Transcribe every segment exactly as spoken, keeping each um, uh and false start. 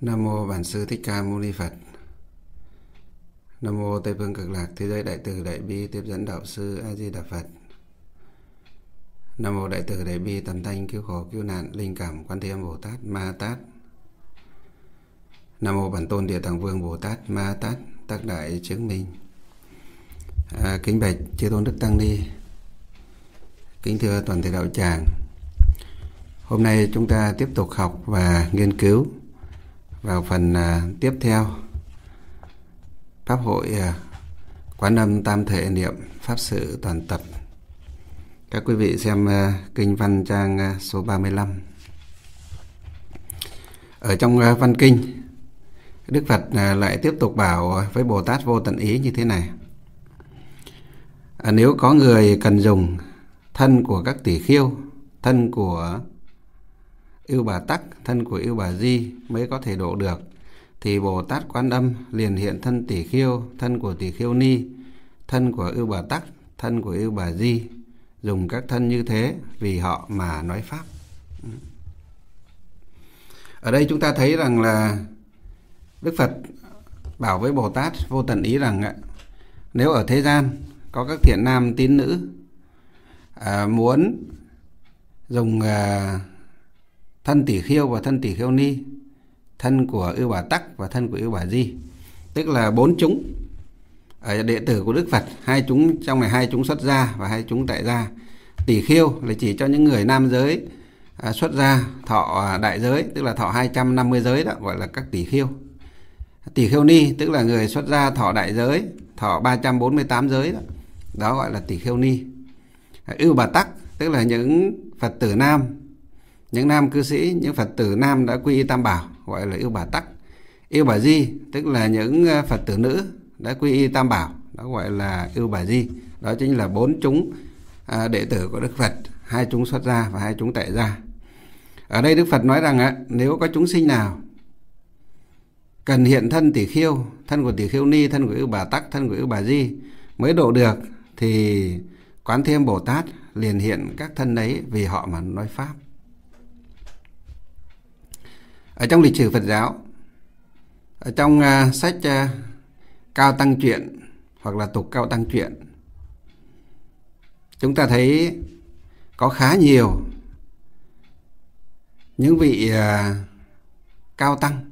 Nam mô Bản Sư Thích Ca Mâu Ni Phật. Nam mô Tây Phương Cực Lạc Thế Giới Đại Từ Đại Bi Tiếp Dẫn Đạo Sư A Di Đà Phật. Nam mô Đại Từ Đại Bi Tầm Thanh Cứu Khổ Cứu Nạn Linh Cảm Quan Thế Âm Bồ Tát Ma Tát. Nam mô Bản Tôn Địa Tạng Vương Bồ Tát Ma Tát Tác Đại Chứng Minh. À, kính bạch chư tôn đức tăng ni, kính thưa toàn thể đạo tràng. Hôm nay chúng ta tiếp tục học và nghiên cứu vào phần uh, tiếp theo Pháp hội uh, Quán Âm Tam Thể Niệm Pháp Sự Toàn Tập. Các quý vị xem uh, kinh văn trang uh, số ba mươi lăm. Ở trong uh, văn kinh, Đức Phật uh, lại tiếp tục bảo với Bồ Tát Vô Tận Ý như thế này. À, nếu có người cần dùng thân của các tỷ khiêu, thân của Ưu Bà Tắc, thân của Ưu Bà Di mới có thể độ được, thì Bồ Tát Quán Âm liền hiện thân tỷ khiêu, thân của tỷ khiêu ni, thân của Ưu Bà Tắc, thân của Ưu Bà Di, dùng các thân như thế vì họ mà nói pháp. Ở đây chúng ta thấy rằng là Đức Phật bảo với Bồ Tát Vô Tận Ý rằng nếu ở thế gian có các thiện nam tín nữ à, muốn dùng à, thân tỷ khiêu và thân tỷ khiêu ni, thân của Ưu Bà Tắc và thân của Ưu Bà Di, tức là bốn chúng ở đệ tử của Đức Phật, hai chúng trong này hai chúng xuất gia và hai chúng tại gia. Tỷ khiêu là chỉ cho những người nam giới à, xuất gia thọ đại giới, tức là thọ hai trăm năm mươi giới, đó gọi là các tỷ khiêu. Tỷ khiêu ni tức là người xuất gia thọ đại giới, thọ ba trăm bốn mươi tám giới, đó, đó gọi là tỷ khiêu ni. Ưu Bà Tắc tức là những Phật tử nam, những nam cư sĩ, những Phật tử nam đã quy y Tam Bảo, gọi là Ưu Bà Tắc. Ưu Bà Di tức là những Phật tử nữ đã quy y Tam Bảo, đó gọi là Ưu Bà Di. Đó chính là bốn chúng à, đệ tử của Đức Phật, hai chúng xuất gia và hai chúng tại gia. Ở đây Đức Phật nói rằng á, nếu có chúng sinh nào cần hiện thân tỷ khiêu, thân của tỷ khiêu ni, thân của Ưu Bà Tắc, thân của Ưu Bà Di mới độ được, thì Quán Thế Âm Bồ Tát liền hiện các thân ấy vì họ mà nói pháp. Ở trong lịch sử Phật giáo, ở trong uh, sách uh, Cao Tăng Truyện hoặc là Tục Cao Tăng Truyện, chúng ta thấy có khá nhiều những vị uh, cao tăng,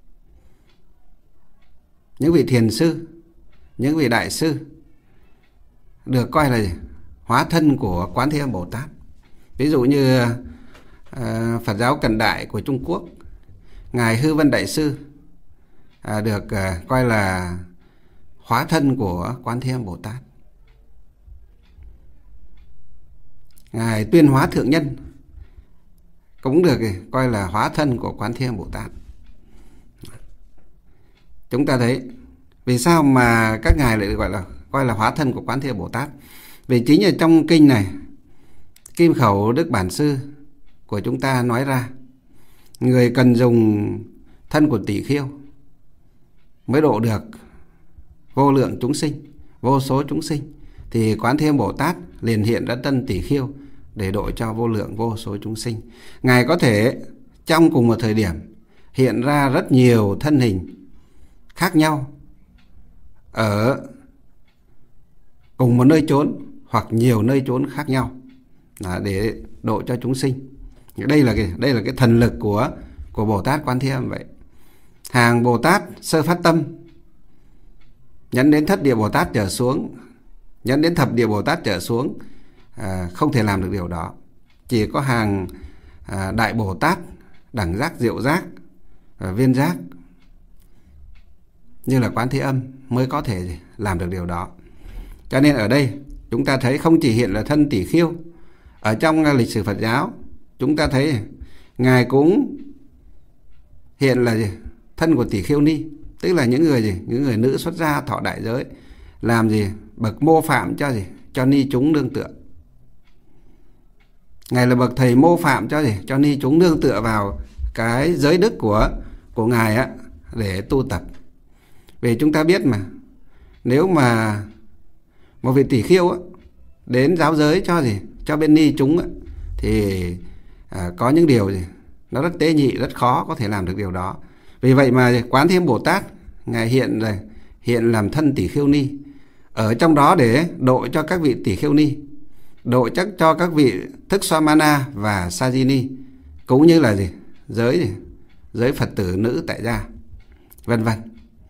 những vị thiền sư, những vị đại sư được coi là hóa thân của Quán Thế Âm Bồ Tát. Ví dụ như uh, Phật giáo cận đại của Trung Quốc, Ngài Hư Vân Đại Sư à, được à, coi là hóa thân của Quán Thế Âm Bồ Tát. Ngài Tuyên Hóa Thượng Nhân cũng được coi là hóa thân của Quán Thế Âm Bồ Tát. Chúng ta thấy vì sao mà các ngài lại gọi là coi là hóa thân của Quán Thế Âm Bồ Tát? Vì chính ở trong kinh này, Kim Khẩu Đức Bản Sư của chúng ta nói ra, người cần dùng thân của tỷ khiêu mới độ được vô lượng chúng sinh, vô số chúng sinh, thì Quán Thế Âm Bồ Tát liền hiện ra thân tỷ khiêu để độ cho vô lượng vô số chúng sinh. Ngài có thể trong cùng một thời điểm hiện ra rất nhiều thân hình khác nhau ở cùng một nơi chốn hoặc nhiều nơi chốn khác nhau để độ cho chúng sinh. Đây là cái đây là cái thần lực của của Bồ Tát Quán Thế Âm vậy. Hàng Bồ Tát sơ phát tâm nhấn đến thất địa Bồ Tát trở xuống, nhấn đến thập địa Bồ Tát trở xuống à, không thể làm được điều đó. Chỉ có hàng à, đại Bồ Tát đẳng giác, diệu giác và viên giác như là Quán Thế Âm mới có thể làm được điều đó. Cho nên ở đây chúng ta thấy không chỉ hiện là thân tỷ khiêu. Ở trong lịch sử Phật giáo chúng ta thấy Ngài cũng hiện là gì? Thân của tỷ khiêu ni, tức là những người gì? Những người nữ xuất gia thọ đại giới, làm gì? Bậc mô phạm cho gì? Cho ni chúng nương tựa. Ngài là bậc thầy mô phạm cho gì? Cho ni chúng nương tựa vào cái giới đức của của Ngài á để tu tập. Vì chúng ta biết mà, nếu mà một vị tỷ khiêu á đến giáo giới cho gì? Cho bên ni chúng á, thì à, có những điều gì nó rất tế nhị, rất khó có thể làm được điều đó. Vì vậy mà Quán Thế Âm Bồ Tát Ngài hiện là hiện làm thân Tỷ Khưu Ni, ở trong đó để độ cho các vị Tỷ Khưu Ni, độ chắc cho các vị Thức Swamana và Sajini, cũng như là gì? Giới gì? Giới Phật tử nữ tại gia, vân vân.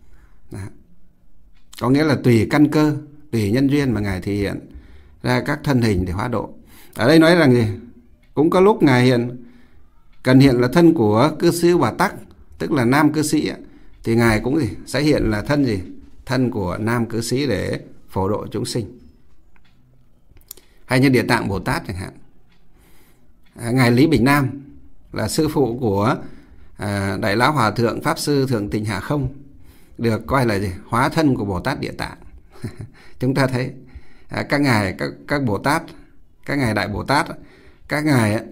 Có nghĩa là tùy căn cơ, tùy nhân duyên mà Ngài thể hiện ra các thân hình để hóa độ. Ở đây nói rằng gì? Cũng có lúc Ngài hiện cần hiện là thân của cư sĩ Bà Tắc, tức là nam cư sĩ, thì Ngài cũng gì? Sẽ hiện là thân gì? Thân của nam cư sĩ để phổ độ chúng sinh. Hay như Địa Tạng Bồ Tát chẳng hạn, Ngài Lý Bình Nam là sư phụ của à, Đại Lão Hòa Thượng Pháp Sư Thượng Tịnh Hạ Không, được coi là gì? Hóa thân của Bồ Tát Địa Tạng. Chúng ta thấy à, các ngài các các Bồ Tát, các ngài Đại Bồ Tát, các ngài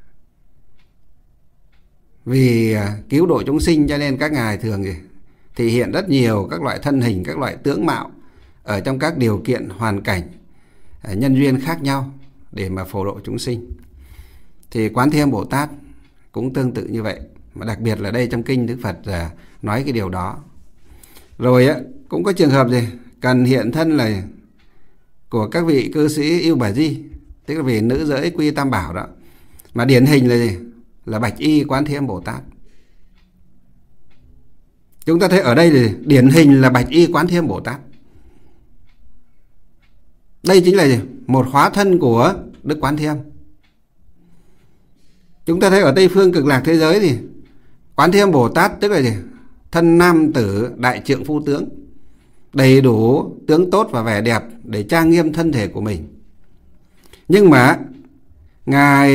vì à, cứu độ chúng sinh cho nên các ngài thường gì? Thì hiện rất nhiều các loại thân hình, các loại tướng mạo ở trong các điều kiện hoàn cảnh à, nhân duyên khác nhau để mà phổ độ chúng sinh. Thì Quán Thế Âm Bồ Tát cũng tương tự như vậy, mà đặc biệt là đây trong kinh Đức Phật à, nói cái điều đó. Rồi á, cũng có trường hợp gì cần hiện thân là của các vị cư sĩ Yêu Bà Di, tức là vì nữ giới quy tam bảo đó, mà điển hình là gì? Là Bạch Y Quán Thế Âm Bồ Tát. Chúng ta thấy ở đây thì điển hình là Bạch Y Quán Thế Âm Bồ Tát. Đây chính là gì? Một hóa thân của Đức Quán Thế Âm. Chúng ta thấy ở Tây Phương Cực Lạc thế giới thì Quán Thế Âm Bồ Tát tức là gì? Thân nam tử đại trượng phu tướng, đầy đủ tướng tốt và vẻ đẹp để trang nghiêm thân thể của mình. Nhưng mà Ngài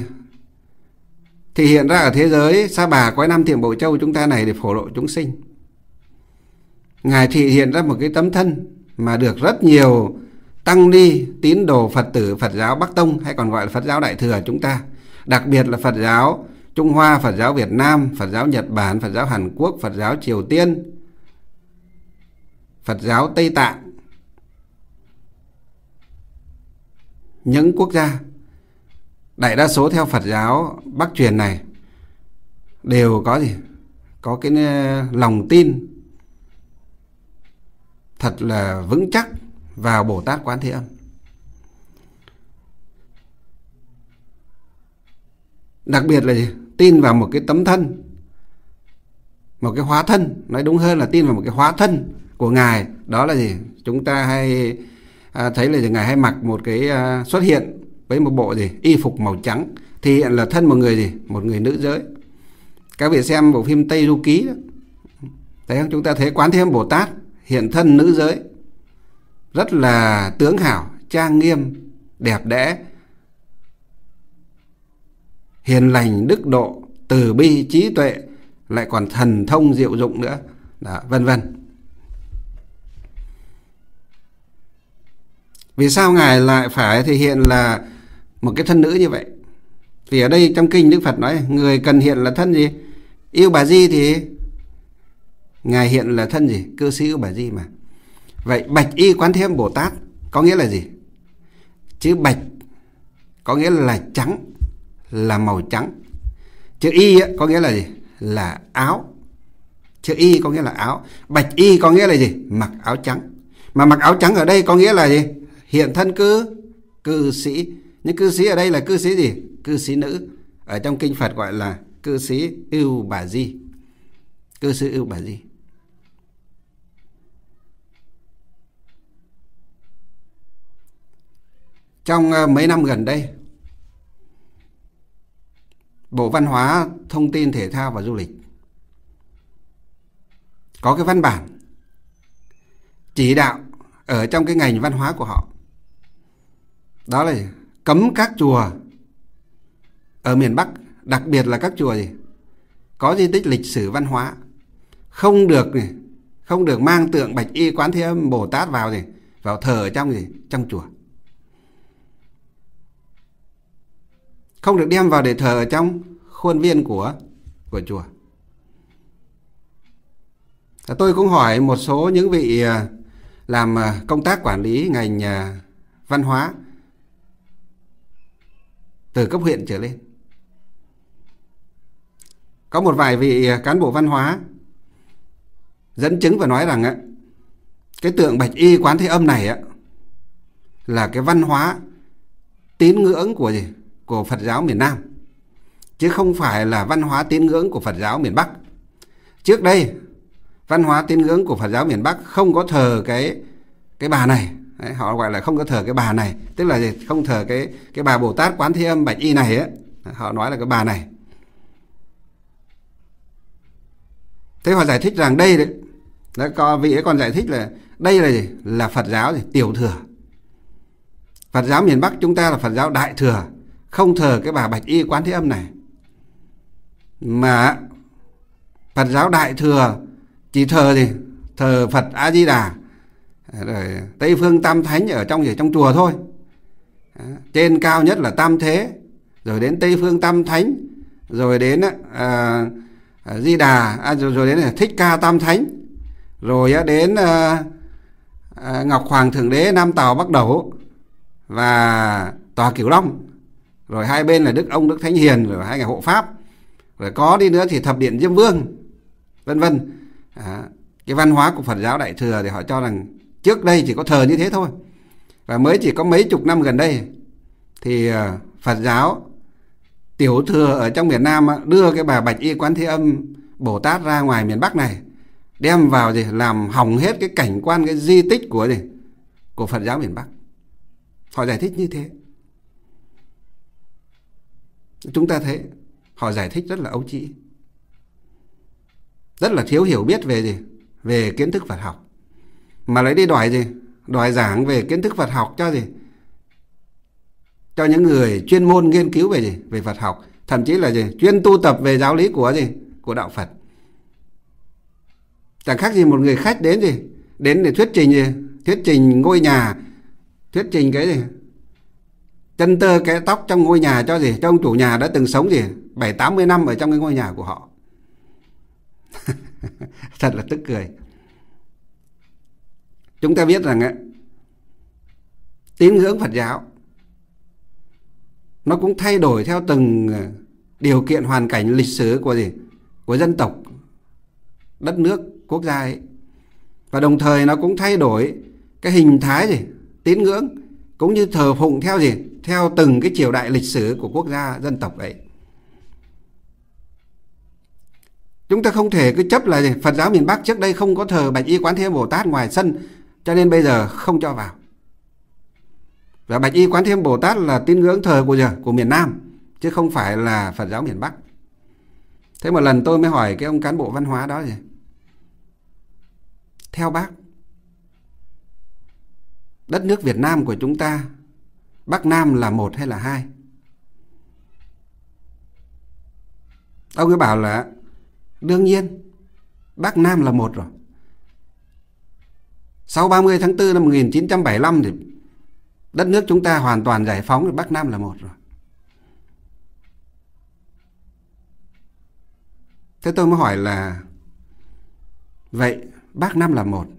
thì hiện ra ở thế giới Sa Bà Quái Nam Thiểm Bộ Châu chúng ta này để phổ độ chúng sinh. Ngài thị hiện ra một cái tấm thân mà được rất nhiều tăng ni, tín đồ Phật tử Phật giáo Bắc Tông, hay còn gọi là Phật giáo Đại Thừa chúng ta, đặc biệt là Phật giáo Trung Hoa, Phật giáo Việt Nam, Phật giáo Nhật Bản, Phật giáo Hàn Quốc, Phật giáo Triều Tiên, Phật giáo Tây Tạng, những quốc gia đại đa số theo Phật giáo Bắc truyền này đều có gì? Có cái lòng tin thật là vững chắc vào Bồ Tát Quán Thế Âm. Đặc biệt là gì? Tin vào một cái tấm thân, một cái hóa thân, nói đúng hơn là tin vào một cái hóa thân của Ngài. Đó là gì? Chúng ta hay à, thấy là gì? Ngài hay mặc một cái à, xuất hiện với một bộ gì? Y phục màu trắng, thì hiện là thân một người gì? Một người nữ giới. Các vị xem bộ phim Tây Du Ký đó, thấy không? Chúng ta thấy Quán Thế Âm Bồ Tát hiện thân nữ giới, rất là tướng hảo, trang nghiêm, đẹp đẽ, hiền lành, đức độ, từ bi, trí tuệ, lại còn thần thông diệu dụng nữa, đó, vân vân. Vì sao Ngài lại phải thể hiện là một cái thân nữ như vậy? Vì ở đây trong kinh Đức Phật nói người cần hiện là thân gì? Yêu Bà Di, thì Ngài hiện là thân gì? Cư sĩ Yêu Bà Di mà. Vậy Bạch Y Quán Thế Âm Bồ Tát có nghĩa là gì? Chữ bạch có nghĩa là trắng, là màu trắng. Chữ Y có nghĩa là gì? Là áo. Chữ Y có nghĩa là áo. Bạch Y có nghĩa là gì? Mặc áo trắng. Mà mặc áo trắng ở đây có nghĩa là gì? Hiện thân cư cư sĩ. Nhưng cư sĩ ở đây là cư sĩ gì? Cư sĩ nữ. Ở trong kinh Phật gọi là cư sĩ Ưu Bà Di. Cư sĩ Ưu Bà Di. Trong mấy năm gần đây, Bộ Văn hóa, Thông tin, Thể thao và Du lịch có cái văn bản chỉ đạo ở trong cái ngành văn hóa của họ. Đó là cấm các chùa ở miền Bắc, đặc biệt là các chùa gì? Có di tích lịch sử văn hóa, không được không được mang tượng Bạch Y Quán Thế Âm Bồ Tát vào gì? Vào thờ ở trong gì? Trong chùa. Không được đem vào để thờ ở trong khuôn viên của của chùa. Tôi cũng hỏi một số những vị làm công tác quản lý ngành văn hóa từ cấp huyện trở lên. Có một vài vị cán bộ văn hóa dẫn chứng và nói rằng á, cái tượng Bạch Y Quán Thế Âm này á là cái văn hóa tín ngưỡng của gì? Của Phật giáo miền Nam, chứ không phải là văn hóa tín ngưỡng của Phật giáo miền Bắc. Trước đây văn hóa tín ngưỡng của Phật giáo miền Bắc không có thờ cái cái bà này. Đấy, họ gọi là không có thờ cái bà này, tức là gì? Không thờ cái cái bà Bồ Tát Quán Thế Âm Bạch Y này ấy. Họ nói là cái bà này. Thế họ giải thích rằng đây đấy, đấy có vị ấy còn giải thích là đây là gì? Là Phật giáo gì? Tiểu thừa. Phật giáo miền Bắc chúng ta là Phật giáo đại thừa, không thờ cái bà Bạch Y Quán Thế Âm này. Mà Phật giáo đại thừa chỉ thờ gì? Thờ Phật A Di Đà, rồi Tây Phương Tam Thánh ở trong gì? Trong chùa thôi. Trên cao nhất là Tam Thế, rồi đến Tây Phương Tam Thánh, rồi đến à, Di Đà, à, rồi, rồi đến là Thích Ca Tam Thánh, rồi đến à, à, Ngọc Hoàng Thượng Đế Nam Tào Bắc Đẩu và Tòa Cửu Long, rồi hai bên là Đức Ông Đức Thánh Hiền, rồi hai ngày hộ pháp, rồi có đi nữa thì Thập Điện Diêm Vương, vân vân. À, cái văn hóa của Phật giáo đại thừa thì họ cho rằng trước đây chỉ có thờ như thế thôi, và mới chỉ có mấy chục năm gần đây thì uh, Phật giáo tiểu thừa ở trong miền Nam đưa cái bà Bạch Y Quán Thế Âm Bồ Tát ra ngoài miền Bắc này, đem vào gì làm hỏng hết cái cảnh quan, cái di tích của gì của Phật giáo miền Bắc. Họ giải thích như thế. Chúng ta thấy họ giải thích rất là ấu trĩ, rất là thiếu hiểu biết về gì? Về kiến thức Phật học. Mà lấy đi đòi gì? Đòi giảng về kiến thức Phật học cho gì? Cho những người chuyên môn nghiên cứu về gì? Về Phật học. Thậm chí là gì? Chuyên tu tập về giáo lý của gì? Của đạo Phật. Chẳng khác gì một người khách đến gì? Đến để thuyết trình gì? Thuyết trình ngôi nhà, thuyết trình cái gì? Chân tơ cái tóc trong ngôi nhà cho gì? Cho ông chủ nhà đã từng sống gì? bảy tám mươi năm ở trong cái ngôi nhà của họ. Thật là tức cười. Chúng ta biết rằng ấy, tín ngưỡng Phật giáo nó cũng thay đổi theo từng điều kiện hoàn cảnh lịch sử của gì? Của dân tộc, đất nước, quốc gia ấy. Và đồng thời nó cũng thay đổi cái hình thái gì? Tín ngưỡng cũng như thờ phụng theo gì? Theo từng cái triều đại lịch sử của quốc gia, dân tộc ấy. Chúng ta không thể cứ chấp là gì? Phật giáo miền Bắc trước đây không có thờ Bạch Y Quán Thế Âm Bồ Tát ngoài sân, cho nên bây giờ không cho vào. Và Bạch Y Quán Thế Âm Bồ Tát là tín ngưỡng thờ của, giờ, của miền Nam, chứ không phải là Phật giáo miền Bắc. Thế một lần tôi mới hỏi cái ông cán bộ văn hóa đó gì? Theo bác, đất nước Việt Nam của chúng ta, Bắc Nam là một hay là hai? Ông ấy bảo là đương nhiên Bắc Nam là một rồi. Sau ba mươi tháng tư năm một nghìn chín trăm bảy mươi lăm thì đất nước chúng ta hoàn toàn giải phóng, thì Bắc Nam là một rồi. Thế tôi mới hỏi là vậy Bắc Nam là một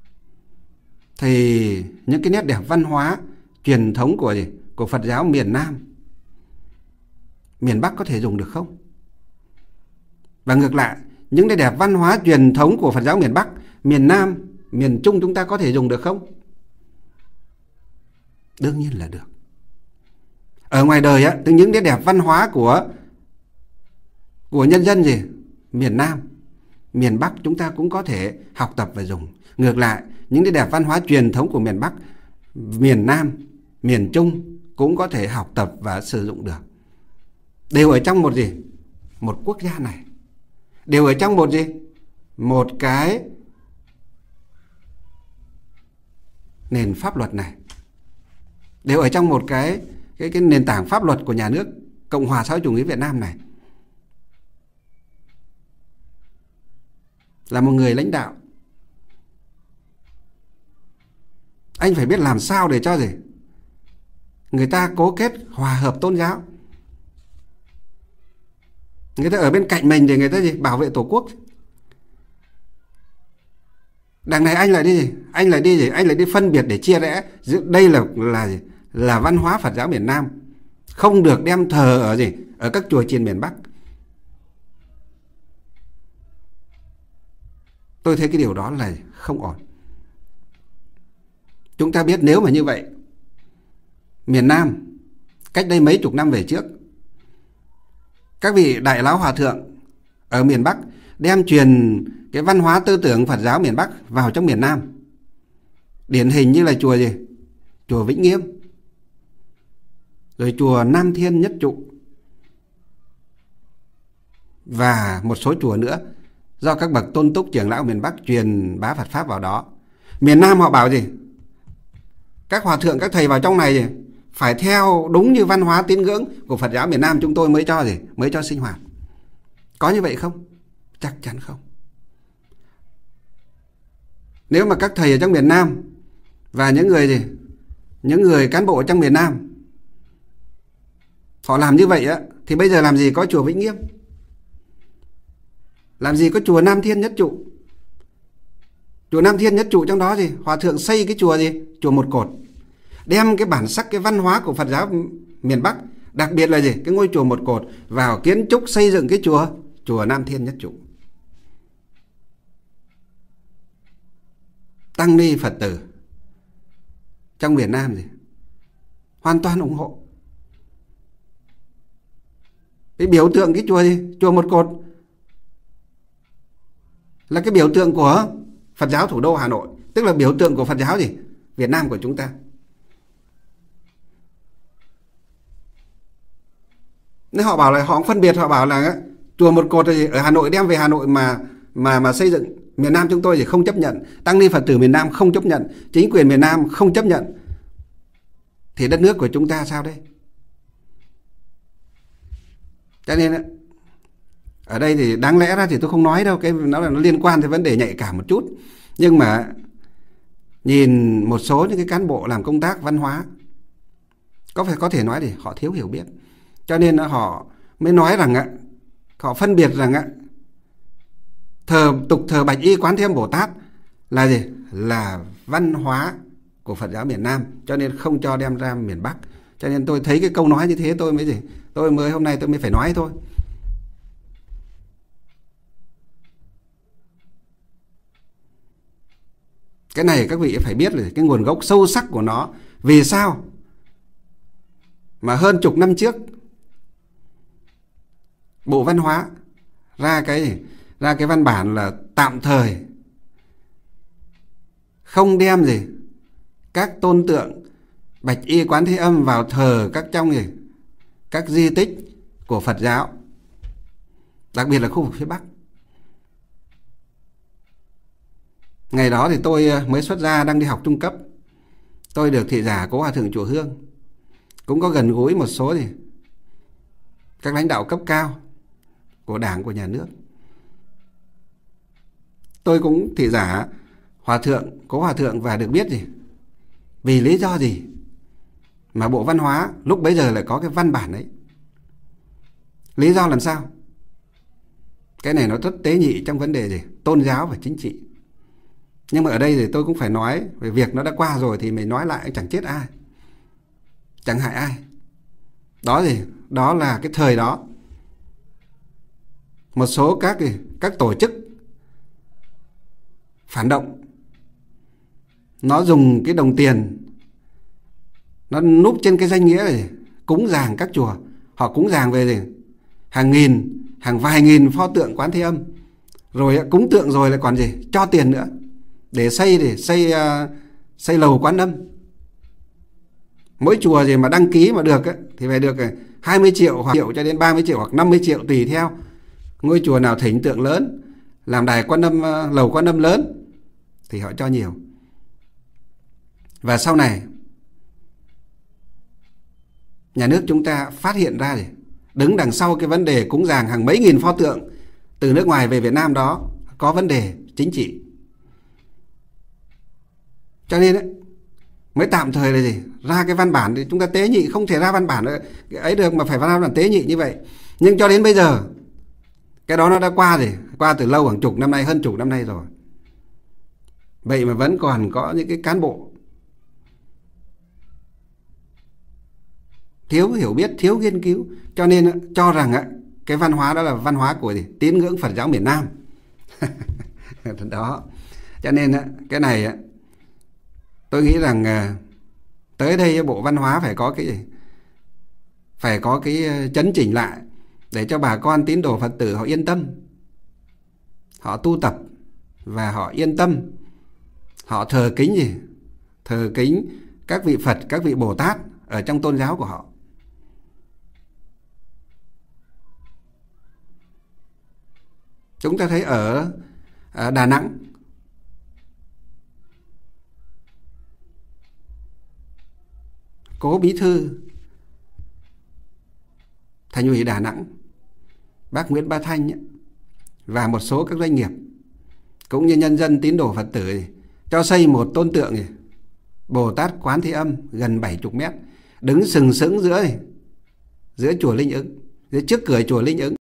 thì những cái nét đẹp văn hóa truyền thống của gì? Của Phật giáo miền Nam, miền Bắc có thể dùng được không? Và ngược lại, những nét đẹp văn hóa truyền thống của Phật giáo miền Bắc, miền Nam, miền Trung chúng ta có thể dùng được không? Đương nhiên là được. Ở ngoài đời á, từ những nét đẹp văn hóa của của nhân dân gì? Miền Nam, miền Bắc chúng ta cũng có thể học tập và dùng. Ngược lại, những nét đẹp văn hóa truyền thống của miền Bắc, miền Nam, miền Trung cũng có thể học tập và sử dụng được. Đều ở trong một gì? Một quốc gia này. Đều ở trong một gì? Một cái nền pháp luật này. Đều ở trong một cái cái, cái nền tảng pháp luật của nhà nước Cộng hòa xã hội chủ nghĩa Việt Nam này. Là một người lãnh đạo, anh phải biết làm sao để cho gì? Người ta cố kết hòa hợp tôn giáo. Người ta ở bên cạnh mình để người ta gì? Bảo vệ Tổ quốc. Đằng này anh lại đi gì? Anh lại đi gì? Anh lại đi phân biệt để chia rẽ. Đây là là gì? Là văn hóa Phật giáo miền Nam, không được đem thờ ở gì? Ở các chùa chiền miền Bắc. Tôi thấy cái điều đó là không ổn. Chúng ta biết nếu mà như vậy, miền Nam cách đây mấy chục năm về trước, các vị đại lão hòa thượng ở miền Bắc đem truyền cái văn hóa tư tưởng Phật giáo miền Bắc vào trong miền Nam. Điển hình như là chùa gì? Chùa Vĩnh Nghiêm, rồi chùa Nam Thiên Nhất Trụ, và một số chùa nữa do các bậc tôn túc trưởng lão miền Bắc truyền bá Phật Pháp vào đó. Miền Nam họ bảo gì? Các hòa thượng, các thầy vào trong này gì? Phải theo đúng như văn hóa tín ngưỡng của Phật giáo miền Nam chúng tôi mới cho gì? Mới cho sinh hoạt. Có như vậy không? Chắc chắn không. Nếu mà các thầy ở trong miền Nam và những người gì? Những người cán bộ trong miền Nam họ làm như vậy á, thì bây giờ làm gì có chùa Vĩnh Nghiêm? Làm gì có chùa Nam Thiên Nhất Trụ? Chùa Nam Thiên Nhất Trụ trong đó gì? Hòa thượng xây cái chùa gì? Chùa một cột. Đem cái bản sắc, cái văn hóa của Phật giáo miền Bắc, đặc biệt là gì? Cái ngôi chùa một cột vào kiến trúc xây dựng cái chùa, chùa Nam Thiên Nhất Trụ. Tăng ni Phật tử trong miền Nam gì? Hoàn toàn ủng hộ. Cái biểu tượng cái chùa gì? Chùa một cột là cái biểu tượng của Phật giáo thủ đô Hà Nội, tức là biểu tượng của Phật giáo gì? Việt Nam của chúng ta. Nên họ bảo là họ phân biệt, họ bảo là chùa một cột gì? Ở Hà Nội đem về Hà Nội mà mà mà xây dựng. Miền Nam chúng tôi thì không chấp nhận, tăng ni Phật tử miền Nam không chấp nhận, chính quyền miền Nam không chấp nhận. Thì đất nước của chúng ta sao đây? Cho nên ở đây thì đáng lẽ ra thì tôi không nói đâu, cái nó là nó liên quan tới vấn đề nhạy cảm một chút. Nhưng mà nhìn một số những cái cán bộ làm công tác văn hóa, có phải có thể nói thì họ thiếu hiểu biết. Cho nên họ mới nói rằng ạ, họ phân biệt rằng ạ, thờ tục thờ Bạch Y Quán Thế Âm Bồ Tát là gì? Là văn hóa của Phật giáo miền Nam, cho nên không cho đem ra miền Bắc. Cho nên tôi thấy cái câu nói như thế tôi mới gì? Tôi mới hôm nay tôi mới phải nói thôi. Cái này các vị phải biết là cái nguồn gốc sâu sắc của nó. Vì sao mà hơn chục năm trước Bộ Văn hóa ra cái ra cái văn bản là tạm thời không đem gì các tôn tượng Bạch Y Quán Thế Âm vào thờ các trong gì các di tích của Phật giáo, đặc biệt là khu vực phía Bắc. Ngày đó thì tôi mới xuất gia đang đi học trung cấp. Tôi được thị giả Cố Hòa Thượng Chùa Hương, cũng có gần gũi một số gì các lãnh đạo cấp cao của Đảng, của nhà nước. Tôi cũng thị giả Hòa Thượng, Cố Hòa Thượng và được biết gì vì lý do gì mà Bộ Văn hóa lúc bấy giờ lại có cái văn bản ấy. Lý do làm sao? Cái này nó rất tế nhị trong vấn đề gì? Tôn giáo và chính trị. Nhưng mà ở đây thì tôi cũng phải nói, về việc nó đã qua rồi thì mình nói lại chẳng chết ai, chẳng hại ai. Đó gì? Đó là cái thời đó một số các các tổ chức phản động nó dùng cái đồng tiền nó núp trên cái danh nghĩa này cúng dường các chùa. Họ cúng dường về gì? Hàng nghìn, hàng vài nghìn pho tượng Quán Thế Âm. Rồi cúng tượng rồi lại còn gì? Cho tiền nữa để xây để xây uh, xây lầu Quán Âm. Mỗi chùa gì mà đăng ký mà được ấy, thì phải được hai mươi triệu hoặc triệu cho đến ba mươi triệu hoặc năm mươi triệu tùy theo. Ngôi chùa nào thỉnh tượng lớn, làm đài Quán Âm, uh, lầu Quán Âm lớn thì họ cho nhiều. Và sau này nhà nước chúng ta phát hiện ra gì? Đứng đằng sau cái vấn đề cúng dường hàng mấy nghìn pho tượng từ nước ngoài về Việt Nam đó có vấn đề chính trị. Cho nên ấy, mới tạm thời là gì? Ra cái văn bản thì chúng ta tế nhị, không thể ra văn bản ấy được mà phải ra văn bản tế nhị như vậy. Nhưng cho đến bây giờ cái đó nó đã qua rồi, qua từ lâu, hàng chục năm nay, hơn chục năm nay rồi. Vậy mà vẫn còn có những cái cán bộ thiếu hiểu biết, thiếu nghiên cứu, cho nên cho rằng cái văn hóa đó là văn hóa của gì? Tín ngưỡng Phật giáo miền Nam. Đó, cho nên cái này tôi nghĩ rằng tới đây Bộ Văn hóa phải có cái gì? Phải có cái chấn chỉnh lại để cho bà con tín đồ Phật tử họ yên tâm, họ tu tập và họ yên tâm, họ thờ kính gì? Thờ kính các vị Phật, các vị Bồ Tát ở trong tôn giáo của họ. Chúng ta thấy ở, ở Đà Nẵng, Cố Bí thư Thành ủy Đà Nẵng, bác Nguyễn Bá Thanh ấy, và một số các doanh nghiệp cũng như nhân dân tín đồ Phật tử cho xây một tôn tượng này, Bồ Tát Quán Thế Âm gần bảy mươi mét, đứng sừng sững giữa giữa chùa Linh Ứng, giữa trước cửa chùa Linh Ứng.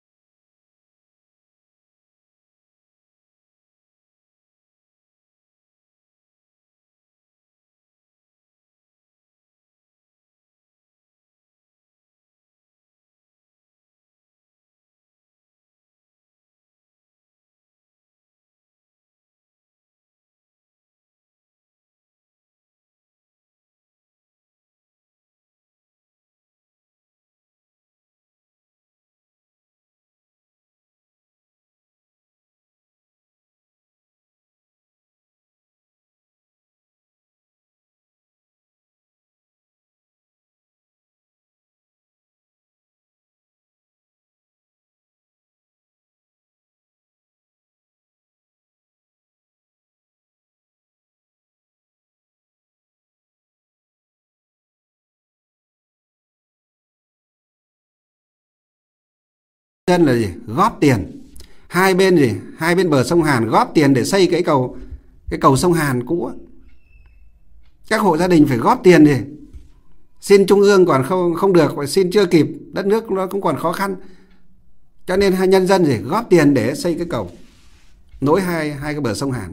Dân là gì? Góp tiền. Hai bên gì? Hai bên bờ sông Hàn góp tiền để xây cái cầu cái cầu sông Hàn cũ. Các hộ gia đình phải góp tiền gì? Xin trung ương còn không không được, xin chưa kịp, đất nước nó cũng còn khó khăn. Cho nên hai nhân dân gì? Góp tiền để xây cái cầu nối hai hai cái bờ sông Hàn.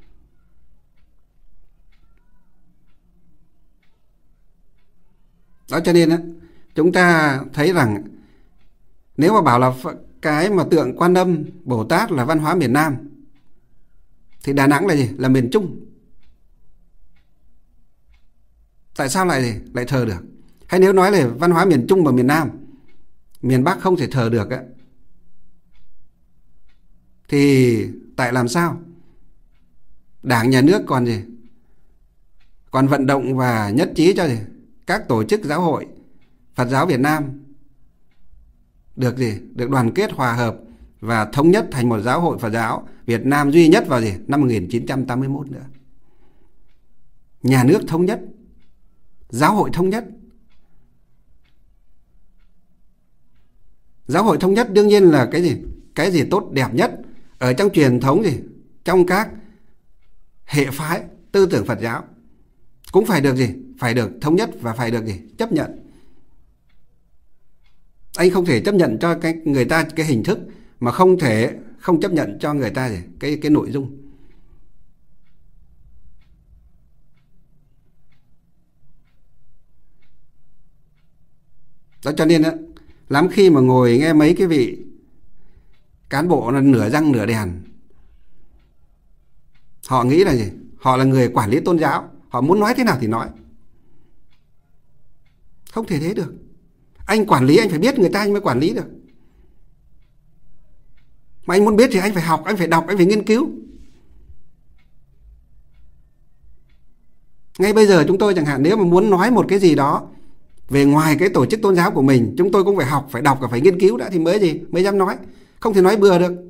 Đó, cho nên á, chúng ta thấy rằng nếu mà bảo là cái mà tượng Quan Âm Bồ Tát là văn hóa miền Nam thì Đà Nẵng là gì? Là miền Trung. Tại sao lại gì? Lại thờ được? Hay nếu nói là văn hóa miền Trung và miền Nam, miền Bắc không thể thờ được ấy, thì tại làm sao Đảng nhà nước còn gì? Còn vận động và nhất trí cho gì? Các tổ chức giáo hội Phật giáo Việt Nam được gì? Được đoàn kết hòa hợp và thống nhất thành một giáo hội Phật giáo Việt Nam duy nhất vào gì? Năm một nghìn chín trăm tám mươi mốt nữa. Nhà nước thống nhất, giáo hội thống nhất. Giáo hội thống nhất đương nhiên là cái gì? Cái gì tốt đẹp nhất ở trong truyền thống gì? Trong các hệ phái tư tưởng Phật giáo cũng phải được gì? Phải được thống nhất và phải được gì? Chấp nhận. Anh không thể chấp nhận cho cái người ta cái hình thức mà không thể không chấp nhận cho người ta gì? Cái cái nội dung. Đó, cho nên á, lắm khi mà ngồi nghe mấy cái vị cán bộ là nửa răng nửa đèn, họ nghĩ là gì? Họ là người quản lý tôn giáo, họ muốn nói thế nào thì nói. Không thể thế được. Anh quản lý anh phải biết người ta anh mới quản lý được. Mà anh muốn biết thì anh phải học, anh phải đọc, anh phải nghiên cứu. Ngay bây giờ chúng tôi chẳng hạn, nếu mà muốn nói một cái gì đó về ngoài cái tổ chức tôn giáo của mình, chúng tôi cũng phải học, phải đọc và phải nghiên cứu đã thì mới gì, mới dám nói. Không thể nói bừa được.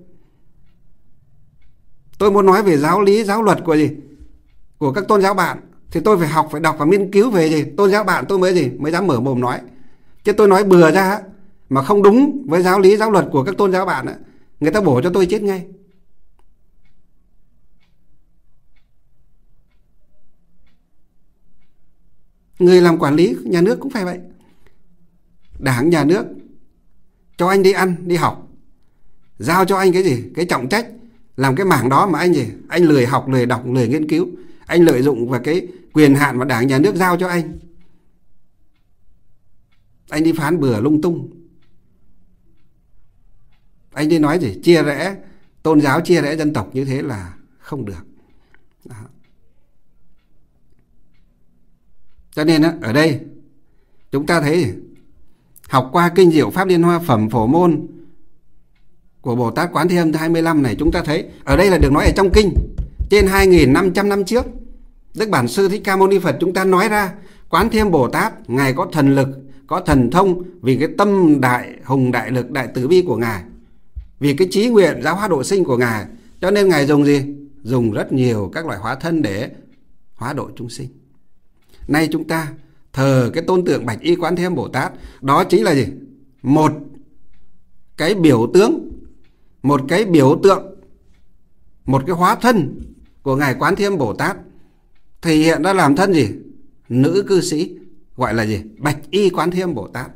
Tôi muốn nói về giáo lý, giáo luật của gì, của các tôn giáo bạn, thì tôi phải học, phải đọc và nghiên cứu về gì, tôn giáo bạn tôi mới gì, mới dám mở mồm nói. Chứ tôi nói bừa ra mà không đúng với giáo lý, giáo luật của các tôn giáo bạn, người ta bổ cho tôi chết ngay. Người làm quản lý nhà nước cũng phải vậy. Đảng nhà nước cho anh đi ăn, đi học, giao cho anh cái gì? Cái trọng trách làm cái mảng đó mà anh gì? Anh lười học, lười đọc, lười nghiên cứu. Anh lợi dụng vào cái quyền hạn mà Đảng nhà nước giao cho anh. Anh đi phán bừa lung tung. Anh đi nói gì? Chia rẽ tôn giáo chia rẽ dân tộc như thế là không được. Đó. Cho nên ở đây chúng ta thấy học qua kinh Diệu Pháp Liên Hoa phẩm phổ môn của Bồ Tát Quán Thế Âm thứ hai mươi lăm này, chúng ta thấy ở đây là được nói ở trong kinh trên hai nghìn năm trăm năm trước. Đức Bản Sư Thích Ca Mâu Ni Phật chúng ta nói ra Quán Thế Âm Bồ Tát, Ngài có thần lực, có thần thông vì cái tâm đại hùng đại lực đại từ bi của Ngài, vì cái chí nguyện giáo hóa độ sinh của Ngài, cho nên Ngài dùng gì? Dùng rất nhiều các loại hóa thân để hóa độ chúng sinh. Nay chúng ta thờ cái tôn tượng Bạch Y Quán Thế Âm Bồ Tát, đó chính là gì? Một cái biểu tướng, một cái biểu tượng, một cái hóa thân của Ngài Quán Thế Âm Bồ Tát thể hiện ra làm thân gì? Nữ cư sĩ, gọi là gì? Bạch Y Quán Thế Âm Bồ Tát,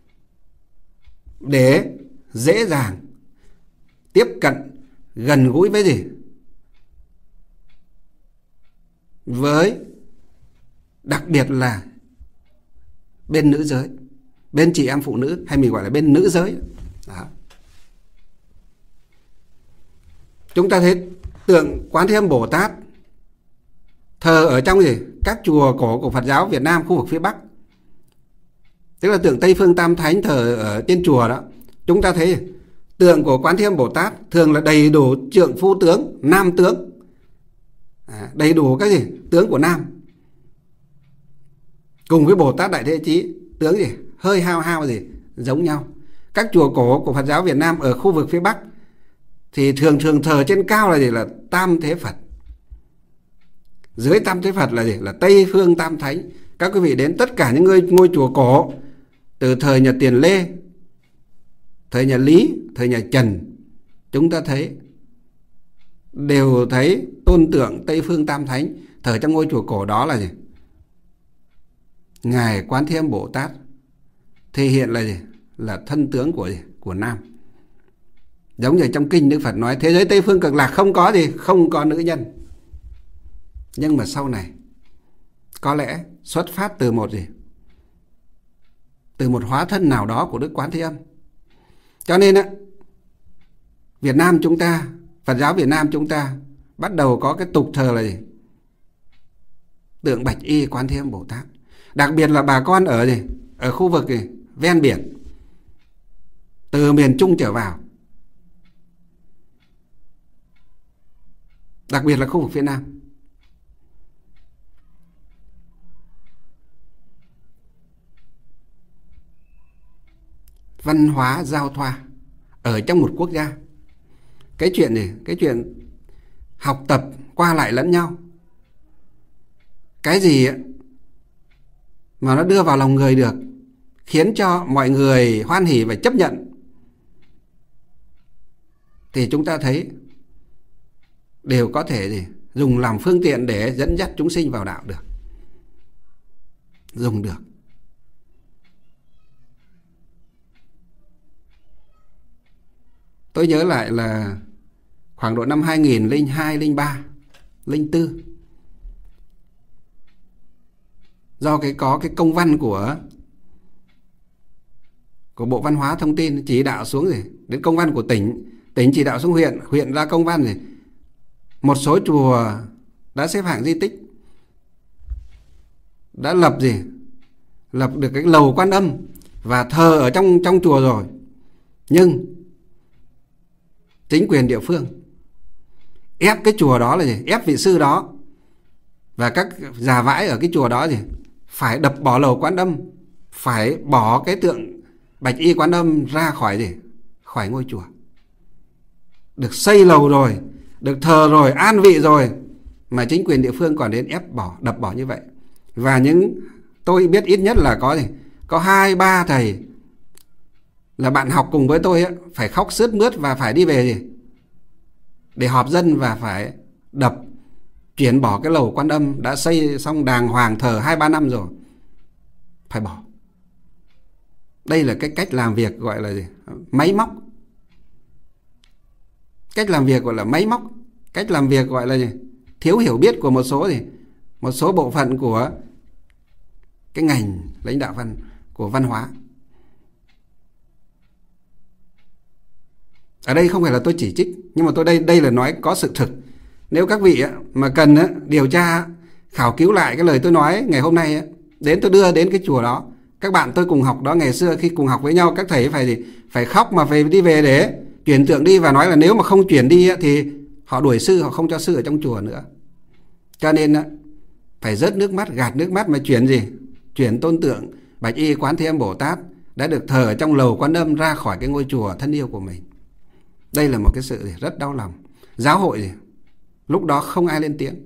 để dễ dàng tiếp cận gần gũi với gì? Với đặc biệt là bên nữ giới, bên chị em phụ nữ, hay mình gọi là bên nữ giới. Đó. Chúng ta thấy tượng Quán Thế Âm Bồ Tát thờ ở trong gì? Các chùa cổ của Phật giáo Việt Nam khu vực phía Bắc, tức là tượng Tây Phương Tam Thánh thờ ở trên chùa đó. Chúng ta thấy tượng của Quán Thế Âm Bồ Tát thường là đầy đủ trượng phu tướng, nam tướng, à, đầy đủ cái gì? Tướng của nam. Cùng với Bồ Tát Đại Thế Chí, tướng gì? Hơi hao hao gì? Giống nhau. Các chùa cổ của Phật giáo Việt Nam ở khu vực phía Bắc thì thường thường thờ trên cao là gì? Là Tam Thế Phật. Dưới Tam Thế Phật là gì? Là Tây Phương Tam Thánh. Các quý vị đến tất cả những ngôi, ngôi chùa cổ từ thời nhà Tiền Lê, thời nhà Lý, thời nhà Trần, chúng ta thấy đều thấy tôn tượng Tây Phương Tam Thánh thờ trong ngôi chùa cổ đó là gì? Ngài Quán Thế Âm Bồ Tát thể hiện là gì? Là thân tướng của gì? Của nam. Giống như trong kinh Đức Phật nói thế giới Tây Phương Cực Lạc không có gì? Không có nữ nhân. Nhưng mà sau này có lẽ xuất phát từ một gì? Từ một hóa thân nào đó của Đức Quán Thế Âm. Cho nên á, Việt Nam chúng ta, Phật giáo Việt Nam chúng ta bắt đầu có cái tục thờ là gì? Tượng Bạch Y Quán Thế Âm Bồ Tát. Đặc biệt là bà con ở gì? Ở khu vực gì? Ven biển, từ miền Trung trở vào, đặc biệt là khu vực phía Nam. Văn hóa giao thoa ở trong một quốc gia, cái chuyện gì? Cái chuyện học tập qua lại lẫn nhau, cái gì mà nó đưa vào lòng người được, khiến cho mọi người hoan hỉ và chấp nhận, thì chúng ta thấy đều có thể gì? Dùng làm phương tiện để dẫn dắt chúng sinh vào đạo được, dùng được. Tôi nhớ lại là khoảng độ năm hai nghìn lẻ hai, lẻ ba, lẻ bốn, do cái có cái công văn của của Bộ Văn hóa Thông tin chỉ đạo xuống rồi, đến công văn của tỉnh, tỉnh chỉ đạo xuống huyện, huyện ra công văn rồi, một số chùa đã xếp hạng di tích, đã lập gì? Lập được cái lầu Quan Âm và thờ ở trong trong chùa rồi, nhưng chính quyền địa phương ép cái chùa đó là gì? Ép vị sư đó và các già vãi ở cái chùa đó gì? Phải đập bỏ lầu Quán Âm, phải bỏ cái tượng Bạch Y Quán Âm ra khỏi gì? Khỏi ngôi chùa. Được xây lầu rồi, được thờ rồi, an vị rồi, mà chính quyền địa phương còn đến ép bỏ, đập bỏ như vậy. Và những tôi biết ít nhất là có gì? Có hai ba thầy là bạn học cùng với tôi ấy, phải khóc sướt mướt và phải đi về gì? Để họp dân và phải đập, chuyển bỏ cái lầu Quan Âm đã xây xong đàng hoàng thờ hai ba năm rồi, phải bỏ. Đây là cái cách làm việc gọi là gì? Máy móc. Cách làm việc gọi là máy móc. Cách làm việc gọi là gì? Thiếu hiểu biết của một số gì? Một số bộ phận của cái ngành lãnh đạo văn của văn hóa. Ở đây không phải là tôi chỉ trích, nhưng mà tôi đây đây là nói có sự thực. Nếu các vị mà cần điều tra khảo cứu lại cái lời tôi nói ngày hôm nay, đến tôi đưa đến cái chùa đó, các bạn tôi cùng học đó, ngày xưa khi cùng học với nhau, các thầy phải gì phải khóc mà phải đi về để chuyển tượng đi, và nói là nếu mà không chuyển đi thì họ đuổi sư, họ không cho sư ở trong chùa nữa. Cho nên phải rớt nước mắt, gạt nước mắt mà chuyển gì chuyển tôn tượng Bạch Y Quán Thế Âm Bồ Tát đã được thờ ở trong lầu Quan Âm ra khỏi cái ngôi chùa thân yêu của mình. Đây là một cái sự gì rất đau lòng. Giáo hội gì lúc đó không ai lên tiếng.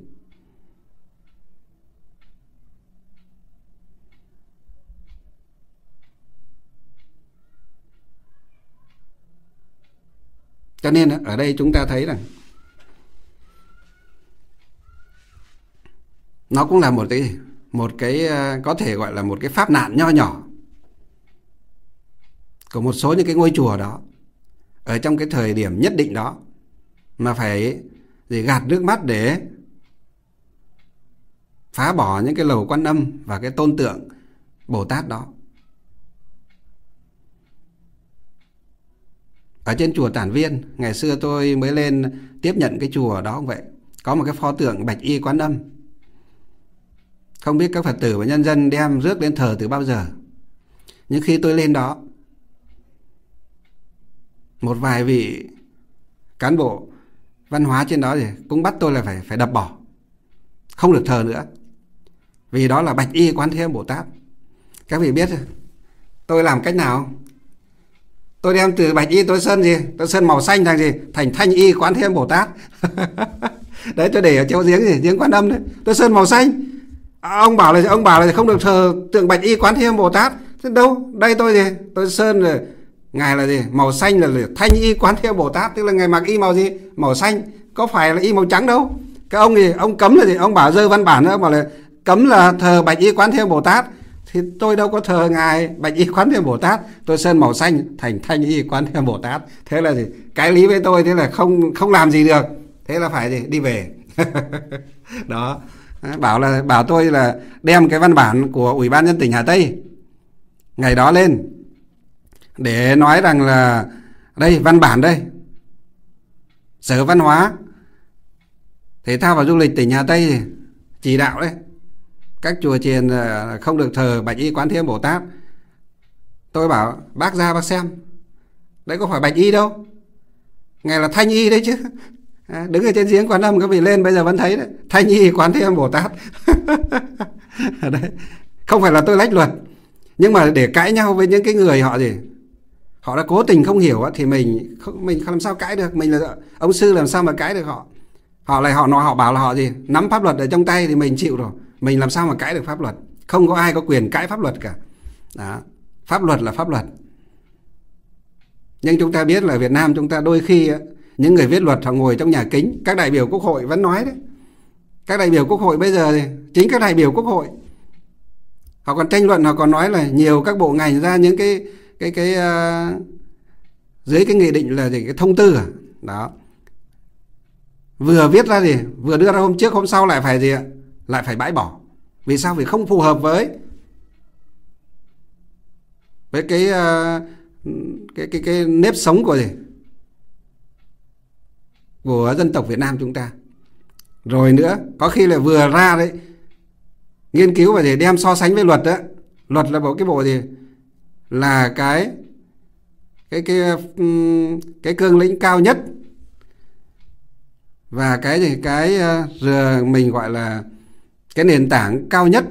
Cho nên ở đây chúng ta thấy rằng nó cũng là một cái một cái có thể gọi là một cái pháp nạn nho nhỏ của một số những cái ngôi chùa đó ở trong cái thời điểm nhất định đó, mà phải gì gạt nước mắt để phá bỏ những cái lầu Quan Âm và cái tôn tượng Bồ Tát đó. Ở trên chùa Tản Viên, ngày xưa tôi mới lên tiếp nhận cái chùa đó không vậy, có một cái pho tượng Bạch Y Quán Âm. Không biết các Phật tử và nhân dân đem rước đến thờ từ bao giờ. Nhưng khi tôi lên đó, một vài vị cán bộ văn hóa trên đó thì cũng bắt tôi là phải phải đập bỏ, không được thờ nữa, vì đó là Bạch Y Quán Thế Âm Bồ Tát. Các vị biết tôi làm cách nào? Tôi đem từ Bạch Y tôi sơn gì? Tôi sơn màu xanh thành gì? Thành Thanh Y Quán Thế Âm Bồ Tát. Đấy, tôi để ở chỗ giếng gì? Giếng Quan Âm đấy. Tôi sơn màu xanh. Ông bảo là ông bảo là không được thờ tượng Bạch Y Quán Thế Âm Bồ Tát. Thế đâu? Đây tôi gì? Tôi sơn rồi. Ngài là gì? Màu xanh là, là Thanh Y Quán Thế Âm Bồ Tát, tức là ngài mặc y màu gì? Màu xanh, có phải là y màu trắng đâu. Cái ông gì? Ông cấm là gì? Ông bảo dơ văn bản nữa, bảo là cấm là thờ Bạch Y Quán Thế Âm Bồ Tát. Thì tôi đâu có thờ ngài Bạch Y Quán Thế Âm Bồ Tát, tôi sơn màu xanh thành Thanh Y Quán Thế Âm Bồ Tát. Thế là gì? Cái lý với tôi thế là không không làm gì được. Thế là phải gì? Đi về. Đó. Bảo là bảo tôi là đem cái văn bản của Ủy ban nhân tỉnh Hà Tây ngày đó lên để nói rằng là đây văn bản đây, Sở Văn hóa Thể thao và Du lịch tỉnh Hà Tây chỉ đạo đấy, các chùa chiền không được thờ Bạch Y Quán Thế Âm Bồ Tát. Tôi bảo bác ra bác xem, đấy có phải Bạch Y đâu, ngài là Thanh Y đấy chứ. À, đứng ở trên giếng Quan Âm, các vị lên bây giờ vẫn thấy đấy, Thanh Y Quán Thế Âm Bồ Tát. Đấy. Không phải là tôi lách luật, nhưng mà để cãi nhau với những cái người họ gì họ đã cố tình không hiểu thì mình không mình làm sao cãi được. Mình là ông sư làm sao mà cãi được họ. Họ lại họ nói họ bảo là họ gì nắm pháp luật ở trong tay thì mình chịu rồi. Mình làm sao mà cãi được pháp luật. Không có ai có quyền cãi pháp luật cả. Đó. Pháp luật là pháp luật. Nhưng chúng ta biết là Việt Nam chúng ta đôi khi những người viết luật họ ngồi trong nhà kính. Các đại biểu Quốc hội vẫn nói đấy, các đại biểu Quốc hội bây giờ thì chính các đại biểu Quốc hội họ còn tranh luận, họ còn nói là nhiều các bộ ngành ra những cái cái cái uh, dưới cái nghị định là gì, cái thông tư à? Đó, vừa viết ra gì vừa đưa ra hôm trước hôm sau lại phải gì ạ, lại phải bãi bỏ. Vì sao? Vì không phù hợp với với cái uh, cái cái cái nếp sống của gì của dân tộc Việt Nam chúng ta. Rồi nữa có khi là vừa ra đấy nghiên cứu và để đem so sánh với luật đó. Luật là bộ cái bộ gì là cái cái cái cái cương lĩnh cao nhất và cái gì cái uh, mình gọi là cái nền tảng cao nhất.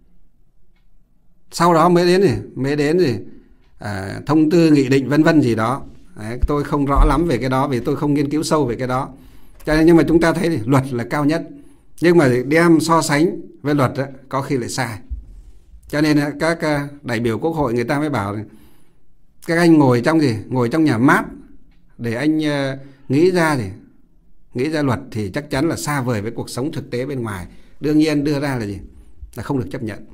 Sau đó mới đến gì mới đến gì à, thông tư nghị định vân vân gì đó. Đấy, tôi không rõ lắm về cái đó vì tôi không nghiên cứu sâu về cái đó. Cho nên nhưng mà chúng ta thấy thì luật là cao nhất, nhưng mà đem so sánh với luật đó, có khi lại sai. Cho nên các đại biểu Quốc hội người ta mới bảo các anh ngồi trong gì ngồi trong nhà mát để anh nghĩ ra thì nghĩ ra luật thì chắc chắn là xa vời với cuộc sống thực tế bên ngoài. Đương nhiên đưa ra là gì là không được chấp nhận.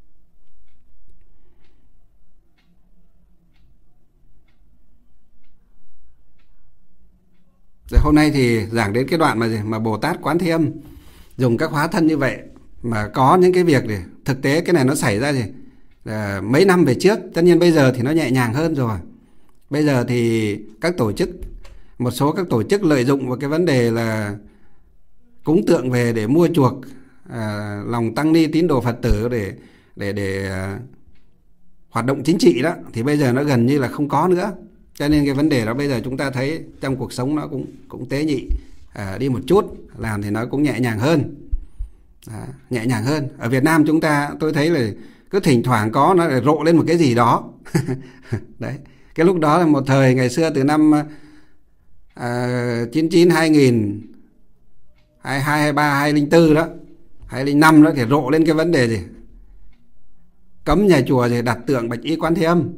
Rồi hôm nay thì giảng đến cái đoạn mà gì mà Bồ Tát Quán Thế Âm dùng các hóa thân như vậy mà có những cái việc để thực tế cái này nó xảy ra gì à, mấy năm về trước. Tất nhiên bây giờ thì nó nhẹ nhàng hơn rồi. Bây giờ thì các tổ chức một số các tổ chức lợi dụng vào cái vấn đề là cúng tượng về để mua chuộc à, lòng tăng ni tín đồ Phật tử để để để à, hoạt động chính trị đó, thì bây giờ nó gần như là không có nữa. Cho nên cái vấn đề đó bây giờ chúng ta thấy trong cuộc sống nó cũng cũng tế nhị à, đi một chút, làm thì nó cũng nhẹ nhàng hơn. À, nhẹ nhàng hơn. Ở Việt Nam chúng ta tôi thấy là cứ thỉnh thoảng có nó lại rộ lên một cái gì đó. Đấy, cái lúc đó là một thời ngày xưa từ năm à, chín chín, hai nghìn, hai hai, hai ba, hai không bốn đó, hai không năm đó thì rộ lên cái vấn đề gì? Cấm nhà chùa thì đặt tượng Bạch Y Quan Thế Âm.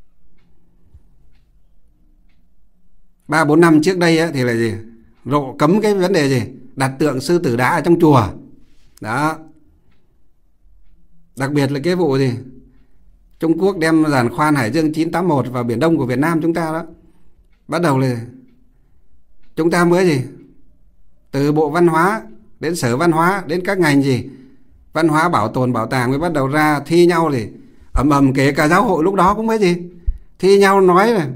Ba bốn năm trước đây á, thì là gì? Rộ cấm cái vấn đề gì? Đặt tượng sư tử đá ở trong chùa. Đó. Đặc biệt là cái vụ gì? Trung Quốc đem giàn khoan Hải Dương chín tám một vào Biển Đông của Việt Nam chúng ta đó. Bắt đầu là chúng ta mới gì? Từ Bộ Văn hóa đến Sở Văn hóa đến các ngành gì? Văn hóa, bảo tồn, bảo tàng mới bắt đầu ra thi nhau thì ầm ầm, kể cả giáo hội lúc đó cũng mới gì? Thi nhau nói là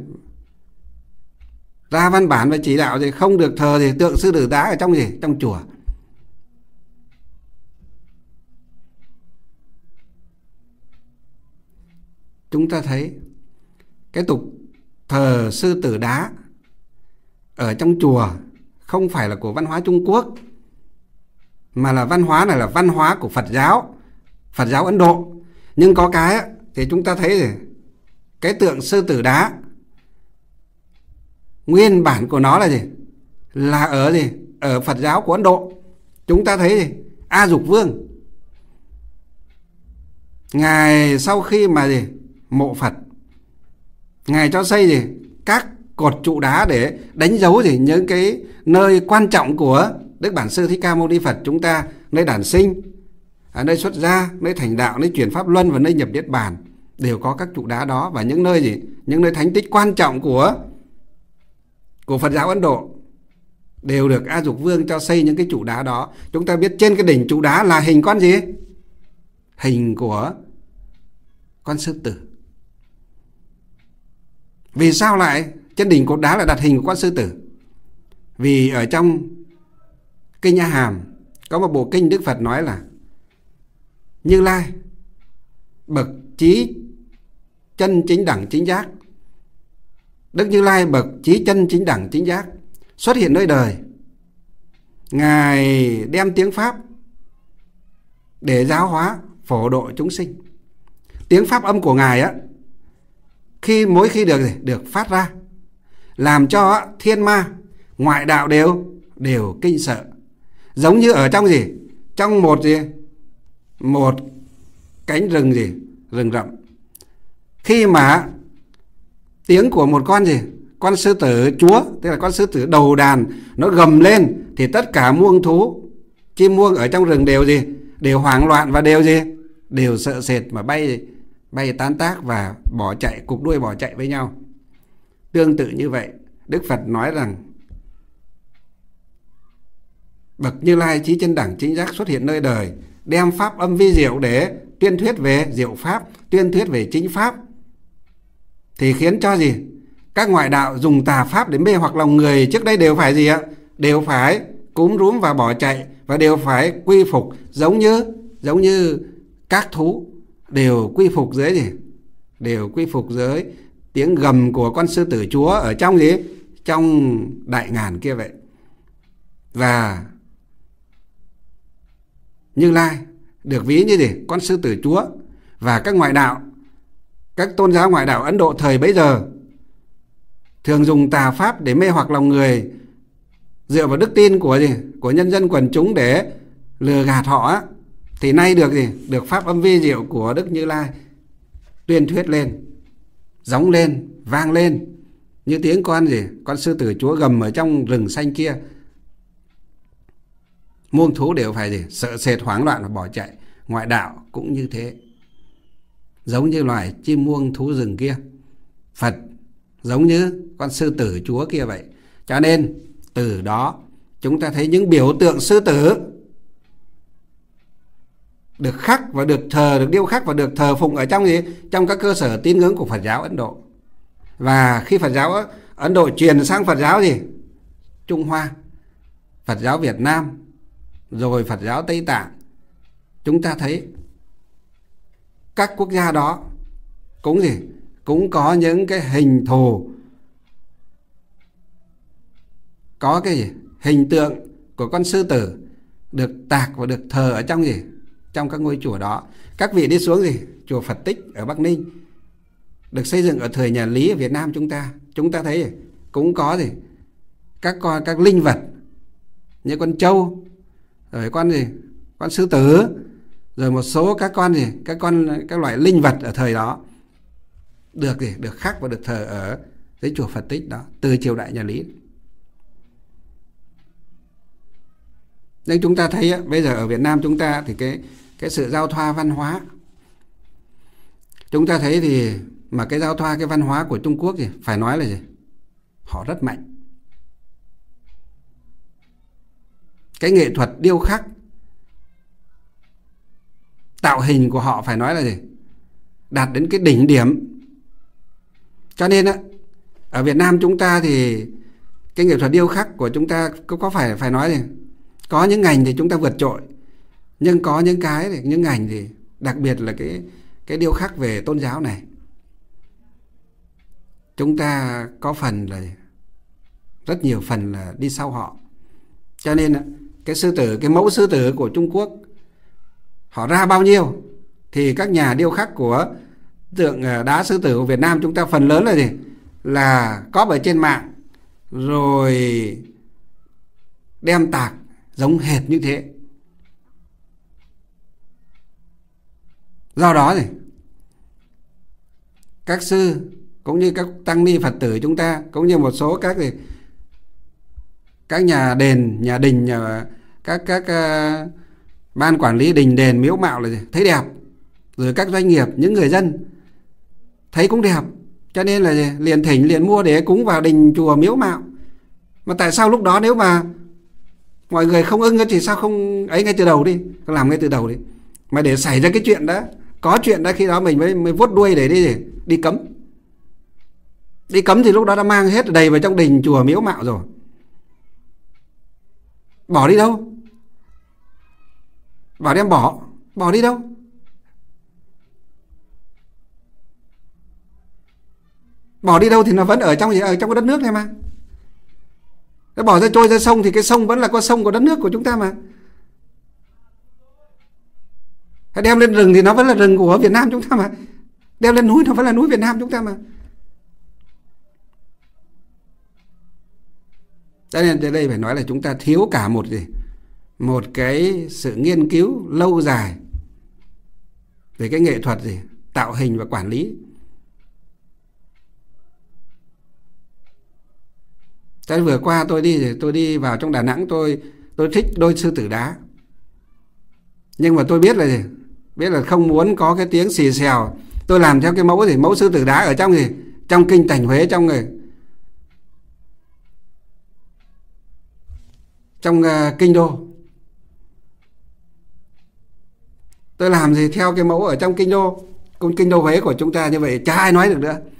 ra văn bản và chỉ đạo gì không được thờ gì tượng sư tử đá ở trong gì? Trong chùa. Chúng ta thấy cái tục thờ sư tử đá ở trong chùa không phải là của văn hóa Trung Quốc, mà là văn hóa này là văn hóa của Phật giáo, Phật giáo Ấn Độ. Nhưng có cái thì chúng ta thấy gì? Cái tượng sư tử đá nguyên bản của nó là gì? Là ở gì? Ở Phật giáo của Ấn Độ. Chúng ta thấy gì? A Dục Vương, Ngài sau khi mà gì? Mộ Phật, Ngài cho xây gì? Các cột trụ đá để đánh dấu gì? Những cái nơi quan trọng của Đức Bản Sư Thích Ca Mâu Ni Phật chúng ta, nơi đản sinh, ở nơi xuất gia, nơi thành đạo, nơi chuyển pháp luân và nơi nhập niết bàn đều có các trụ đá đó. Và những nơi gì? Những nơi thánh tích quan trọng của của Phật giáo Ấn Độ đều được A Dục Vương cho xây những cái trụ đá đó. Chúng ta biết trên cái đỉnh trụ đá là hình con gì? Hình của con sư tử. Vì sao lại trên đỉnh cột đá lại đặt hình của con sư tử? Vì ở trong Kinh A Hàm có một bộ kinh Đức Phật nói là Như Lai bậc trí chân chính đẳng chính giác, Đức Như Lai bậc trí chân chính đẳng chính giác xuất hiện nơi đời. Ngài đem tiếng Pháp để giáo hóa phổ độ chúng sinh. Tiếng Pháp âm của Ngài á, khi mỗi khi được được phát ra, làm cho thiên ma ngoại đạo đều đều kinh sợ. Giống như ở trong gì? Trong một gì? Một cánh rừng gì? Rừng rậm. Khi mà tiếng của một con gì? Con sư tử chúa, tức là con sư tử đầu đàn, nó gầm lên thì tất cả muông thú, chim muông ở trong rừng đều gì? Đều hoảng loạn và đều gì? Đều sợ sệt mà bay bay tán tác và bỏ chạy, cụp đuôi bỏ chạy với nhau. Tương tự như vậy, Đức Phật nói rằng bậc Như Lai chí chân đẳng chính giác xuất hiện nơi đời, đem pháp âm vi diệu để tuyên thuyết về diệu pháp, tuyên thuyết về chính pháp, thì khiến cho gì? Các ngoại đạo dùng tà pháp để mê hoặc lòng người trước đây đều phải gì ạ? Đều phải cúm rúm và bỏ chạy, và đều phải quy phục, giống như giống như các thú đều quy phục dưới gì? Đều quy phục dưới tiếng gầm của con sư tử chúa ở trong gì? Trong đại ngàn kia vậy. Và Như Lai được ví như gì? Con sư tử chúa. Và các ngoại đạo, các tôn giáo ngoại đạo Ấn Độ thời bấy giờ thường dùng tà pháp để mê hoặc lòng người, dựa vào đức tin của gì? Của nhân dân quần chúng để lừa gạt họ á. Thì nay được gì? Được pháp âm vi diệu của Đức Như Lai tuyên thuyết lên, gióng lên, vang lên như tiếng con gì? Con sư tử chúa gầm ở trong rừng xanh kia. Muông thú đều phải gì? Sợ sệt, hoảng loạn và bỏ chạy. Ngoại đạo cũng như thế, giống như loài chim muông thú rừng kia. Phật giống như con sư tử chúa kia vậy. Cho nên từ đó chúng ta thấy những biểu tượng sư tử được khắc và được thờ, được điêu khắc và được thờ phụng ở trong gì? Trong các cơ sở tín ngưỡng của Phật giáo Ấn Độ. Và khi Phật giáo Ấn Độ truyền sang Phật giáo gì? Trung Hoa, Phật giáo Việt Nam, rồi Phật giáo Tây Tạng, chúng ta thấy các quốc gia đó cũng gì? Cũng có những cái hình thù, có cái gì? Hình tượng của con sư tử được tạc và được thờ ở trong gì? Trong các ngôi chùa đó. Các vị đi xuống gì? Chùa Phật Tích ở Bắc Ninh, được xây dựng ở thời nhà Lý ở Việt Nam chúng ta. Chúng ta thấy cũng có gì? Các con, các linh vật như con trâu, rồi con gì? Con sư tử, rồi một số các con gì? Các con các loại linh vật ở thời đó được gì? Được khắc và được thờ ở dưới chùa Phật Tích đó từ triều đại nhà Lý. Nên chúng ta thấy bây giờ ở Việt Nam chúng ta thì cái cái sự giao thoa văn hóa, chúng ta thấy thì mà cái giao thoa cái văn hóa của Trung Quốc thì phải nói là gì? Họ rất mạnh. Cái nghệ thuật điêu khắc, tạo hình của họ phải nói là gì? Đạt đến cái đỉnh điểm. Cho nên á, ở Việt Nam chúng ta thì cái nghệ thuật điêu khắc của chúng ta có, có phải phải nói gì? Có những ngành thì chúng ta vượt trội, nhưng có những cái thì những ngành thì đặc biệt là cái cái điêu khắc về tôn giáo này, chúng ta có phần là rất nhiều phần là đi sau họ. Cho nên cái sư tử, cái mẫu sư tử của Trung Quốc họ ra bao nhiêu thì các nhà điêu khắc của tượng đá sư tử của Việt Nam chúng ta phần lớn là gì? Là cóp ở trên mạng rồi đem tạc giống hệt như thế. Do đó thì các sư cũng như các tăng ni Phật tử chúng ta, cũng như một số các gì, các nhà đền, nhà đình, nhà, các các uh, ban quản lý đình đền miếu mạo là gì? Thấy đẹp, rồi các doanh nghiệp, những người dân thấy cũng đẹp, cho nên là gì? Liền thỉnh liền mua để cúng vào đình chùa miếu mạo. Mà tại sao lúc đó nếu mà mọi người không ưng thì sao không ấy ngay từ đầu đi, làm ngay từ đầu đi. Mà để xảy ra cái chuyện đó, có chuyện đó khi đó mình mới mới vuốt đuôi để đi đi cấm. Đi cấm thì lúc đó đã mang hết đầy vào trong đình chùa miếu mạo rồi. Bỏ đi đâu? Bảo đem bỏ, bỏ đi đâu? Bỏ đi đâu thì nó vẫn ở trong gì? Ở trong cái đất nước này mà. Nó bỏ ra trôi ra sông thì cái sông vẫn là con sông của đất nước của chúng ta mà. Hay đem lên rừng thì nó vẫn là rừng của Việt Nam chúng ta mà. Đem lên núi nó vẫn là núi Việt Nam chúng ta mà. Cho nên tới đây phải nói là chúng ta thiếu cả một gì? Một cái sự nghiên cứu lâu dài về cái nghệ thuật gì? Tạo hình và quản lý. Thế vừa qua tôi đi tôi đi vào trong Đà Nẵng, tôi tôi thích đôi sư tử đá. Nhưng mà tôi biết là gì? Biết là không muốn có cái tiếng xì xèo. Tôi làm theo cái mẫu gì? Mẫu sư tử đá ở trong gì? Trong kinh thành Huế, trong người trong uh, kinh đô. Tôi làm gì theo cái mẫu ở trong kinh đô, cung kinh đô Huế của chúng ta như vậy, chả ai nói được nữa.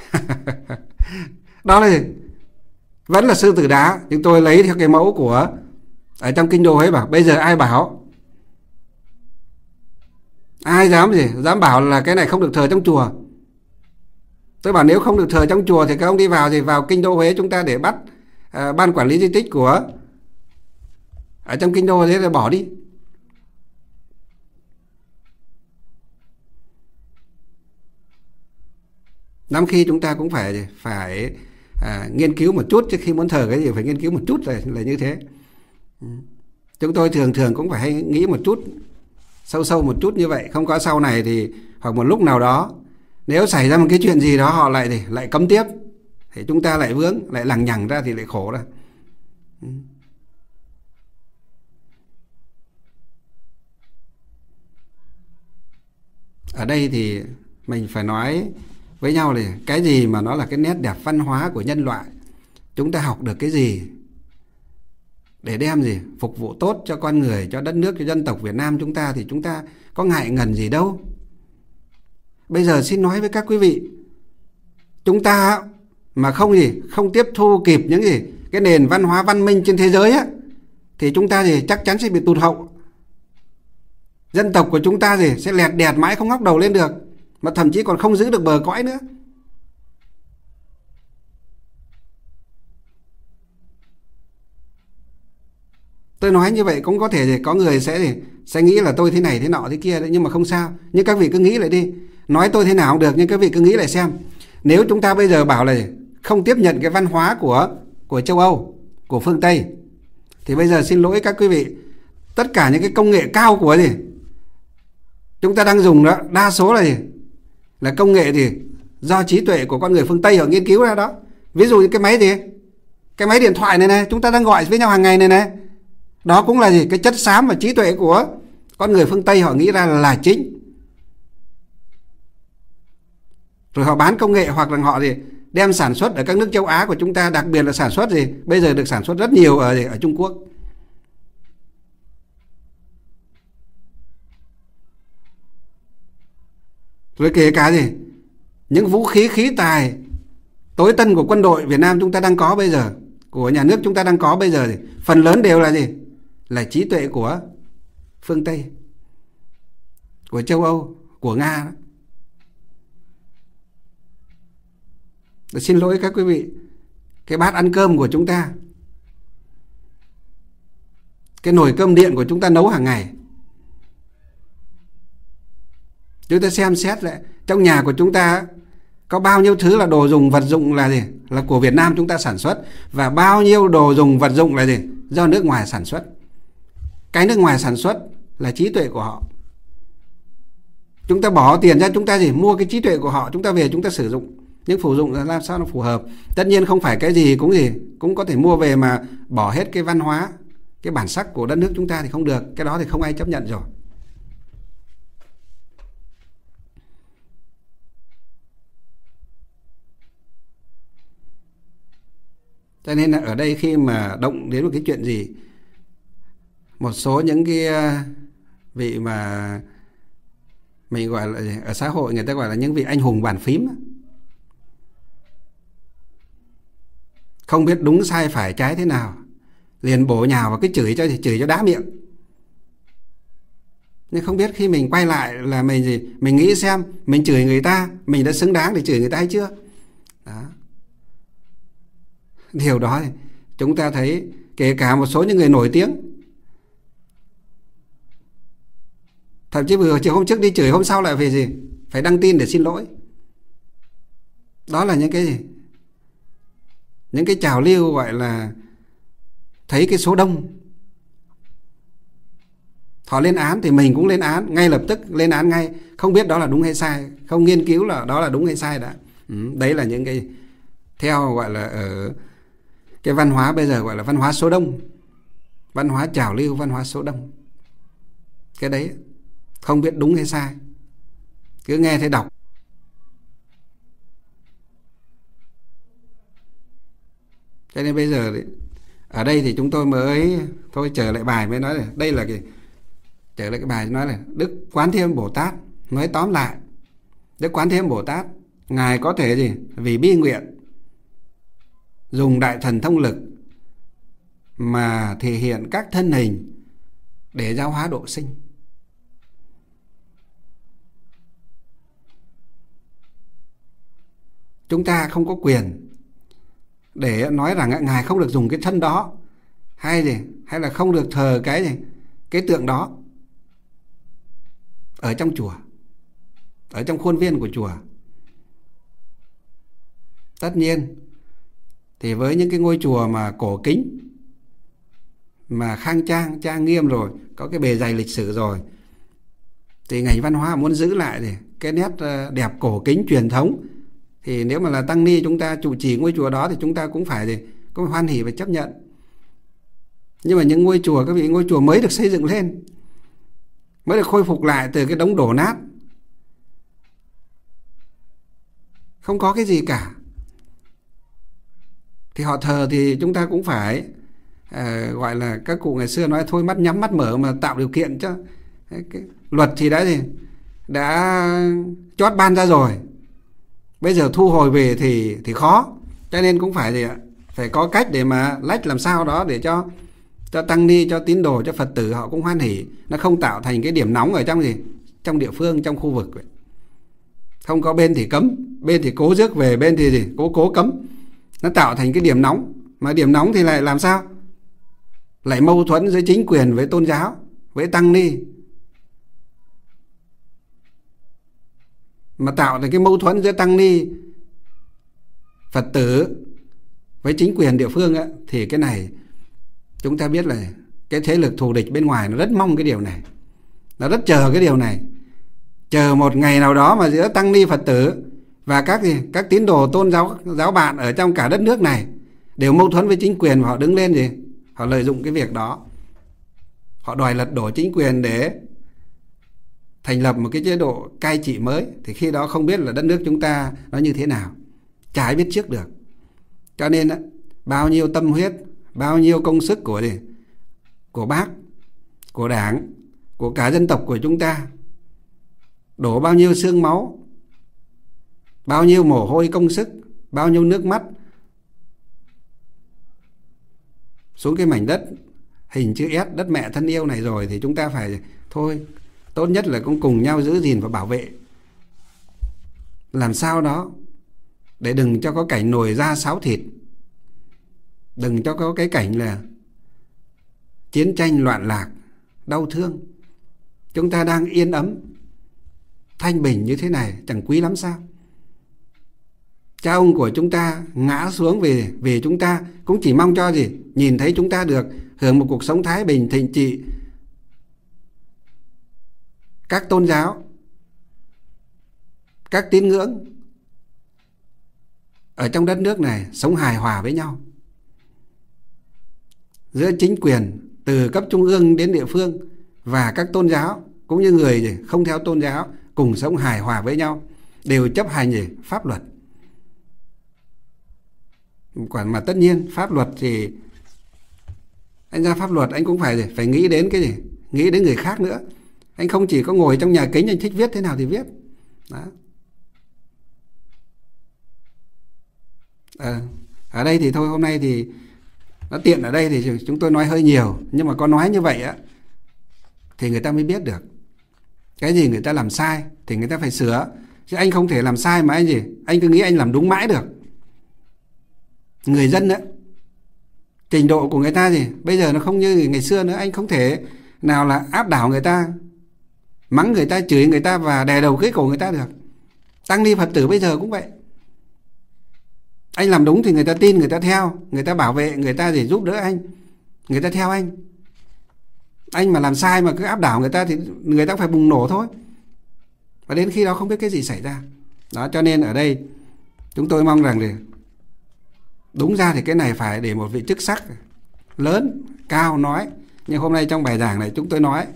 Đó là gì? Vẫn là sư tử đá, nhưng tôi lấy theo cái mẫu của ở trong kinh đô Huế. Bảo bây giờ ai bảo, ai dám gì dám bảo là cái này không được thờ trong chùa. Tôi bảo nếu không được thờ trong chùa thì các ông đi vào thì vào kinh đô Huế chúng ta để bắt uh, ban quản lý di tích của ở trong kinh đô thế là bỏ đi. Lắm khi chúng ta cũng phải phải à, nghiên cứu một chút, trước khi muốn thờ cái gì phải nghiên cứu một chút là, là như thế. Chúng tôi thường thường cũng phải hay nghĩ một chút, sâu sâu một chút như vậy, không có sau này thì hoặc một lúc nào đó nếu xảy ra một cái chuyện gì đó họ lại thì lại cấm tiếp, thì chúng ta lại vướng, lại lằng nhằng ra thì lại khổ ra. Ở đây thì mình phải nói với nhau là cái gì mà nó là cái nét đẹp văn hóa của nhân loại, chúng ta học được cái gì để đem gì phục vụ tốt cho con người, cho đất nước, cho dân tộc Việt Nam chúng ta, thì chúng ta có ngại ngần gì đâu. Bây giờ xin nói với các quý vị, chúng ta mà không gì không tiếp thu kịp những gì cái nền văn hóa văn minh trên thế giới á, thì chúng ta thì chắc chắn sẽ bị tụt hậu. Dân tộc của chúng ta thì sẽ lẹt đẹt mãi không ngóc đầu lên được, mà thậm chí còn không giữ được bờ cõi nữa. Tôi nói như vậy cũng có thể thì có người sẽ sẽ nghĩ là tôi thế này thế nọ thế kia đấy, nhưng mà không sao. Nhưng các vị cứ nghĩ lại đi. Nói tôi thế nào cũng được, nhưng các vị cứ nghĩ lại xem. Nếu chúng ta bây giờ bảo là không tiếp nhận cái văn hóa của của châu Âu, của phương Tây, thì bây giờ xin lỗi các quý vị, tất cả những cái công nghệ cao của gì chúng ta đang dùng đó, đa số là gì? Là công nghệ thì do trí tuệ của con người phương Tây họ nghiên cứu ra đó. Ví dụ như cái máy gì? Cái máy điện thoại này này, chúng ta đang gọi với nhau hàng ngày này này. Đó cũng là gì? Cái chất xám và trí tuệ của con người phương Tây họ nghĩ ra là, là chính. Rồi họ bán công nghệ, hoặc là họ gì đem sản xuất ở các nước châu Á của chúng ta, đặc biệt là sản xuất gì bây giờ được sản xuất rất nhiều ở ở Trung Quốc. Rồi kể cả gì những vũ khí khí tài tối tân của quân đội Việt Nam chúng ta đang có bây giờ, của nhà nước chúng ta đang có bây giờ thì phần lớn đều là gì? Là trí tuệ của phương Tây, của châu Âu, của Nga đó. Tôi xin lỗi các quý vị, cái bát ăn cơm của chúng ta, cái nồi cơm điện của chúng ta nấu hàng ngày, chúng ta xem xét lại trong nhà của chúng ta có bao nhiêu thứ là đồ dùng vật dụng là gì? Là của Việt Nam chúng ta sản xuất, và bao nhiêu đồ dùng vật dụng là gì? Do nước ngoài sản xuất. Cái nước ngoài sản xuất là trí tuệ của họ. Chúng ta bỏ tiền ra, chúng ta gì mua cái trí tuệ của họ, chúng ta về chúng ta sử dụng, nhưng sử dụng làm sao nó phù hợp. Tất nhiên không phải cái gì cũng gì cũng có thể mua về mà bỏ hết cái văn hóa, cái bản sắc của đất nước chúng ta thì không được. Cái đó thì không ai chấp nhận rồi. Cho nên là ở đây khi mà động đến một cái chuyện gì, một số những cái vị mà mình gọi là ở xã hội người ta gọi là những vị anh hùng bàn phím, không biết đúng sai phải trái thế nào, liền bổ nhào vào cái chửi cho thì chửi cho đá miệng. Nhưng không biết khi mình quay lại là mình gì, mình nghĩ xem mình chửi người ta, mình đã xứng đáng để chửi người ta hay chưa. Đó. Điều đó thì chúng ta thấy kể cả một số những người nổi tiếng, thậm chí vừa chiều hôm trước đi chửi, hôm sau lại về gì phải đăng tin để xin lỗi. Đó là những cái gì, những cái trào lưu gọi là thấy cái số đông họ lên án thì mình cũng lên án, ngay lập tức lên án ngay, không biết đó là đúng hay sai, không nghiên cứu là đó là đúng hay sai đã. Ừ, đấy là những cái theo gọi là ở cái văn hóa bây giờ gọi là văn hóa số đông, văn hóa trào lưu, văn hóa số đông. Cái đấy không biết đúng hay sai, cứ nghe thấy đọc. Cho nên bây giờ ở đây thì chúng tôi mới thôi trở lại bài mới nói là đây là cái trở lại cái bài nói là Đức Quán Thế Âm Bồ Tát. Nói tóm lại, Đức Quán Thế Âm Bồ Tát ngài có thể gì vì bi nguyện dùng đại thần thông lực mà thể hiện các thân hình để giáo hóa độ sinh. Chúng ta không có quyền để nói rằng ngài không được dùng cái thân đó, hay gì hay là không được thờ cái gì cái tượng đó ở trong chùa, ở trong khuôn viên của chùa. Tất nhiên thì với những cái ngôi chùa mà cổ kính, mà khang trang, trang nghiêm rồi, có cái bề dày lịch sử rồi, thì ngành văn hóa muốn giữ lại thì cái nét đẹp cổ kính truyền thống, thì nếu mà là tăng ni chúng ta trụ trì ngôi chùa đó thì chúng ta cũng phải thì cũng hoan hỉ và chấp nhận. Nhưng mà những ngôi chùa, các vị, ngôi chùa mới được xây dựng lên, mới được khôi phục lại từ cái đống đổ nát, không có cái gì cả, thì họ thờ thì chúng ta cũng phải à, gọi là các cụ ngày xưa nói thôi mắt nhắm mắt mở mà tạo điều kiện cho. Cái luật thì đã gì đã chót ban ra rồi, bây giờ thu hồi về thì thì khó, cho nên cũng phải gì ạ, phải có cách để mà lách làm sao đó để cho cho tăng ni, cho tín đồ, cho Phật tử họ cũng hoan hỉ, nó không tạo thành cái điểm nóng ở trong gì, trong địa phương, trong khu vực vậy. Không có bên thì cấm, bên thì cố rước về, bên thì gì cố cố cấm, nó tạo thành cái điểm nóng. Mà điểm nóng thì lại làm sao, lại mâu thuẫn giữa chính quyền với tôn giáo, với tăng ni, mà tạo thành cái mâu thuẫn giữa tăng ni, Phật tử với chính quyền địa phương ấy, thì cái này chúng ta biết là cái thế lực thù địch bên ngoài nó rất mong cái điều này, nó rất chờ cái điều này, chờ một ngày nào đó mà giữa tăng ni Phật tử và các gì các tín đồ tôn giáo giáo bạn ở trong cả đất nước này đều mâu thuẫn với chính quyền, và họ đứng lên gì, họ lợi dụng cái việc đó, họ đòi lật đổ chính quyền để thành lập một cái chế độ cai trị mới. Thì khi đó không biết là đất nước chúng ta nó như thế nào, chả ai biết trước được. Cho nên bao nhiêu tâm huyết, bao nhiêu công sức của gì, của Bác, của Đảng, của cả dân tộc của chúng ta, đổ bao nhiêu xương máu, bao nhiêu mồ hôi công sức, bao nhiêu nước mắt xuống cái mảnh đất hình chữ S, đất mẹ thân yêu này rồi, thì chúng ta phải thôi, tốt nhất là cũng cùng nhau giữ gìn và bảo vệ, làm sao đó để đừng cho có cảnh nồi da sáo thịt, đừng cho có cái cảnh là chiến tranh loạn lạc, đau thương. Chúng ta đang yên ấm, thanh bình như thế này chẳng quý lắm sao? Cha ông của chúng ta ngã xuống vì, vì chúng ta cũng chỉ mong cho gì, nhìn thấy chúng ta được hưởng một cuộc sống thái bình, thịnh trị, các tôn giáo, các tín ngưỡng ở trong đất nước này sống hài hòa với nhau, giữa chính quyền từ cấp trung ương đến địa phương và các tôn giáo cũng như người không theo tôn giáo cùng sống hài hòa với nhau, đều chấp hành gì pháp luật. Còn mà tất nhiên pháp luật thì anh ra pháp luật anh cũng phải gì, phải nghĩ đến cái gì, nghĩ đến người khác nữa. Anh không chỉ có ngồi trong nhà kính anh thích viết thế nào thì viết đó. À, ở đây thì thôi, hôm nay thì nó tiện ở đây thì chúng tôi nói hơi nhiều, nhưng mà có nói như vậy á thì người ta mới biết được cái gì người ta làm sai thì người ta phải sửa, chứ anh không thể làm sai mà anh gì anh cứ nghĩ anh làm đúng mãi được. Người dân đó, trình độ của người ta gì bây giờ nó không như ngày xưa nữa, anh không thể nào là áp đảo người ta, mắng người ta, chửi người ta và đè đầu cưỡi cổ người ta được. Tăng ni Phật tử bây giờ cũng vậy, anh làm đúng thì người ta tin, người ta theo, người ta bảo vệ, người ta để giúp đỡ anh, người ta theo anh. Anh mà làm sai mà cứ áp đảo người ta thì người ta phải bùng nổ thôi, và đến khi đó không biết cái gì xảy ra đó. Cho nên ở đây chúng tôi mong rằng là đúng ra thì cái này phải để một vị chức sắc lớn cao nói, nhưng hôm nay trong bài giảng này chúng tôi nói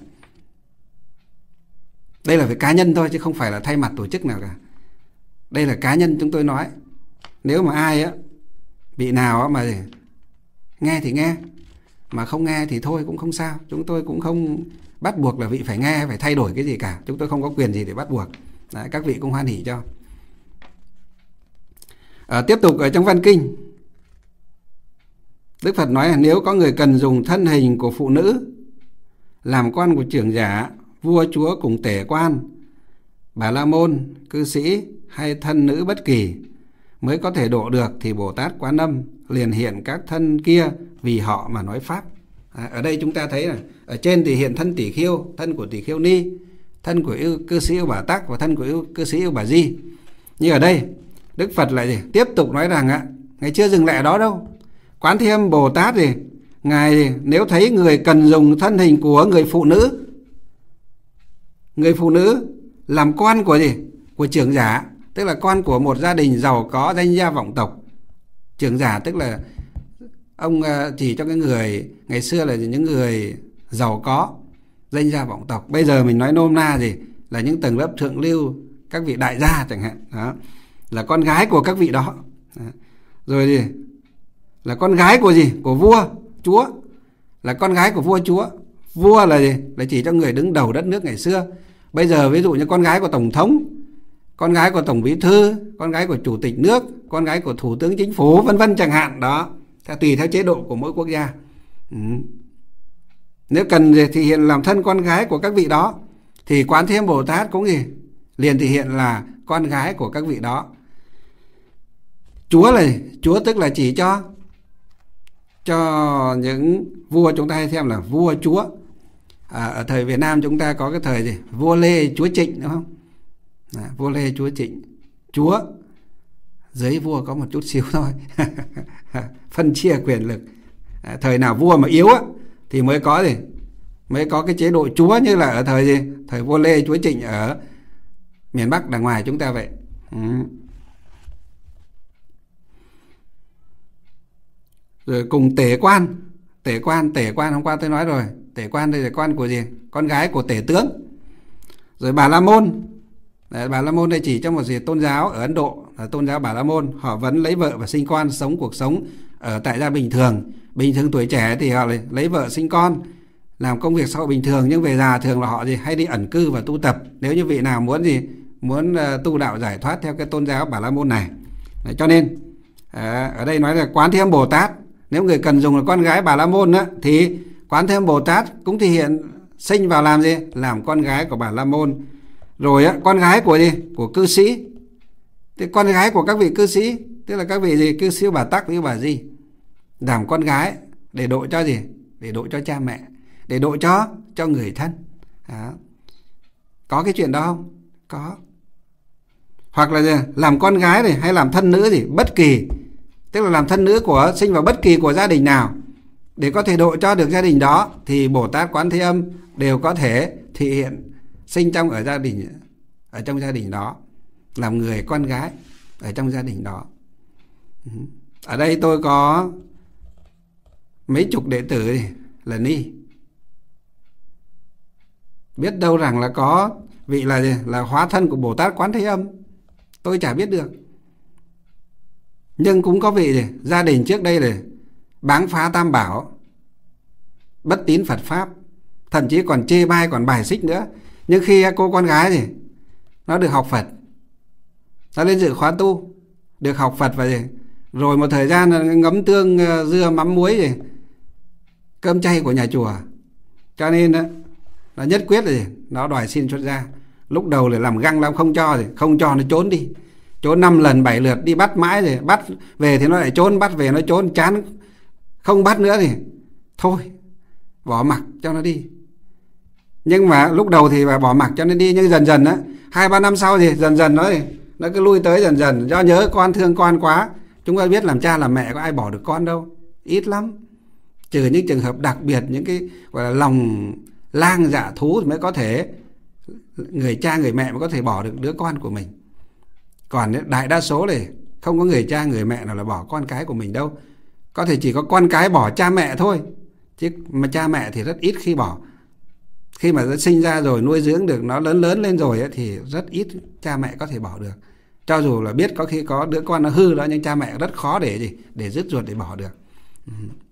đây là về cá nhân thôi, chứ không phải là thay mặt tổ chức nào cả. Đây là cá nhân chúng tôi nói. Nếu mà ai á bị nào á mà nghe thì nghe, mà không nghe thì thôi cũng không sao. Chúng tôi cũng không bắt buộc là vị phải nghe, phải thay đổi cái gì cả. Chúng tôi không có quyền gì để bắt buộc. Đấy, các vị cũng hoan hỉ cho. À, tiếp tục ở trong văn kinh, Đức Phật nói là nếu có người cần dùng thân hình của phụ nữ làm con của trưởng giả, vua chúa cùng tể quan, Bà La Môn, cư sĩ hay thân nữ bất kỳ mới có thể độ được, thì Bồ Tát Quán Âm liền hiện các thân kia vì họ mà nói pháp. À, ở đây chúng ta thấy là ở trên thì hiện thân Tỷ Khiêu, thân của Tỷ Khiêu Ni, thân của yêu, cư sĩ Yêu Bà Tắc và thân của yêu, cư sĩ Yêu Bà Di. Nhưng ở đây Đức Phật lại gì? Tiếp tục nói rằng ạ, Ngài chưa dừng lại ở đó đâu. Quán Thế Âm Bồ Tát gì? Ngài nếu thấy người cần dùng thân hình của người phụ nữ, người phụ nữ làm con của gì? Của trưởng giả, tức là con của một gia đình giàu có danh gia vọng tộc. Trưởng giả tức là ông chỉ cho cái người ngày xưa là những người giàu có danh gia vọng tộc. Bây giờ mình nói nôm na gì là những tầng lớp thượng lưu, các vị đại gia chẳng hạn đó, là con gái của các vị đó. Đó. Rồi gì là con gái của gì? Của vua chúa, là con gái của vua chúa. Vua là gì? Là chỉ cho người đứng đầu đất nước ngày xưa. Bây giờ ví dụ như con gái của tổng thống, con gái của tổng bí thư, con gái của chủ tịch nước, con gái của thủ tướng chính phủ, vân vân chẳng hạn đó. theo tùy theo chế độ của mỗi quốc gia. Ừ. Nếu cần thì hiện làm thân con gái của các vị đó, thì Quán Thế Âm Bồ Tát cũng gì liền thể hiện là con gái của các vị đó. Chúa là Chúa tức là chỉ cho cho những vua, chúng ta hay xem là vua chúa. À, ở thời Việt Nam chúng ta có cái thời gì vua Lê chúa Trịnh, đúng không? À, vua Lê chúa Trịnh, chúa dưới vua có một chút xíu thôi. Phân chia quyền lực. À, thời nào vua mà yếu á thì mới có gì mới có cái chế độ chúa, như là ở thời gì thời vua Lê chúa Trịnh ở miền Bắc đằng ngoài chúng ta vậy. Ừ. Rồi cùng tể quan. Tể quan, tể quan hôm qua tôi nói rồi. Tể quan đây là con của gì? Con gái của tể tướng. Rồi Bà La Môn. Đấy, Bà La Môn đây chỉ trong một gì tôn giáo ở Ấn Độ, là tôn giáo Bà La Môn. Họ vẫn lấy vợ và sinh con, sống cuộc sống ở tại gia bình thường. Bình thường tuổi trẻ thì họ lấy vợ sinh con, làm công việc xã hội bình thường, nhưng về già thường là họ gì hay đi ẩn cư và tu tập. Nếu như vị nào muốn gì muốn uh, tu đạo giải thoát theo cái tôn giáo Bà La Môn này. Đấy, cho nên à, ở đây nói là Quán Thế Âm Bồ Tát, nếu người cần dùng là con gái Bà La Môn á, thì Quán Thế Âm Bồ Tát cũng thể hiện sinh vào làm gì? Làm con gái của Bà La Môn. Rồi á, con gái của gì? Của cư sĩ. Thì con gái của các vị cư sĩ, tức là các vị gì? Cư sĩ Bà Tắc với Bà Di, làm con gái để độ cho gì? Để độ cho cha mẹ, để độ cho cho người thân. Đó. Có cái chuyện đó không? Có. Hoặc là gì? Làm con gái này hay làm thân nữ gì? Bất kỳ. Tức là làm thân nữ của sinh vào bất kỳ của gia đình nào, để có thể độ cho được gia đình đó, thì Bồ Tát Quán Thế Âm đều có thể thị hiện sinh trong ở gia đình, ở trong gia đình đó, làm người con gái ở trong gia đình đó. Ở đây tôi có mấy chục đệ tử là ni. Biết đâu rằng là có vị là gì? Là hóa thân của Bồ Tát Quán Thế Âm, tôi chả biết được. Nhưng cũng có vị gì? Gia đình trước đây là báng phá Tam Bảo, bất tín Phật Pháp, thậm chí còn chê bai, còn bài xích nữa. Nhưng khi cô con gái gì nó được học Phật, nó lên dự khóa tu, được học Phật và gì, rồi một thời gian ngấm tương dưa mắm muối gì, cơm chay của nhà chùa, cho nên nó nhất quyết là gì? Nó đòi xin xuất gia. Lúc đầu là làm găng lắm, không cho gì, không cho nó trốn đi, trốn năm lần bảy lượt, đi bắt mãi rồi, bắt về thì nó lại trốn, bắt về nó trốn, chán không bắt nữa thì thôi bỏ mặc cho nó đi. Nhưng mà lúc đầu thì phải bỏ mặc cho nó đi, nhưng dần dần á, hai ba năm sau thì dần dần nó nó cứ lui tới dần dần, do nhớ con, thương con quá. Chúng ta biết làm cha làm mẹ có ai bỏ được con đâu, ít lắm, trừ những trường hợp đặc biệt, những cái gọi là lòng lang dạ thú thì mới có thể, người cha người mẹ mới có thể bỏ được đứa con của mình. Còn đại đa số này không có người cha người mẹ nào là bỏ con cái của mình đâu. Có thể chỉ có con cái bỏ cha mẹ thôi, chứ mà cha mẹ thì rất ít khi bỏ. Khi mà nó sinh ra rồi, nuôi dưỡng được nó lớn lớn lên rồi ấy, thì rất ít cha mẹ có thể bỏ được. Cho dù là biết có khi có đứa con nó hư đó, nhưng cha mẹ rất khó để gì để dứt ruột để bỏ được. Ừ.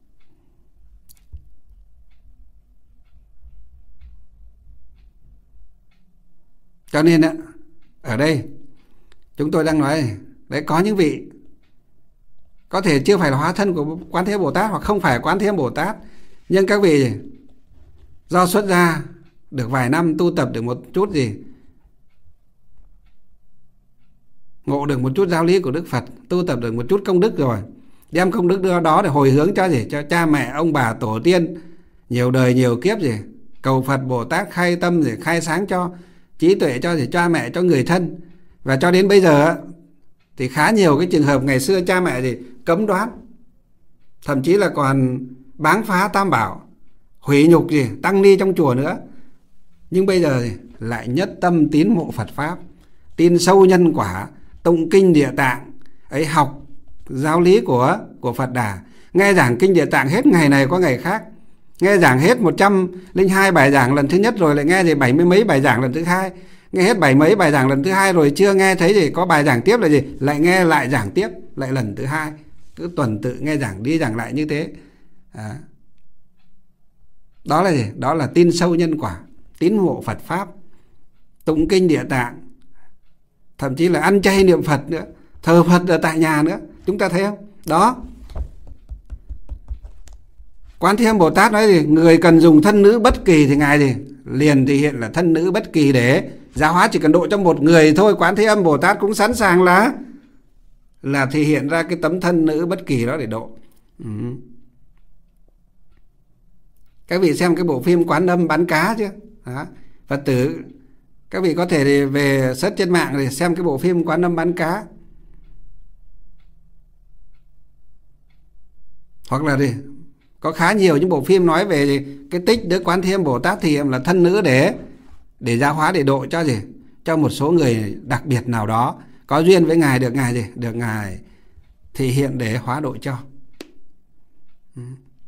Cho nên á, ở đây chúng tôi đang nói đấy, có những vị có thể chưa phải là hóa thân của Quán Thế Âm Bồ Tát, hoặc không phải Quán Thế Âm Bồ Tát, nhưng các vị do xuất gia được vài năm, tu tập được một chút gì, ngộ được một chút giáo lý của Đức Phật, tu tập được một chút công đức rồi, đem công đức đưa đó để hồi hướng cho gì, cho cha mẹ ông bà tổ tiên nhiều đời nhiều kiếp gì, cầu Phật Bồ Tát khai tâm gì, khai sáng cho trí tuệ cho gì, cha mẹ, cho người thân. Và cho đến bây giờ thì khá nhiều cái trường hợp ngày xưa cha mẹ gì cấm đoán, thậm chí là còn báng phá Tam Bảo, hủy nhục gì tăng ni trong chùa nữa, nhưng bây giờ thì lại nhất tâm tín mộ Phật Pháp, tin sâu nhân quả, tụng kinh Địa Tạng ấy, học giáo lý của của Phật Đà, nghe giảng kinh Địa Tạng hết ngày này qua ngày khác, nghe giảng hết một trăm lẻ hai bài giảng lần thứ nhất, rồi lại nghe gì bảy mươi mấy bài giảng lần thứ hai, nghe hết bảy mấy bài giảng lần thứ hai, rồi chưa nghe thấy gì có bài giảng tiếp là gì, lại nghe lại giảng tiếp lại lần thứ hai, cứ tuần tự nghe giảng đi giảng lại như thế. À. Đó là gì? Đó là tin sâu nhân quả, tín mộ Phật Pháp, tụng kinh Địa Tạng, thậm chí là ăn chay niệm Phật nữa, thờ Phật ở tại nhà nữa. Chúng ta thấy không? Đó. Quán Thế Âm Bồ Tát nói gì? Người cần dùng thân nữ bất kỳ thì ngài gì? Liền thể hiện là thân nữ bất kỳ để giáo hóa, chỉ cần độ cho một người thôi. Quán Thế Âm Bồ Tát cũng sẵn sàng là là thể hiện ra cái tấm thân nữ bất kỳ đó để độ. Ừ. Các vị xem cái bộ phim Quán Âm bán cá chưa? Đó. Phật tử, các vị có thể về search trên mạng để xem cái bộ phim Quán Âm bán cá. Hoặc là gì? Có khá nhiều những bộ phim nói về cái tích Đức Quán Thế Âm Bồ Tát thì hiện là thân nữ để để giáo hóa, để độ cho gì? Cho một số người đặc biệt nào đó có duyên với ngài, được ngài gì? Được ngài thể hiện để hóa độ cho. Ừ.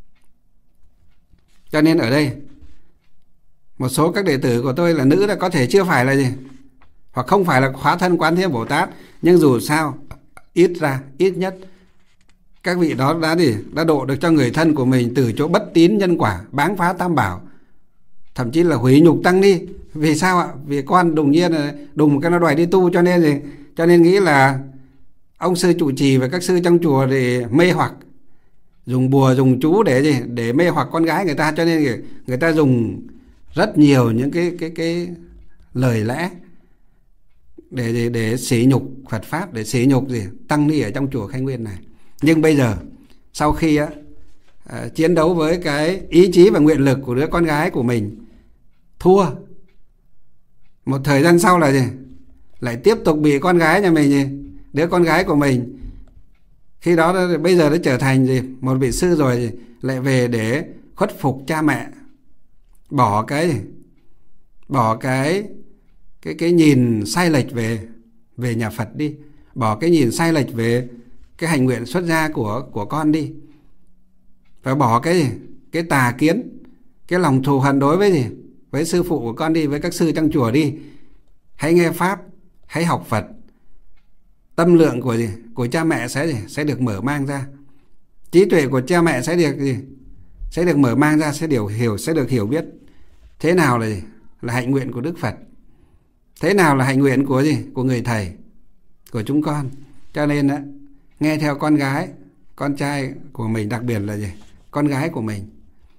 Cho nên ở đây một số các đệ tử của tôi là nữ là có thể chưa phải là gì, hoặc không phải là hóa thân Quán Thế Âm Bồ Tát, nhưng dù sao ít ra ít nhất các vị đó đã gì đã độ được cho người thân của mình từ chỗ bất tín nhân quả, báng phá tam bảo, thậm chí là hủy nhục tăng ni. Vì sao ạ? Vì con đùng nhiên đùng cái nó đòi đi tu, cho nên gì cho nên nghĩ là ông sư trụ trì và các sư trong chùa để mê hoặc, dùng bùa dùng chú để gì để mê hoặc con gái người ta, cho nên người ta dùng rất nhiều những cái cái cái lời lẽ để để, để sỉ nhục Phật pháp, để sỉ nhục gì tăng ni ở trong chùa Khai Nguyên này. Nhưng bây giờ sau khi á, à, chiến đấu với cái ý chí và nguyện lực của đứa con gái của mình thua, một thời gian sau là gì lại tiếp tục bị con gái nhà mình gì, đứa con gái của mình khi đó bây giờ nó trở thành gì một vị sư rồi, gì, lại về để khuất phục cha mẹ, bỏ cái bỏ cái cái cái nhìn sai lệch về về nhà Phật đi, bỏ cái nhìn sai lệch về cái hành nguyện xuất gia của của con đi, và bỏ cái cái tà kiến, cái lòng thù hằn đối với gì với sư phụ của con đi, với các sư trong chùa đi. Hãy nghe pháp, hãy học Phật, tâm lượng của gì của cha mẹ sẽ gì sẽ được mở mang ra, trí tuệ của cha mẹ sẽ được gì sẽ được mở mang ra, sẽ điều hiểu sẽ được hiểu biết thế nào là gì là hạnh nguyện của Đức Phật, thế nào là hạnh nguyện của gì của người thầy của chúng con. Cho nên á, nghe theo con gái, con trai của mình, đặc biệt là gì con gái của mình.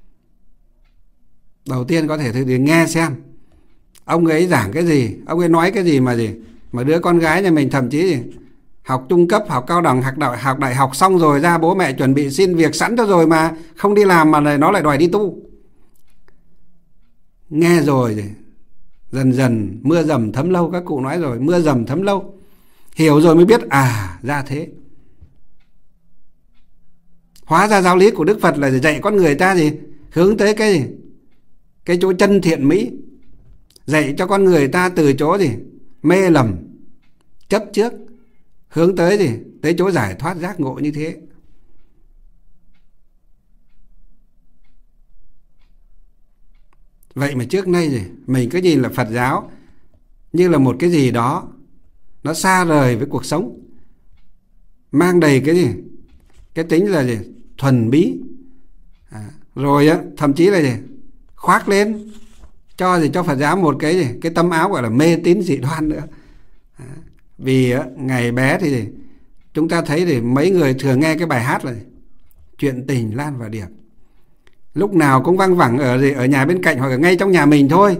Đầu tiên có thể thì nghe xem ông ấy giảng cái gì, ông ấy nói cái gì mà gì mà đứa con gái nhà mình thậm chí gì, học trung cấp, học cao đẳng, học đại, học đại học xong rồi ra bố mẹ chuẩn bị xin việc sẵn cho rồi mà không đi làm, mà nó lại đòi đi tu. Nghe rồi gì dần dần mưa dầm thấm lâu, các cụ nói rồi, mưa dầm thấm lâu, hiểu rồi mới biết à ra thế. Hóa ra giáo lý của Đức Phật là dạy con người ta gì hướng tới cái gì cái chỗ chân thiện mỹ, dạy cho con người ta từ chỗ gì mê lầm chấp trước, hướng tới gì tới chỗ giải thoát giác ngộ như thế. Vậy mà trước nay gì mình cứ nhìn là Phật giáo như là một cái gì đó nó xa rời với cuộc sống, mang đầy cái gì cái tính là gì thuần bí, à, rồi á thậm chí là gì khoác lên cho gì cho Phật giáo một cái gì cái tấm áo gọi là mê tín dị đoan nữa. À, vì á, ngày bé thì gì, chúng ta thấy thì mấy người thường nghe cái bài hát là gì? Chuyện tình Lan và Điệp, lúc nào cũng văng vẳng ở gì ở nhà bên cạnh hoặc ở ngay trong nhà mình thôi.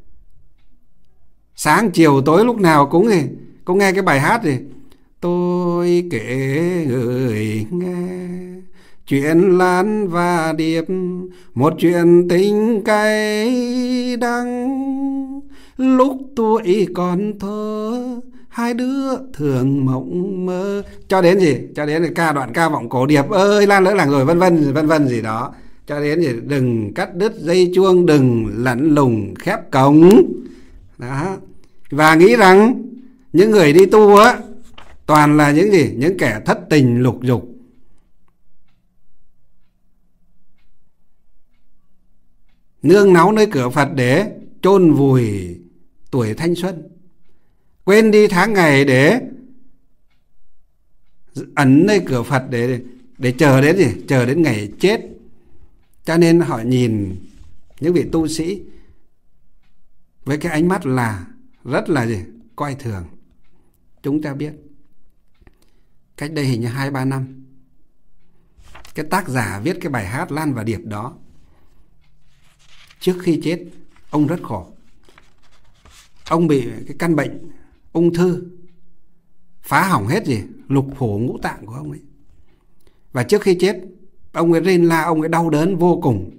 Sáng chiều tối lúc nào cũng gì cũng nghe cái bài hát gì tôi kể người nghe chuyện Lan và Điệp, một chuyện tình cay đắng. Lúc tuổi còn thơ hai đứa thường mộng mơ, cho đến gì cho đến ca đoạn ca vọng cổ Điệp ơi Lan lỡ làng rồi vân vân vân vân gì đó, cho đến gì đừng cắt đứt dây chuông, đừng lặn lùng khép cổng đó. Và nghĩ rằng những người đi tu á toàn là những gì những kẻ thất tình lục dục, nương náu nơi cửa Phật để chôn vùi tuổi thanh xuân, quên đi tháng ngày để ẩn nơi cửa Phật để để chờ đến gì chờ đến ngày chết. Cho nên họ nhìn những vị tu sĩ với cái ánh mắt là rất là gì coi thường. Chúng ta biết cách đây hình như hai ba năm cái tác giả viết cái bài hát Lan và Điệp đó, trước khi chết ông rất khổ. Ông bị cái căn bệnh ung thư phá hỏng hết gì lục phủ ngũ tạng của ông ấy. Và trước khi chết ông ấy rên la, ông ấy đau đớn vô cùng.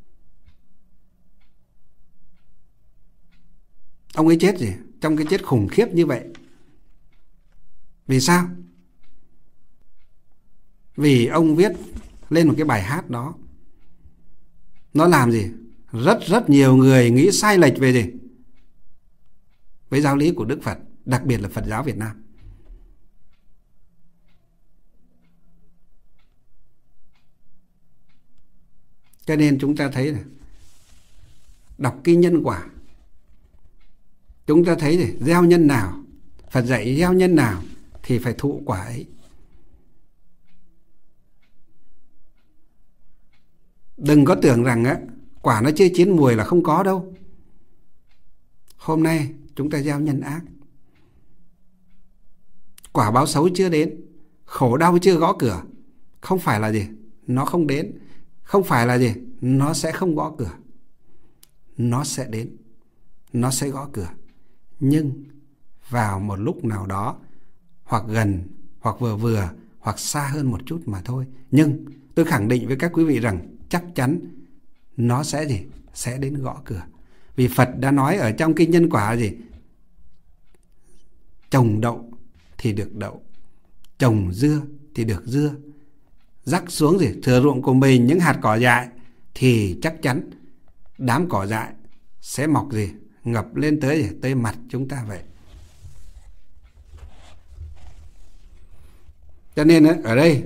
Ông ấy chết gì trong cái chết khủng khiếp như vậy. Vì sao? Vì ông viết lên một cái bài hát đó, nó làm gì rất rất nhiều người nghĩ sai lệch về gì với giáo lý của Đức Phật, đặc biệt là Phật giáo Việt Nam. Cho nên chúng ta thấy là đọc kinh nhân quả, chúng ta thấy gì gieo nhân nào, Phật dạy gieo nhân nào thì phải thụ quả ấy. Đừng có tưởng rằng á, quả nó chưa chín mùi là không có đâu. Hôm nay chúng ta gieo nhân ác, quả báo xấu chưa đến, khổ đau chưa gõ cửa. Không phải là gì nó không đến, không phải là gì nó sẽ không gõ cửa. Nó sẽ đến, nó sẽ gõ cửa, nhưng vào một lúc nào đó, hoặc gần, hoặc vừa vừa, hoặc xa hơn một chút mà thôi. Nhưng tôi khẳng định với các quý vị rằng chắc chắn nó sẽ gì sẽ đến gõ cửa. Vì Phật đã nói ở trong kinh nhân quả gì, trồng đậu thì được đậu, trồng dưa thì được dưa. Rắc xuống gì thừa ruộng của mình những hạt cỏ dại thì chắc chắn đám cỏ dại sẽ mọc gì ngập lên tới gì tới mặt chúng ta vậy. Cho nên ở đây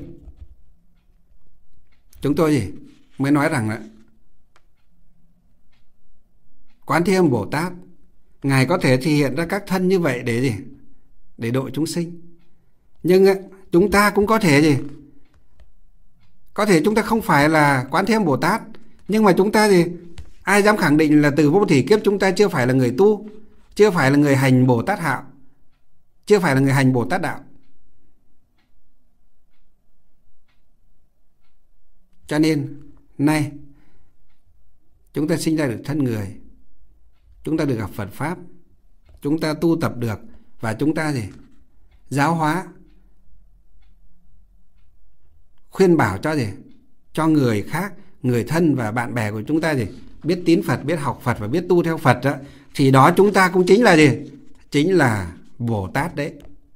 chúng tôi gì mới nói rằng là Quán Thế Âm Bồ Tát Ngài có thể thể hiện ra các thân như vậy để gì để độ chúng sinh. Nhưng chúng ta cũng có thể gì có thể chúng ta không phải là Quán Thế Âm Bồ Tát, nhưng mà chúng ta gì ai dám khẳng định là từ vô thỉ kiếp chúng ta chưa phải là người tu, chưa phải là người hành Bồ Tát hạo, chưa phải là người hành Bồ Tát đạo. Cho nên nay chúng ta sinh ra được thân người, chúng ta được gặp Phật Pháp, chúng ta tu tập được, và chúng ta gì giáo hóa, khuyên bảo cho gì cho người khác, người thân và bạn bè của chúng ta gì biết tín Phật, biết học Phật và biết tu theo Phật đó, thì đó chúng ta cũng chính là gì chính là Bồ Tát đấy.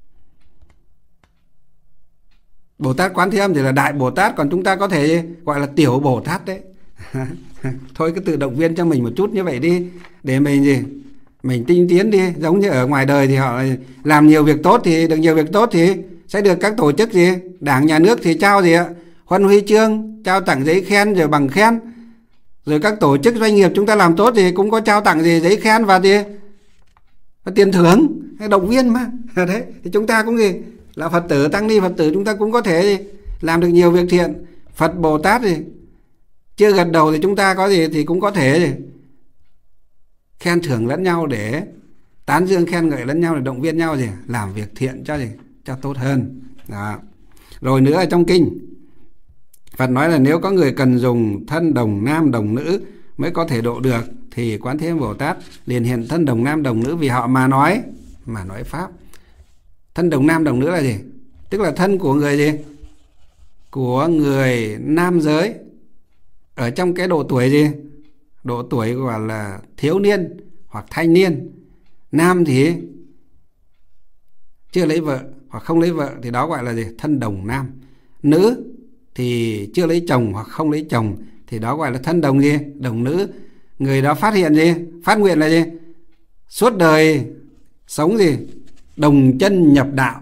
Bồ Tát Quán Thế Âm thì là Đại Bồ Tát, còn chúng ta có thể gọi là Tiểu Bồ Tát đấy. Thôi cứ tự động viên cho mình một chút như vậy đi, để mình gì mình tinh tiến đi. Giống như ở ngoài đời thì họ làm nhiều việc tốt, thì được nhiều việc tốt thì sẽ được các tổ chức gì Đảng Nhà nước thì trao gì ạ huân huy chương, trao tặng giấy khen rồi bằng khen. Rồi các tổ chức doanh nghiệp chúng ta làm tốt thì cũng có trao tặng gì giấy khen và gì và tiền thưởng hay động viên mà. Đấy thì chúng ta cũng gì là Phật tử, tăng ni Phật tử, chúng ta cũng có thể gì làm được nhiều việc thiện. Phật Bồ Tát thì chưa gật đầu thì chúng ta có gì thì cũng có thể gì khen thưởng lẫn nhau, để tán dương khen ngợi lẫn nhau, để động viên nhau gì làm việc thiện cho gì cho tốt hơn đó. Rồi nữa ở trong kinh Phật nói là nếu có người cần dùng thân đồng nam đồng nữ mới có thể độ được, thì Quán Thế Âm Bồ Tát liền hiện thân đồng nam đồng nữ vì họ mà nói mà nói pháp. Thân đồng nam đồng nữ là gì? Tức là thân của người gì? Của người nam giới ở trong cái độ tuổi gì? Độ tuổi gọi là thiếu niên hoặc thanh niên. Nam thì chưa lấy vợ hoặc không lấy vợ thì đó gọi là gì? Thân đồng nam. Nữ thì chưa lấy chồng hoặc không lấy chồng thì đó gọi là thân đồng gì? Đồng nữ. Người đó phát hiện gì? Phát nguyện là gì? Suốt đời sống gì? Đồng chân nhập đạo.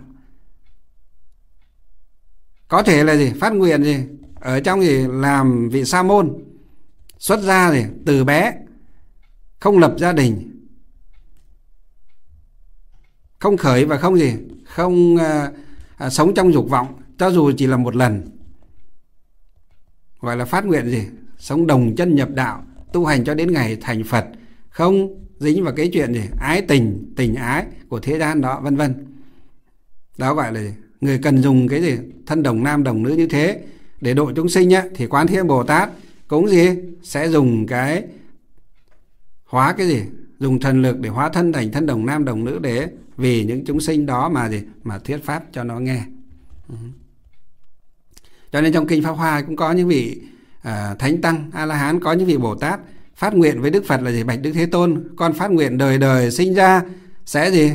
Có thể là gì? Phát nguyện gì? Ở trong gì? Làm vị sa môn, xuất gia gì? Từ bé không lập gia đình, không khởi và không gì? Không à, à, sống trong dục vọng, cho dù chỉ là một lần. Gọi là phát nguyện gì? Sống đồng chân nhập đạo, tu hành cho đến ngày thành Phật, không dính vào cái chuyện gì ái tình, tình ái của thế gian đó, vân vân. Đó gọi là gì? Người cần dùng cái gì thân đồng nam đồng nữ như thế để độ chúng sinh á, thì Quán Thế Bồ Tát cũng gì sẽ dùng cái hóa cái gì dùng thần lực để hóa thân thành thân đồng nam đồng nữ để vì những chúng sinh đó mà gì mà thuyết pháp cho nó nghe. Cho nên trong kinh Pháp Hoa cũng có những vị à, thánh tăng A La Hán, có những vị Bồ Tát phát nguyện với Đức Phật là gì? Bạch Đức Thế Tôn, con phát nguyện đời đời sinh ra sẽ gì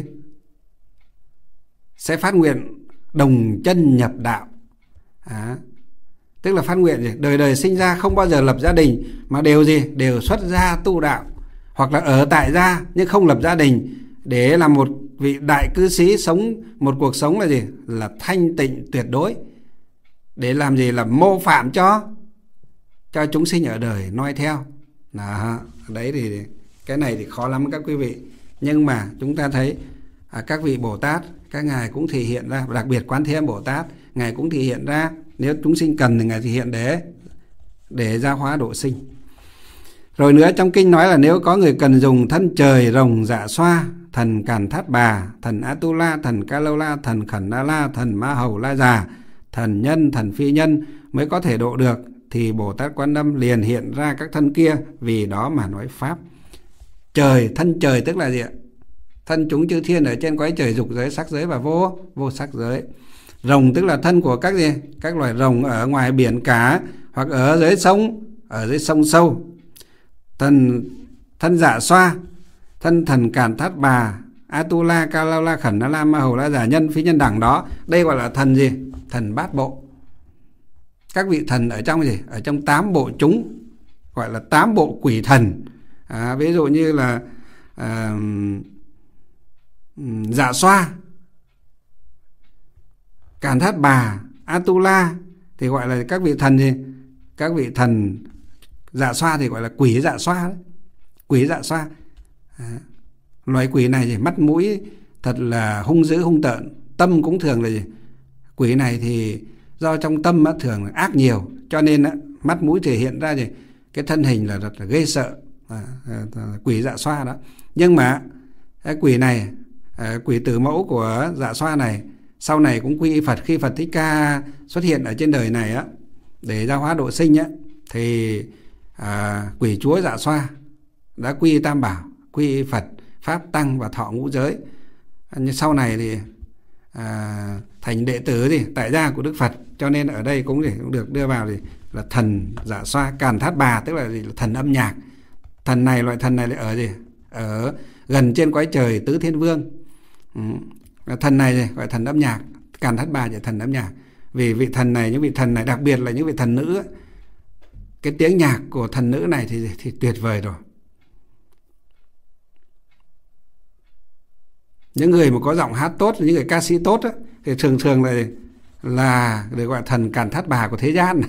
sẽ phát nguyện đồng chân nhập đạo. À, tức là phát nguyện gì đời đời sinh ra không bao giờ lập gia đình, mà đều gì đều xuất gia tu đạo, hoặc là ở tại gia nhưng không lập gia đình, để làm một vị đại cư sĩ sống một cuộc sống là gì là thanh tịnh tuyệt đối, để làm gì là mô phạm cho cho chúng sinh ở đời noi theo. Đó, đấy thì cái này thì khó lắm các quý vị, nhưng mà chúng ta thấy à, các vị Bồ Tát các ngài cũng thể hiện ra, đặc biệt Quán Thế Âm Bồ Tát ngài cũng thể hiện ra, nếu chúng sinh cần thì ngài thể hiện để để gia hóa độ sinh. Rồi nữa trong kinh nói là nếu có người cần dùng thân trời rồng dạ xoa, thần Càn Thát Bà, thần Atula, thần Ca Lâu La, thần Khẩn Na La, thần Ma Hầu La Già, thần nhân, thần phi nhân mới có thể độ được, thì Bồ Tát Quan Âm liền hiện ra các thân kia, vì đó mà nói pháp. Trời, thân trời tức là gì ạ? Thân chúng chư thiên ở trên cõi trời dục giới, sắc giới và vô vô sắc giới. Rồng tức là thân của các gì? Các loài rồng ở ngoài biển cả, hoặc ở dưới sông, ở dưới sông sâu. Thần thân dạ xoa, thân thần Càn Thát Bà, Atula, Ca Lâu La, Khẩn Na La, Ma Hầu La Già, nhân phi nhân đẳng đó. Đây gọi là thần gì? Thần bát bộ. Các vị thần ở trong gì? Ở trong tám bộ chúng, gọi là tám bộ quỷ thần. À, ví dụ như là à, dạ xoa, Càn Thát Bà, Atula thì gọi là các vị thần gì? Các vị thần dạ xoa thì gọi là quỷ dạ xoa đấy. Quỷ dạ xoa. À, loài quỷ này thì mắt mũi thật là hung dữ hung tợn, tâm cũng thường là gì? Quỷ này thì do trong tâm á, thường là ác nhiều, cho nên á, mắt mũi thể hiện ra gì? Cái thân hình là rất là ghê sợ. À, à, quỷ dạ xoa đó. Nhưng mà cái quỷ này, à, quỷ tử mẫu của dạ xoa này sau này cũng quy y Phật. Khi Phật Thích Ca xuất hiện ở trên đời này á, để gia hóa độ sinh á, thì à, quỷ chúa dạ xoa đã quy y Tam Bảo, quy y Phật, Pháp, Tăng và thọ ngũ giới. Nhưng sau này thì à, thành đệ tử thì tại gia của Đức Phật, cho nên ở đây cũng, cũng được đưa vào thì là thần dạ xoa. Càn Thát Bà tức là, gì? Là thần âm nhạc. Thần này, loại thần này lại ở gì? Ở gần trên cõi trời Tứ Thiên Vương. Ừ. Thần này gì? Gọi thần âm nhạc. Càn Thát Bà là thần âm nhạc. Vì vị thần này, những vị thần này, đặc biệt là những vị thần nữ ấy, cái tiếng nhạc của thần nữ này thì, thì tuyệt vời rồi. Những người mà có giọng hát tốt, những người ca sĩ tốt ấy, thì thường thường là là được gọi thần Càn Thát Bà của thế gian.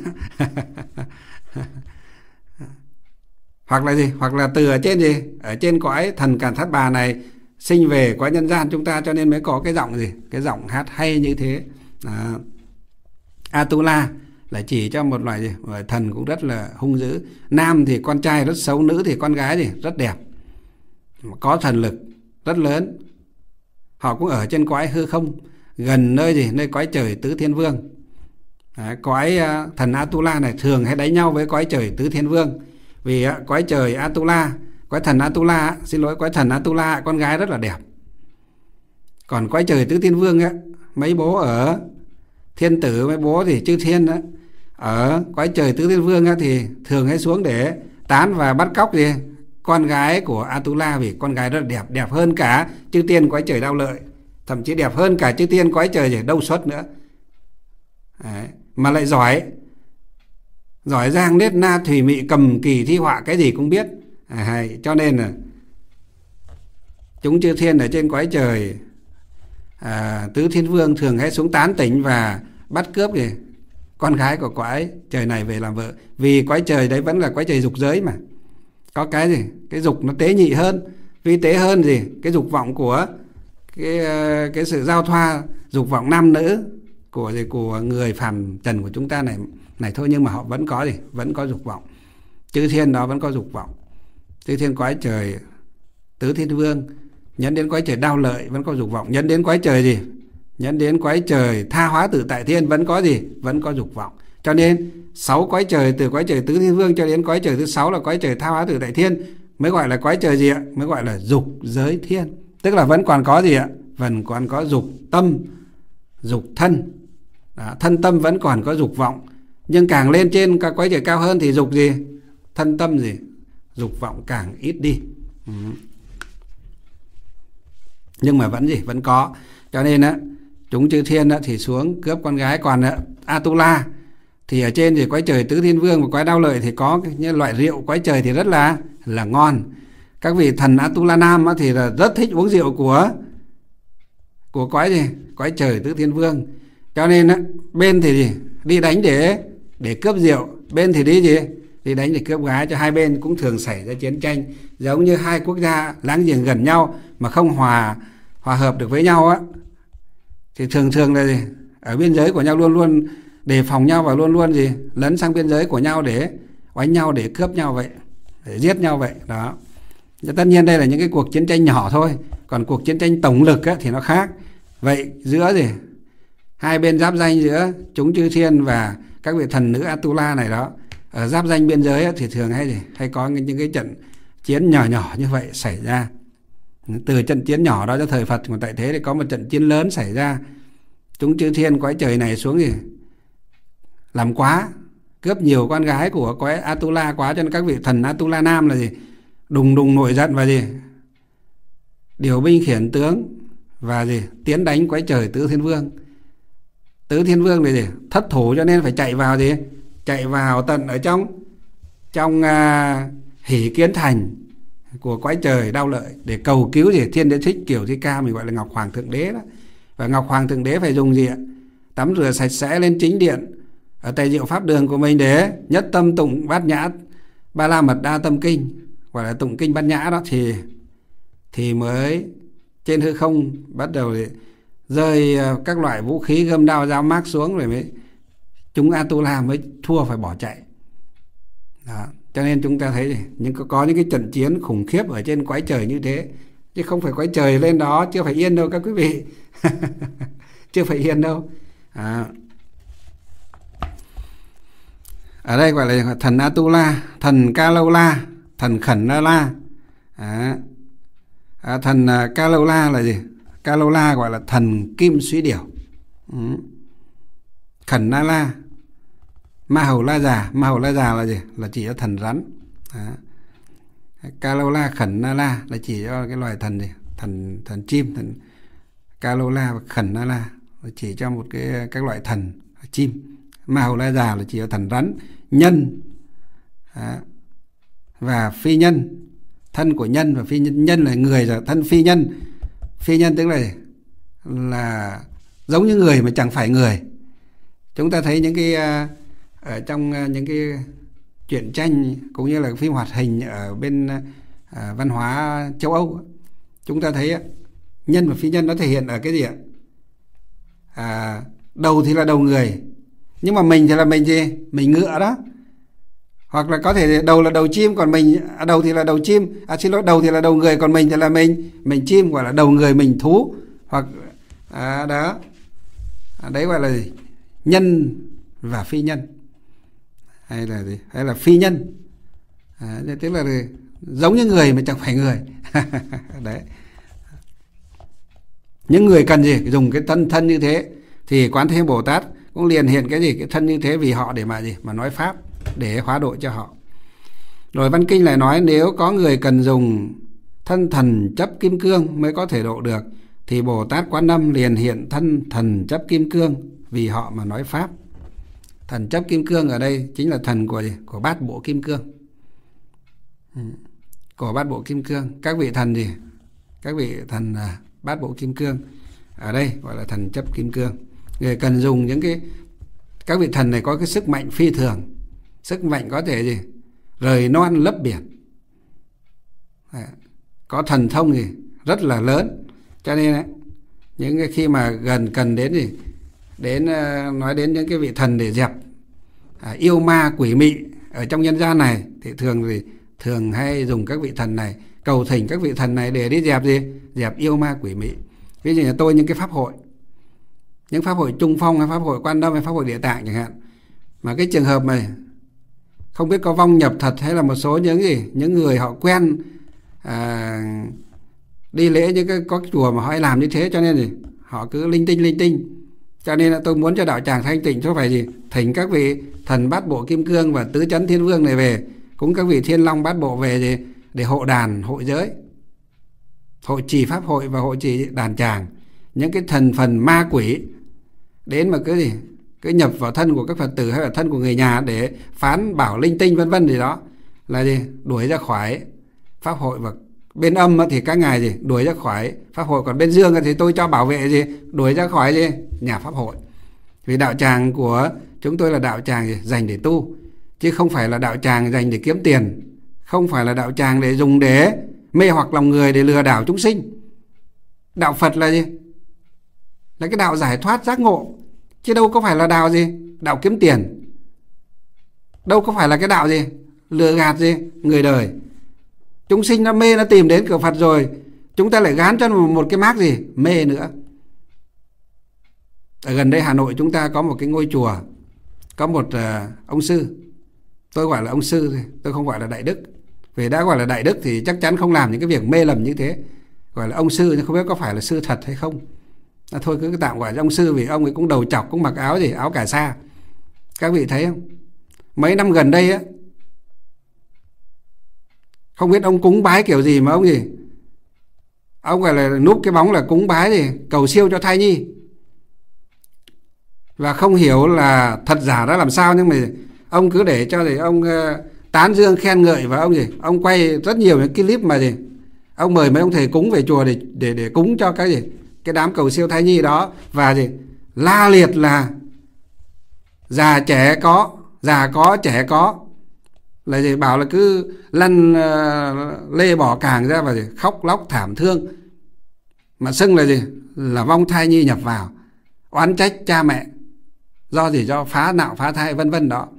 Hoặc là gì? Hoặc là từ ở trên gì? Ở trên cõi thần Càn Thát Bà này sinh về cõi nhân gian chúng ta, cho nên mới có cái giọng gì? Cái giọng hát hay như thế. À, Atula là chỉ cho một loại gì? Một loại thần cũng rất là hung dữ. Nam thì con trai rất xấu, nữ thì con gái gì? Rất đẹp. Có thần lực rất lớn. Họ cũng ở trên cõi hư không, gần nơi gì? Nơi cõi trời Tứ Thiên Vương. À, cõi uh, thần Atula này thường hay đánh nhau với cõi trời Tứ Thiên Vương. Vì uh, cõi trời Atula, cõi thần Atula, xin lỗi, cõi thần Atula con gái rất là đẹp. Còn cõi trời Tứ Thiên Vương á, mấy bố ở thiên tử, mấy bố thì chư thiên á, ở cõi trời Tứ Thiên Vương á, thì thường hay xuống để tán và bắt cóc gì? Con gái của Atula, vì con gái rất là đẹp, đẹp hơn cả chư tiên cõi trời Đao Lợi, thậm chí đẹp hơn cả chư tiên cõi trời Đâu Xuất nữa. Đấy. Mà lại giỏi, giỏi giang nết na thủy mị cầm kỳ thi họa, cái gì cũng biết. À, cho nên là chúng chư thiên ở trên cõi trời à, Tứ Thiên Vương thường hay xuống tán tỉnh và bắt cướp gì? Con gái của cõi trời này về làm vợ. Vì cõi trời đấy vẫn là cõi trời dục giới mà. Có cái gì? Cái dục nó tế nhị hơn, vi tế hơn gì? Cái dục vọng của cái, cái sự giao thoa, dục vọng nam nữ của gì? Của người phàm trần của chúng ta này này thôi, nhưng mà họ vẫn có gì? Vẫn có dục vọng. Chư thiên đó vẫn có dục vọng. Chư thiên cõi trời Tứ Thiên Vương, nhấn đến cõi trời Đao Lợi vẫn có dục vọng, nhấn đến cõi trời gì? Nhấn đến cõi trời Tha Hóa Tự Tại Thiên vẫn có gì? Vẫn có dục vọng. Cho nên sáu cõi trời, từ cõi trời tứ thiên vương cho đến cõi trời thứ sáu là cõi trời Tha Hóa Tử Đại Thiên, mới gọi là cõi trời gì ạ? Mới gọi là dục giới thiên. Tức là vẫn còn có gì ạ? Vẫn còn có dục tâm, dục thân. Đó, thân tâm vẫn còn có dục vọng. Nhưng càng lên trên các cõi trời cao hơn thì dục gì? Thân tâm gì? Dục vọng càng ít đi. Ừ. Nhưng mà vẫn gì? Vẫn có. Cho nên á, chúng chư thiên á, thì xuống cướp con gái. Còn á, Atula thì ở trên thì cõi trời tứ thiên vương và cõi Đao Lợi thì có những loại rượu cõi trời thì rất là là ngon. Các vị thần Atula Nam á, thì là rất thích uống rượu của của cõi gì? Cõi trời tứ thiên vương. Cho nên á, bên thì gì? Đi đánh để để cướp rượu, bên thì đi gì? Đi đánh để cướp gái. Cho hai bên cũng thường xảy ra chiến tranh, giống như hai quốc gia láng giềng gần nhau mà không hòa hòa hợp được với nhau á, thì thường thường là gì? Ở biên giới của nhau luôn luôn đề phòng nhau và luôn luôn gì? Lấn sang biên giới của nhau để oánh nhau, để cướp nhau vậy, để giết nhau vậy. Đó. Tất nhiên đây là những cái cuộc chiến tranh nhỏ thôi, còn cuộc chiến tranh tổng lực á, thì nó khác. Vậy giữa gì? Hai bên giáp danh giữa chúng chư thiên và các vị thần nữ Atula này đó, ở giáp danh biên giới á, thì thường hay gì? Hay có những cái trận chiến nhỏ nhỏ như vậy xảy ra. Từ trận chiến nhỏ đó cho thời Phật, còn tại thế thì có một trận chiến lớn xảy ra. Chúng chư thiên cõi trời này xuống gì? Làm quá, cướp nhiều con gái của cõi Atula quá, cho nên các vị thần Atula Nam là gì? Đùng đùng nổi giận và gì? Điều binh khiển tướng và gì? Tiến đánh cõi trời tứ thiên vương. Tứ thiên vương là gì? Thất thủ, cho nên phải chạy vào gì? Chạy vào tận ở trong trong uh, Hỷ Kiến Thành của cõi trời Đao Lợi để cầu cứu gì? Thiên Đế Thích Kiểu Thi Ca, mình gọi là Ngọc Hoàng Thượng Đế đó. Và Ngọc Hoàng Thượng Đế phải dùng gì ạ? Tắm rửa sạch sẽ lên chính điện ở Tây Diệu Pháp Đường của mình để nhất tâm tụng Bát Nhã Ba La Mật Đa Tâm Kinh, gọi là tụng kinh Bát Nhã đó, thì thì mới trên hư không bắt đầu rơi các loại vũ khí gươm đao dao mác xuống, rồi mới chúng Atula mới thua, phải bỏ chạy. Đó. Cho nên chúng ta thấy những có, có những cái trận chiến khủng khiếp ở trên cõi trời như thế, chứ không phải cõi trời lên đó chưa phải yên đâu các quý vị. Chưa phải yên đâu. À. Ở đây gọi là thần Atula, thần Kalola, thần Khẩn Na La. À. À, thần uh, Kalola là gì? Kalola gọi là thần Kim Suý Điểu. Ừ. Khẩn Na La, Ma Hầu La Già. Ma Hầu La Già là gì? Là chỉ cho thần rắn. À. Kalola, Khẩn Na La là chỉ cho cái loài thần gì? Thần thần chim. Thần Kalola và Khẩn Na La là chỉ cho một cái các loại thần chim. Ma Hầu La Già là chỉ cho thần rắn. Nhân à. Và phi nhân, thân của nhân và phi nhân. Nhân là người, là thân phi nhân. Phi nhân tức là là giống như người mà chẳng phải người. Chúng ta thấy những cái ở trong những cái truyện tranh cũng như là phim hoạt hình ở bên à, văn hóa châu Âu, chúng ta thấy nhân và phi nhân nó thể hiện ở cái gì ạ? À, đầu thì là đầu người, nhưng mà mình thì là mình gì? Mình ngựa đó. Hoặc là có thể đầu là đầu chim, còn mình à, đầu thì là đầu chim, à xin lỗi, đầu thì là đầu người, còn mình thì là mình mình chim, gọi là đầu người mình thú. Hoặc à, đó à, đấy gọi là gì? Nhân và phi nhân, hay là gì? Hay là phi nhân. À, tức là gì? Giống như người mà chẳng phải người. Đấy. Những người cần gì? Dùng cái thân thân như thế thì Quán Thế Bồ Tát cũng liền hiện cái gì? Cái thân như thế vì họ để mà gì? Mà nói pháp, để hóa độ cho họ. Rồi Văn Kinh lại nói nếu có người cần dùng thân thần chấp kim cương mới có thể độ được, thì Bồ Tát Quán Âm liền hiện thân thần chấp kim cương vì họ mà nói pháp. Thần chấp kim cương ở đây chính là thần của gì? Của bát bộ kim cương. Của bát bộ kim cương. Các vị thần gì? Các vị thần à, bát bộ kim cương ở đây gọi là thần chấp kim cương. Người cần dùng những cái, các vị thần này có cái sức mạnh phi thường, sức mạnh có thể gì? Rời non lấp biển. Có thần thông gì? Rất là lớn. Cho nên ấy, những cái khi mà gần cần đến gì? Đến uh, nói đến những cái vị thần để dẹp à, yêu ma quỷ mị ở trong nhân gian này, thì thường thì thường hay dùng các vị thần này, cầu thỉnh các vị thần này để đi dẹp gì? Dẹp yêu ma quỷ mị. Ví dụ như tôi những cái pháp hội, những pháp hội Trung Phong hay pháp hội Quan Âm hay pháp hội Địa Tạng chẳng hạn, Mà cái trường hợp này không biết có vong nhập thật hay là một số những gì những người họ quen à, đi lễ những cái có chùa mà họ hay làm như thế, cho nên gì họ cứ linh tinh linh tinh. Cho nên là tôi muốn cho đạo tràng thanh tịnh, cho phải gì thỉnh các vị thần bát bộ kim cương và tứ chấn thiên vương này về, cũng các vị thiên long bát bộ về gì để hộ đàn hộ giới, hộ trì pháp hội và hộ trì đàn tràng. Những cái thần phần ma quỷ đến mà cứ gì cứ nhập vào thân của các Phật tử hay là thân của người nhà để phán bảo linh tinh vân vân gì đó là gì đuổi ra khỏi pháp hội. Và bên âm thì các ngài gì đuổi ra khỏi pháp hội, còn bên dương thì tôi cho bảo vệ gì đuổi ra khỏi gì nhà pháp hội. Vì đạo tràng của chúng tôi là đạo tràng gì? Dành để tu, chứ không phải là đạo tràng dành để kiếm tiền, không phải là đạo tràng để dùng để mê hoặc lòng người để lừa đảo chúng sinh. Đạo Phật là gì? Là cái đạo giải thoát giác ngộ, chứ đâu có phải là đạo gì đạo kiếm tiền, đâu có phải là cái đạo gì lừa gạt gì người đời. Chúng sinh nó mê, nó tìm đến cửa Phật rồi, chúng ta lại gán cho một cái mác gì mê nữa. Ở gần đây Hà Nội chúng ta có một cái ngôi chùa, có một uh, ông sư, tôi gọi là ông sư thôi, tôi không gọi là đại đức. Vì đã gọi là đại đức thì chắc chắn không làm những cái việc mê lầm như thế. Gọi là ông sư nhưng không biết có phải là sư thật hay không. À, thôi cứ tạm gọi là ông sư, vì ông ấy cũng đầu chọc, cũng mặc áo gì áo cà sa. Các vị thấy không? Mấy năm gần đây á, không biết ông cúng bái kiểu gì mà ông gì ông gọi là núp cái bóng là cúng bái gì cầu siêu cho thai nhi. Và không hiểu là thật giả ra làm sao, nhưng mà ông cứ để cho thì ông uh, tán dương khen ngợi, và ông gì ông quay rất nhiều những clip mà gì ông mời mấy ông thầy cúng về chùa để để để cúng cho cái gì cái đám cầu siêu thai nhi đó, và gì la liệt là già trẻ có, già có trẻ có, là gì bảo là cứ lăn uh, lê bỏ càng ra và gì khóc lóc thảm thương, mà xưng là gì là vong thai nhi nhập vào, oán trách cha mẹ do gì do phá nạo phá thai vân vân đó.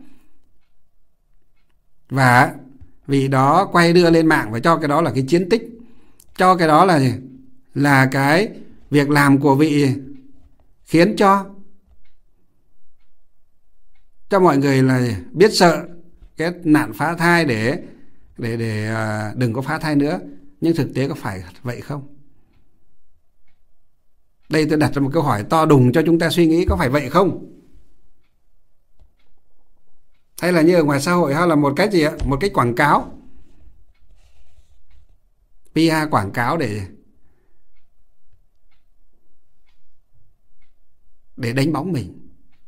Và vị đó quay đưa lên mạng và cho cái đó là cái chiến tích, cho cái đó là gì là cái việc làm của vị khiến cho cho mọi người là gì? Biết sợ cái nạn phá thai để để để uh, đừng có phá thai nữa. Nhưng thực tế có phải vậy không? Đây tôi đặt ra một câu hỏi to đùng cho chúng ta suy nghĩ, có phải vậy không? Hay là như ở ngoài xã hội, hay là một cách gì ạ? Một cách quảng cáo, pê e quảng cáo để để đánh bóng mình.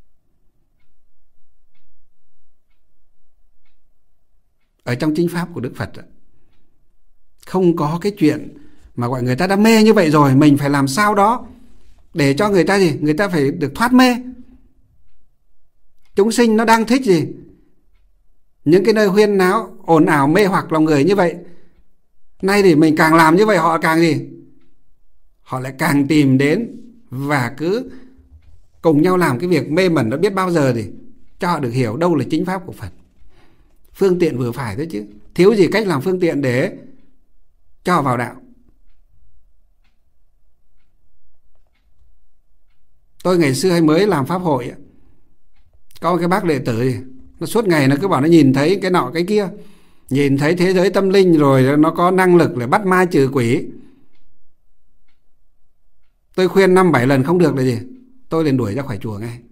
Ở trong chính pháp của Đức Phật không có cái chuyện mà gọi người ta đã mê như vậy rồi, mình phải làm sao đó để cho người ta gì người ta phải được thoát mê. Chúng sinh nó đang thích gì những cái nơi huyên náo ồn ào mê hoặc lòng người như vậy. Nay thì mình càng làm như vậy, họ càng gì họ lại càng tìm đến và cứ cùng nhau làm cái việc mê mẩn nó biết bao giờ thì cho họ được hiểu đâu là chính pháp của Phật. Phương tiện vừa phải thôi chứ, thiếu gì cách làm phương tiện để cho họ vào đạo. Tôi ngày xưa hay mới làm pháp hội, có một cái bác đệ tử nó suốt ngày nó cứ bảo nó nhìn thấy cái nọ cái kia, nhìn thấy thế giới tâm linh rồi nó có năng lực để bắt ma trừ quỷ. Tôi khuyên năm bảy lần không được là gì tôi liền đuổi ra khỏi chùa ngay.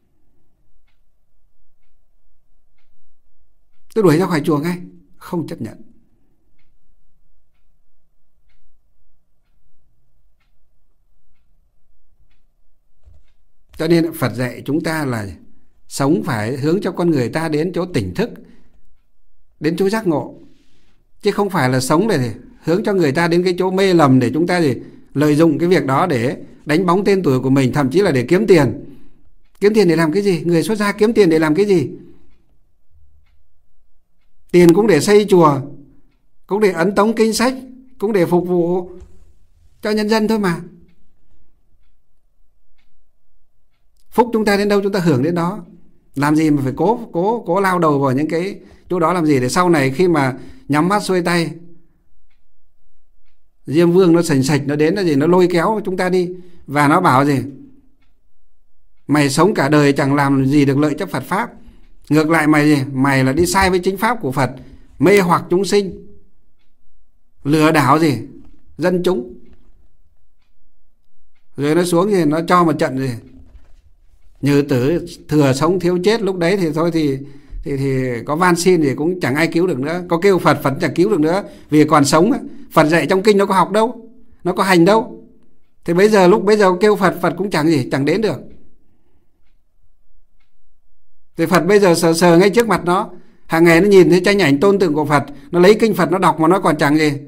Tôi đuổi ra khỏi chùa ngay, không chấp nhận. Cho nên Phật dạy chúng ta là sống phải hướng cho con người ta đến chỗ tỉnh thức, đến chỗ giác ngộ, chứ không phải là sống để hướng cho người ta đến cái chỗ mê lầm để chúng ta gì lợi dụng cái việc đó để đánh bóng tên tuổi của mình, thậm chí là để kiếm tiền. Kiếm tiền để làm cái gì? Người xuất gia kiếm tiền để làm cái gì? Tiền cũng để xây chùa, cũng để ấn tống kinh sách, cũng để phục vụ cho nhân dân thôi mà. Phúc chúng ta đến đâu chúng ta hưởng đến đó. Làm gì mà phải cố cố cố lao đầu vào những cái chỗ đó làm gì, để sau này khi mà nhắm mắt xuôi tay Diêm Vương nó sành sạch nó đến là gì nó lôi kéo chúng ta đi, và nó bảo gì mày sống cả đời chẳng làm gì được lợi cho Phật pháp, Ngược lại mày gì? Mày là đi sai với chính pháp của Phật, mê hoặc chúng sinh, lừa đảo gì? Dân chúng. Rồi nó xuống gì? Nó cho một trận gì? Như tử thừa sống thiếu chết. Lúc đấy thì thôi thì thì thì có van xin thì cũng chẳng ai cứu được nữa, có kêu Phật, Phật chẳng cứu được nữa, vì còn sống. Phật dạy trong kinh nó có học đâu, nó có hành đâu. Thì bây giờ lúc bây giờ kêu Phật, Phật cũng chẳng gì, chẳng đến được. Thì Phật bây giờ sờ sờ ngay trước mặt nó, hàng ngày nó nhìn thấy tranh ảnh tôn tượng của Phật, nó lấy kinh Phật nó đọc mà nó còn chẳng gì,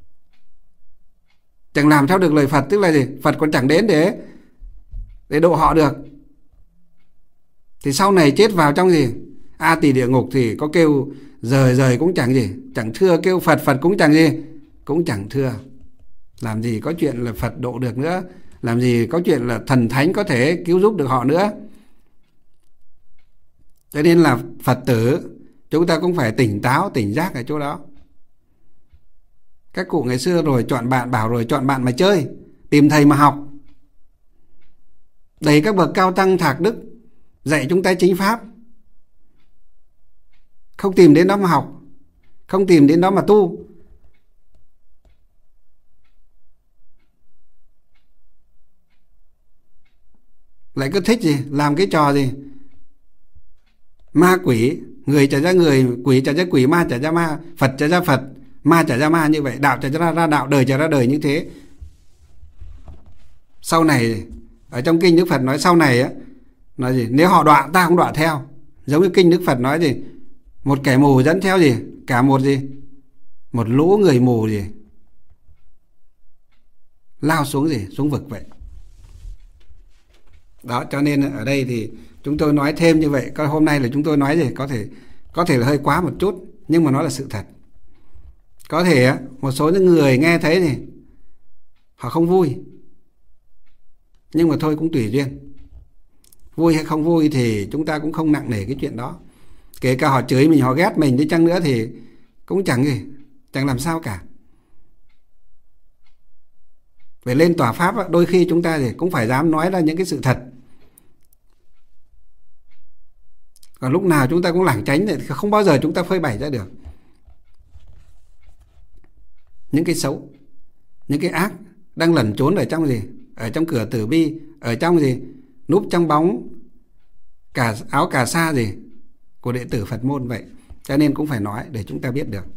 chẳng làm theo được lời Phật. Tức là gì? Phật còn chẳng đến để để độ họ được. Thì sau này chết vào trong gì? A Tỳ địa ngục thì có kêu rời rời cũng chẳng gì, chẳng thưa, kêu Phật, Phật cũng chẳng gì, cũng chẳng thưa. Làm gì có chuyện là Phật độ được nữa, làm gì có chuyện là thần thánh có thể cứu giúp được họ nữa. Cho nên là Phật tử chúng ta cũng phải tỉnh táo, tỉnh giác ở chỗ đó. Các cụ ngày xưa rồi chọn bạn, bảo rồi chọn bạn mà chơi, tìm thầy mà học. Đầy các bậc cao tăng thạc đức dạy chúng ta chính pháp, không tìm đến đó mà học, không tìm đến đó mà tu. Lại cứ thích gì? Làm cái trò gì? Ma quỷ, người trả ra người, quỷ trả ra quỷ, ma trả ra ma, Phật trả ra Phật, ma trả ra ma như vậy, đạo trả ra, ra đạo, đời trả ra đời như thế. Sau này ở trong kinh Đức Phật nói sau này á, nói gì? Nếu họ đọa ta cũng đọa theo. Giống như kinh Đức Phật nói gì? Một kẻ mù dẫn theo gì? Cả một gì? Một lũ người mù gì? Lao xuống gì? Xuống vực vậy. Đó, cho nên ở đây thì chúng tôi nói thêm như vậy. Còn hôm nay là chúng tôi nói gì? Có thể có thể là hơi quá một chút, nhưng mà nó là sự thật. Có thể một số những người nghe thấy thì họ không vui, nhưng mà thôi cũng tùy duyên. Vui hay không vui thì chúng ta cũng không nặng nề cái chuyện đó. Kể cả họ chửi mình, họ ghét mình đi chăng nữa thì cũng chẳng gì, chẳng làm sao cả. Về lên tòa pháp đôi khi chúng ta thì cũng phải dám nói ra những cái sự thật. Còn lúc nào chúng ta cũng lảng tránh thì không bao giờ chúng ta phơi bày ra được những cái xấu, những cái ác đang lẩn trốn ở trong gì? Ở trong cửa tử bi, ở trong gì? Núp trong bóng cả áo cà sa gì của đệ tử Phật môn vậy. Cho nên cũng phải nói để chúng ta biết được.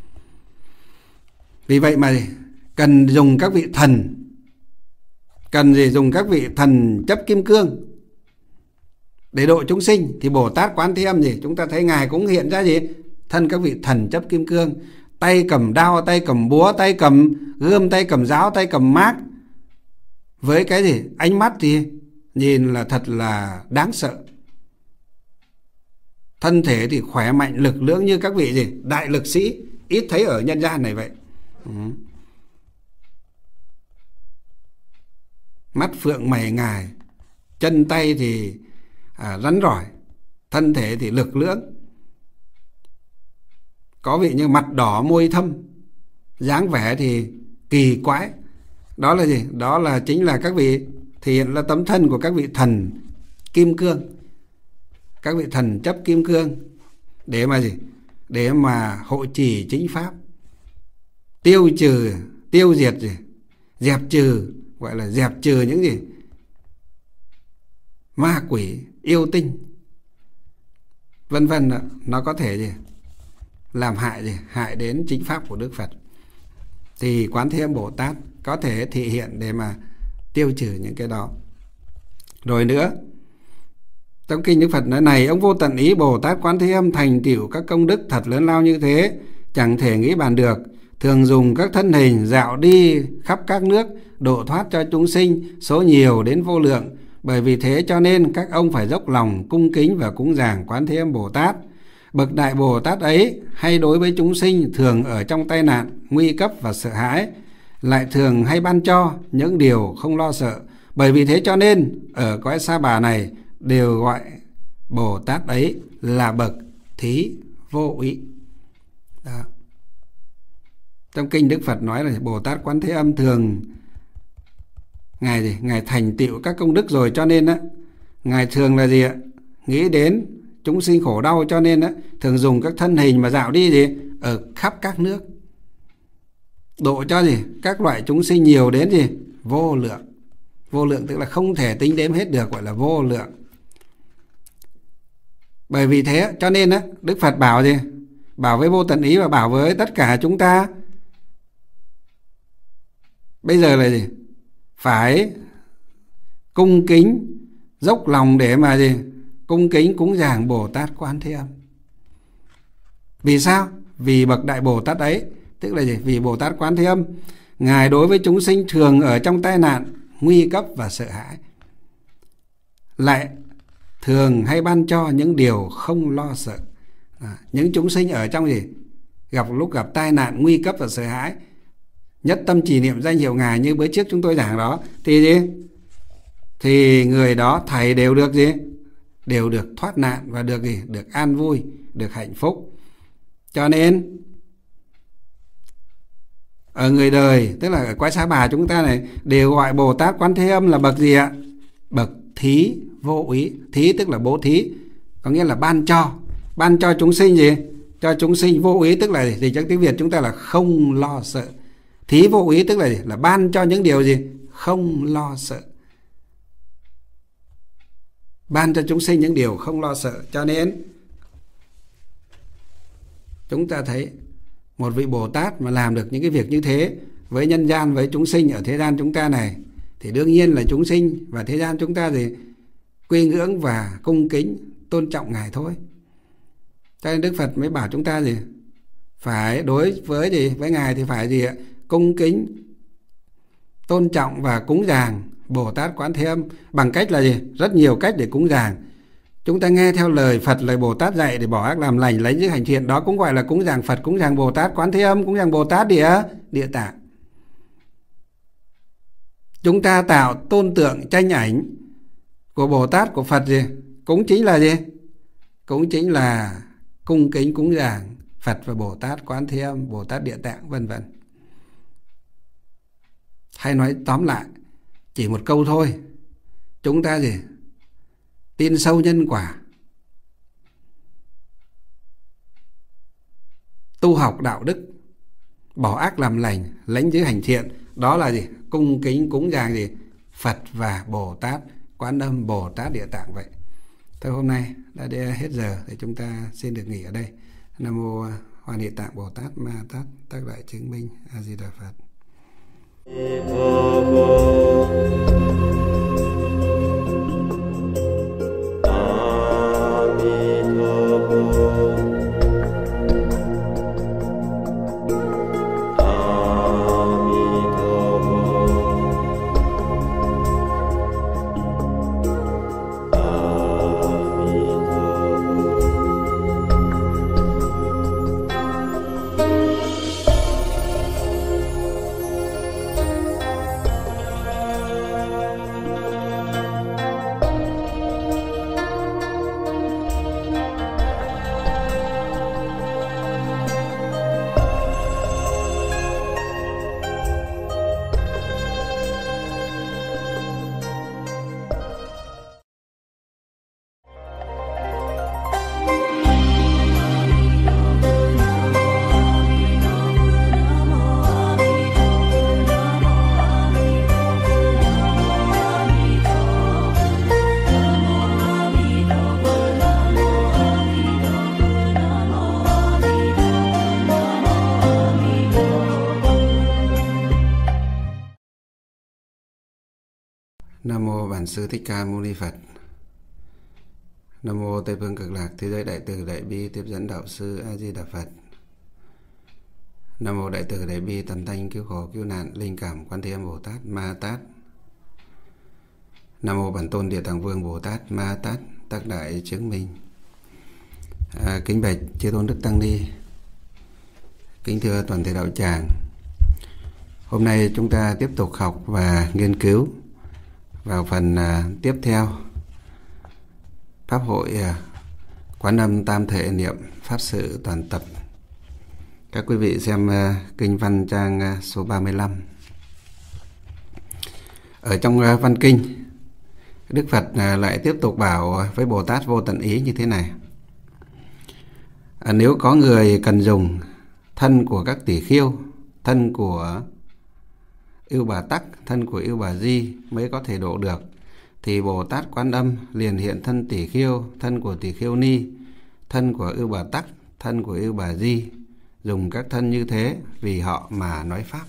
Vì vậy mà cần dùng các vị thần, cần gì? Dùng các vị thần chấp kim cương để độ chúng sinh. Thì Bồ Tát Quán Thế Âm gì? Chúng ta thấy Ngài cũng hiện ra gì? Thân các vị thần chấp kim cương, tay cầm đao, tay cầm búa, tay cầm gươm, tay cầm giáo, tay cầm mác, với cái gì? Ánh mắt thì nhìn là thật là đáng sợ. Thân thể thì khỏe mạnh lực lưỡng như các vị gì? Đại lực sĩ ít thấy ở nhân gian này vậy. Ừ. Mắt phượng mày ngài, chân tay thì à, rắn rỏi, thân thể thì lực lưỡng. Có vị như mặt đỏ môi thâm, dáng vẻ thì kỳ quái. Đó là gì? Đó là chính là các vị thể hiện là tấm thân của các vị thần kim cương, các vị thần chấp kim cương, để mà gì? Để mà hộ trì chính pháp, tiêu trừ, tiêu diệt gì? Dẹp trừ, gọi là dẹp trừ những gì? Ma quỷ, yêu tinh, vân vân. Nó có thể gì? Làm hại gì? Hại đến chính pháp của Đức Phật. Thì Quán Thế Âm Bồ Tát có thể thị hiện để mà tiêu trừ những cái đó. Rồi nữa, trong kinh Đức Phật nói này: ông vô tận ý Bồ Tát Quán Thế Âm thành tựu các công đức thật lớn lao như thế, chẳng thể nghĩ bàn được. Thường dùng các thân hình dạo đi khắp các nước, độ thoát cho chúng sinh số nhiều đến vô lượng. Bởi vì thế cho nên các ông phải dốc lòng cung kính và cúng dường Quán Thế Âm Bồ Tát. Bậc Đại Bồ Tát ấy hay đối với chúng sinh thường ở trong tai nạn, nguy cấp và sợ hãi, lại thường hay ban cho những điều không lo sợ. Bởi vì thế cho nên ở cõi Sa Bà này đều gọi Bồ Tát ấy là bậc thí vô úy. Đó. Trong kinh Đức Phật nói là Bồ Tát Quán Thế Âm thường Ngài gì? Ngài thành tựu các công đức rồi, cho nên á, Ngài thường là gì ạ? Nghĩ đến chúng sinh khổ đau, cho nên á, thường dùng các thân hình mà dạo đi gì ở khắp các nước, độ cho gì các loại chúng sinh nhiều đến gì vô lượng. Vô lượng tức là không thể tính đếm hết được, gọi là vô lượng. Bởi vì thế cho nên á, Đức Phật bảo gì, bảo với vô tận ý và bảo với tất cả chúng ta bây giờ là gì, phải cung kính, dốc lòng để mà gì cung kính cúng dường Bồ Tát Quán Thế Âm. Vì sao? Vì bậc đại Bồ Tát ấy, tức là gì, vì Bồ Tát Quán Thế Âm, Ngài đối với chúng sinh thường ở trong tai nạn, nguy cấp và sợ hãi, lại thường hay ban cho những điều không lo sợ. À, những chúng sinh ở trong gì gặp lúc gặp tai nạn, nguy cấp và sợ hãi, nhất tâm trì niệm danh hiệu Ngài như bữa trước chúng tôi giảng đó, thì gì thì người đó thầy đều được gì đều được thoát nạn và được gì được an vui, được hạnh phúc. Cho nên ở người đời, tức là ở cõi Sa Bà chúng ta này, đều gọi Bồ Tát Quán Thế Âm là bậc gì ạ? Bậc thí vô úy. Thí tức là bố thí, có nghĩa là ban cho, ban cho chúng sinh gì? Cho chúng sinh vô úy, tức là gì? Thì trong tiếng Việt chúng ta là không lo sợ. Thí vô úy tức là gì? Là ban cho những điều gì? Không lo sợ. Ban cho chúng sinh những điều không lo sợ. Cho nên chúng ta thấy một vị Bồ Tát mà làm được những cái việc như thế với nhân gian, với chúng sinh ở thế gian chúng ta này, thì đương nhiên là chúng sinh và thế gian chúng ta thì quy ngưỡng và cung kính tôn trọng Ngài thôi. Cho nên Đức Phật mới bảo chúng ta gì phải đối với gì với Ngài thì phải gì ạ? Cung kính, tôn trọng và cúng dường Bồ Tát Quán Thế Âm bằng cách là gì? Rất nhiều cách để cúng dường. Chúng ta nghe theo lời Phật, lời Bồ Tát dạy để bỏ ác làm lành, lấy giữ hành thiện, đó cũng gọi là cúng dường Phật, cúng dường Bồ Tát Quán Thế Âm, cúng dường Bồ Tát Địa Địa Tạng. Chúng ta tạo tôn tượng tranh ảnh của Bồ Tát, của Phật gì? Cũng chính là gì? Cũng chính là cung kính cúng dường Phật và Bồ Tát Quán Thế Âm, Bồ Tát Địa Tạng, vân vân. Hay nói tóm lại, chỉ một câu thôi, chúng ta gì? Tin sâu nhân quả, tu học đạo đức, bỏ ác làm lành, lãnh giữ hành thiện, đó là gì? Cung kính cúng dường gì? Phật và Bồ Tát Quán Âm, Bồ Tát Địa Tạng vậy. Thôi hôm nay đã hết giờ thì chúng ta xin được nghỉ ở đây. Nam mô Hoa Địa Tạng Bồ Tát Ma Tát Tác Đại Chứng Minh. A Di Đà Phật. Nam mô Bản Sư Thích Ca Mâu Ni Phật. Nam mô Tây Phương Cực Lạc Thế Giới Đại Từ Đại Bi Tiếp Dẫn Đạo Sư A Di Đà Phật. Nam mô Đại Từ Đại Bi Tần Thanh Cứu Khổ Cứu Nạn Linh Cảm Quán Thế Âm Bồ Tát Ma Tát. Nam mô Bản Tôn Địa Tạng Vương Bồ Tát Ma Tát Tác Đại Chứng Minh. À, kính bạch chư tôn đức tăng ni, kính thưa toàn thể đạo tràng. Hôm nay chúng ta tiếp tục học và nghiên cứu vào phần uh, tiếp theo Pháp hội uh, Quán Âm Tam Thể Niệm Pháp Sự Toàn Tập. Các quý vị xem uh, kinh văn trang uh, số ba mươi lăm. Ở trong uh, văn kinh, Đức Phật uh, lại tiếp tục bảo uh, với Bồ Tát Vô Tận Ý như thế này. À, nếu có người cần dùng thân của các tỷ khiêu, thân của Ưu Bà Tắc, thân của Ưu Bà Di mới có thể độ được, thì Bồ Tát Quan Âm liền hiện thân tỷ khiêu, thân của tỷ khiêu ni, thân của Ưu Bà Tắc, thân của Ưu Bà Di, dùng các thân như thế vì họ mà nói pháp.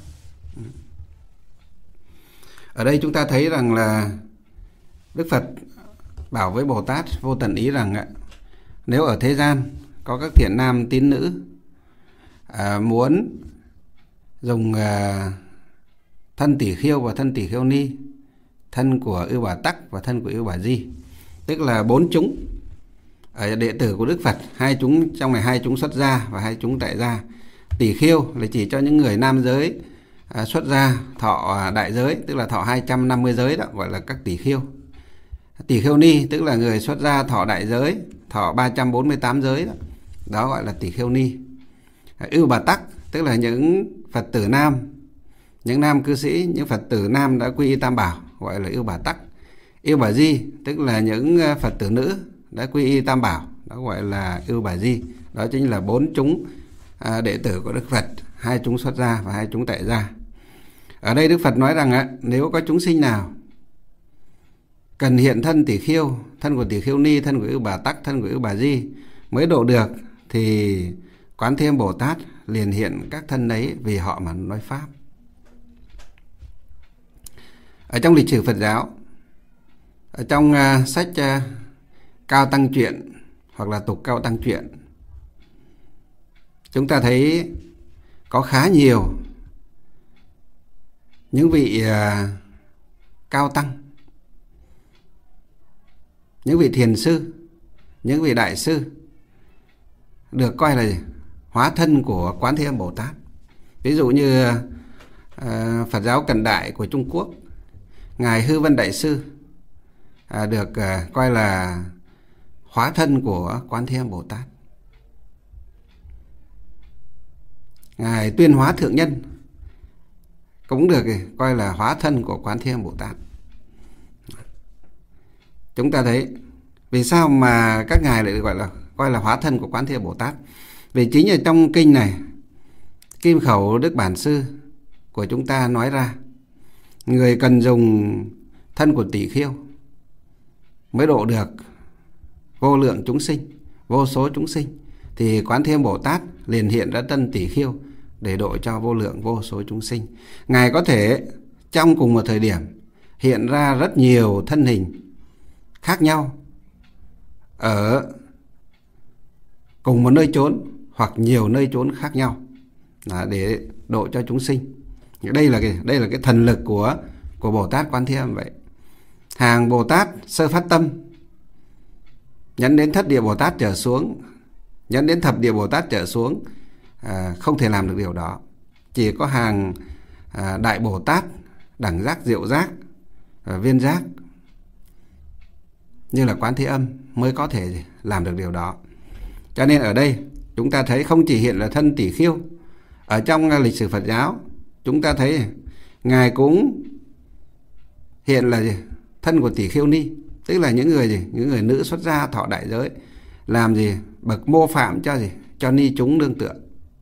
Ở đây chúng ta thấy rằng là Đức Phật bảo với Bồ Tát Vô Tận Ý rằng nếu ở thế gian có các thiện nam tín nữ à, muốn dùng à, thân tỷ khiêu và thân tỷ khiêu ni, thân của Ưu Bà Tắc và thân của Ưu Bà Di, tức là bốn chúng ở đệ tử của Đức Phật, hai chúng trong này hai chúng xuất gia và hai chúng tại gia. Tỷ khiêu là chỉ cho những người nam giới à, xuất gia thọ đại giới, tức là thọ hai trăm năm mươi giới, đó gọi là các tỷ khiêu. Tỷ khiêu ni tức là người xuất gia thọ đại giới, thọ ba trăm bốn mươi tám giới, đó, đó gọi là tỷ khiêu ni. Ưu Bà Tắc tức là những Phật tử nam, những nam cư sĩ, những Phật tử nam đã quy y Tam Bảo, gọi là Ưu Bà Tắc. Ưu Bà Di tức là những Phật tử nữ đã quy y Tam Bảo, đó gọi là Ưu Bà Di. Đó chính là bốn chúng à, đệ tử của Đức Phật, hai chúng xuất gia và hai chúng tại gia. Ở đây Đức Phật nói rằng á, nếu có chúng sinh nào cần hiện thân tỷ khiêu, thân của tỷ khiêu ni, thân của Ưu Bà Tắc, thân của Ưu Bà Di mới độ được, thì Quán Thế Âm Bồ Tát liền hiện các thân ấy vì họ mà nói pháp. Ở trong lịch sử Phật giáo, ở trong uh, sách uh, Cao Tăng Truyện hoặc là Tục Cao Tăng Truyện, chúng ta thấy có khá nhiều những vị uh, cao tăng, những vị thiền sư, những vị đại sư được coi là hóa thân của Quán Thế Âm Bồ Tát. Ví dụ như uh, Phật giáo cận đại của Trung Quốc, Ngài Hư Vân Đại Sư à, được à, coi là hóa thân của Quán Thế Âm Bồ Tát. Ngài Tuyên Hóa Thượng Nhân cũng được coi là hóa thân của Quán Thế Âm Bồ Tát. Chúng ta thấy vì sao mà các ngài lại gọi là coi là hóa thân của Quán Thế Âm Bồ Tát? Vì chính ở trong kinh này, Kim Khẩu Đức Bản Sư của chúng ta nói ra, người cần dùng thân của tỷ khiêu mới độ được vô lượng chúng sinh, vô số chúng sinh, thì Quán Thế Âm Bồ Tát liền hiện ra thân tỷ khiêu để độ cho vô lượng vô số chúng sinh. Ngài có thể trong cùng một thời điểm hiện ra rất nhiều thân hình khác nhau ở cùng một nơi chốn hoặc nhiều nơi chốn khác nhau để độ cho chúng sinh. Đây là cái đây là cái thần lực của của Bồ Tát Quán Thế Âm vậy. Hàng Bồ Tát sơ phát tâm nhấn đến thất địa Bồ Tát trở xuống, nhấn đến thập địa Bồ Tát trở xuống à, không thể làm được điều đó. Chỉ có hàng à, đại Bồ Tát đẳng giác, diệu giác, à, viên giác như là Quán Thế Âm mới có thể làm được điều đó. Cho nên ở đây chúng ta thấy không chỉ hiện là thân tỷ khiêu, ở trong lịch sử Phật giáo chúng ta thấy Ngài cũng hiện là gì? Thân của tỷ khiêu ni, tức là những người gì? Những người nữ xuất gia thọ đại giới, làm gì? Bậc mô phạm cho gì? Cho ni chúng nương tựa.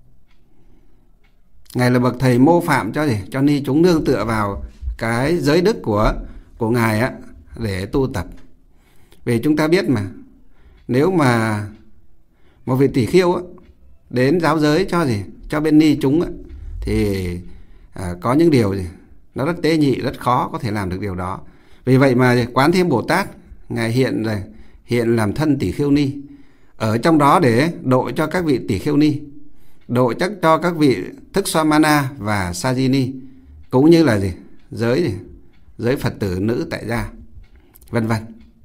Ngài là bậc thầy mô phạm cho gì? Cho ni chúng nương tựa vào cái giới đức của của Ngài á để tu tập. Vì chúng ta biết mà, nếu mà một vị tỷ khiêu á, đến giáo giới cho gì? Cho bên ni chúng á, thì à, có những điều gì? Nó rất tế nhị, rất khó có thể làm được điều đó. Vì vậy mà Quán Thế Âm Bồ Tát Ngài hiện rồi hiện làm thân tỷ khiêu ni ở trong đó để độ cho các vị tỷ khiêu ni, độ chắc cho các vị thức Swamana và Sajini, cũng như là gì? Giới gì? Giới Phật tử nữ tại gia, vân vân.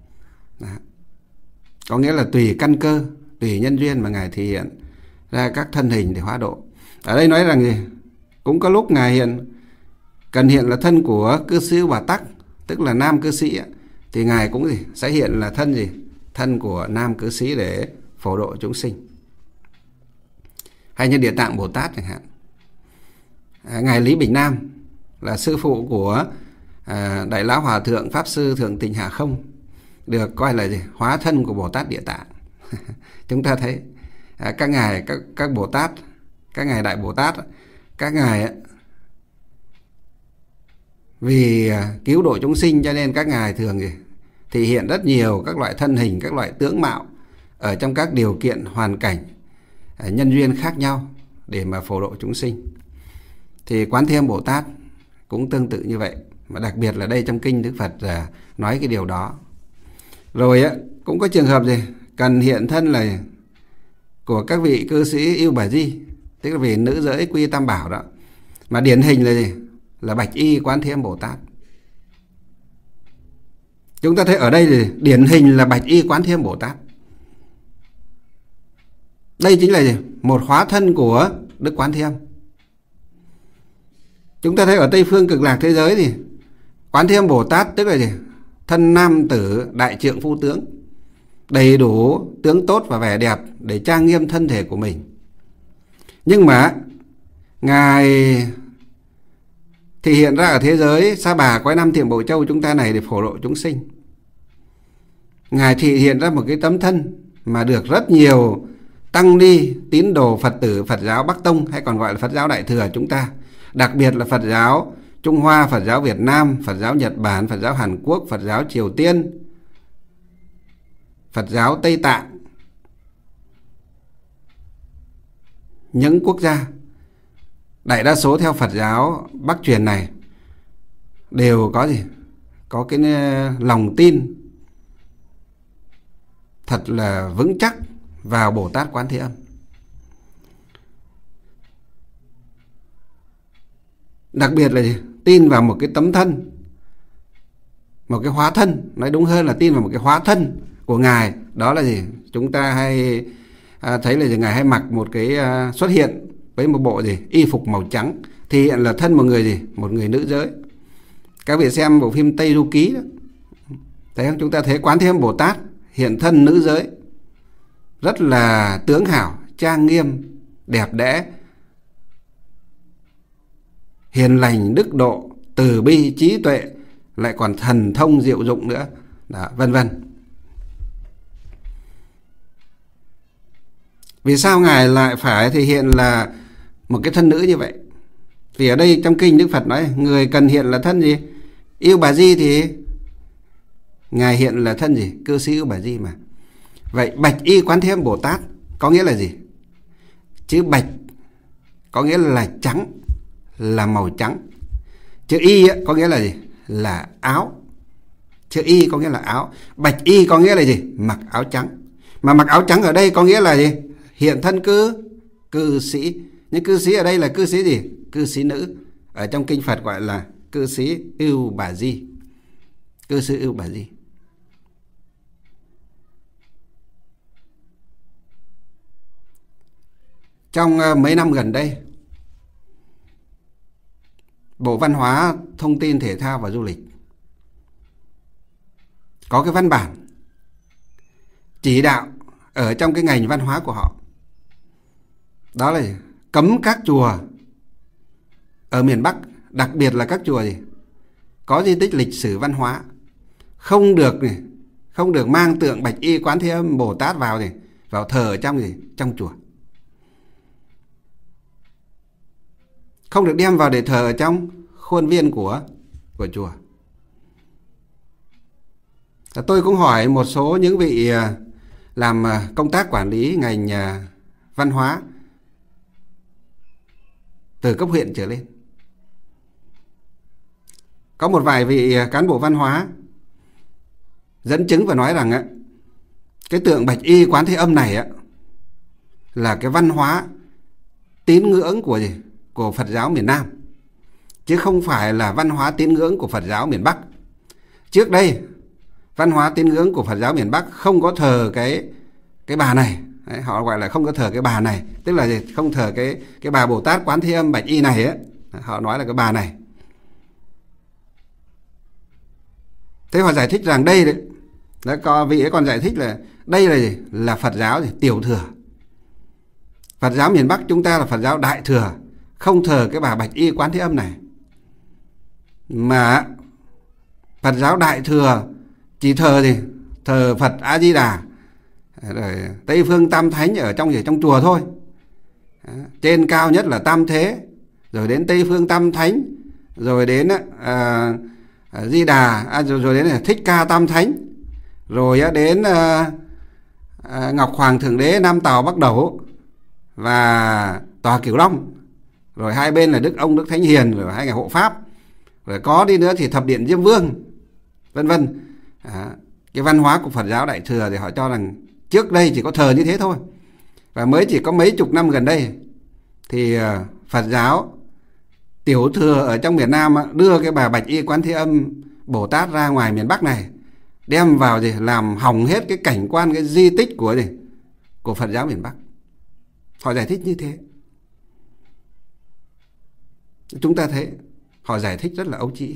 Có nghĩa là tùy căn cơ, tùy nhân duyên mà Ngài thể hiện ra các thân hình để hóa độ. Ở đây nói rằng gì? Cũng có lúc Ngài hiện cần hiện là thân của cư sĩ Ưu Bà Tắc, tức là nam cư sĩ, thì Ngài cũng gì? Sẽ hiện là thân gì? Thân của nam cư sĩ để phổ độ chúng sinh. Hay như Địa Tạng Bồ Tát chẳng hạn, à, Ngài Lý Bình Nam là sư phụ của à, Đại Lão Hòa Thượng Pháp Sư Thượng Tịnh Hà Không, được coi là gì? Hóa thân của Bồ Tát Địa Tạng. Chúng ta thấy à, các ngài các các Bồ Tát, các ngài Đại Bồ Tát, các ngài vì cứu độ chúng sinh cho nên các ngài thường gì thì hiện rất nhiều các loại thân hình, các loại tướng mạo ở trong các điều kiện hoàn cảnh nhân duyên khác nhau để mà phổ độ chúng sinh. Thì Quán Thế Âm Bồ Tát cũng tương tự như vậy, mà đặc biệt là đây trong kinh Đức Phật nói cái điều đó. Rồi á, cũng có trường hợp gì cần hiện thân là của các vị cư sĩ Yêu Bà Di, tức là vì nữ giới quy tam bảo đó, mà điển hình là gì? Là Bạch Y Quán Thế Âm Bồ Tát. Chúng ta thấy ở đây thì điển hình là Bạch Y Quán Thế Âm Bồ Tát. Đây chính là gì? Một hóa thân của Đức Quán Thế Âm. Chúng ta thấy ở Tây Phương Cực Lạc thế giới thì Quán Thế Âm Bồ Tát tức là gì? Thân nam tử đại trượng phu tướng, đầy đủ tướng tốt và vẻ đẹp để trang nghiêm thân thể của mình. Nhưng mà ngài thì hiện ra ở thế giới Sa Bà Quái Nam Thiểm Bộ Châu chúng ta này để phổ độ chúng sinh. Ngài thì hiện ra một cái tấm thân mà được rất nhiều tăng ni, tín đồ Phật tử Phật giáo Bắc Tông hay còn gọi là Phật giáo Đại Thừa chúng ta, đặc biệt là Phật giáo Trung Hoa, Phật giáo Việt Nam, Phật giáo Nhật Bản, Phật giáo Hàn Quốc, Phật giáo Triều Tiên, Phật giáo Tây Tạng, những quốc gia đại đa số theo Phật giáo Bắc truyền này đều có gì? Có cái lòng tin thật là vững chắc vào Bồ Tát Quán Thế Âm. Đặc biệt là gì? Tin vào một cái tấm thân, một cái hóa thân, nói đúng hơn là tin vào một cái hóa thân của Ngài. Đó là gì? Chúng ta hay à, thấy là gì? Ngài hay mặc một cái à, xuất hiện với một bộ gì? Y phục màu trắng, thì hiện là thân một người gì? Một người nữ giới. Các vị xem bộ phim Tây Du Ký đó, thấy không? Chúng ta thấy Quán Thế Âm Bồ Tát hiện thân nữ giới, rất là tướng hảo, trang nghiêm, đẹp đẽ, hiền lành, đức độ, từ bi, trí tuệ, lại còn thần thông diệu dụng nữa, đó, vân vân. Vì sao Ngài lại phải thể hiện là một cái thân nữ như vậy? Vì ở đây trong kinh Đức Phật nói người cần hiện là thân gì? Yêu Bà Di thì Ngài hiện là thân gì? Cư sĩ Yêu Bà Di mà. Vậy Bạch Y Quán Thế Âm Bồ Tát có nghĩa là gì? Chữ bạch có nghĩa là trắng, là màu trắng. Chữ Y có nghĩa là gì? Là áo. Chữ Y có nghĩa là áo. Bạch Y có nghĩa là gì? Mặc áo trắng. Mà mặc áo trắng ở đây có nghĩa là gì? Hiện thân cư cư sĩ. Nhưng cư sĩ ở đây là cư sĩ gì? Cư sĩ nữ. Ở trong kinh Phật gọi là cư sĩ Ưu Bà Di. Cư sĩ Ưu Bà Di. Trong mấy năm gần đây, Bộ Văn hóa, Thông tin, Thể thao và Du lịch có cái văn bản chỉ đạo ở trong cái ngành văn hóa của họ. Đó là cấm các chùa ở miền Bắc, đặc biệt là các chùa gì có di tích lịch sử văn hóa, không được này, không được mang tượng Bạch Y Quán Thế Âm Bồ Tát vào gì, vào thờ ở trong gì, trong chùa. Không được đem vào để thờ ở trong khuôn viên của của chùa. Tôi cũng hỏi một số những vị làm công tác quản lý ngành văn hóa từ cấp huyện trở lên. Có một vài vị cán bộ văn hóa dẫn chứng và nói rằng á, cái tượng Bạch Y Quán Thế Âm này á, là cái văn hóa tín ngưỡng của gì? Của Phật giáo miền Nam, chứ không phải là văn hóa tín ngưỡng của Phật giáo miền Bắc. Trước đây văn hóa tín ngưỡng của Phật giáo miền Bắc không có thờ cái cái bà này. Đấy, họ gọi là không có thờ cái bà này, tức là gì? Không thờ cái cái bà Bồ Tát Quán Thế Âm Bạch Y này ấy. Họ nói là cái bà này. Thế họ giải thích rằng đây đấy, đấy có vị ấy còn giải thích là đây là gì? Là Phật giáo gì? Tiểu thừa. Phật giáo miền Bắc chúng ta là Phật giáo Đại thừa, không thờ cái bà Bạch Y Quán Thế Âm này. Mà Phật giáo Đại thừa chỉ thờ gì? Thờ Phật A Di Đà, rồi Tây Phương Tam Thánh ở trong gì trong chùa thôi. Trên cao nhất là Tam Thế, rồi đến Tây Phương Tam Thánh, rồi đến à, Di Đà, à, rồi, rồi đến là Thích Ca Tam Thánh, rồi đến à, à, Ngọc Hoàng Thượng Đế, Nam Tào Bắc Đẩu và Tòa Cửu Long, rồi hai bên là Đức Ông, Đức Thánh Hiền, rồi hai ngày hộ pháp, rồi có đi nữa thì Thập Điện Diêm Vương, vân vân. À, cái văn hóa của Phật giáo Đại Thừa thì họ cho rằng trước đây chỉ có thờ như thế thôi, và mới chỉ có mấy chục năm gần đây thì Phật giáo tiểu thừa ở trong miền Nam đưa cái bà Bạch Y Quán Thế Âm Bồ Tát ra ngoài miền Bắc này, đem vào gì làm hỏng hết cái cảnh quan, cái di tích của gì của Phật giáo miền Bắc. Họ giải thích như thế. Chúng ta thấy họ giải thích rất là ấu trĩ,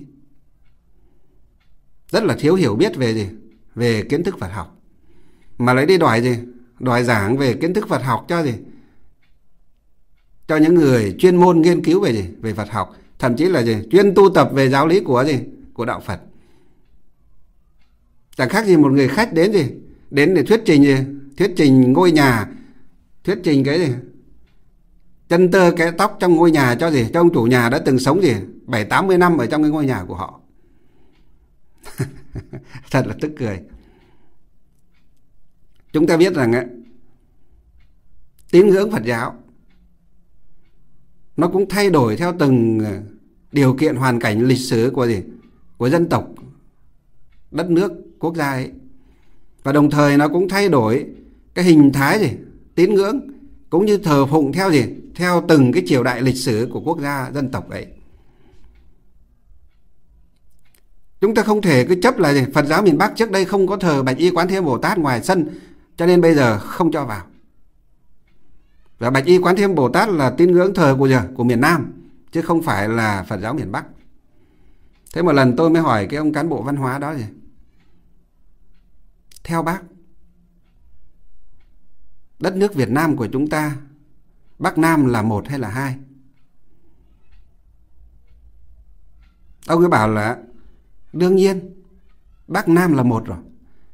rất là thiếu hiểu biết về gì về kiến thức Phật học, mà lấy đi đòi gì đòi giảng về kiến thức Phật học cho gì cho những người chuyên môn nghiên cứu về gì về Phật học, thậm chí là gì chuyên tu tập về giáo lý của gì của đạo Phật. Chẳng khác gì một người khách đến gì đến để thuyết trình gì thuyết trình ngôi nhà, thuyết trình cái gì chân tơ cái tóc trong ngôi nhà cho gì cho ông chủ nhà đã từng sống gì bảy tám mươi năm ở trong cái ngôi nhà của họ. Thật là tức cười. Chúng ta biết rằng ấy, tín ngưỡng Phật giáo nó cũng thay đổi theo từng điều kiện hoàn cảnh lịch sử của gì của dân tộc, đất nước, quốc gia ấy. Và đồng thời nó cũng thay đổi cái hình thái gì tín ngưỡng cũng như thờ phụng theo gì theo từng cái triều đại lịch sử của quốc gia dân tộc ấy. Chúng ta không thể cứ chấp là gì Phật giáo miền Bắc trước đây không có thờ Bạch Y Quán Thế Âm Bồ Tát ngoài sân, cho nên bây giờ không cho vào. Và Bạch Y Quán Thế Âm Bồ Tát là tín ngưỡng thờ của giờ của miền Nam, chứ không phải là Phật giáo miền Bắc. Thế một lần tôi mới hỏi cái ông cán bộ văn hóa đó gì, theo bác, đất nước Việt Nam của chúng ta, Bắc Nam là một hay là hai? Ông ấy bảo là đương nhiên Bắc Nam là một rồi.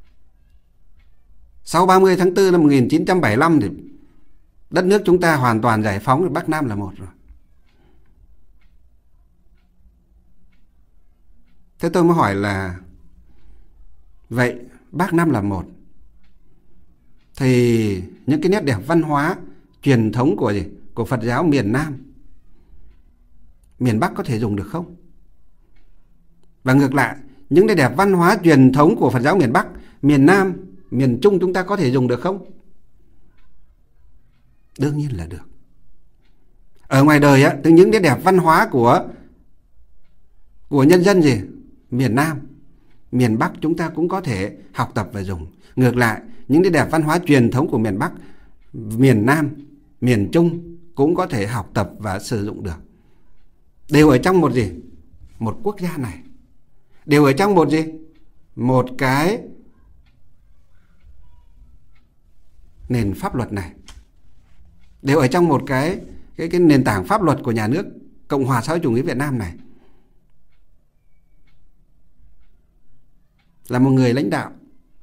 Sau ba mươi tháng tư năm một nghìn chín trăm bảy mươi lăm thì đất nước chúng ta hoàn toàn giải phóng, thì Bắc Nam là một rồi. Thế tôi mới hỏi là vậy Bắc Nam là một thì những cái nét đẹp văn hóa truyền thống của gì của Phật giáo miền Nam, miền Bắc có thể dùng được không? Và ngược lại, những nét đẹp văn hóa truyền thống của Phật giáo miền Bắc, miền Nam, miền Trung chúng ta có thể dùng được không? Đương nhiên là được. Ở ngoài đời á, từ những nét đẹp văn hóa của của nhân dân gì miền Nam, miền Bắc chúng ta cũng có thể học tập và dùng. Ngược lại, những nét đẹp văn hóa truyền thống của miền Bắc, miền Nam, miền Trung cũng có thể học tập và sử dụng được. Đều ở trong một gì? Một quốc gia này. Đều ở trong một gì? Một cái nền pháp luật này. Đều ở trong một cái cái cái nền tảng pháp luật của nhà nước Cộng hòa xã hội chủ nghĩa Việt Nam này. Là một người lãnh đạo,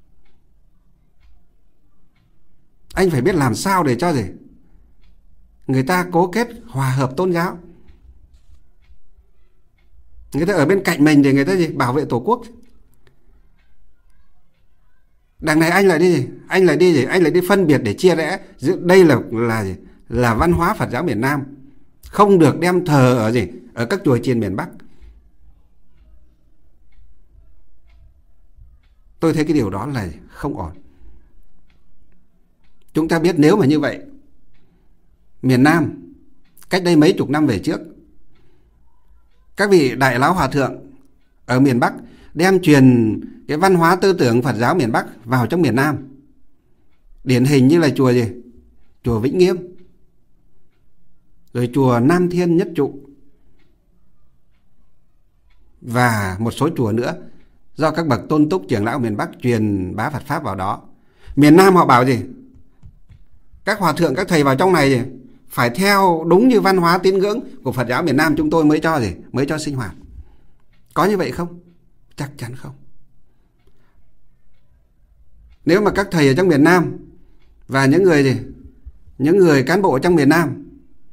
anh phải biết làm sao để cho gì người ta cố kết hòa hợp tôn giáo, người ta ở bên cạnh mình để người ta gì bảo vệ tổ quốc. Đằng này anh lại đi gì anh lại đi gì anh lại đi phân biệt để chia rẽ. Đây là là gì là văn hóa Phật giáo miền Nam, không được đem thờ ở gì ở các chùa chiền miền Bắc. Tôi thấy cái điều đó là không ổn. Chúng ta biết nếu mà như vậy, miền Nam cách đây mấy chục năm về trước, các vị đại lão hòa thượng ở miền Bắc đem truyền cái văn hóa tư tưởng Phật giáo miền Bắc vào trong miền Nam. Điển hình như là chùa gì? Chùa Vĩnh Nghiêm, rồi chùa Nam Thiên Nhất Trụ, và một số chùa nữa do các bậc tôn túc trưởng lão miền Bắc truyền bá Phật Pháp vào đó. Miền Nam họ bảo gì? Các hòa thượng, các thầy vào trong này gì? Phải theo đúng như văn hóa tín ngưỡng của Phật giáo miền Nam chúng tôi mới cho gì? Mới cho sinh hoạt. Có như vậy không? Chắc chắn không. Nếu mà các thầy ở trong miền Nam Và những người gì? Những người cán bộ trong miền Nam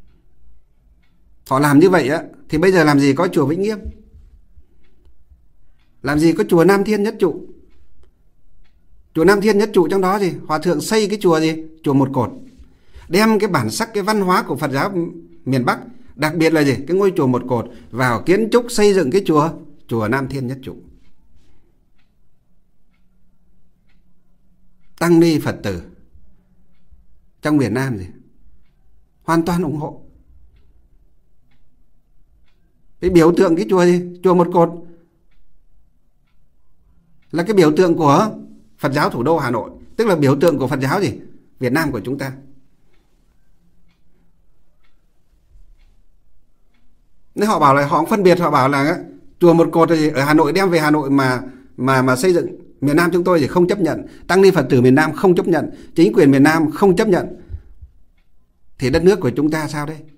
họ làm như vậy á, thì bây giờ làm gì có chùa Vĩnh Nghiêm, làm gì có chùa Nam Thiên Nhất Trụ. Chùa Nam Thiên Nhất Trụ trong đó gì? Hòa thượng xây cái chùa gì? Chùa một cột, đem cái bản sắc, cái văn hóa của Phật giáo miền Bắc, đặc biệt là gì? Cái ngôi chùa một cột vào kiến trúc xây dựng cái chùa chùa Nam Thiên Nhất Trụ. Tăng ni Phật tử trong miền Nam gì? Hoàn toàn ủng hộ. Cái biểu tượng cái chùa gì? Chùa một cột là cái biểu tượng của Phật giáo thủ đô Hà Nội, tức là biểu tượng của Phật giáo gì? Việt Nam của chúng ta. Nên họ bảo là họ phân biệt, họ bảo là chùa một cột thì ở Hà Nội đem về Hà Nội mà mà mà xây dựng, miền Nam chúng tôi thì không chấp nhận, tăng ni Phật tử miền Nam không chấp nhận, chính quyền miền Nam không chấp nhận, thì đất nước của chúng ta sao đây?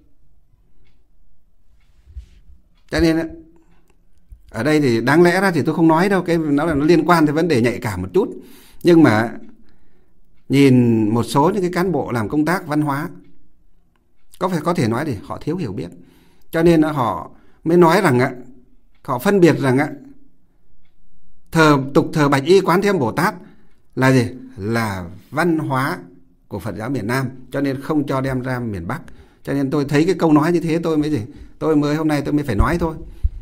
Cho nên ở đây thì đáng lẽ ra thì tôi không nói đâu, cái nó là nó liên quan tới vấn đề nhạy cảm một chút, nhưng mà nhìn một số những cái cán bộ làm công tác văn hóa, có phải có thể nói thì họ thiếu hiểu biết, cho nên họ mới nói rằng ạ, họ phân biệt rằng ạ, thờ tục thờ Bạch Y Quán Thế Âm Bồ Tát là gì? Là văn hóa của Phật giáo miền Nam, cho nên không cho đem ra miền Bắc. Cho nên tôi thấy cái câu nói như thế tôi mới gì? Tôi mới hôm nay tôi mới phải nói thôi.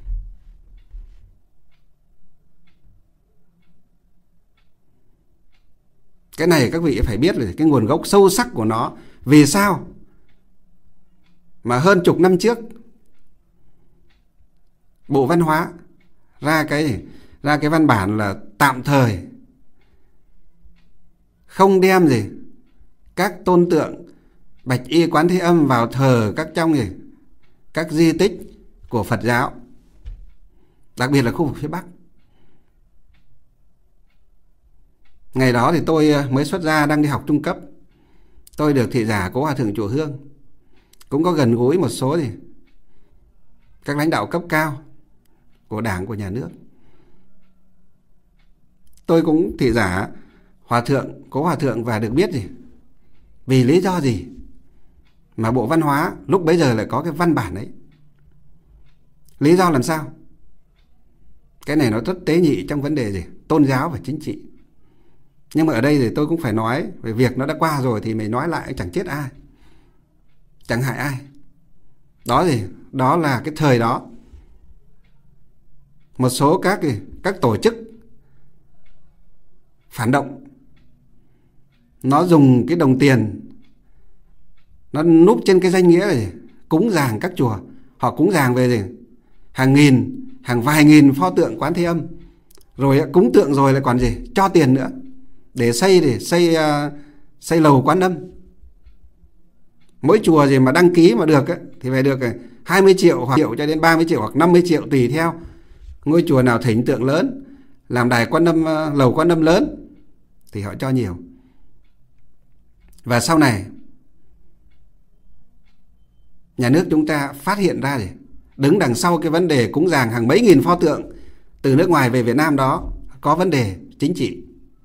Cái này các vị phải biết là cái nguồn gốc sâu sắc của nó. Vì sao mà hơn chục năm trước Bộ Văn hóa ra cái ra cái văn bản là tạm thời không đem gì các tôn tượng Bạch Y Quán Thế Âm vào thờ các trong gì các di tích của Phật giáo, đặc biệt là khu vực phía Bắc. Ngày đó thì tôi mới xuất gia đang đi học trung cấp, tôi được thị giả Cố Hòa Thượng Chùa Hương, cũng có gần gũi một số gì các lãnh đạo cấp cao của Đảng, của nhà nước. Tôi cũng thị giả Hòa Thượng Cố Hòa Thượng và được biết gì vì lý do gì mà Bộ Văn hóa lúc bấy giờ lại có cái văn bản ấy. Lý do làm sao? Cái này nó rất tế nhị trong vấn đề gì? Tôn giáo và chính trị. Nhưng mà ở đây thì tôi cũng phải nói, về việc nó đã qua rồi thì mình nói lại chẳng chết ai, chẳng hại ai. Đó gì? Đó là cái thời đó một số các các tổ chức phản động nó dùng cái đồng tiền nó núp trên cái danh nghĩa này cúng dường các chùa. Họ cúng dường về gì? Hàng nghìn, hàng vài nghìn pho tượng Quán Thế Âm. Rồi cúng tượng rồi lại còn gì? Cho tiền nữa để xây để xây uh, xây lầu Quán Âm. Mỗi chùa gì mà đăng ký mà được ấy, thì phải được hai mươi triệu hoặc triệu cho đến ba mươi triệu hoặc năm mươi triệu tùy theo. Ngôi chùa nào thỉnh tượng lớn, làm đài Quán Âm, uh, lầu Quán Âm lớn thì họ cho nhiều. Và sau này nhà nước chúng ta phát hiện ra gì? Đứng đằng sau cái vấn đề cúng dường hàng mấy nghìn pho tượng từ nước ngoài về Việt Nam đó có vấn đề chính trị.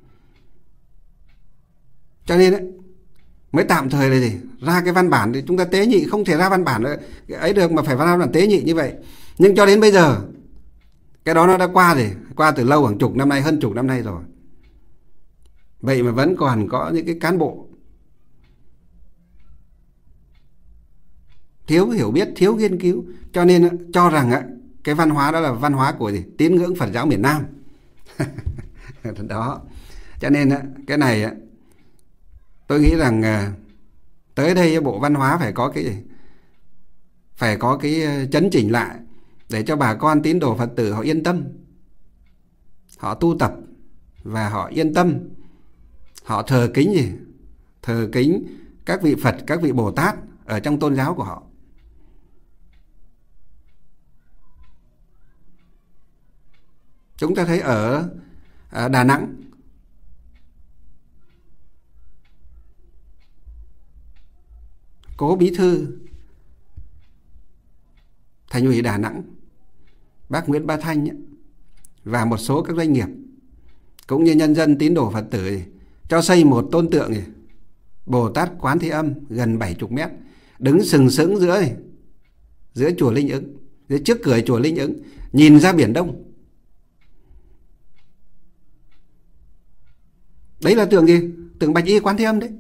Cho nên ấy, mới tạm thời là gì? Ra cái văn bản thì chúng ta tế nhị, không thể ra văn bản ấy được mà phải ra văn bản tế nhị như vậy. Nhưng cho đến bây giờ cái đó nó đã qua rồi, qua từ lâu, hàng chục năm nay, hơn chục năm nay rồi. Vậy mà vẫn còn có những cái cán bộ thiếu hiểu biết, thiếu nghiên cứu, cho nên cho rằng á, cái văn hóa đó là văn hóa của gì? Tín ngưỡng Phật giáo miền Nam. Đó. Cho nên á, cái này á, tôi nghĩ rằng à, tới đây Bộ Văn hóa phải có cái gì? Phải có cái chấn chỉnh lại để cho bà con tín đồ Phật tử họ yên tâm, họ tu tập và họ yên tâm, họ thờ kính gì? Thờ kính các vị Phật, các vị Bồ Tát ở trong tôn giáo của họ. Chúng ta thấy ở, ở Đà Nẵng, Cố Bí thư Thành ủy Đà Nẵng, bác Nguyễn Bá Thanh ấy, và một số các doanh nghiệp cũng như nhân dân tín đồ Phật tử ấy, cho xây một tôn tượng ấy, Bồ Tát Quán Thế Âm gần bảy mươi mét, đứng sừng sững giữa giữa chùa Linh Ứng, giữa trước cửa chùa Linh Ứng, nhìn ra Biển Đông. Đấy là tượng gì? Tượng Bạch Y Quán Thế Âm đấy.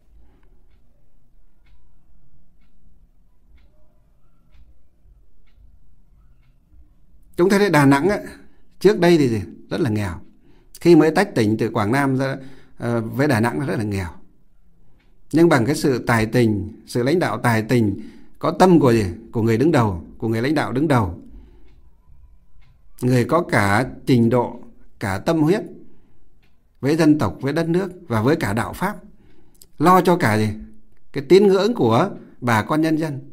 Chúng ta thấy Đà Nẵng ấy, trước đây thì gì? Rất là nghèo. Khi mới tách tỉnh từ Quảng Nam ra uh, với Đà Nẵng nó rất là nghèo. Nhưng bằng cái sự tài tình, sự lãnh đạo tài tình, có tâm của gì? Của người đứng đầu, của người lãnh đạo đứng đầu, người có cả trình độ, cả tâm huyết với dân tộc, với đất nước và với cả đạo pháp, lo cho cả gì? Cái tín ngưỡng của bà con nhân dân.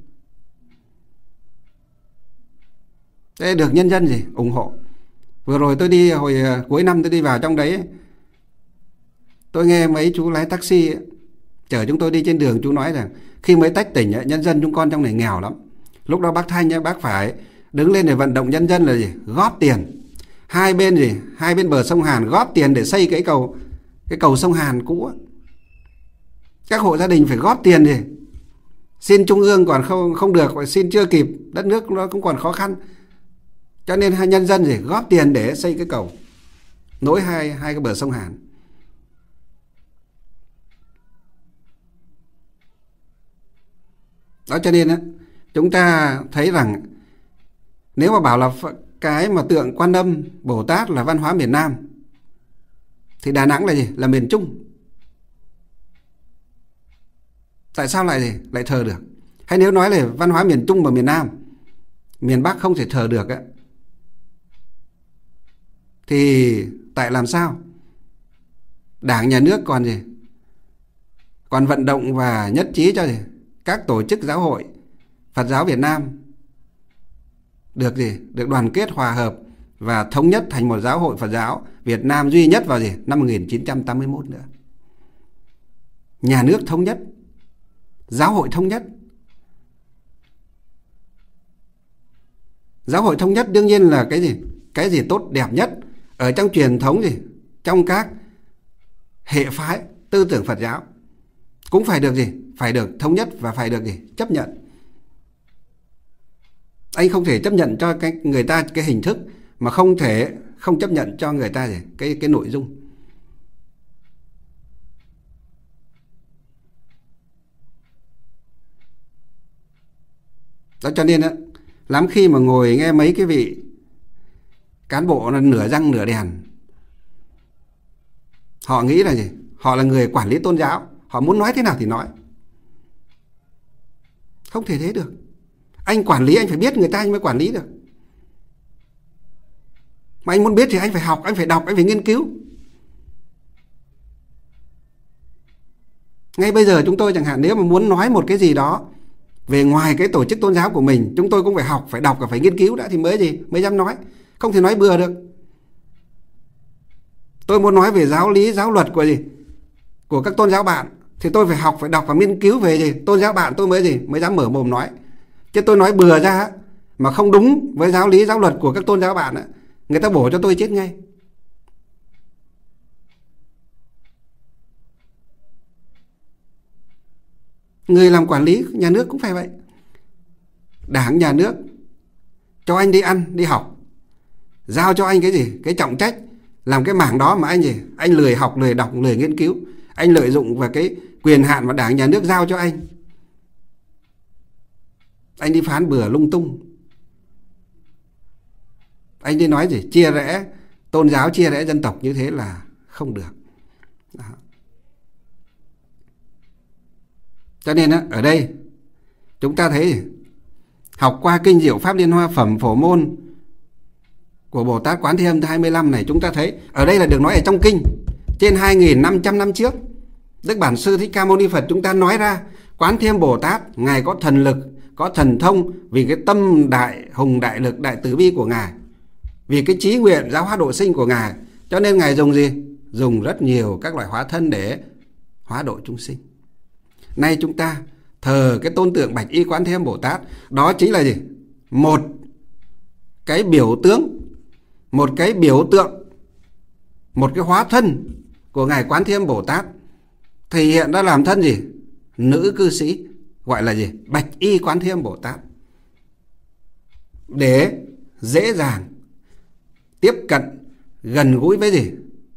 Thế được nhân dân gì? Ủng hộ. Vừa rồi tôi đi, hồi cuối năm tôi đi vào trong đấy, tôi nghe mấy chú lái taxi ấy, chở chúng tôi đi trên đường, chú nói rằng khi mới tách tỉnh ấy, nhân dân chúng con trong này nghèo lắm. Lúc đó bác Thanh ấy, bác phải đứng lên để vận động nhân dân là gì? Góp tiền. Hai bên gì? Hai bên bờ sông Hàn góp tiền để xây cái cầu cái cầu sông Hàn cũ ấy. Các hộ gia đình phải góp tiền gì? Xin trung ương còn không không được, xin chưa kịp, đất nước nó cũng còn khó khăn. Cho nên hai nhân dân gì? Góp tiền để xây cái cầu nối hai hai cái bờ sông Hàn. Đó, cho nên á, chúng ta thấy rằng nếu mà bảo là cái mà tượng Quan Âm Bồ Tát là văn hóa miền Nam thì Đà Nẵng là gì? Là miền Trung. Tại sao lại gì? Lại thờ được? Hay nếu nói là văn hóa miền Trung và miền Nam, miền Bắc không thể thờ được á, thì tại làm sao Đảng nhà nước còn gì? Còn vận động và nhất trí cho gì? Các tổ chức giáo hội Phật giáo Việt Nam được gì? Được đoàn kết hòa hợp và thống nhất thành một giáo hội Phật giáo Việt Nam duy nhất vào gì? Năm một nghìn chín trăm tám mươi mốt nữa. Nhà nước thống nhất, giáo hội thống nhất. Giáo hội thống nhất đương nhiên là cái gì? Cái gì tốt đẹp nhất ở trong truyền thống gì? Trong các hệ phái tư tưởng Phật giáo cũng phải được gì? Phải được thống nhất và phải được gì? Chấp nhận. Anh không thể chấp nhận cho cái người ta cái hình thức mà không thể không chấp nhận cho người ta gì? Cái cái nội dung. Đó, cho nên á, lắm khi mà ngồi nghe mấy cái vị cán bộ là nửa răng nửa đèn, họ nghĩ là gì? Họ là người quản lý tôn giáo, họ muốn nói thế nào thì nói. Không thể thế được. Anh quản lý anh phải biết người ta anh mới quản lý được. Mà anh muốn biết thì anh phải học, anh phải đọc, anh phải nghiên cứu. Ngay bây giờ chúng tôi chẳng hạn, nếu mà muốn nói một cái gì đó về ngoài cái tổ chức tôn giáo của mình, chúng tôi cũng phải học, phải đọc và phải nghiên cứu đã thì mới gì? Mới dám nói. Không thể nói bừa được. Tôi muốn nói về giáo lý, giáo luật của gì? Của các tôn giáo bạn thì tôi phải học, phải đọc và nghiên cứu về gì? Tôn giáo bạn tôi mới gì? Mới dám mở mồm nói. Chứ tôi nói bừa ra mà không đúng với giáo lý, giáo luật của các tôn giáo bạn, người ta bổ cho tôi chết ngay. Người làm quản lý nhà nước cũng phải vậy. Đảng nhà nước cho anh đi ăn, đi học, giao cho anh cái gì? Cái trọng trách làm cái mảng đó mà anh gì? Anh lười học, lười đọc, lười nghiên cứu, anh lợi dụng vào cái quyền hạn mà Đảng nhà nước giao cho anh, anh đi phán bừa lung tung, anh đi nói gì? Chia rẽ tôn giáo, chia rẽ dân tộc, như thế là không được. Đó. Cho nên á, ở đây chúng ta thấy học qua kinh Diệu Pháp Liên Hoa phẩm phổ môn của Bồ Tát Quán Thế Âm thứ hai mươi lăm này, chúng ta thấy ở đây là được nói ở trong kinh trên hai nghìn năm trăm năm trước. Đức Bản Sư Thích Ca Mâu Ni Phật chúng ta nói ra Quán Thế Âm Bồ Tát, Ngài có thần lực, có thần thông vì cái tâm đại hùng, đại lực, đại từ bi của Ngài, vì cái chí nguyện giáo hóa độ sinh của Ngài, cho nên Ngài dùng gì? Dùng rất nhiều các loại hóa thân để hóa độ chúng sinh. Nay chúng ta thờ cái tôn tượng Bạch Y Quán Thế Âm Bồ Tát, đó chính là gì? Một cái biểu tướng, một cái biểu tượng, một cái hóa thân của Ngài Quán Thế Âm Bồ Tát thể hiện ra làm thân gì? Nữ cư sĩ, gọi là gì? Bạch Y Quán Thế Âm Bồ Tát, để dễ dàng tiếp cận, gần gũi với gì?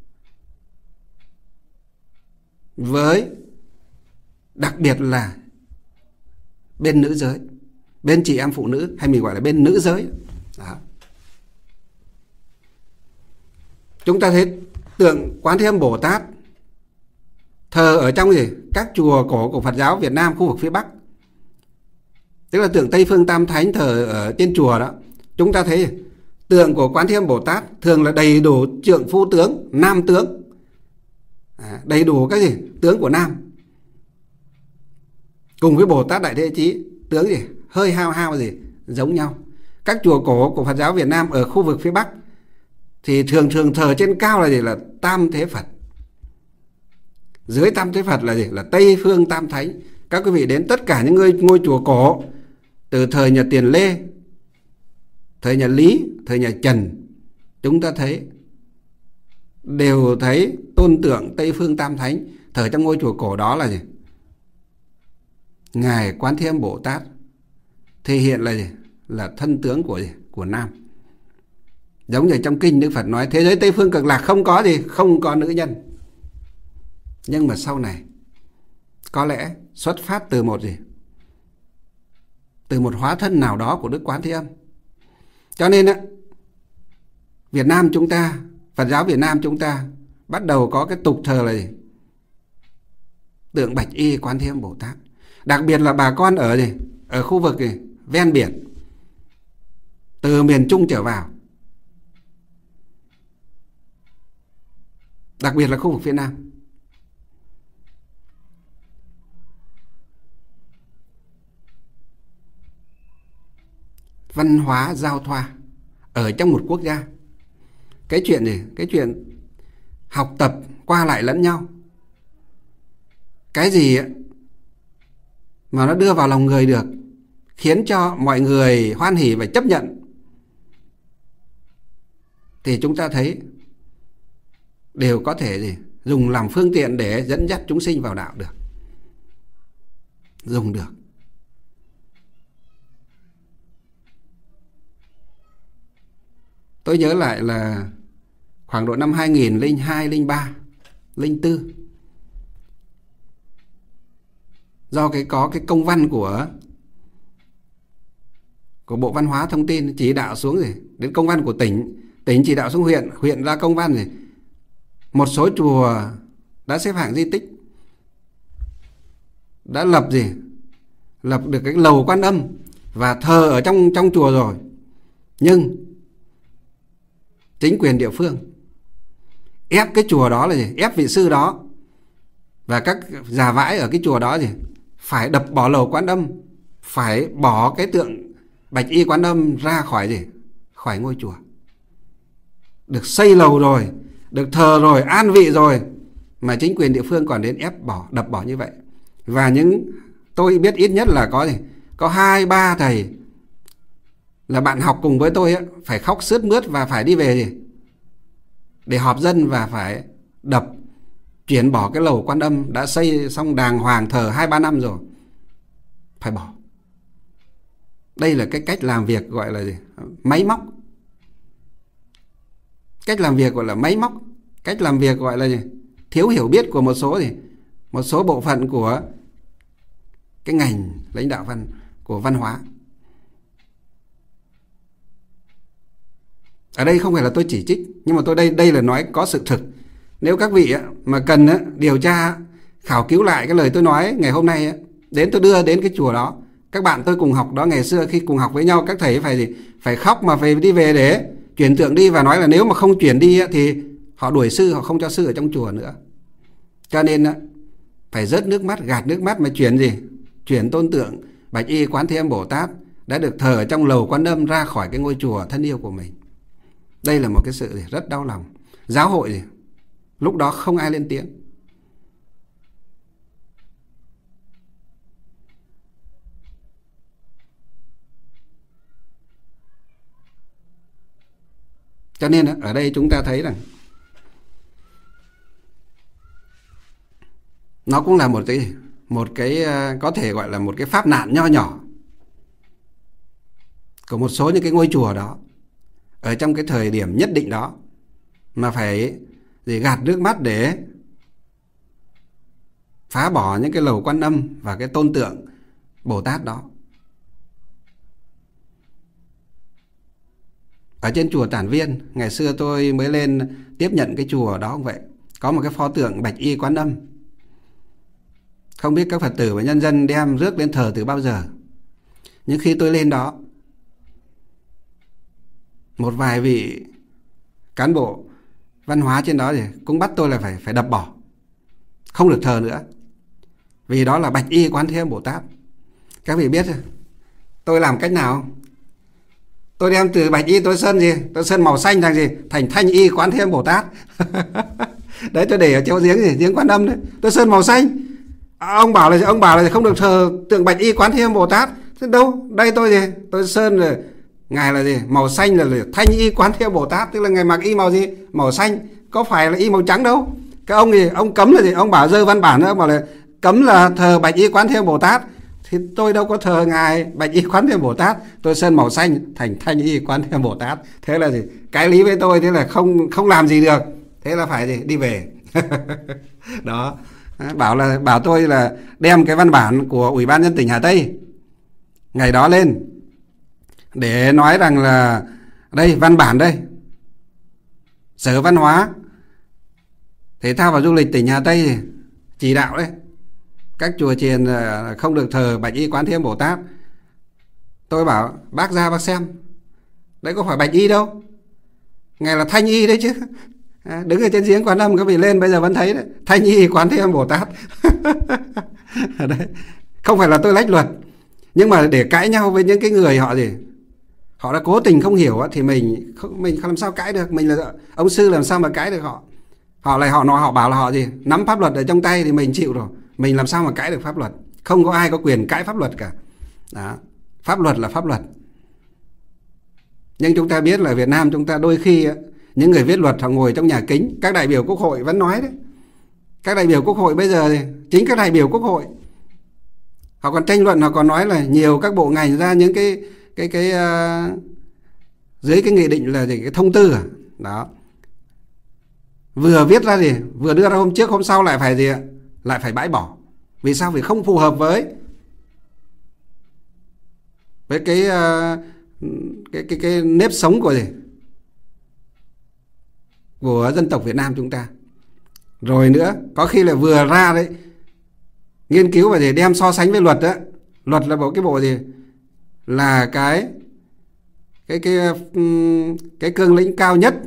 Với đặc biệt là bên nữ giới, bên chị em phụ nữ, hay mình gọi là bên nữ giới. Đó. Chúng ta thấy tượng Quán Thế Âm Bồ Tát thờ ở trong gì? Các chùa cổ của Phật giáo Việt Nam khu vực phía Bắc. Tức là tượng Tây Phương Tam Thánh thờ ở trên chùa đó. Chúng ta thấy tượng của Quán Thế Âm Bồ Tát thường là đầy đủ trượng phu tướng, nam tướng. À, đầy đủ cái gì? Tướng của nam. Cùng với Bồ Tát Đại Thế Chí, tướng gì? Hơi hao hao gì? Giống nhau. Các chùa cổ của Phật giáo Việt Nam ở khu vực phía Bắc thì thường thường thờ trên cao là gì? Là Tam Thế Phật. Dưới Tam Thế Phật là gì? Là Tây Phương Tam Thánh. Các quý vị đến tất cả những ngôi, ngôi chùa cổ từ thời nhà Tiền Lê, thời nhà Lý, thời nhà Trần, chúng ta thấy đều thấy tôn tượng Tây Phương Tam Thánh thờ trong ngôi chùa cổ đó là gì? Ngài Quán Thế Âm Bồ Tát thể hiện là gì? Là thân tướng của gì? Của nam. Giống như trong kinh Đức Phật nói thế giới Tây Phương Cực Lạc không có gì? Không có nữ nhân. Nhưng mà sau này có lẽ xuất phát từ một gì? Từ một hóa thân nào đó của Đức Quán Thế Âm. Cho nên á, Việt Nam chúng ta, Phật giáo Việt Nam chúng ta bắt đầu có cái tục thờ là gì? Tượng Bạch Y Quán Thế Âm Bồ Tát. Đặc biệt là bà con ở gì? Ở khu vực gì? Ven biển, từ miền Trung trở vào, đặc biệt là khu vực phía Nam. Văn hóa giao thoa ở trong một quốc gia. Cái chuyện gì? Cái chuyện học tập qua lại lẫn nhau. Cái gì ấy mà nó đưa vào lòng người được, khiến cho mọi người hoan hỉ và chấp nhận, thì chúng ta thấy đều có thể gì? Dùng làm phương tiện để dẫn dắt chúng sinh vào đạo được. Dùng được. Tôi nhớ lại là khoảng độ năm hai nghìn lẻ hai, lẻ ba, lẻ bốn, do cái có cái công văn của của Bộ Văn hóa Thông tin chỉ đạo xuống gì? Đến công văn của tỉnh, tỉnh chỉ đạo xuống huyện, huyện ra công văn gì? Một số chùa đã xếp hạng di tích, đã lập gì? Lập được cái lầu Quan Âm và thờ ở trong trong chùa rồi. Nhưng chính quyền địa phương ép cái chùa đó là gì? Ép vị sư đó và các già vãi ở cái chùa đó gì? Phải đập bỏ lầu Quán Âm, phải bỏ cái tượng Bạch Y Quán Âm ra khỏi gì? Khỏi ngôi chùa. Được xây lầu rồi, được thờ rồi, an vị rồi, mà chính quyền địa phương còn đến ép bỏ, đập bỏ như vậy. Và những tôi biết ít nhất là có gì? Có hai ba thầy là bạn học cùng với tôi ấy, phải khóc sướt mướt và phải đi về gì? Để họp dân và phải đập, chuyển bỏ cái lầu Quan Âm đã xây xong đàng hoàng thờ hai ba năm rồi, phải bỏ. Đây là cái cách làm việc gọi là gì? Máy móc. Cách làm việc gọi là máy móc. Cách làm việc gọi là gì? Thiếu hiểu biết của một số gì? Một số bộ phận của cái ngành lãnh đạo văn của văn hóa. Ở đây không phải là tôi chỉ trích, nhưng mà tôi đây đây là nói có sự thực. Nếu các vị mà cần điều tra khảo cứu lại cái lời tôi nói ngày hôm nay, đến tôi đưa đến cái chùa đó, các bạn tôi cùng học đó ngày xưa khi cùng học với nhau, các thầy phải gì? Phải khóc mà phải đi về để chuyển tượng đi, và nói là nếu mà không chuyển đi thì họ đuổi sư, họ không cho sư ở trong chùa nữa. Cho nên phải rớt nước mắt, gạt nước mắt mà chuyển gì? Chuyển tôn tượng Bạch Y Quán Thế Âm Bồ Tát đã được thờ ở trong lầu Quan Âm ra khỏi cái ngôi chùa thân yêu của mình. Đây là một cái sự rất đau lòng. Giáo hội gì? Lúc đó không ai lên tiếng. Cho nên ở đây chúng ta thấy rằng nó cũng là một cái một cái có thể gọi là một cái pháp nạn nho nhỏ của một số những cái ngôi chùa đó ở trong cái thời điểm nhất định đó, mà phải để gạt nước mắt để phá bỏ những cái lầu Quan Âm và cái tôn tượng Bồ Tát đó. Ở trên chùa Tản Viên, ngày xưa tôi mới lên tiếp nhận cái chùa đó cũng vậy, có một cái pho tượng Bạch Y Quan Âm. Không biết các Phật tử và nhân dân đem rước lên thờ từ bao giờ, nhưng khi tôi lên đó, một vài vị cán bộ văn hóa trên đó thì cũng bắt tôi là phải phải đập bỏ, không được thờ nữa, vì đó là Bạch Y Quán Thế Âm Bồ Tát. Các vị biết tôi làm cách nào không? Tôi đem từ Bạch Y tôi sơn gì? Tôi sơn màu xanh thành gì? Thành Thanh Y Quán Thế Âm Bồ Tát. Đấy, tôi để ở chỗ giếng gì? Giếng Quan Âm đấy. Tôi sơn màu xanh. À, ông bảo là ông bảo là không được thờ tượng Bạch Y Quán Thế Âm Bồ Tát. Thế đâu? Đây tôi gì? Tôi sơn rồi. Ngài là gì? Màu xanh là, là Thanh Y Quán Thế Âm Bồ Tát, tức là ngài mặc y màu gì? Màu xanh, có phải là y màu trắng đâu. Cái ông gì? Ông cấm là gì? Ông bảo rơi văn bản nữa, ông bảo là cấm là thờ Bạch Y Quán Thế Âm Bồ Tát. Thì tôi đâu có thờ ngài Bạch Y Quán Thế Âm Bồ Tát, tôi sơn màu xanh thành Thanh Y Quán Thế Âm Bồ Tát. Thế là gì? Cái lý với tôi thế là không không làm gì được, thế là phải gì? Đi về. Đó, bảo là bảo tôi là đem cái văn bản của Ủy ban nhân dân tỉnh Hà Tây ngày đó lên để nói rằng là đây văn bản đây, Sở Văn hóa Thể thao và Du lịch tỉnh Hà Tây chỉ đạo đấy, các chùa chiền không được thờ Bạch Y Quán Thế Âm Bồ Tát. Tôi bảo bác ra bác xem, đấy có phải Bạch Y đâu, ngài là Thanh Y đấy chứ. À, đứng ở trên giếng Quan Âm các vị lên bây giờ vẫn thấy đấy, Thanh Y Quán Thế Âm Bồ Tát. Đấy. Không phải là tôi lách luật, nhưng mà để cãi nhau với những cái người họ gì, họ đã cố tình không hiểu thì mình không mình không làm sao cãi được. Mình là ông sư làm sao mà cãi được họ. Họ lại họ nói họ bảo là họ gì nắm pháp luật ở trong tay thì mình chịu rồi. Mình làm sao mà cãi được pháp luật. Không có ai có quyền cãi pháp luật cả. Đó. Pháp luật là pháp luật. Nhưng chúng ta biết là Việt Nam chúng ta đôi khi những người viết luật họ ngồi trong nhà kính. Các đại biểu Quốc hội vẫn nói đấy. Các đại biểu Quốc hội bây giờ thì chính các đại biểu Quốc hội họ còn tranh luận, họ còn nói là nhiều các bộ ngành ra những cái cái cái uh, dưới cái nghị định là gì, cái thông tư à? Đó. Vừa viết ra gì, vừa đưa ra hôm trước hôm sau lại phải gì ạ? Lại phải bãi bỏ. Vì sao? Vì không phù hợp với với cái uh, cái cái cái nếp sống của gì? Của dân tộc Việt Nam chúng ta. Rồi nữa, có khi là vừa ra đấy nghiên cứu và để đem so sánh với luật đó. Luật là bộ cái bộ gì? Là cái cái cái cái cương lĩnh cao nhất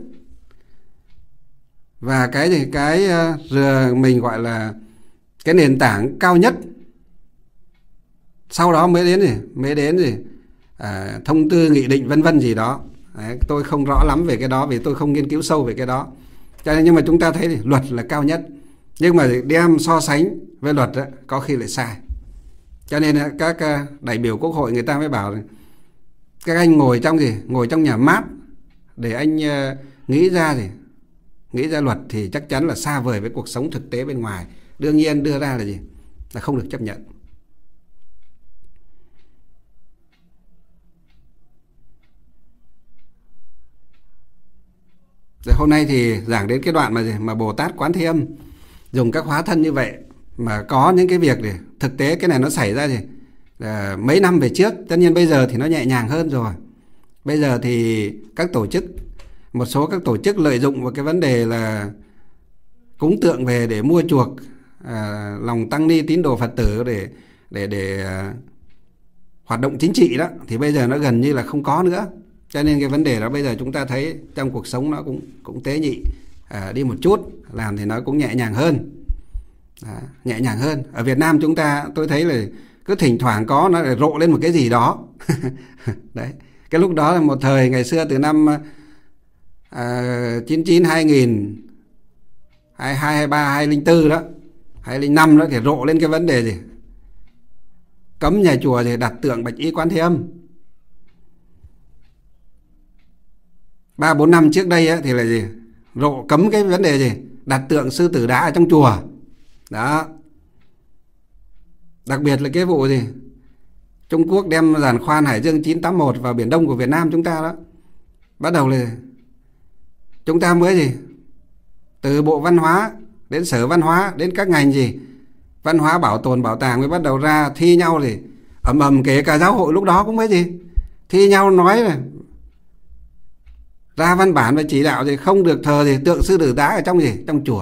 và cái gì cái uh, mình gọi là cái nền tảng cao nhất. Sau đó mới đến gì? Mới đến gì? À, thông tư, nghị định vân vân gì đó. Đấy, tôi không rõ lắm về cái đó vì tôi không nghiên cứu sâu về cái đó. Cho nên nhưng mà chúng ta thấy thì luật là cao nhất. Nhưng mà đem so sánh với luật đó, có khi lại sai. Cho nên các đại biểu Quốc hội người ta mới bảo các anh ngồi trong gì? Ngồi trong nhà mát để anh nghĩ ra gì? Nghĩ ra luật thì chắc chắn là xa vời với cuộc sống thực tế bên ngoài. Đương nhiên đưa ra là gì? Là không được chấp nhận. Rồi hôm nay thì giảng đến cái đoạn mà gì? Mà Bồ Tát Quán Thế Âm dùng các hóa thân như vậy mà có những cái việc để thực tế cái này nó xảy ra gì à, mấy năm về trước. Tất nhiên bây giờ thì nó nhẹ nhàng hơn rồi. Bây giờ thì các tổ chức, một số các tổ chức lợi dụng vào cái vấn đề là cúng tượng về để mua chuộc à, lòng tăng ni tín đồ Phật tử để để để à, hoạt động chính trị đó, thì bây giờ nó gần như là không có nữa. Cho nên cái vấn đề đó bây giờ chúng ta thấy trong cuộc sống nó cũng cũng tế nhị à, đi một chút, làm thì nó cũng nhẹ nhàng hơn. À, nhẹ nhàng hơn. Ở Việt Nam chúng ta tôi thấy là cứ thỉnh thoảng có nó lại rộ lên một cái gì đó. Đấy. Cái lúc đó là một thời ngày xưa từ năm à, chín chín, hai nghìn, hai hai, hai ba, hai không bốn đó, hai không năm đó thì rộ lên cái vấn đề gì? Cấm nhà chùa thì đặt tượng Bạch Y Quán Thế Âm. ba bốn năm trước đây á, thì là gì? Rộ cấm cái vấn đề gì? Đặt tượng sư tử đá ở trong chùa. Đó. Đặc biệt là cái vụ gì Trung Quốc đem giàn khoan Hải Dương chín tám mốt vào Biển Đông của Việt Nam chúng ta đó. Bắt đầu là chúng ta mới gì từ Bộ Văn hóa đến Sở Văn hóa đến các ngành gì văn hóa, bảo tồn, bảo tàng mới bắt đầu ra thi nhau gì ầm ầm, kể cả giáo hội lúc đó cũng mới gì thi nhau nói là ra văn bản và chỉ đạo gì không được thờ gì tượng sư tử đá ở trong gì trong chùa.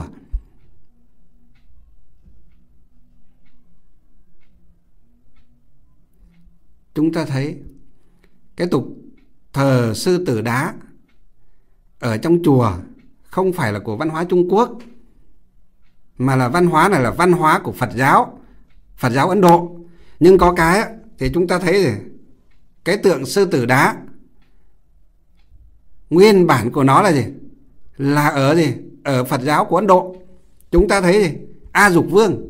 Chúng ta thấy cái tục thờ sư tử đá ở trong chùa không phải là của văn hóa Trung Quốc, mà là văn hóa này là văn hóa của Phật giáo, Phật giáo Ấn Độ. Nhưng có cái thì chúng ta thấy gì cái tượng sư tử đá nguyên bản của nó là gì là ở gì ở Phật giáo của Ấn Độ. Chúng ta thấy gì A Dục Vương,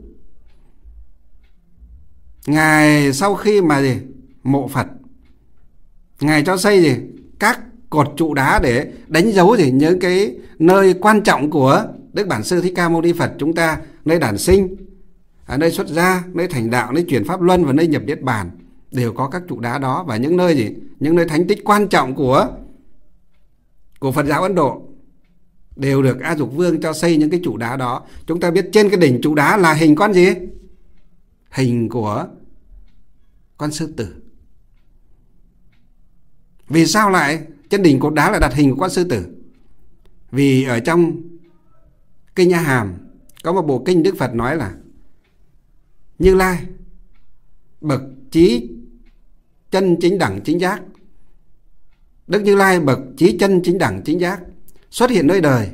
ngài sau khi mà gì mộ Phật, ngài cho xây gì các cột trụ đá để đánh dấu gì những cái nơi quan trọng của Đức Bản Sư Thích Ca Mâu Ni Phật chúng ta, nơi đản sinh, ở nơi xuất gia, nơi thành đạo, nơi chuyển pháp luân và nơi nhập niết bàn, đều có các trụ đá đó. Và những nơi gì những nơi thánh tích quan trọng của của Phật giáo Ấn Độ đều được A Dục Vương cho xây những cái trụ đá đó. Chúng ta biết trên cái đỉnh trụ đá là hình con gì? Hình của con sư tử. Vì sao lại trên đỉnh cột đá lại đặt hình của con sư tử? Vì ở trong Kinh A Hàm có một bộ kinh Đức Phật nói là Như Lai bậc trí chân chính đẳng chính giác, Đức Như Lai bậc trí chân chính đẳng chính giác xuất hiện nơi đời.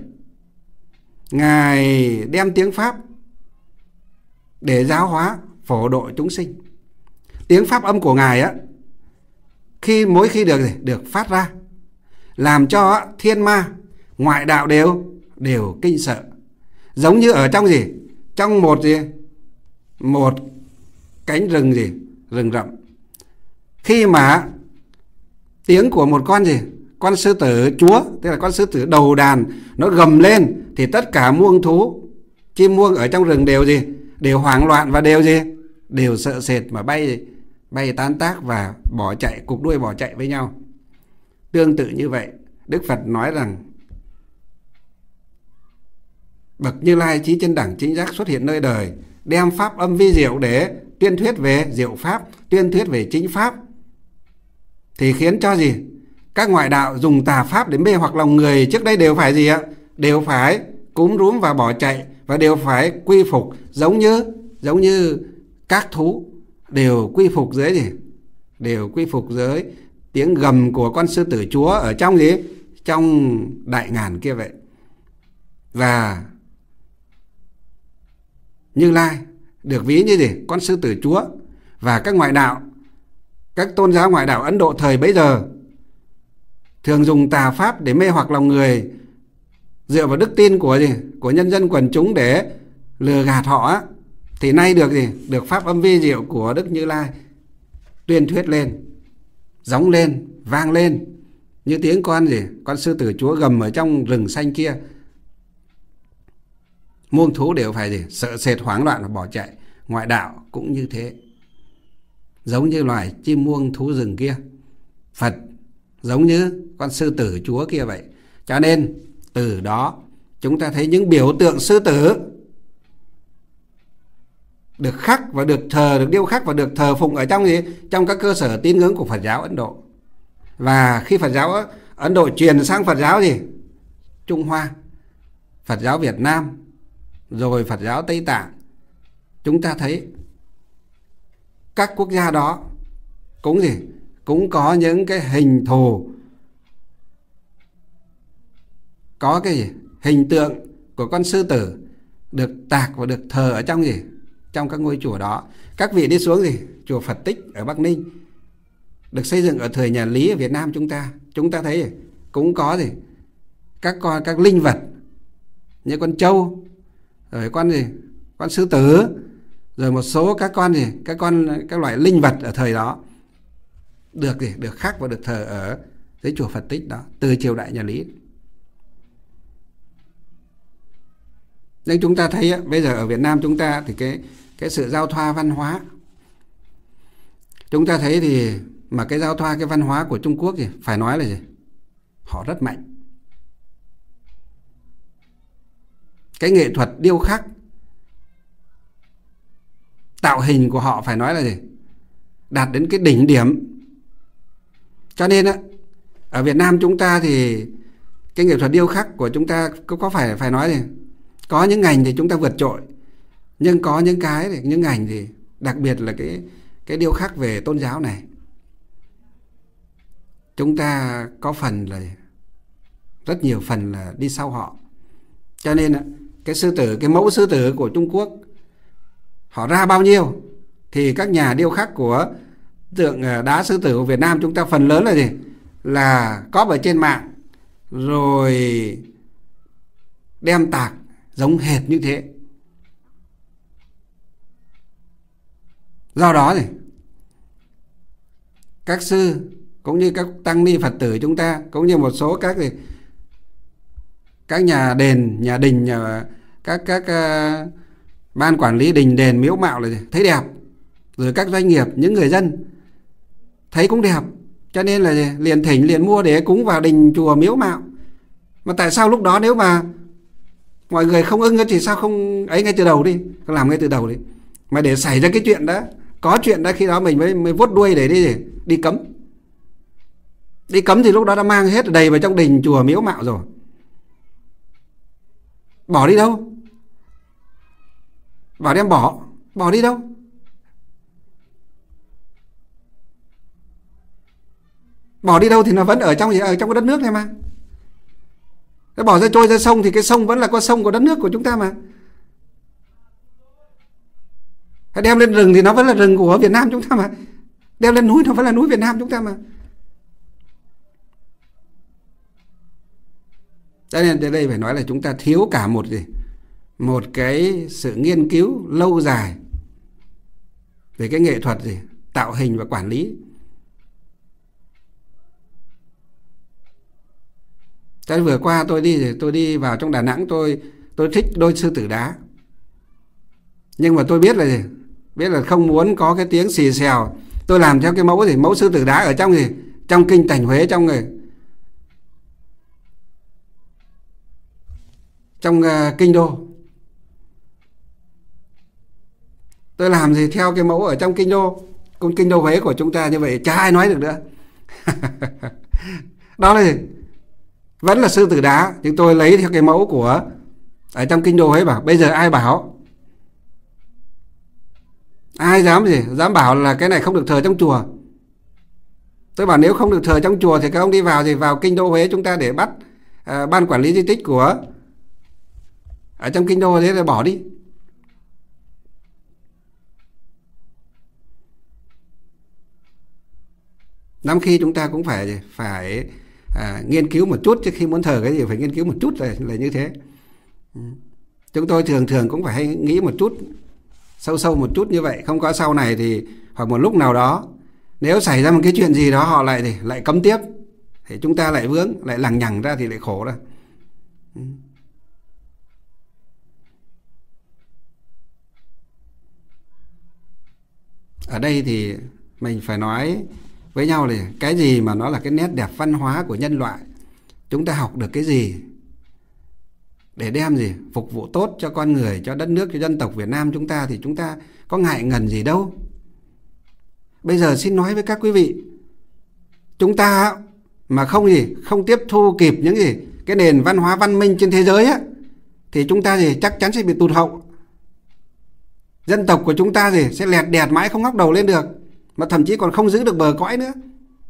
Ngài đem tiếng Pháp để giáo hóa phổ độ chúng sinh. Tiếng Pháp âm của Ngài á, khi mỗi khi được được phát ra, làm cho thiên ma ngoại đạo đều đều kinh sợ. Giống như ở trong gì trong một gì một cánh rừng gì rừng rậm, khi mà tiếng của một con gì con sư tử chúa, tức là con sư tử đầu đàn, nó gầm lên thì tất cả muông thú, chim muông ở trong rừng đều gì đều hoảng loạn và đều gì đều sợ sệt mà bay bay tán tác và bỏ chạy, cục đuôi bỏ chạy với nhau. Tương tự như vậy, Đức Phật nói rằng bậc Như Lai trí chân đẳng chính giác xuất hiện nơi đời, đem pháp âm vi diệu để tuyên thuyết về diệu pháp, tuyên thuyết về chính pháp, thì khiến cho gì các ngoại đạo dùng tà pháp để mê hoặc lòng người. Trước đây đều phải gì ạ đều phải cúm rúm và bỏ chạy, và đều phải quy phục, giống như giống như các thú đều quy phục dưới gì đều quy phục dưới tiếng gầm của con sư tử chúa ở trong gì trong đại ngàn kia vậy. Và Như Lai được ví như gì con sư tử chúa. Và các ngoại đạo, các tôn giáo ngoại đạo Ấn Độ thời bấy giờ thường dùng tà pháp để mê hoặc lòng người, dựa vào đức tin của gì của nhân dân quần chúng để lừa gạt họ. Thì nay được gì được pháp âm vi diệu của Đức Như Lai tuyên thuyết lên, gióng lên, vang lên như tiếng con gì con sư tử chúa gầm ở trong rừng xanh kia. Muông thú đều phải gì sợ sệt, hoảng loạn và bỏ chạy. Ngoại đạo cũng như thế, giống như loài chim muông thú rừng kia. Phật giống như con sư tử chúa kia vậy. Cho nên từ đó chúng ta thấy những biểu tượng sư tử được khắc và được thờ, được điêu khắc và được thờ phụng ở trong gì trong các cơ sở tín ngưỡng của Phật giáo Ấn Độ. Và khi Phật giáo Ấn Độ truyền sang Phật giáo gì Trung Hoa, Phật giáo Việt Nam, rồi Phật giáo Tây Tạng, chúng ta thấy các quốc gia đó cũng gì cũng có những cái hình thù, có cái gì hình tượng của con sư tử được tạc và được thờ ở trong gì trong các ngôi chùa đó. Các vị đi xuống gì chùa Phật Tích ở Bắc Ninh, được xây dựng ở thời nhà Lý ở Việt Nam chúng ta, chúng ta thấy cũng có gì các con các linh vật như con trâu, rồi con gì con sư tử, rồi một số các con gì các con các loại linh vật ở thời đó được gì được khắc và được thờ ở dưới chùa Phật Tích đó từ triều đại nhà Lý. Nhưng chúng ta thấy bây giờ ở Việt Nam chúng ta thì cái cái sự giao thoa văn hóa chúng ta thấy thì mà cái giao thoa, cái văn hóa của Trung Quốc thì phải nói là gì? Họ rất mạnh. Cái nghệ thuật điêu khắc, tạo hình của họ phải nói là gì? Đạt đến cái đỉnh điểm. Cho nên á, ở Việt Nam chúng ta thì cái nghệ thuật điêu khắc của chúng ta có, có phải phải nói gì? Có những ngành thì chúng ta vượt trội, nhưng có những cái thì, những ngành thì đặc biệt là cái cái điêu khắc về tôn giáo này, chúng ta có phần là rất nhiều phần là đi sau họ. Cho nên cái sư tử, cái mẫu sư tử của Trung Quốc họ ra bao nhiêu thì các nhà điêu khắc của tượng đá sư tử của Việt Nam chúng ta phần lớn là gì? Là cóp ở trên mạng rồi đem tạc giống hệt như thế. Do đó thì các sư cũng như các tăng ni Phật tử chúng ta, cũng như một số các thì các nhà đền, nhà đình, nhà, các các uh, ban quản lý đình đền miếu mạo là thấy đẹp, rồi các doanh nghiệp, những người dân thấy cũng đẹp, cho nên là liền thỉnh liền mua để cúng vào đình chùa miếu mạo. Mà tại sao lúc đó nếu mà mọi người không ưng thì sao không ấy ngay từ đầu đi, làm ngay từ đầu đi, mà để xảy ra cái chuyện đó, có chuyện đó khi đó mình mới mới vuốt đuôi để đi đi cấm. Đi cấm thì lúc đó đã mang hết đầy vào trong đình chùa miếu mạo rồi. Bỏ đi đâu? Bảo đem bỏ, bỏ đi đâu? Bỏ đi đâu thì nó vẫn ở trong ở trong cái đất nước này mà. Cái bỏ ra trôi ra sông thì cái sông vẫn là con sông của đất nước của chúng ta mà. Cái đem lên rừng thì nó vẫn là rừng của Việt Nam chúng ta mà. Đem lên núi nó vẫn là núi Việt Nam chúng ta mà. Cho nên tới đây phải nói là chúng ta thiếu cả một gì? Một cái sự nghiên cứu lâu dài về cái nghệ thuật gì? Tạo hình và quản lý. Cái vừa qua tôi đi tôi đi vào trong Đà Nẵng, tôi tôi thích đôi sư tử đá. Nhưng mà tôi biết là gì? Biết là không muốn có cái tiếng xì xèo. Tôi làm theo cái mẫu gì? Mẫu sư tử đá ở trong gì? Trong kinh Thành Huế, trong người trong uh, kinh đô. Tôi làm gì theo cái mẫu ở trong kinh đô, cung kinh đô Huế của chúng ta như vậy, chả ai nói được nữa. Đó là gì? Vẫn là sư tử đá, nhưng tôi lấy theo cái mẫu của ở trong kinh đô Huế. Bảo bây giờ ai bảo, ai dám gì dám bảo là cái này không được thờ trong chùa. Tôi bảo nếu không được thờ trong chùa thì các ông đi vào thì vào kinh đô Huế chúng ta để bắt uh, ban quản lý di tích của ở trong kinh đô thế là bỏ đi. Lắm khi chúng ta cũng phải phải à, nghiên cứu một chút, chứ khi muốn thờ cái gì phải nghiên cứu một chút là, là như thế. Chúng tôi thường thường cũng phải hay nghĩ một chút, sâu sâu một chút như vậy, không có sau này thì hoặc một lúc nào đó nếu xảy ra một cái chuyện gì đó họ lại thì lại cấm tiếp, thì chúng ta lại vướng, lại lằng nhằng ra thì lại khổ ra. Ở đây thì mình phải nói với nhau là cái gì mà nó là cái nét đẹp văn hóa của nhân loại, chúng ta học được cái gì để đem gì phục vụ tốt cho con người, cho đất nước, cho dân tộc Việt Nam chúng ta, thì chúng ta có ngại ngần gì đâu. Bây giờ xin nói với các quý vị, chúng ta mà không gì không tiếp thu kịp những gì cái nền văn hóa văn minh trên thế giới á, thì chúng ta gì chắc chắn sẽ bị tụt hậu. Dân tộc của chúng ta gì sẽ lẹt đẹt mãi không ngóc đầu lên được, mà thậm chí còn không giữ được bờ cõi nữa.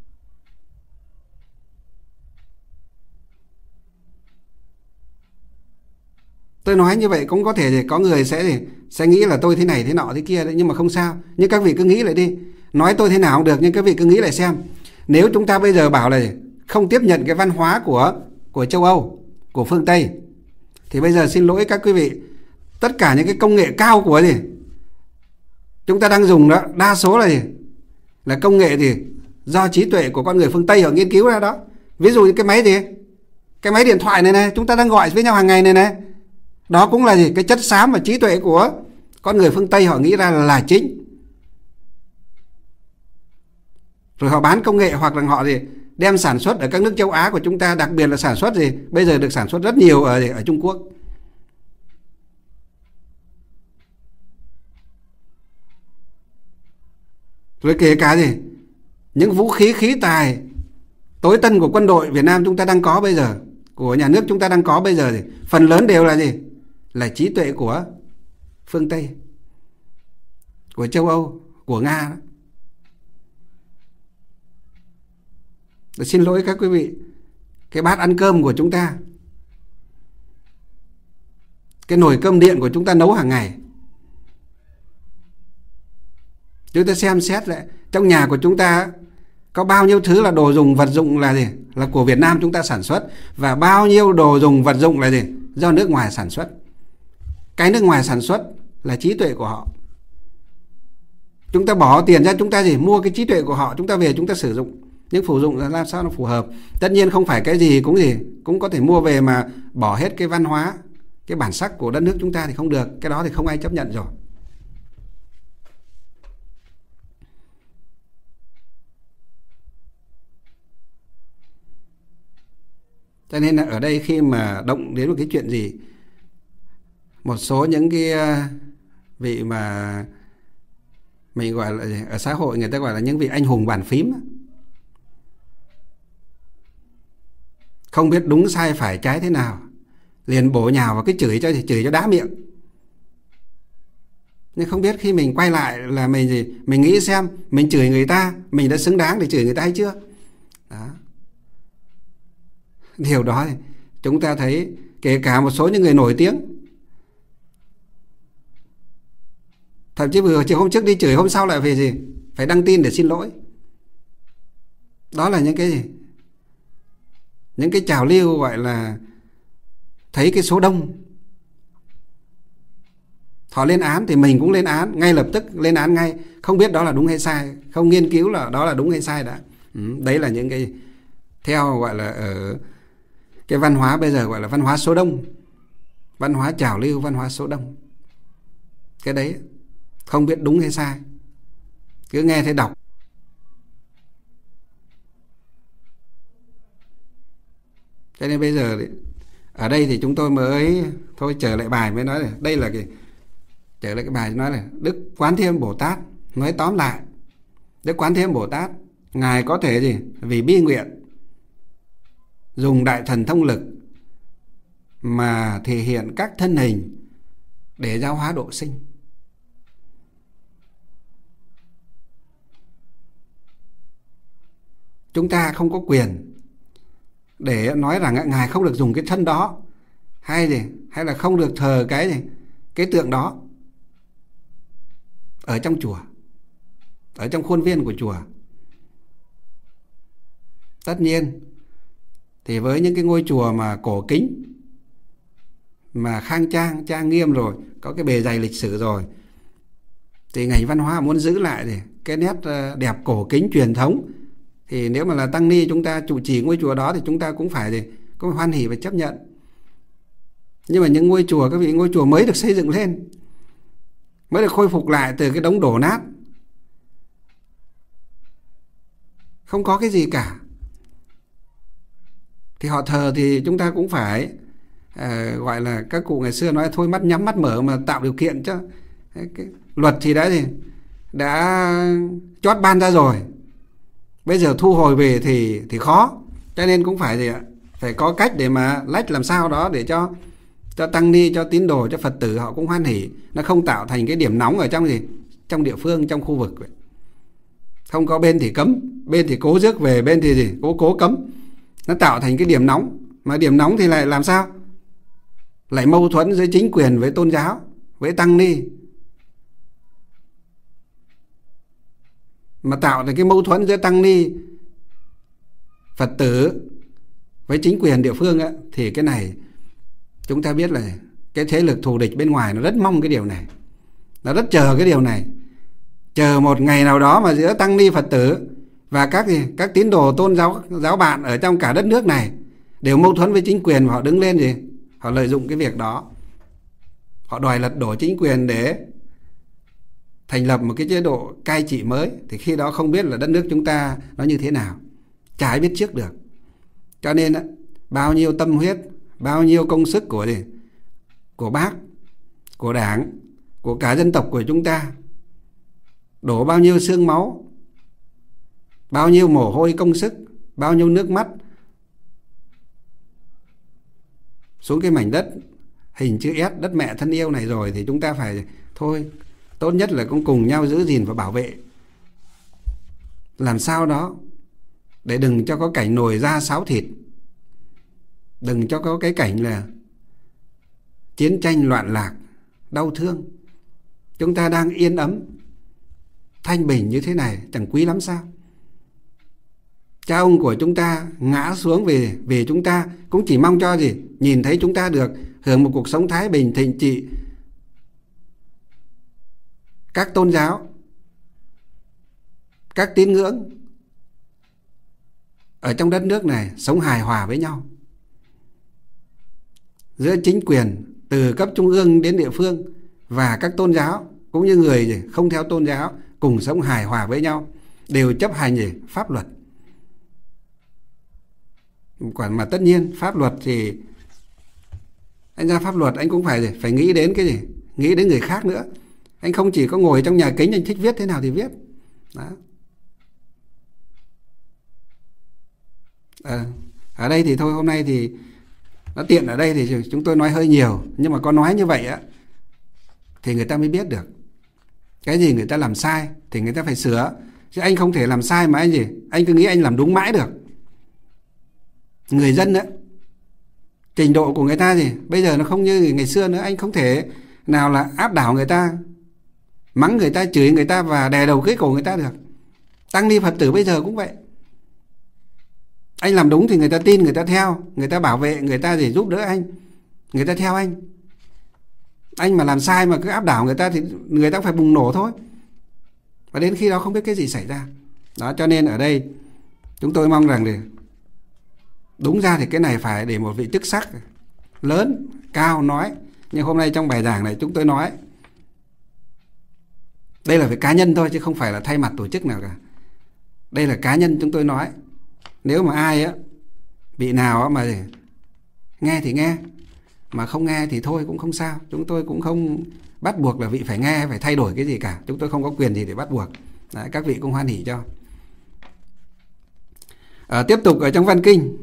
Tôi nói như vậy cũng có thể thì có người sẽ sẽ nghĩ là tôi thế này thế nọ thế kia đấy, nhưng mà không sao. Nhưng các vị cứ nghĩ lại đi, nói tôi thế nào cũng được, nhưng các vị cứ nghĩ lại xem, nếu chúng ta bây giờ bảo là không tiếp nhận cái văn hóa của của châu Âu, của phương Tây, thì bây giờ xin lỗi các quý vị, tất cả những cái công nghệ cao của gì chúng ta đang dùng đó, đa số là gì là công nghệ thì do trí tuệ của con người phương Tây họ nghiên cứu ra đó. Ví dụ như cái máy gì, cái máy điện thoại này này, chúng ta đang gọi với nhau hàng ngày này này, đó cũng là gì cái chất xám và trí tuệ của con người phương Tây họ nghĩ ra là, là chính. rồi họ bán công nghệ, hoặc là họ gì đem sản xuất ở các nước châu Á của chúng ta, đặc biệt là sản xuất gì bây giờ được sản xuất rất nhiều ở ở Trung Quốc. Rồi kể cả gì những vũ khí khí tài tối tân của quân đội Việt Nam chúng ta đang có bây giờ, của nhà nước chúng ta đang có bây giờ, thì phần lớn đều là gì? Là trí tuệ của phương Tây, của châu Âu, của Nga đó. Tôi xin lỗi các quý vị, cái bát ăn cơm của chúng ta, cái nồi cơm điện của chúng ta nấu hàng ngày, chúng ta xem xét lại trong nhà của chúng ta có bao nhiêu thứ là đồ dùng vật dụng là gì? Là của Việt Nam chúng ta sản xuất, và bao nhiêu đồ dùng vật dụng là gì? Do nước ngoài sản xuất. Cái nước ngoài sản xuất là trí tuệ của họ. Chúng ta bỏ tiền ra, chúng ta gì? Mua cái trí tuệ của họ, chúng ta về chúng ta sử dụng. Nhưng sử dụng làm sao nó phù hợp. Tất nhiên không phải cái gì cũng gì cũng có thể mua về mà bỏ hết cái văn hóa, cái bản sắc của đất nước chúng ta thì không được. Cái đó thì không ai chấp nhận rồi. Cho nên là ở đây khi mà động đến một cái chuyện gì, một số những cái vị mà mình gọi là ở xã hội người ta gọi là những vị anh hùng bàn phím, không biết đúng sai phải trái thế nào, liền bổ nhào vào cái chửi cho chửi cho đá miệng. Nhưng không biết khi mình quay lại là mình gì, mình nghĩ xem mình chửi người ta, mình đã xứng đáng để chửi người ta hay chưa. Đó. Điều đó thì chúng ta thấy kể cả một số những người nổi tiếng, thậm chí vừa chiều hôm trước đi chửi, hôm sau lại về gì phải đăng tin để xin lỗi. Đó là những cái gì, những cái trào lưu gọi là thấy cái số đông họ lên án thì mình cũng lên án, ngay lập tức lên án ngay, không biết đó là đúng hay sai, không nghiên cứu là đó là đúng hay sai đã. Ừ, đấy là những cái theo gọi là ở cái văn hóa bây giờ gọi là văn hóa số đông, văn hóa trào lưu, văn hóa số đông. Cái đấy không biết đúng hay sai, cứ nghe thấy đọc. Cho nên bây giờ ở đây thì chúng tôi mới thôi trở lại bài mới nói là đây là cái trở lại cái bài nói là Đức Quán Thế Âm Bồ Tát. Nói tóm lại, Đức Quán Thế Âm Bồ Tát ngài có thể gì vì bi nguyện dùng đại thần thông lực mà thể hiện các thân hình để giáo hóa độ sinh. Chúng ta không có quyền để nói rằng ngài không được dùng cái thân đó, hay gì hay là không được thờ cái gì cái tượng đó ở trong chùa, ở trong khuôn viên của chùa. Tất nhiên thì với những cái ngôi chùa mà cổ kính, mà khang trang, trang nghiêm rồi, có cái bề dày lịch sử rồi, thì ngành văn hóa muốn giữ lại thì cái nét đẹp cổ kính truyền thống, thì nếu mà là tăng ni chúng ta trụ trì ngôi chùa đó thì chúng ta cũng phải thì cũng hoan hỉ và chấp nhận. Nhưng mà những ngôi chùa, các vị ngôi chùa mới được xây dựng lên, mới được khôi phục lại từ cái đống đổ nát, không có cái gì cả, thì họ thờ thì chúng ta cũng phải à, gọi là các cụ ngày xưa nói thôi mắt nhắm mắt mở mà tạo điều kiện cho. Cái luật thì đã gì đã chót ban ra rồi, bây giờ thu hồi về thì thì khó, cho nên cũng phải gì ạ, phải có cách để mà lách làm sao đó để cho cho tăng ni, cho tín đồ, cho Phật tử họ cũng hoan hỉ, nó không tạo thành cái điểm nóng ở trong gì trong địa phương, trong khu vực. Không có bên thì cấm, bên thì cố rước về, bên thì gì cố cố cấm, nó tạo thành cái điểm nóng, mà điểm nóng thì lại làm sao lại mâu thuẫn giữa chính quyền với tôn giáo, với tăng ni, mà tạo thành cái mâu thuẫn giữa tăng ni, Phật tử với chính quyền địa phương ấy, thì cái này chúng ta biết là cái thế lực thù địch bên ngoài nó rất mong cái điều này, nó rất chờ cái điều này, chờ một ngày nào đó mà giữa tăng ni Phật tử và các gì các tín đồ tôn giáo giáo bạn ở trong cả đất nước này đều mâu thuẫn với chính quyền, và họ đứng lên gì họ lợi dụng cái việc đó, họ đòi lật đổ chính quyền để thành lập một cái chế độ cai trị mới, thì khi đó không biết là đất nước chúng ta nó như thế nào, chả ai biết trước được. Cho nên bao nhiêu tâm huyết, bao nhiêu công sức của gì, của Bác, của Đảng, của cả dân tộc của chúng ta, đổ bao nhiêu xương máu, bao nhiêu mồ hôi công sức, bao nhiêu nước mắt xuống cái mảnh đất hình chữ S, đất mẹ thân yêu này rồi, thì chúng ta phải thôi, tốt nhất là cũng cùng nhau giữ gìn và bảo vệ, làm sao đó để đừng cho có cảnh nồi da sáo thịt, đừng cho có cái cảnh là chiến tranh loạn lạc, đau thương. Chúng ta đang yên ấm, thanh bình như thế này chẳng quý lắm sao? Cha ông của chúng ta ngã xuống về về chúng ta cũng chỉ mong cho gì? Nhìn thấy chúng ta được hưởng một cuộc sống thái bình, thịnh trị, các tôn giáo, các tín ngưỡng ở trong đất nước này sống hài hòa với nhau, giữa chính quyền từ cấp trung ương đến địa phương và các tôn giáo cũng như người không theo tôn giáo cùng sống hài hòa với nhau, đều chấp hành gì? Pháp luật. Còn mà tất nhiên pháp luật thì anh ra pháp luật anh cũng phải gì? Phải nghĩ đến cái gì? Nghĩ đến người khác nữa. Anh không chỉ có ngồi trong nhà kính anh thích viết thế nào thì viết. Đó. À, ở đây thì thôi, hôm nay thì nó tiện ở đây thì chúng tôi nói hơi nhiều, nhưng mà có nói như vậy á thì người ta mới biết được cái gì người ta làm sai thì người ta phải sửa, chứ anh không thể làm sai mà anh gì anh cứ nghĩ anh làm đúng mãi được. Người dân á, trình độ của người ta gì bây giờ nó không như ngày xưa nữa, anh không thể nào là áp đảo người ta, mắng người ta, chửi người ta và đè đầu cưỡi cổ người ta được. Tăng ni Phật tử bây giờ cũng vậy, anh làm đúng thì người ta tin, người ta theo, người ta bảo vệ, người ta gì giúp đỡ anh, người ta theo anh. Anh mà làm sai mà cứ áp đảo người ta thì người ta phải bùng nổ thôi, và đến khi đó không biết cái gì xảy ra. Đó, cho nên ở đây chúng tôi mong rằng thì đúng ra thì cái này phải để một vị chức sắc lớn, cao nói, nhưng hôm nay trong bài giảng này chúng tôi nói đây là về cá nhân thôi, chứ không phải là thay mặt tổ chức nào cả. Đây là cá nhân chúng tôi nói. Nếu mà ai á vị nào á mà nghe thì nghe, mà không nghe thì thôi cũng không sao. Chúng tôi cũng không bắt buộc là vị phải nghe, phải thay đổi cái gì cả. Chúng tôi không có quyền gì để bắt buộc. Đấy, các vị cũng hoan hỉ cho. À, tiếp tục ở trong văn kinh,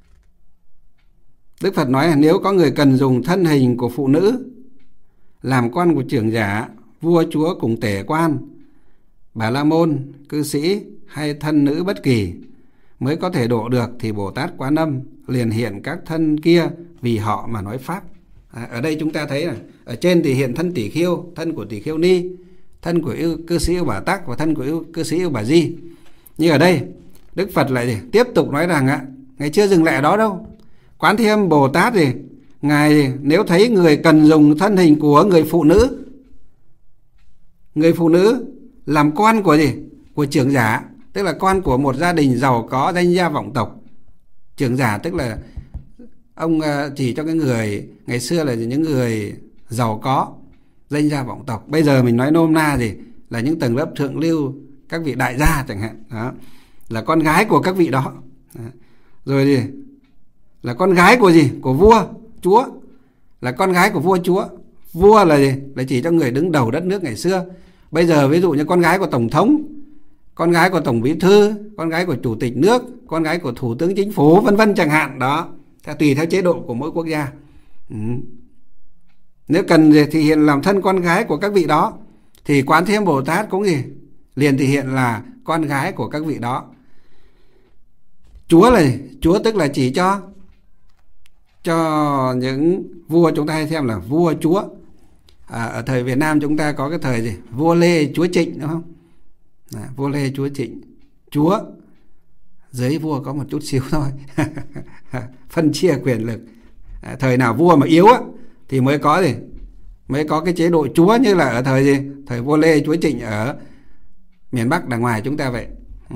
Đức Phật nói là nếu có người cần dùng thân hình của phụ nữ làm con của trưởng giả, vua chúa cùng tể quan, Bà La Môn, cư sĩ hay thân nữ bất kỳ mới có thể độ được, thì Bồ Tát Quán Âm liền hiện các thân kia vì họ mà nói pháp. À, ở đây chúng ta thấy là ở trên thì hiện thân Tỷ Khiêu, thân của Tỷ Khiêu Ni, thân của yêu, cư sĩ Yêu Bà Tắc và thân của yêu, cư sĩ Yêu Bà Di. Nhưng ở đây Đức Phật lại gì? Tiếp tục nói rằng ạ, Ngài chưa dừng lại ở đó đâu. Quán Thế Âm Bồ Tát gì? Ngài nếu thấy người cần dùng thân hình của người phụ nữ, người phụ nữ làm con của gì? Của trưởng giả, tức là con của một gia đình giàu có, danh gia vọng tộc. Trưởng giả tức là ông chỉ cho cái người ngày xưa là những người giàu có, danh gia vọng tộc. Bây giờ mình nói nôm na gì là những tầng lớp thượng lưu, các vị đại gia chẳng hạn. Đó, là con gái của các vị đó. Đó. Rồi gì? Là con gái của gì? Của vua, chúa. Là con gái của vua chúa. Vua là gì? Là chỉ cho người đứng đầu đất nước ngày xưa. Bây giờ ví dụ như con gái của tổng thống, con gái của tổng bí thư, con gái của chủ tịch nước, con gái của thủ tướng chính phủ, vân vân chẳng hạn. Đó, theo tùy theo chế độ của mỗi quốc gia. Ừ. Nếu cần thì hiện làm thân con gái của các vị đó, thì Quán Thế Âm Bồ Tát cũng gì? Liền thì hiện là con gái của các vị đó. Chúa là gì? Chúa tức là chỉ cho cho những vua, chúng ta hay xem là vua chúa. À, ở thời Việt Nam chúng ta có cái thời gì? Vua Lê chúa Trịnh, đúng không? À, vua Lê chúa Trịnh, chúa dưới vua có một chút xíu thôi. Phân chia quyền lực. À, thời nào vua mà yếu á thì mới có gì? Mới có cái chế độ chúa, như là ở thời gì? Thời vua Lê chúa Trịnh ở miền Bắc đằng ngoài chúng ta vậy. Ừ.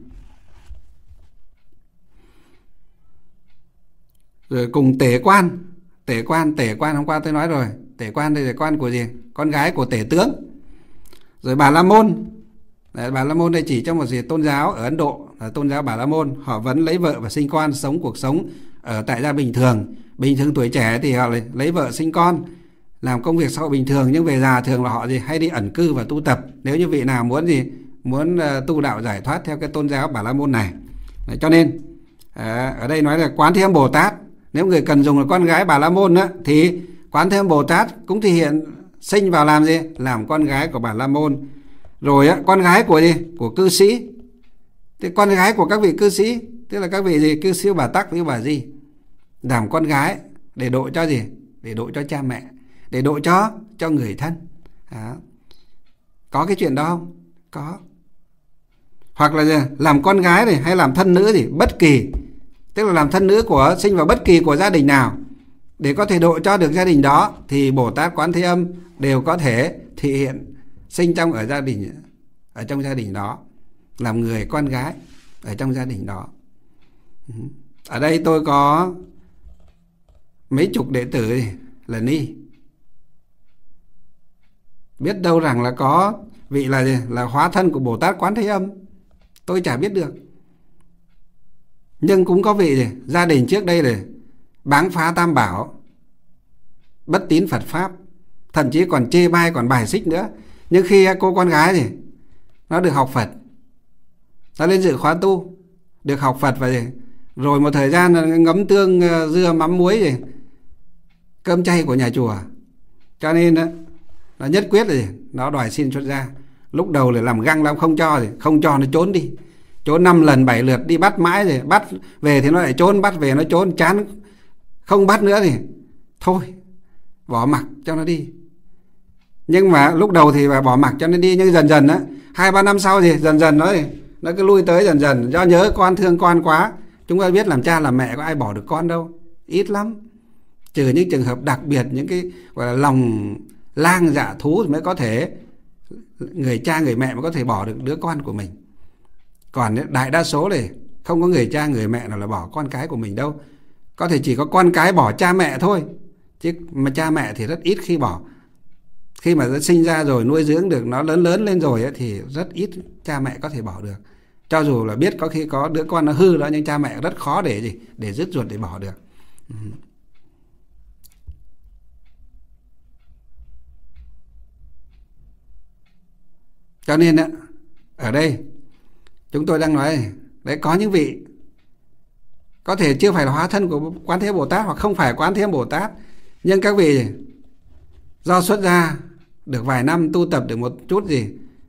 Rồi cùng tể quan. Tể quan, tể quan hôm qua tôi nói rồi. Tể quan đây là con của gì? Con gái của tể tướng. Rồi Bà La Môn. Đấy, Bà La Môn đây chỉ trong một gì tôn giáo ở Ấn Độ, là tôn giáo Bà La Môn. Họ vẫn lấy vợ và sinh con, sống cuộc sống ở tại gia bình thường. Bình thường tuổi trẻ thì họ lấy vợ sinh con, làm công việc xã hội bình thường, nhưng về già thường là họ gì hay đi ẩn cư và tu tập. Nếu như vị nào muốn gì muốn uh, tu đạo giải thoát theo cái tôn giáo Bà La Môn này. Đấy, cho nên uh, ở đây nói là Quán Thế Âm Bồ Tát, nếu người cần dùng là con gái Bà La Môn á, thì Quán Thế Âm Bồ Tát cũng thể hiện sinh vào làm gì? Làm con gái của Bà La Môn. Rồi á, con gái của gì? Của cư sĩ. Thì con gái của các vị cư sĩ, tức là các vị gì? Cư sĩ Bà Tắc với Bà Di, làm con gái để độ cho gì? Để độ cho cha mẹ, để độ cho cho người thân. Đó. Có cái chuyện đó không? Có. Hoặc là gì? Làm con gái này hay làm thân nữ thì bất kỳ, tức là làm thân nữ của sinh vào bất kỳ của gia đình nào để có thể độ cho được gia đình đó, thì Bồ Tát Quán Thế Âm đều có thể thể hiện sinh trong ở gia đình, ở trong gia đình đó, làm người con gái ở trong gia đình đó. Ở đây tôi có mấy chục đệ tử là ni, biết đâu rằng là có vị là gì? Là hóa thân của Bồ Tát Quán Thế Âm, tôi chả biết được. Nhưng cũng có vị gì? Gia đình trước đây là báng phá Tam Bảo, bất tín Phật Pháp, thậm chí còn chê bai, còn bài xích nữa. Nhưng khi cô con gái thì nó được học Phật, nó lên dự khóa tu, được học Phật, và gì? Rồi một thời gian ngấm tương dưa mắm muối gì? Cơm chay của nhà chùa, cho nên nó nhất quyết là gì? Nó đòi xin xuất gia. Lúc đầu là làm găng lắm, không cho, thì không cho nó trốn đi, trốn năm lần bảy lượt, đi bắt mãi rồi, bắt về thì nó lại trốn, bắt về nó trốn, chán không bắt nữa thì thôi bỏ mặc cho nó đi. Nhưng mà lúc đầu thì bỏ mặc cho nó đi, nhưng dần dần á, hai ba năm sau thì dần dần nó nó cứ lui tới dần dần, do nhớ con, thương con quá. Chúng ta biết làm cha làm mẹ có ai bỏ được con đâu, ít lắm, trừ những trường hợp đặc biệt, những cái gọi là lòng lang dạ thú mới có thể, người cha người mẹ mới có thể bỏ được đứa con của mình. Còn đại đa số này không có người cha người mẹ nào là bỏ con cái của mình đâu. Có thể chỉ có con cái bỏ cha mẹ thôi, chứ mà cha mẹ thì rất ít khi bỏ. Khi mà nó sinh ra rồi, nuôi dưỡng được nó lớn lớn lên rồi ấy, thì rất ít cha mẹ có thể bỏ được. Cho dù là biết có khi có đứa con nó hư đó, nhưng cha mẹ rất khó để gì để dứt ruột, để bỏ được. Ừ. Cho nên á, ở đây chúng tôi đang nói đấy, có những vị có thể chưa phải là hóa thân của Quán Thế Bồ Tát, hoặc không phải Quán Thế Bồ Tát, nhưng các vị do xuất gia được vài năm, tu tập được một chút gì,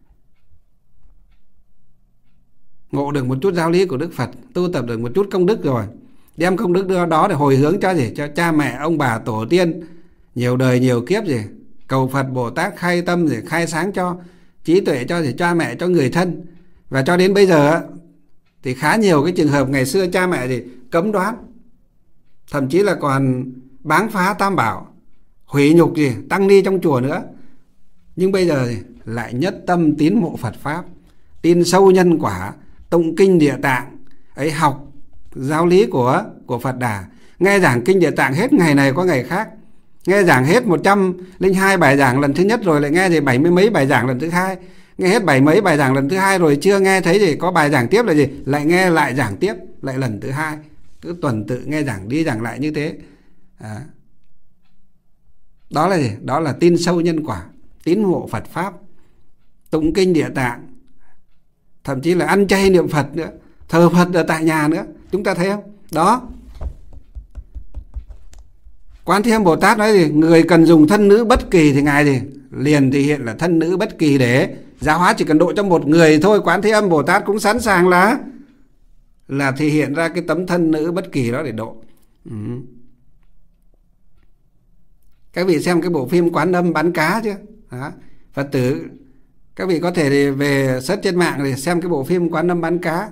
ngộ được một chút giáo lý của Đức Phật, tu tập được một chút công đức rồi, đem công đức đó để hồi hướng cho gì? Cho cha mẹ, ông bà, tổ tiên nhiều đời nhiều kiếp gì, cầu Phật Bồ Tát khai tâm gì, khai sáng cho trí tuệ cho gì, cha mẹ, cho người thân. Và cho đến bây giờ thì khá nhiều cái trường hợp ngày xưa cha mẹ thì cấm đoán, thậm chí là còn báng phá Tam Bảo, hủy nhục gì tăng ni trong chùa nữa. Nhưng bây giờ thì lại nhất tâm tín mộ Phật Pháp, tin sâu nhân quả, tụng kinh Địa Tạng ấy, học giáo lý của của Phật Đà, nghe giảng kinh Địa Tạng hết ngày này có ngày khác, nghe giảng hết một trăm linh hai bài giảng lần thứ nhất rồi lại nghe thì bảy mươi mấy bài giảng lần thứ hai, nghe hết bảy mấy bài giảng lần thứ hai rồi chưa nghe thấy gì có bài giảng tiếp là gì, lại nghe lại giảng tiếp lại lần thứ hai, cứ tuần tự nghe giảng đi giảng lại như thế. À. Đó là gì? Đó là tin sâu nhân quả, tín hộ Phật Pháp, tụng kinh Địa Tạng, thậm chí là ăn chay niệm Phật nữa, thờ Phật ở tại nhà nữa. Chúng ta thấy không? Đó. Quán Thế Âm Bồ Tát nói gì? Người cần dùng thân nữ bất kỳ thì Ngài gì? Liền thể hiện là thân nữ bất kỳ để giáo hóa, chỉ cần độ cho một người thôi. Quán Thế Âm Bồ Tát cũng sẵn sàng là là thể hiện ra cái tấm thân nữ bất kỳ đó để độ. Ừ. Các vị xem cái bộ phim Quán Âm bán cá chưa? Đó. Phật tử, các vị có thể về search trên mạng để xem cái bộ phim Quán Âm bán cá.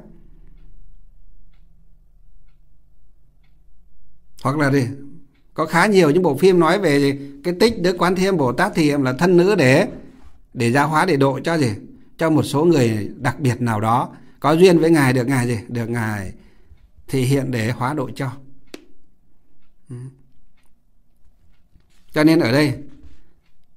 Hoặc là gì? Có khá nhiều những bộ phim nói về cái tích Đức Quán Thế Âm Bồ Tát thì là thân nữ để để giáo hóa, để độ cho gì? Cho một số người đặc biệt nào đó có duyên với Ngài, được Ngài gì? Được Ngài thể hiện để hóa độ cho. Cho nên ở đây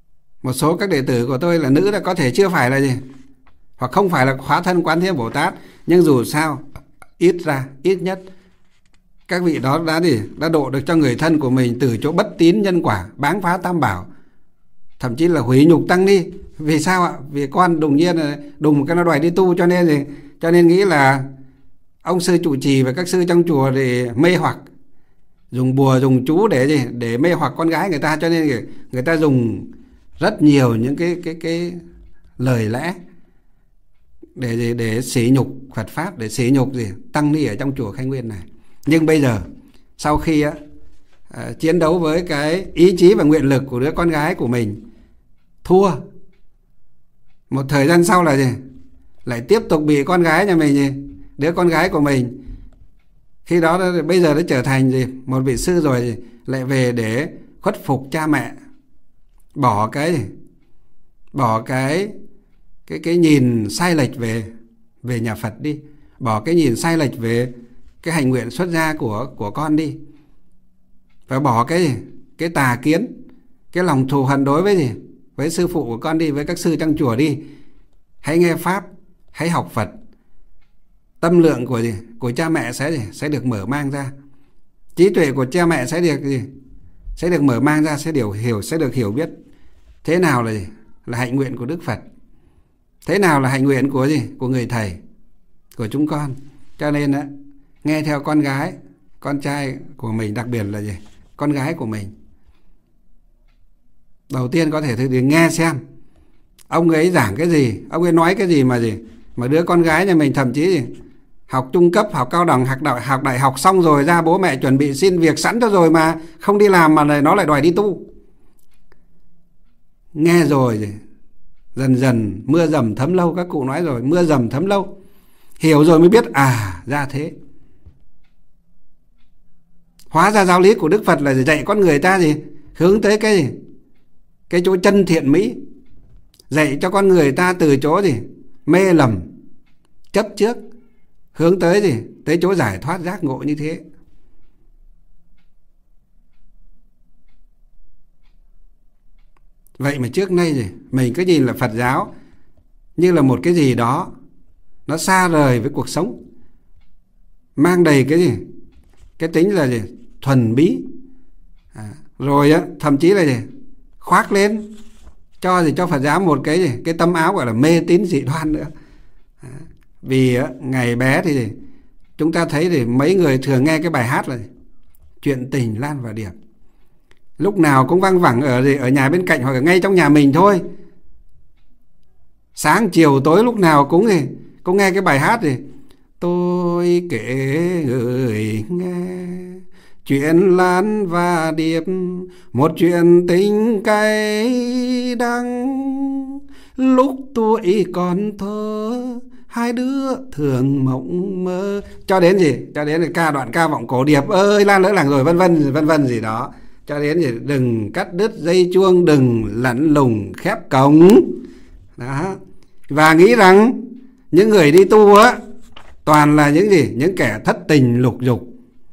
một số các đệ tử của tôi là nữ là có thể chưa phải là gì, hoặc không phải là hóa thân Quán Thế Bồ Tát, nhưng dù sao ít ra ít nhất các vị đó đã gì đã độ được cho người thân của mình từ chỗ bất tín nhân quả, báng phá tam bảo, thậm chí là hủy nhục tăng ni. Vì sao ạ? Vì con đùng nhiên là đùng cái nó đòi đi tu, cho nên gì cho nên nghĩ là ông sư trụ trì và các sư trong chùa thì mê hoặc, dùng bùa dùng chú để gì để mê hoặc con gái người ta, cho nên người ta dùng rất nhiều những cái cái cái lời lẽ để gì để sỉ nhục Phật pháp, để sỉ nhục gì tăng ni ở trong chùa Khai Nguyên này. Nhưng bây giờ sau khi á, à, chiến đấu với cái ý chí và nguyện lực của đứa con gái của mình thua, một thời gian sau là gì lại tiếp tục bị con gái nhà mình gì, đứa con gái của mình khi đó bây giờ nó trở thành gì một vị sư rồi, gì lại về để khuất phục cha mẹ, bỏ cái gì? bỏ cái cái cái nhìn sai lệch về về nhà Phật đi, bỏ cái nhìn sai lệch về cái hành nguyện xuất gia của của con đi, và bỏ cái gì? cái tà kiến, cái lòng thù hằn đối với gì với sư phụ của con đi, với các sư trong chùa đi. Hãy nghe pháp, hãy học Phật, tâm lượng của gì của cha mẹ sẽ gì sẽ được mở mang ra, trí tuệ của cha mẹ sẽ được gì sẽ được mở mang ra, sẽ điều hiểu sẽ được hiểu biết thế nào là gì là hạnh nguyện của Đức Phật, thế nào là hạnh nguyện của gì của người thầy của chúng con. Cho nên đó, nghe theo con gái con trai của mình, đặc biệt là gì con gái của mình. Đầu tiên có thể thử nghe xem ông ấy giảng cái gì, ông ấy nói cái gì mà gì mà đứa con gái nhà mình thậm chí gì học trung cấp, học cao đẳng, học đại, học đại học xong rồi ra bố mẹ chuẩn bị xin việc sẵn cho rồi mà không đi làm, mà này nó lại đòi đi tu. Nghe rồi gì dần dần mưa dầm thấm lâu, các cụ nói rồi, mưa dầm thấm lâu, hiểu rồi mới biết à ra thế. Hóa ra giáo lý của Đức Phật là dạy con người ta gì hướng tới cái gì cái chỗ chân thiện mỹ, dạy cho con người ta từ chỗ gì mê lầm chấp trước, hướng tới gì tới chỗ giải thoát giác ngộ như thế. Vậy mà trước nay gì mình cứ nhìn là Phật giáo như là một cái gì đó nó xa rời với cuộc sống, mang đầy cái gì cái tính là gì thuần bí, à, rồi á thậm chí là gì khoác lên cho gì cho Phật giáo một cái gì cái tấm áo gọi là mê tín dị đoan nữa. À, vì á, ngày bé thì gì, chúng ta thấy thì mấy người thường nghe cái bài hát là chuyện tình Lan và Điệp, lúc nào cũng văng vẳng ở gì ở nhà bên cạnh hoặc ở ngay trong nhà mình thôi. Sáng chiều tối lúc nào cũng gì cũng nghe cái bài hát gì tôi kể người nghe chuyện Lan và Điệp, một chuyện tình cay đắng, lúc tuổi còn thơ hai đứa thường mộng mơ, cho đến gì cho đến ca đoạn ca vọng cổ Điệp ơi Lan lỡ làng rồi vân vân vân vân gì đó, cho đến gì đừng cắt đứt dây chuông, đừng lặn lùng khép cổng đó. Và nghĩ rằng những người đi tu á toàn là những gì những kẻ thất tình lục dục,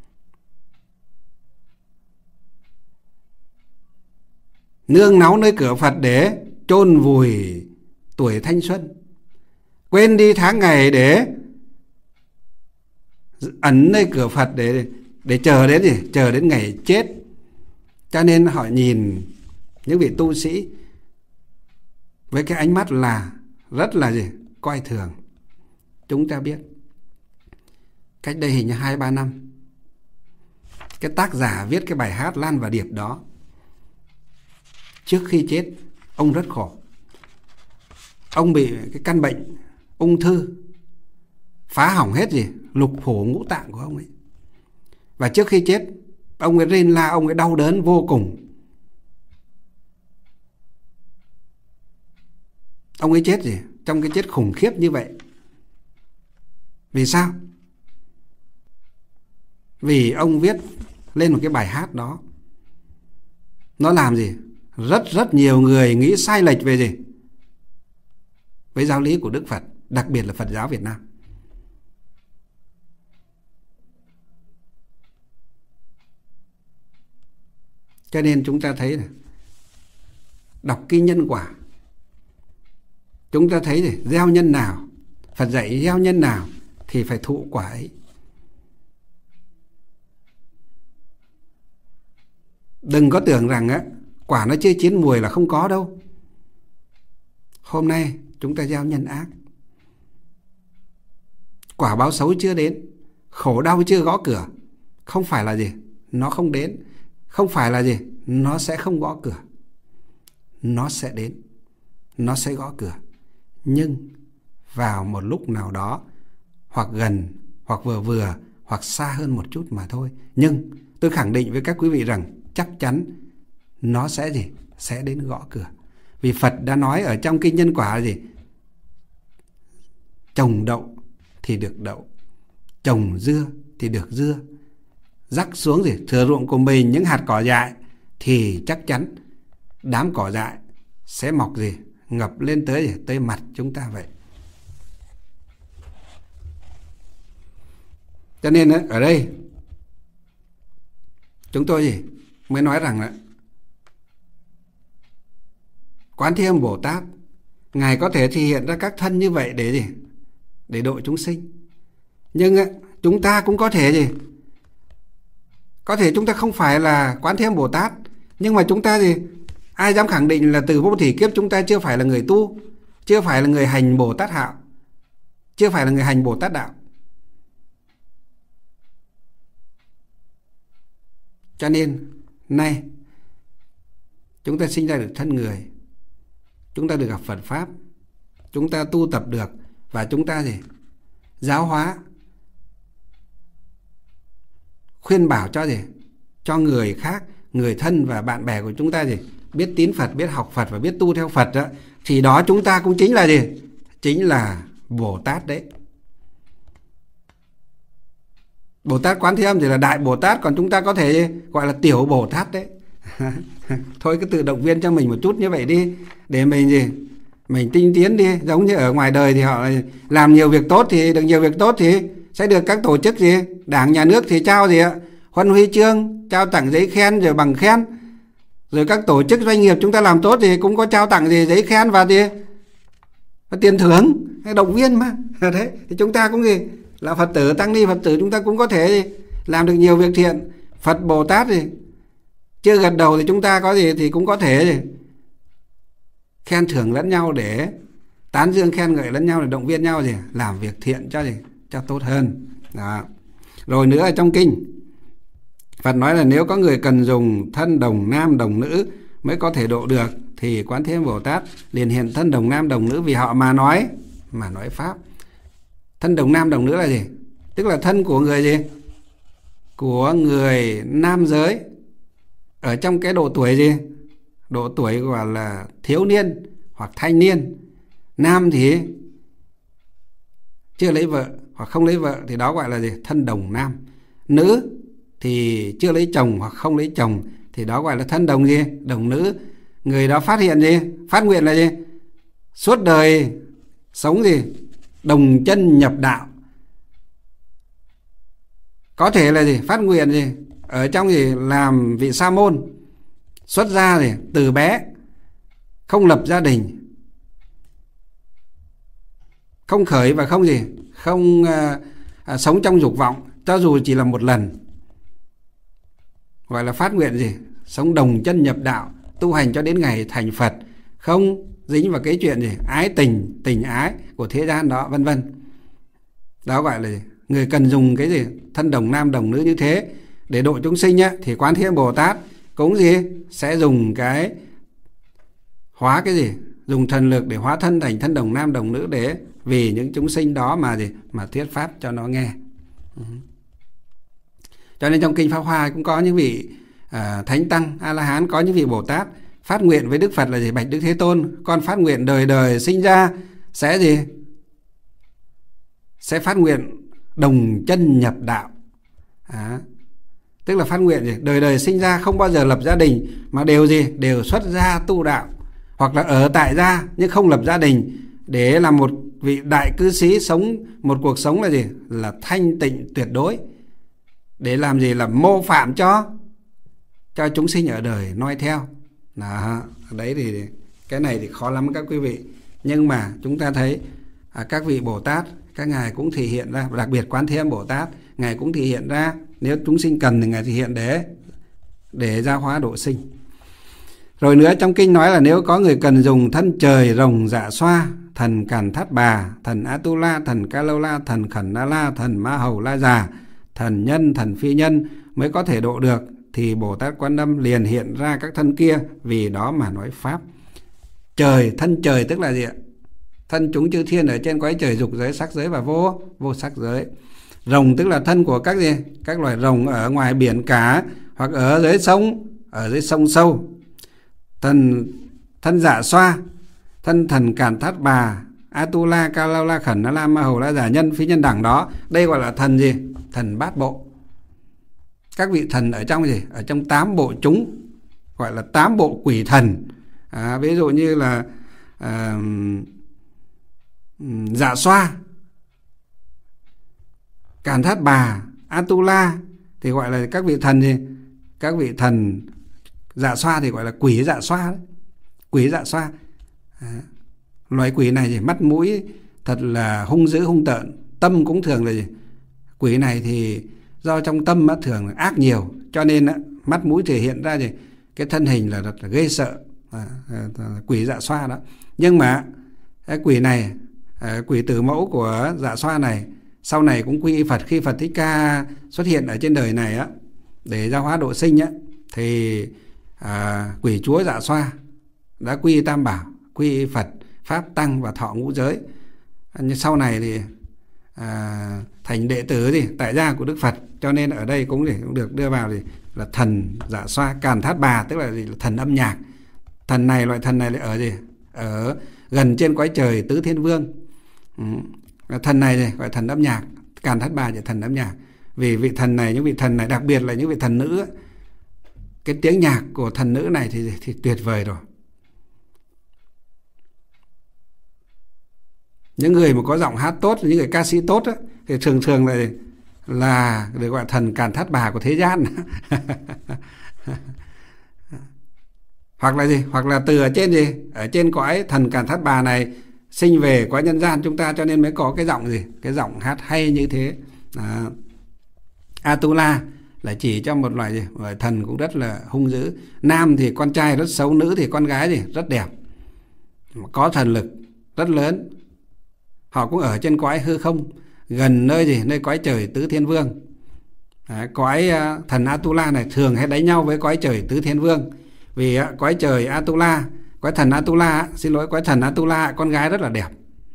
nương náu nơi cửa Phật để chôn vùi tuổi thanh xuân, quên đi tháng ngày để ẩn nơi cửa Phật để để chờ đến gì chờ đến ngày chết. Cho nên họ nhìn những vị tu sĩ với cái ánh mắt là rất là gì coi thường. Chúng ta biết cách đây hình như hai ba năm, cái tác giả viết cái bài hát Lan và Điệp đó, trước khi chết ông rất khổ. Ông bị cái căn bệnh ung thư phá hỏng hết gì lục phủ ngũ tạng của ông ấy. Và trước khi chết ông ấy rên la, ông ấy đau đớn vô cùng. Ông ấy chết gì trong cái chết khủng khiếp như vậy. Vì sao? Vì ông viết lên một cái bài hát đó, nó làm gì rất rất nhiều người nghĩ sai lệch về gì với giáo lý của Đức Phật, đặc biệt là Phật giáo Việt Nam. Cho nên chúng ta thấy này, đọc kinh nhân quả, chúng ta thấy gì? Gieo nhân nào, Phật dạy gieo nhân nào thì phải thụ quả ấy. Đừng có tưởng rằng á, quả nó chưa chín mùi là không có đâu. Hôm nay chúng ta gieo nhân ác, quả báo xấu chưa đến, khổ đau chưa gõ cửa. Không phải là gì? Nó không đến. Không phải là gì? Nó sẽ không gõ cửa. Nó sẽ đến. Nó sẽ gõ cửa. Nhưng vào một lúc nào đó, hoặc gần, hoặc vừa vừa, hoặc xa hơn một chút mà thôi. Nhưng tôi khẳng định với các quý vị rằng chắc chắn nó sẽ gì? Sẽ đến gõ cửa. Vì Phật đã nói ở trong kinh nhân quả là gì? Trồng đậu thì được đậu, trồng dưa thì được dưa. Rắc xuống gì? Thừa ruộng của mình những hạt cỏ dại thì chắc chắn đám cỏ dại sẽ mọc gì? Ngập lên tới gì? Tới mặt chúng ta vậy. Cho nên ở đây chúng tôi gì? Mới nói rằng là Quán Thế Âm Bồ Tát, Ngài có thể thể hiện ra các thân như vậy để gì? Để độ chúng sinh. Nhưng chúng ta cũng có thể gì? Có thể chúng ta không phải là Quán Thế Âm Bồ Tát, nhưng mà chúng ta gì? Ai dám khẳng định là từ vô thỉ kiếp chúng ta chưa phải là người tu, chưa phải là người hành Bồ Tát hạo, chưa phải là người hành Bồ Tát đạo. Cho nên nay chúng ta sinh ra được thân người, chúng ta được gặp Phật Pháp, chúng ta tu tập được, và chúng ta gì? Giáo hóa, khuyên bảo cho gì? Cho người khác, người thân và bạn bè của chúng ta gì? Biết tín Phật, biết học Phật và biết tu theo Phật đó. Thì đó chúng ta cũng chính là gì? Chính là Bồ Tát đấy. Bồ Tát Quán Thế Âm thì là Đại Bồ Tát, còn chúng ta có thể gọi là Tiểu Bồ Tát đấy. Thôi cứ tự động viên cho mình một chút như vậy đi, để mình gì? Mình tinh tiến đi. Giống như ở ngoài đời thì họ làm nhiều việc tốt, thì được nhiều việc tốt thì sẽ được các tổ chức gì? Đảng, nhà nước thì trao gì ạ? Huân huy chương, trao tặng giấy khen rồi bằng khen. Rồi các tổ chức doanh nghiệp chúng ta làm tốt thì cũng có trao tặng gì? Giấy khen và gì? Và tiền thưởng, động viên mà. Đấy, thì chúng ta cũng gì? Là Phật tử, tăng ni Phật tử, chúng ta cũng có thể gì? Làm được nhiều việc thiện. Phật Bồ Tát thì chưa gật đầu thì chúng ta có gì thì cũng có thể gì? Khen thưởng lẫn nhau, để tán dương khen ngợi lẫn nhau, để động viên nhau gì? Làm việc thiện cho gì? Cho tốt hơn. Đó. Rồi nữa ở trong kinh Phật nói là nếu có người cần dùng thân đồng nam đồng nữ mới có thể độ được, thì Quán Thế Âm Bồ Tát liền hiện thân đồng nam đồng nữ vì họ mà nói, mà nói pháp. Thân đồng nam đồng nữ là gì? Tức là thân của người gì? Của người nam giới ở trong cái độ tuổi gì? Độ tuổi gọi là thiếu niên hoặc thanh niên. Nam thì chưa lấy vợ hoặc không lấy vợ thì đó gọi là gì? Thân đồng nam. Nữ thì chưa lấy chồng hoặc không lấy chồng thì đó gọi là thân đồng gì? Đồng nữ. Người đó phát hiện gì? Phát nguyện là gì? Suốt đời sống gì? Đồng chân nhập đạo. Có thể là gì? Phát nguyện gì? Ở trong gì? Làm vị sa môn, xuất gia gì? Từ bé không lập gia đình, không khởi và không gì? Không à, à, sống trong dục vọng, cho dù chỉ là một lần. Gọi là phát nguyện gì? Sống đồng chân nhập đạo, tu hành cho đến ngày thành Phật, không dính vào cái chuyện gì? Ái tình, tình ái của thế gian đó, vân vân. Đó gọi là gì? Người cần dùng cái gì? Thân đồng nam đồng nữ như thế để độ chúng sinh nhá, thì Quán Thế Âm Bồ Tát cũng gì? Sẽ dùng cái hóa cái gì? Dùng thần lực để hóa thân thành thân đồng nam đồng nữ, để vì những chúng sinh đó mà gì? Mà thuyết pháp cho nó nghe. Uh-huh. Cho nên trong kinh Pháp Hoa cũng có những vị à, Thánh Tăng, A-la-hán, có những vị Bồ Tát phát nguyện với Đức Phật là gì? Bạch Đức Thế Tôn, con phát nguyện đời đời sinh ra sẽ gì? Sẽ phát nguyện đồng chân nhập đạo. À, tức là phát nguyện gì? Đời đời sinh ra không bao giờ lập gia đình, mà đều gì? Đều xuất gia tu đạo, hoặc là ở tại gia nhưng không lập gia đình, để làm một vị đại cư sĩ, sống một cuộc sống là gì? Là thanh tịnh tuyệt đối, để làm gì? Là mô phạm cho cho chúng sinh ở đời noi theo. Đó, đấy thì cái này thì khó lắm các quý vị. Nhưng mà chúng ta thấy à, các vị Bồ Tát, các ngài cũng thể hiện ra, đặc biệt Quán Thế Âm Bồ Tát, ngài cũng thể hiện ra, nếu chúng sinh cần thì ngài thể hiện để để giáo hóa độ sinh. Rồi nữa trong kinh nói là nếu có người cần dùng thân trời rồng dạ xoa, thần Càn Thát Bà, thần Atula, thần Ca Lâu La, thần Khẩn Na La, thần Ma Hầu La Già, thần nhân, thần phi nhân mới có thể độ được, thì Bồ Tát Quan Âm liền hiện ra các thân kia, vì đó mà nói pháp. Trời, thân trời tức là gì ạ? Thân chúng chư thiên ở trên cõi trời dục giới, sắc giới và vô vô sắc giới. Rồng tức là thân của các gì? Các loài rồng ở ngoài biển cả, hoặc ở dưới sông, ở dưới sông sâu. Thần thân dạ xoa, thân thần Càn Thát Bà, Atula, Ca Lâu La, Khẩn Na La, Ma Hầu La Già, nhân phi nhân đẳng đó, đây gọi là thần gì? Thần bát bộ. Các vị thần ở trong gì? Ở trong tám bộ chúng, gọi là tám bộ quỷ thần. À, ví dụ như là à, dạ xoa, Càn Thát Bà, Atula thì gọi là các vị thần gì? Các vị thần dạ xoa thì gọi là quỷ dạ xoa đấy. Quỷ dạ xoa. À, loài quỷ này thì mắt mũi thật là hung dữ hung tợn, tâm cũng thường là gì? Quỷ này thì do trong tâm á, thường là ác nhiều, cho nên á, mắt mũi thể hiện ra gì? Cái thân hình là rất là ghê sợ. À, à, quỷ dạ xoa đó. Nhưng mà cái quỷ này, à, quỷ tử mẫu của dạ xoa này sau này cũng quy y Phật. Khi Phật Thích Ca xuất hiện ở trên đời này á, để giáo hóa độ sinh á, thì à, quỷ chúa dạ xoa đã quy y Tam Bảo, quy y Phật, Pháp, Tăng và thọ ngũ giới. Nhưng sau này thì à, thành đệ tử gì tại gia của Đức Phật, cho nên ở đây cũng, để, cũng được đưa vào thì là thần dạ xoa. Càn Thát Bà tức là, gì? Là thần âm nhạc. Thần này, loại thần này lại ở gì? Ở gần trên cõi trời Tứ Thiên Vương. Ừ. Thần này này gọi thần âm nhạc. Càn Thát Bà là thần âm nhạc. Vì vị thần này, những vị thần này, đặc biệt là những vị thần nữ, cái tiếng nhạc của thần nữ này thì, thì tuyệt vời rồi. Những người mà có giọng hát tốt, những người ca sĩ tốt á, thì thường thường là là được gọi thần Càn Thát Bà của thế gian. Hoặc là gì? Hoặc là từ ở trên gì? Ở trên cõi thần Càn Thát Bà này sinh về cõi nhân gian chúng ta, cho nên mới có cái giọng gì? Cái giọng hát hay như thế. Đó. Atula là chỉ cho một loại gì? Loại thần cũng rất là hung dữ. Nam thì con trai rất xấu, nữ thì con gái gì? Rất đẹp. Có thần lực rất lớn. Họ cũng ở trên cõi hư không, gần nơi gì? Nơi cõi trời Tứ Thiên Vương. Đấy, cõi uh, thần Atula này thường hay đánh nhau với cõi trời Tứ Thiên Vương. Vì uh, cõi trời Atula, cõi thần Atula, xin lỗi, cõi thần Atula con gái rất là đẹp.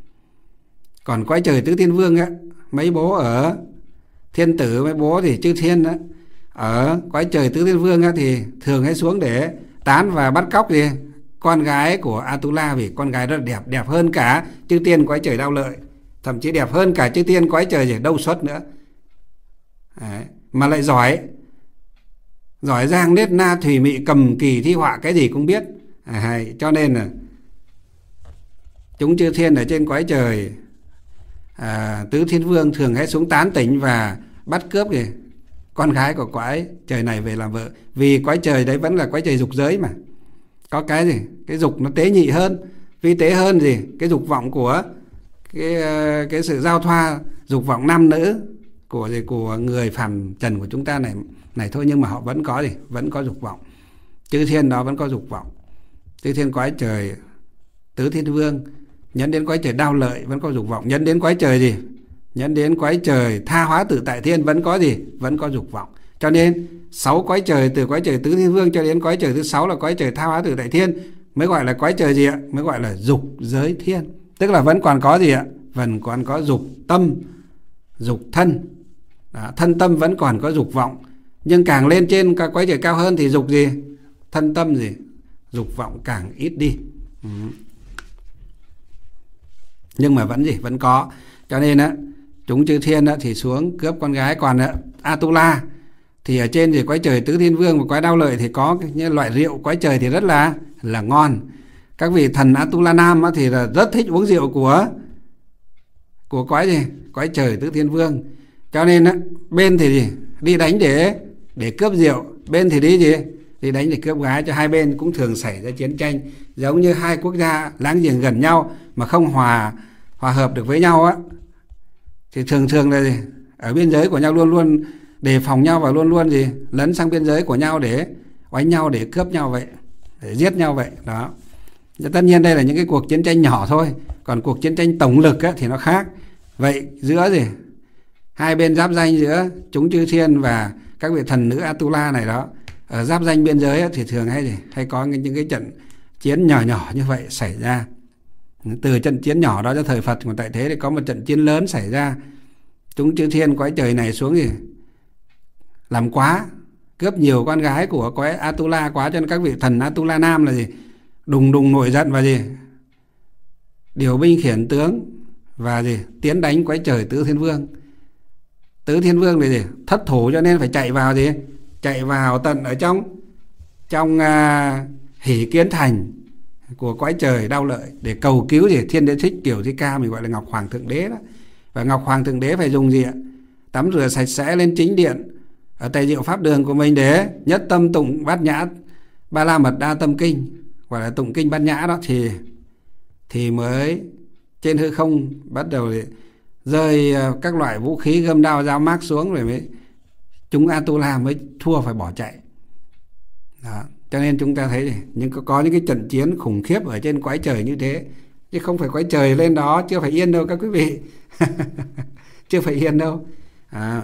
Còn cõi trời Tứ Thiên Vương á, mấy bố ở thiên tử, mấy bố thì chư thiên á, ở cõi trời Tứ Thiên Vương á, thì thường hay xuống để tán và bắt cóc gì? Con gái của Atula, vì con gái rất là đẹp, đẹp hơn cả chư tiên cõi trời Đao Lợi, thậm chí đẹp hơn cả chư tiên cõi trời gì? Đâu Xuất nữa. Đấy. Mà lại giỏi, giỏi giang nết na thủy mị cầm kỳ thi họa, cái gì cũng biết. À, cho nên là chúng chư thiên ở trên cõi trời à, Tứ Thiên Vương thường hay xuống tán tỉnh và bắt cướp gì? Con gái của cõi trời này về làm vợ. Vì cõi trời đấy vẫn là cõi trời dục giới mà. Có cái gì? Cái dục nó tế nhị hơn, vi tế hơn gì? Cái dục vọng của cái, cái sự giao thoa, dục vọng nam nữ của gì? Của người phàm trần của chúng ta này này thôi, nhưng mà họ vẫn có gì? Vẫn có dục vọng. Chư thiên đó vẫn có dục vọng. Chư thiên cõi trời Tứ Thiên Vương, nhấn đến cõi trời Đao Lợi vẫn có dục vọng, nhấn đến cõi trời gì? Nhấn đến cõi trời Tha Hóa Tự Tại Thiên vẫn có gì? Vẫn có dục vọng. Cho nên sáu cõi trời, từ cõi trời Tứ Thiên Vương cho đến cõi trời thứ sáu là cõi trời Tha Hóa Tự Tại Thiên, mới gọi là cõi trời gì ạ? Mới gọi là dục giới thiên. Tức là vẫn còn có gì ạ? Vẫn còn có dục tâm, dục thân. Đó, thân tâm vẫn còn có dục vọng. Nhưng càng lên trên các cõi trời cao hơn thì dục gì? Thân tâm gì? Dục vọng càng ít đi. Ừ. Nhưng mà vẫn gì? Vẫn có. Cho nên á, chúng chư thiên á, thì xuống cướp con gái. Còn á, Atula thì ở trên thì cõi trời Tứ Thiên Vương và cõi Đao Lợi thì có như loại rượu cõi trời thì rất là là ngon. Các vị thần Atula Nam á, thì là rất thích uống rượu của của cõi gì? Cõi trời Tứ Thiên Vương. Cho nên á, bên thì gì? Đi đánh để để cướp rượu, bên thì đi gì? đi đánh để cướp gái, cho hai bên cũng thường xảy ra chiến tranh. Giống như hai quốc gia láng giềng gần nhau mà không hòa hòa hợp được với nhau á, thì thường thường là gì? Ở biên giới của nhau luôn luôn đề phòng nhau và luôn luôn gì lấn sang biên giới của nhau để oánh nhau, để cướp nhau vậy, để giết nhau vậy đó. Tất nhiên đây là những cái cuộc chiến tranh nhỏ thôi, còn cuộc chiến tranh tổng lực á, thì nó khác. Vậy giữa gì hai bên giáp danh giữa chúng chư thiên và các vị thần nữ Atula này đó, ở giáp danh biên giới á, thì thường hay gì hay có những cái trận chiến nhỏ nhỏ như vậy xảy ra. Từ trận chiến nhỏ đó cho thời Phật còn tại thế thì có một trận chiến lớn xảy ra. Chúng chư thiên cõi trời này xuống gì làm quá, cướp nhiều con gái của cõi Atula quá, cho nên các vị thần Atula nam là gì đùng đùng nổi giận và gì điều binh khiển tướng và gì tiến đánh cõi trời Tứ Thiên Vương. Tứ Thiên Vương là gì thất thủ, cho nên phải chạy vào gì chạy vào tận ở trong trong à, Hỷ Kiến Thành của cõi trời Đao Lợi để cầu cứu gì Thiên Đế Thích Kiểu Thi Ca, mình gọi là Ngọc Hoàng Thượng Đế đó. Và Ngọc Hoàng Thượng Đế phải dùng gì ạ? Tắm rửa sạch sẽ lên chính điện ở Tây Diệu Pháp Đường của mình để nhất tâm tụng Bát Nhã Ba La Mật Đa Tâm Kinh, gọi là tụng kinh Bát Nhã đó, thì thì mới trên hư không bắt đầu rơi các loại vũ khí gươm đao dao mác xuống, rồi mới chúng Atula mới thua phải bỏ chạy đó. Cho nên chúng ta thấy này, nhưng có, có những cái trận chiến khủng khiếp ở trên cõi trời như thế, chứ không phải cõi trời lên đó chưa phải yên đâu các quý vị. Chưa phải yên đâu à.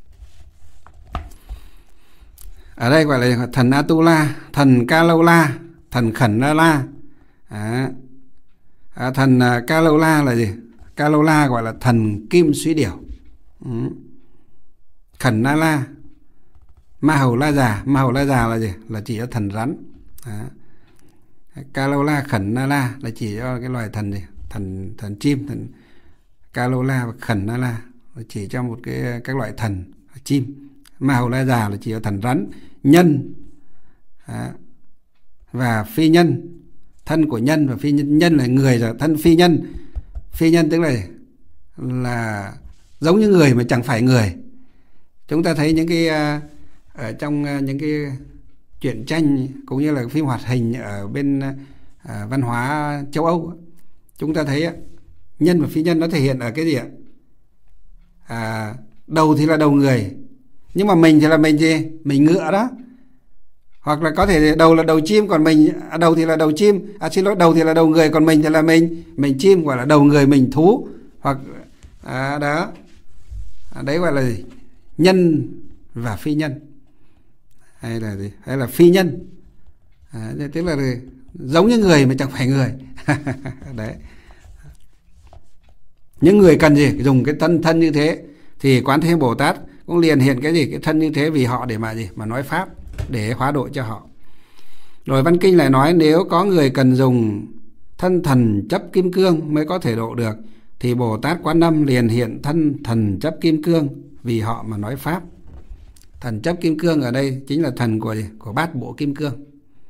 Ở đây gọi là thần Atula, thần Kalola, thần Khẩn La La à. À, thần uh, Kalola là gì? Kalola gọi là thần Kim Suý Điểu. ừ. Khẩn La La, Ma Hầu La Già. Ma Hầu La Già là gì? Là chỉ cho thần rắn à. Kalola, Khẩn La La là chỉ cho cái loài thần gì? Thần thần chim. Thần Kalola và Khẩn La La là chỉ cho một cái các loại thần chim. Ma Hầu La Già là chỉ cho thần rắn, nhân à, và phi nhân. Thân của nhân và phi nhân, nhân là người, là thân phi nhân. Phi nhân tức là là giống như người mà chẳng phải người. Chúng ta thấy những cái ở trong những cái truyện tranh cũng như là phim hoạt hình ở bên à, văn hóa châu Âu, chúng ta thấy nhân và phi nhân nó thể hiện ở cái gì ạ? À, đầu thì là đầu người, nhưng mà mình thì là mình gì? Mình ngựa đó. Hoặc là có thể đầu là đầu chim, còn mình à, đầu thì là đầu chim, à xin lỗi, đầu thì là đầu người, còn mình thì là mình mình chim, gọi là đầu người mình thú. Hoặc à, đó à, đấy gọi là gì? Nhân và phi nhân, hay là gì? Hay là phi nhân à, tức là gì? Giống như người mà chẳng phải người. Đấy. Những người cần gì dùng cái thân thân như thế thì Quán Thế Bồ Tát cũng liền hiện cái gì cái thân như thế vì họ để mà gì mà nói pháp để hóa độ cho họ. Rồi Văn Kinh lại nói nếu có người cần dùng thân thần chấp kim cương mới có thể độ được, thì Bồ Tát Quán Âm liền hiện thân thần chấp kim cương vì họ mà nói pháp. Thần chấp kim cương ở đây chính là thần của gì? Của bát bộ kim cương.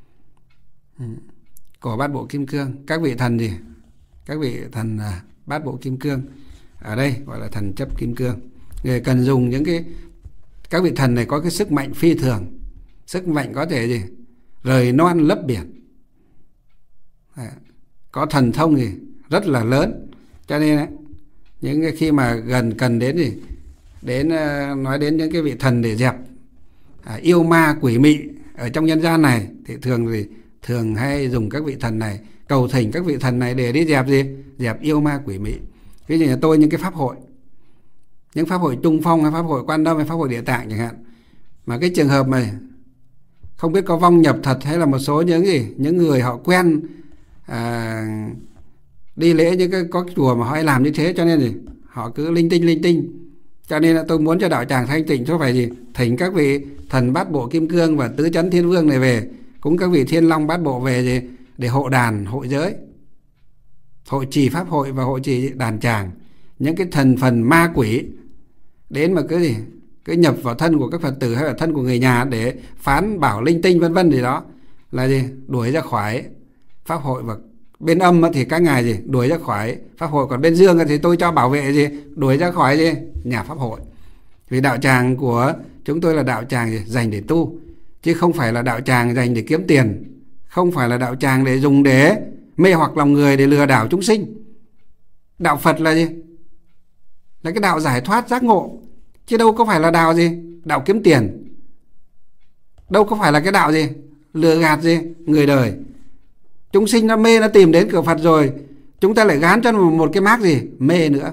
Của bát bộ kim cương. Các vị thần gì? Các vị thần à, bát bộ kim cương ở đây gọi là thần chấp kim cương. Người cần dùng những cái các vị thần này có cái sức mạnh phi thường, sức mạnh có thể gì rời non lấp biển, à, có thần thông gì rất là lớn. Cho nên ấy, những cái khi mà gần cần đến gì đến uh, nói đến những cái vị thần để dẹp à, yêu ma quỷ mị ở trong nhân gian này, thì thường gì thường hay dùng các vị thần này, cầu thỉnh các vị thần này để đi dẹp gì dẹp yêu ma quỷ mị. Ví dụ như tôi những cái pháp hội, những pháp hội Trung Phong hay pháp hội Quan Âm hay pháp hội Địa Tạng chẳng hạn, mà cái trường hợp này không biết có vong nhập thật hay là một số những gì những người họ quen à, đi lễ những cái có chùa mà họ hay làm như thế, cho nên gì họ cứ linh tinh linh tinh. Cho nên là tôi muốn cho đạo tràng thanh tịnh, cho phải gì thỉnh các vị thần bát bộ kim cương và tứ chấn thiên vương này về, cũng các vị thiên long bát bộ về gì để hộ đàn hội giới, hội trì pháp hội và hội trì đàn tràng. Những cái thần phần ma quỷ đến mà cứ gì cứ nhập vào thân của các Phật tử hay là thân của người nhà để phán bảo linh tinh vân vân gì đó là gì đuổi ra khỏi pháp hội. Và bên âm thì các ngài gì đuổi ra khỏi pháp hội, còn bên dương thì tôi cho bảo vệ gì đuổi ra khỏi gì nhà pháp hội. Vì đạo tràng của chúng tôi là đạo tràng gì dành để tu, chứ không phải là đạo tràng dành để kiếm tiền, không phải là đạo tràng để dùng để mê hoặc lòng người, để lừa đảo chúng sinh. Đạo Phật là gì? Là cái đạo giải thoát giác ngộ, chứ đâu có phải là đạo gì? Đạo kiếm tiền. Đâu có phải là cái đạo gì? Lừa gạt gì? Người đời. Chúng sinh nó mê, nó tìm đến cửa Phật rồi, chúng ta lại gán cho nó một cái mác gì? Mê nữa.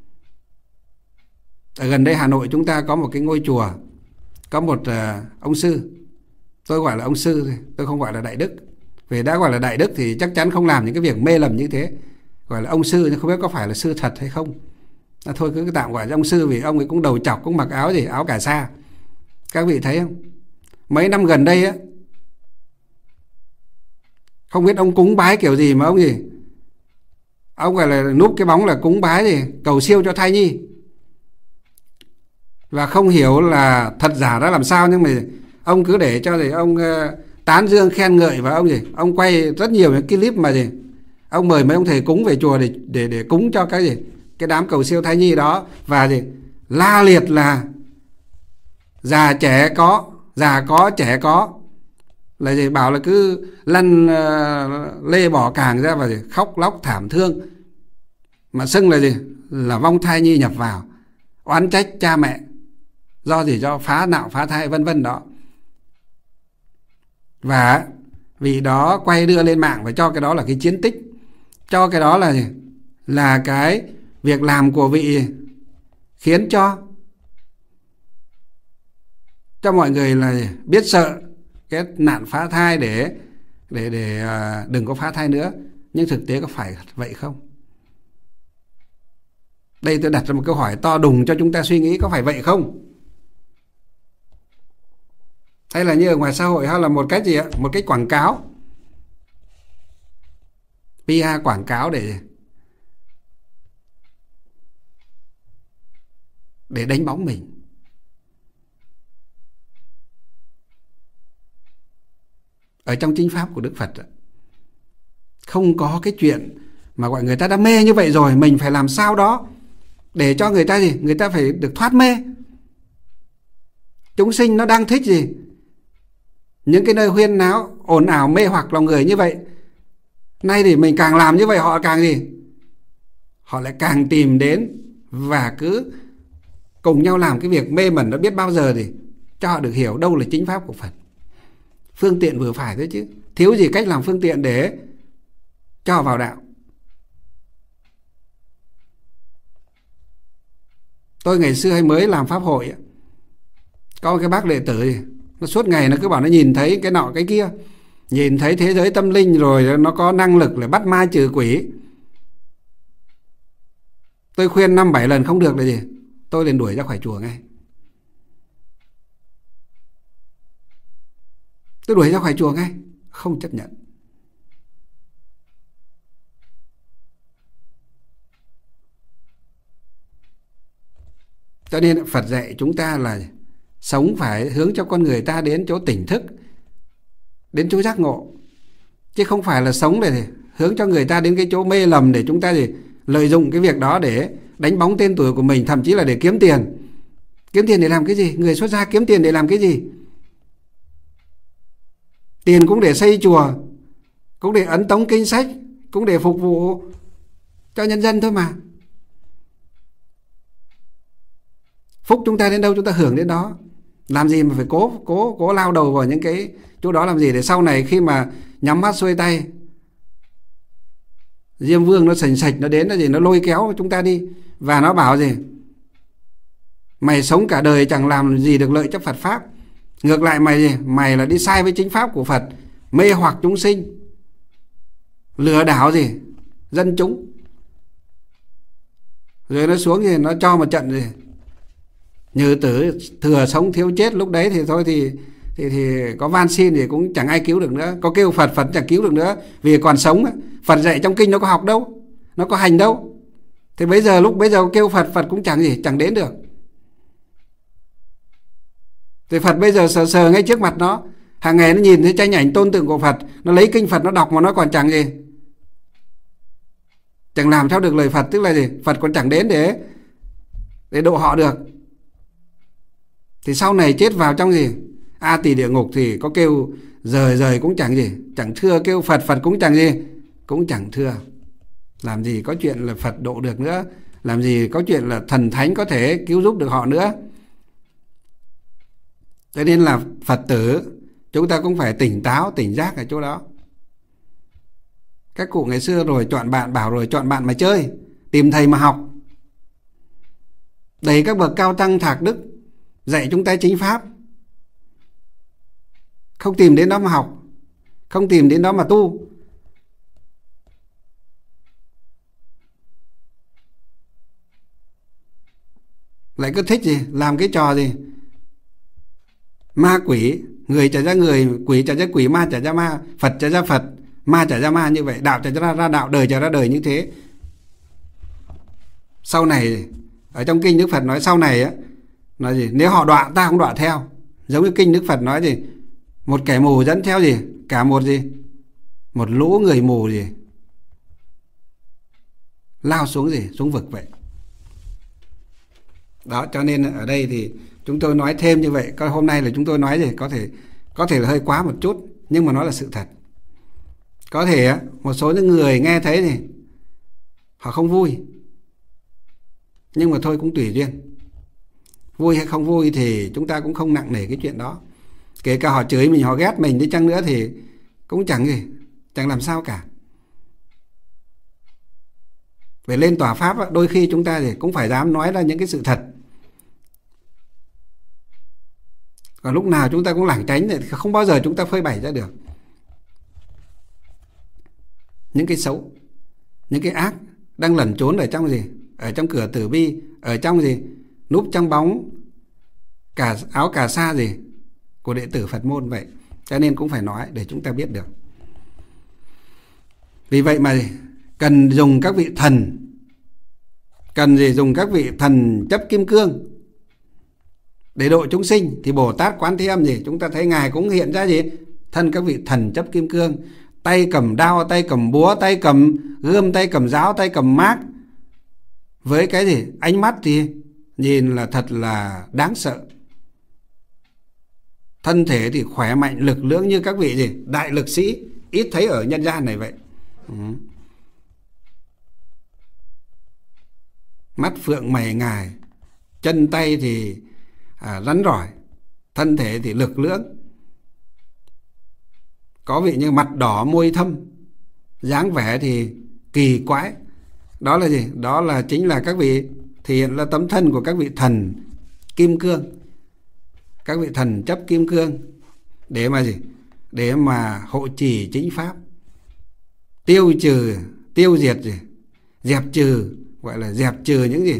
Ở gần đây Hà Nội chúng ta có một cái ngôi chùa, có một uh, ông sư. Tôi gọi là ông sư thôi, tôi không gọi là đại đức. Vì đã gọi là đại đức thì chắc chắn không làm những cái việc mê lầm như thế. Gọi là ông sư nhưng không biết có phải là sư thật hay không. À, thôi cứ tạm gọi là ông sư, vì ông ấy cũng đầu chọc, cũng mặc áo gì, áo cà sa. Các vị thấy không? Mấy năm gần đây á, không biết ông cúng bái kiểu gì mà ông gì, ông gọi là núp cái bóng là cúng bái gì, cầu siêu cho thai nhi. Và không hiểu là thật giả ra làm sao, nhưng mà ông cứ để cho gì ông uh, tán dương khen ngợi, và ông gì ông quay rất nhiều những cái clip mà gì ông mời mấy ông thầy cúng về chùa để để để cúng cho cái gì cái đám cầu siêu thai nhi đó, và gì la liệt là già trẻ có, già có trẻ có, là gì bảo là cứ lăn uh, lê bỏ càng ra và gì khóc lóc thảm thương, mà xưng là gì là vong thai nhi nhập vào, oán trách cha mẹ do gì do phá nạo phá thai vân vân đó. Và vì đó quay đưa lên mạng và cho cái đó là cái chiến tích, cho cái đó là gì? Là cái việc làm của vị khiến cho cho mọi người là biết sợ cái nạn phá thai để để để uh, đừng có phá thai nữa. Nhưng thực tế có phải vậy không? Đây tôi đặt ra một câu hỏi to đùng cho chúng ta suy nghĩ, có phải vậy không? Hay là như ở ngoài xã hội, hay là một cách gì ạ? Một cách quảng cáo, pê e quảng cáo để để đánh bóng mình. Ở trong chính pháp của Đức Phật không có cái chuyện mà gọi người ta đã mê như vậy rồi, mình phải làm sao đó để cho người ta gì? Người ta phải được thoát mê. Chúng sinh nó đang thích gì? Những cái nơi huyên náo, ồn ào, mê hoặc lòng người như vậy. Nay thì mình càng làm như vậy, họ càng gì? Họ lại càng tìm đến và cứ cùng nhau làm cái việc mê mẩn, nó biết bao giờ thì cho họ được hiểu đâu là chính pháp của Phật. Phương tiện vừa phải thôi chứ, thiếu gì cách làm phương tiện để cho họ vào đạo. Tôi ngày xưa hay mới làm pháp hội, có một cái bác đệ tử, nó suốt ngày nó cứ bảo nó nhìn thấy cái nọ cái kia, nhìn thấy thế giới tâm linh rồi nó có năng lực để bắt ma trừ quỷ. Tôi khuyên năm bảy lần không được là gì, tôi liền đuổi ra khỏi chùa ngay. Tôi đuổi ra khỏi chùa ngay, không chấp nhận. Cho nên Phật dạy chúng ta là sống phải hướng cho con người ta đến chỗ tỉnh thức, đến chỗ giác ngộ, chứ không phải là sống để hướng cho người ta đến cái chỗ mê lầm để chúng ta gì lợi dụng cái việc đó để đánh bóng tên tuổi của mình, thậm chí là để kiếm tiền. Kiếm tiền để làm cái gì? Người xuất gia kiếm tiền để làm cái gì? Tiền cũng để xây chùa, cũng để ấn tống kinh sách, cũng để phục vụ cho nhân dân thôi mà. Phúc chúng ta đến đâu chúng ta hưởng đến đó. Làm gì mà phải cố cố cố lao đầu vào những cái chỗ đó làm gì, để sau này khi mà nhắm mắt xuôi tay, Diêm Vương nó sành sạch nó đến là gì, nó lôi kéo chúng ta đi và nó bảo gì mày sống cả đời chẳng làm gì được lợi cho Phật pháp, ngược lại mày gì mày là đi sai với chính pháp của Phật, mê hoặc chúng sinh, lừa đảo gì dân chúng. Rồi nó xuống thì nó cho một trận gì Nhừ tử thừa sống thiếu chết, lúc đấy thì thôi thì thì thì có van xin thì cũng chẳng ai cứu được nữa, có kêu Phật Phật chẳng cứu được nữa, vì còn sống. Phật dạy trong kinh nó có học đâu, nó có hành đâu. Thì bây giờ lúc bây giờ kêu Phật Phật cũng chẳng gì, chẳng đến được. Thì Phật bây giờ sờ sờ ngay trước mặt nó, hàng ngày nó nhìn thấy tranh ảnh tôn tượng của Phật, nó lấy kinh Phật nó đọc mà nó còn chẳng gì, chẳng làm theo được lời Phật, tức là gì Phật còn chẳng đến để để độ họ được. Thì sau này chết vào trong gì A Tỳ địa ngục thì có kêu rời rời cũng chẳng gì, chẳng thưa, kêu Phật Phật cũng chẳng gì, cũng chẳng thưa. Làm gì có chuyện là Phật độ được nữa, làm gì có chuyện là thần thánh có thể cứu giúp được họ nữa. Cho nên là Phật tử chúng ta cũng phải tỉnh táo, tỉnh giác ở chỗ đó. Các cụ ngày xưa rồi chọn bạn, bảo rồi chọn bạn mà chơi, tìm thầy mà học. Đầy các bậc cao tăng thạc đức dạy chúng ta chính pháp, không tìm đến đó mà học, không tìm đến đó mà tu. Lại cứ thích gì, làm cái trò gì ma quỷ, người trả ra người, quỷ trả ra quỷ, ma trả ra ma, Phật trả ra Phật, ma trả ra ma, như vậy, đạo trả ra, ra đạo, đời trả ra đời như thế. Sau này ở trong kinh Đức Phật nói sau này á, nói gì, nếu họ đọa ta cũng đọa theo. Giống như kinh Đức Phật nói gì, một kẻ mù dẫn theo gì, cả một gì, một lũ người mù gì lao xuống gì, xuống vực vậy. Đó, cho nên ở đây thì chúng tôi nói thêm như vậy. Coi hôm nay là chúng tôi nói gì có thể có thể là hơi quá một chút, nhưng mà nó là sự thật. Có thể một số những người nghe thấy thì họ không vui, nhưng mà thôi cũng tùy duyên. Vui hay không vui thì chúng ta cũng không nặng nề cái chuyện đó. Kể cả họ chửi mình, họ ghét mình đi chăng nữa thì cũng chẳng gì, chẳng làm sao cả. Về lên tòa pháp đôi khi chúng ta thì cũng phải dám nói ra những cái sự thật. Còn lúc nào chúng ta cũng lảng tránh thì không bao giờ chúng ta phơi bày ra được những cái xấu, những cái ác đang lẩn trốn ở trong gì, ở trong cửa tử bi, ở trong gì, núp trong bóng cả áo cà sa gì của đệ tử Phật môn vậy. Cho nên cũng phải nói để chúng ta biết được. Vì vậy mà cần dùng các vị thần, cần gì dùng các vị thần chấp kim cương để độ chúng sinh. Thì Bồ Tát Quán Thế Âm gì, chúng ta thấy ngài cũng hiện ra gì, thân các vị thần chấp kim cương, tay cầm đao, tay cầm búa, tay cầm gươm, tay cầm giáo, tay cầm mác, với cái gì ánh mắt thì nhìn là thật là đáng sợ. Thân thể thì khỏe mạnh lực lưỡng như các vị gì đại lực sĩ ít thấy ở nhân gian này vậy. Ừ. Mắt phượng mày ngài, chân tay thì à, rắn rỏi, thân thể thì lực lưỡng. Có vị như mặt đỏ môi thâm, dáng vẻ thì kỳ quái. Đó là gì? Đó là chính là các vị thể hiện là tấm thân của các vị thần kim cương, các vị thần chấp kim cương, để mà gì? Để mà hộ trì chính pháp, tiêu trừ, tiêu diệt gì? Dẹp trừ, gọi là dẹp trừ những gì?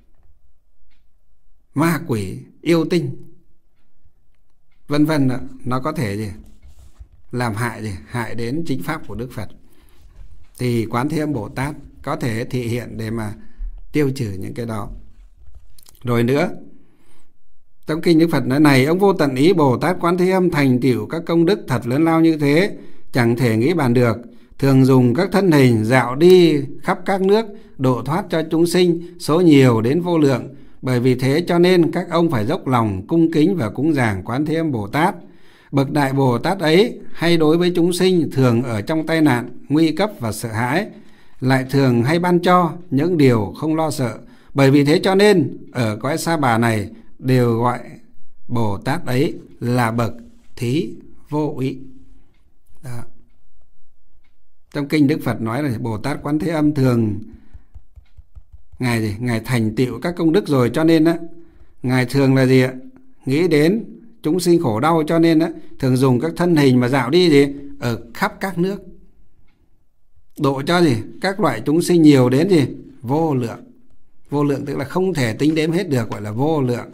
Ma quỷ, yêu tinh, vân vân. Nó có thể gì? Làm hại gì? Hại đến chính pháp của Đức Phật. Thì Quán Thế Âm Bồ Tát có thể thị hiện để mà tiêu trừ những cái đó. Rồi nữa, trong kinh Đức Phật nói này, ông vô tận ý Bồ Tát Quán Thế Âm thành tựu các công đức thật lớn lao như thế, chẳng thể nghĩ bàn được. Thường dùng các thân hình dạo đi khắp các nước, độ thoát cho chúng sinh số nhiều đến vô lượng. Bởi vì thế cho nên các ông phải dốc lòng cung kính và cúng dường Quán Thế Âm Bồ Tát. Bậc Đại Bồ Tát ấy hay đối với chúng sinh thường ở trong tai nạn, nguy cấp và sợ hãi, lại thường hay ban cho những điều không lo sợ. Bởi vì thế cho nên ở cõi Sa Bà này đều gọi Bồ Tát ấy là bậc thí vô úy. Đó. Trong kinh Đức Phật nói là Bồ Tát Quán Thế Âm thường ngài gì? Ngài thành tựu các công đức rồi, cho nên á ngài thường là gì ạ? Nghĩ đến chúng sinh khổ đau, cho nên á thường dùng các thân hình mà dạo đi gì ở khắp các nước, độ cho gì các loại chúng sinh nhiều đến gì vô lượng. Vô lượng tức là không thể tính đếm hết được, gọi là vô lượng.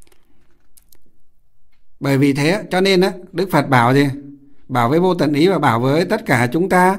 Bởi vì thế cho nên á Đức Phật bảo gì? Bảo với vô tận ý và bảo với tất cả chúng ta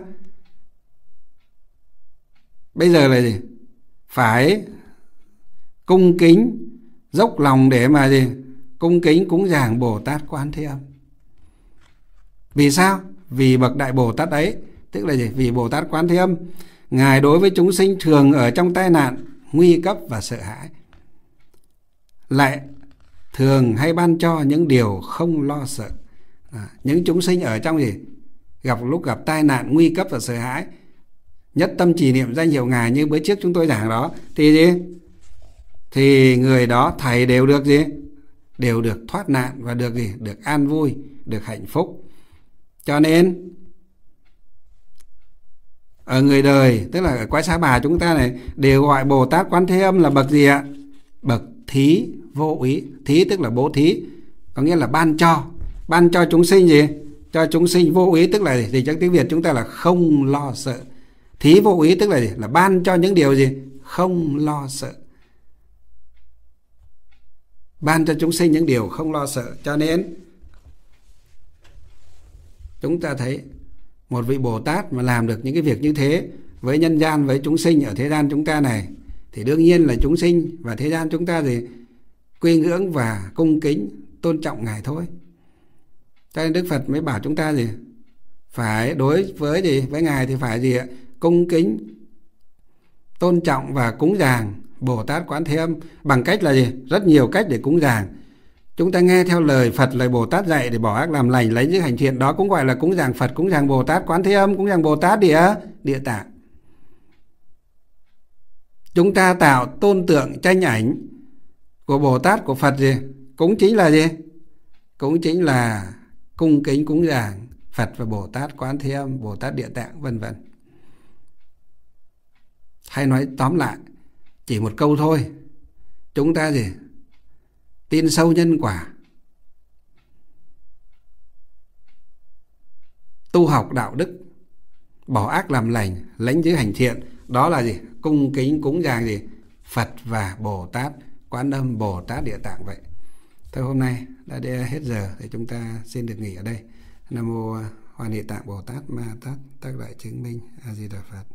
bây giờ là gì? Phải cung kính, dốc lòng để mà gì? Cung kính cúng dường Bồ Tát Quán Thế Âm. Vì sao? Vì bậc Đại Bồ Tát ấy, tức là gì? Vì Bồ Tát Quán Thế Âm ngài đối với chúng sinh thường ở trong tai nạn, nguy cấp và sợ hãi, lại thường hay ban cho những điều không lo sợ. À, những chúng sinh ở trong gì? Gặp lúc gặp tai nạn, nguy cấp và sợ hãi, nhất tâm trì niệm danh hiệu Ngài như bữa trước chúng tôi giảng đó, thì gì? Thì người đó thầy đều được gì? Đều được thoát nạn và được gì? Được an vui, được hạnh phúc. Cho nên ở người đời, tức là ở Quái Sa Bà chúng ta này, đều gọi Bồ Tát Quán Thế Âm là bậc gì ạ? Bậc thí vô úy. Thí tức là bố thí, có nghĩa là ban cho. Ban cho chúng sinh gì? Cho chúng sinh vô úy, tức là gì? Trong tiếng Việt chúng ta là không lo sợ. Thí vô úy tức là gì? Là ban cho những điều gì? Không lo sợ. Ban cho chúng sinh những điều không lo sợ. Cho nên chúng ta thấy một vị Bồ Tát mà làm được những cái việc như thế với nhân gian, với chúng sinh ở thế gian chúng ta này, thì đương nhiên là chúng sinh và thế gian chúng ta thì quy ngưỡng và cung kính tôn trọng Ngài thôi. Cho nên Đức Phật mới bảo chúng ta gì? Phải đối với gì? Với Ngài thì phải gì ạ? Cung kính, tôn trọng và cúng dường Bồ Tát Quán Thế Âm bằng cách là gì? Rất nhiều cách để cúng dường. Chúng ta nghe theo lời Phật, lời Bồ Tát dạy để bỏ ác làm lành, lấy những hành thiện, đó cũng gọi là cúng dường Phật, cúng dường Bồ Tát Quán Thế Âm, cúng dường Bồ Tát Địa Địa Tạng. Chúng ta tạo tôn tượng tranh ảnh của Bồ Tát, của Phật gì? Cũng chính là gì? Cũng chính là cung kính cúng dường Phật và Bồ Tát Quán Thế Âm, Bồ Tát Địa Tạng, vân vân. Hay nói tóm lại, chỉ một câu thôi, chúng ta gì? Tin sâu nhân quả, tu học đạo đức, bỏ ác làm lành, lãnh giữ hành thiện, đó là gì? Cung kính cúng dường gì? Phật và Bồ Tát Quán Âm, Bồ Tát Địa Tạng vậy. Thôi hôm nay đã hết giờ thì chúng ta xin được nghỉ ở đây. Nam mô Hoan Địa Tạng Bồ Tát Ma Tát Tác Đại Chứng Minh. A Di Đà Phật.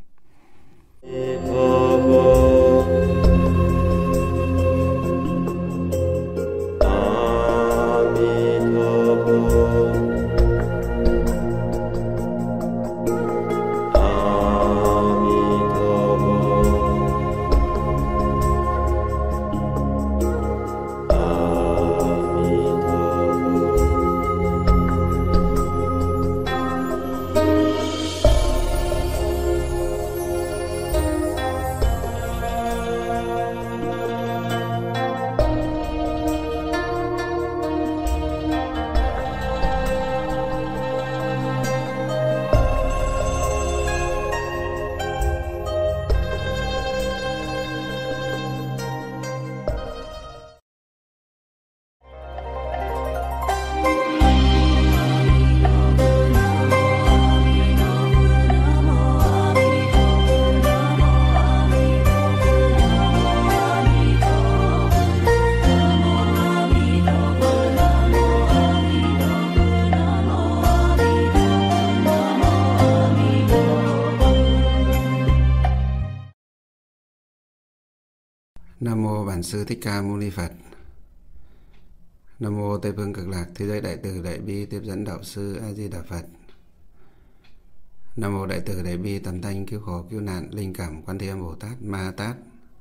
Nam mô Bản Sư Thích Ca Mâu Ni Phật. Nam mô Tây Phương Cực Lạc Thế Giới Đại Từ Đại Bi Tiếp Dẫn Đạo Sư A Di Đà Phật. Nam mô Đại Từ Đại Bi Tầm Thanh Cứu Khổ Cứu Nạn Linh Cảm Quan Thế Âm Bồ Tát Ma Tát.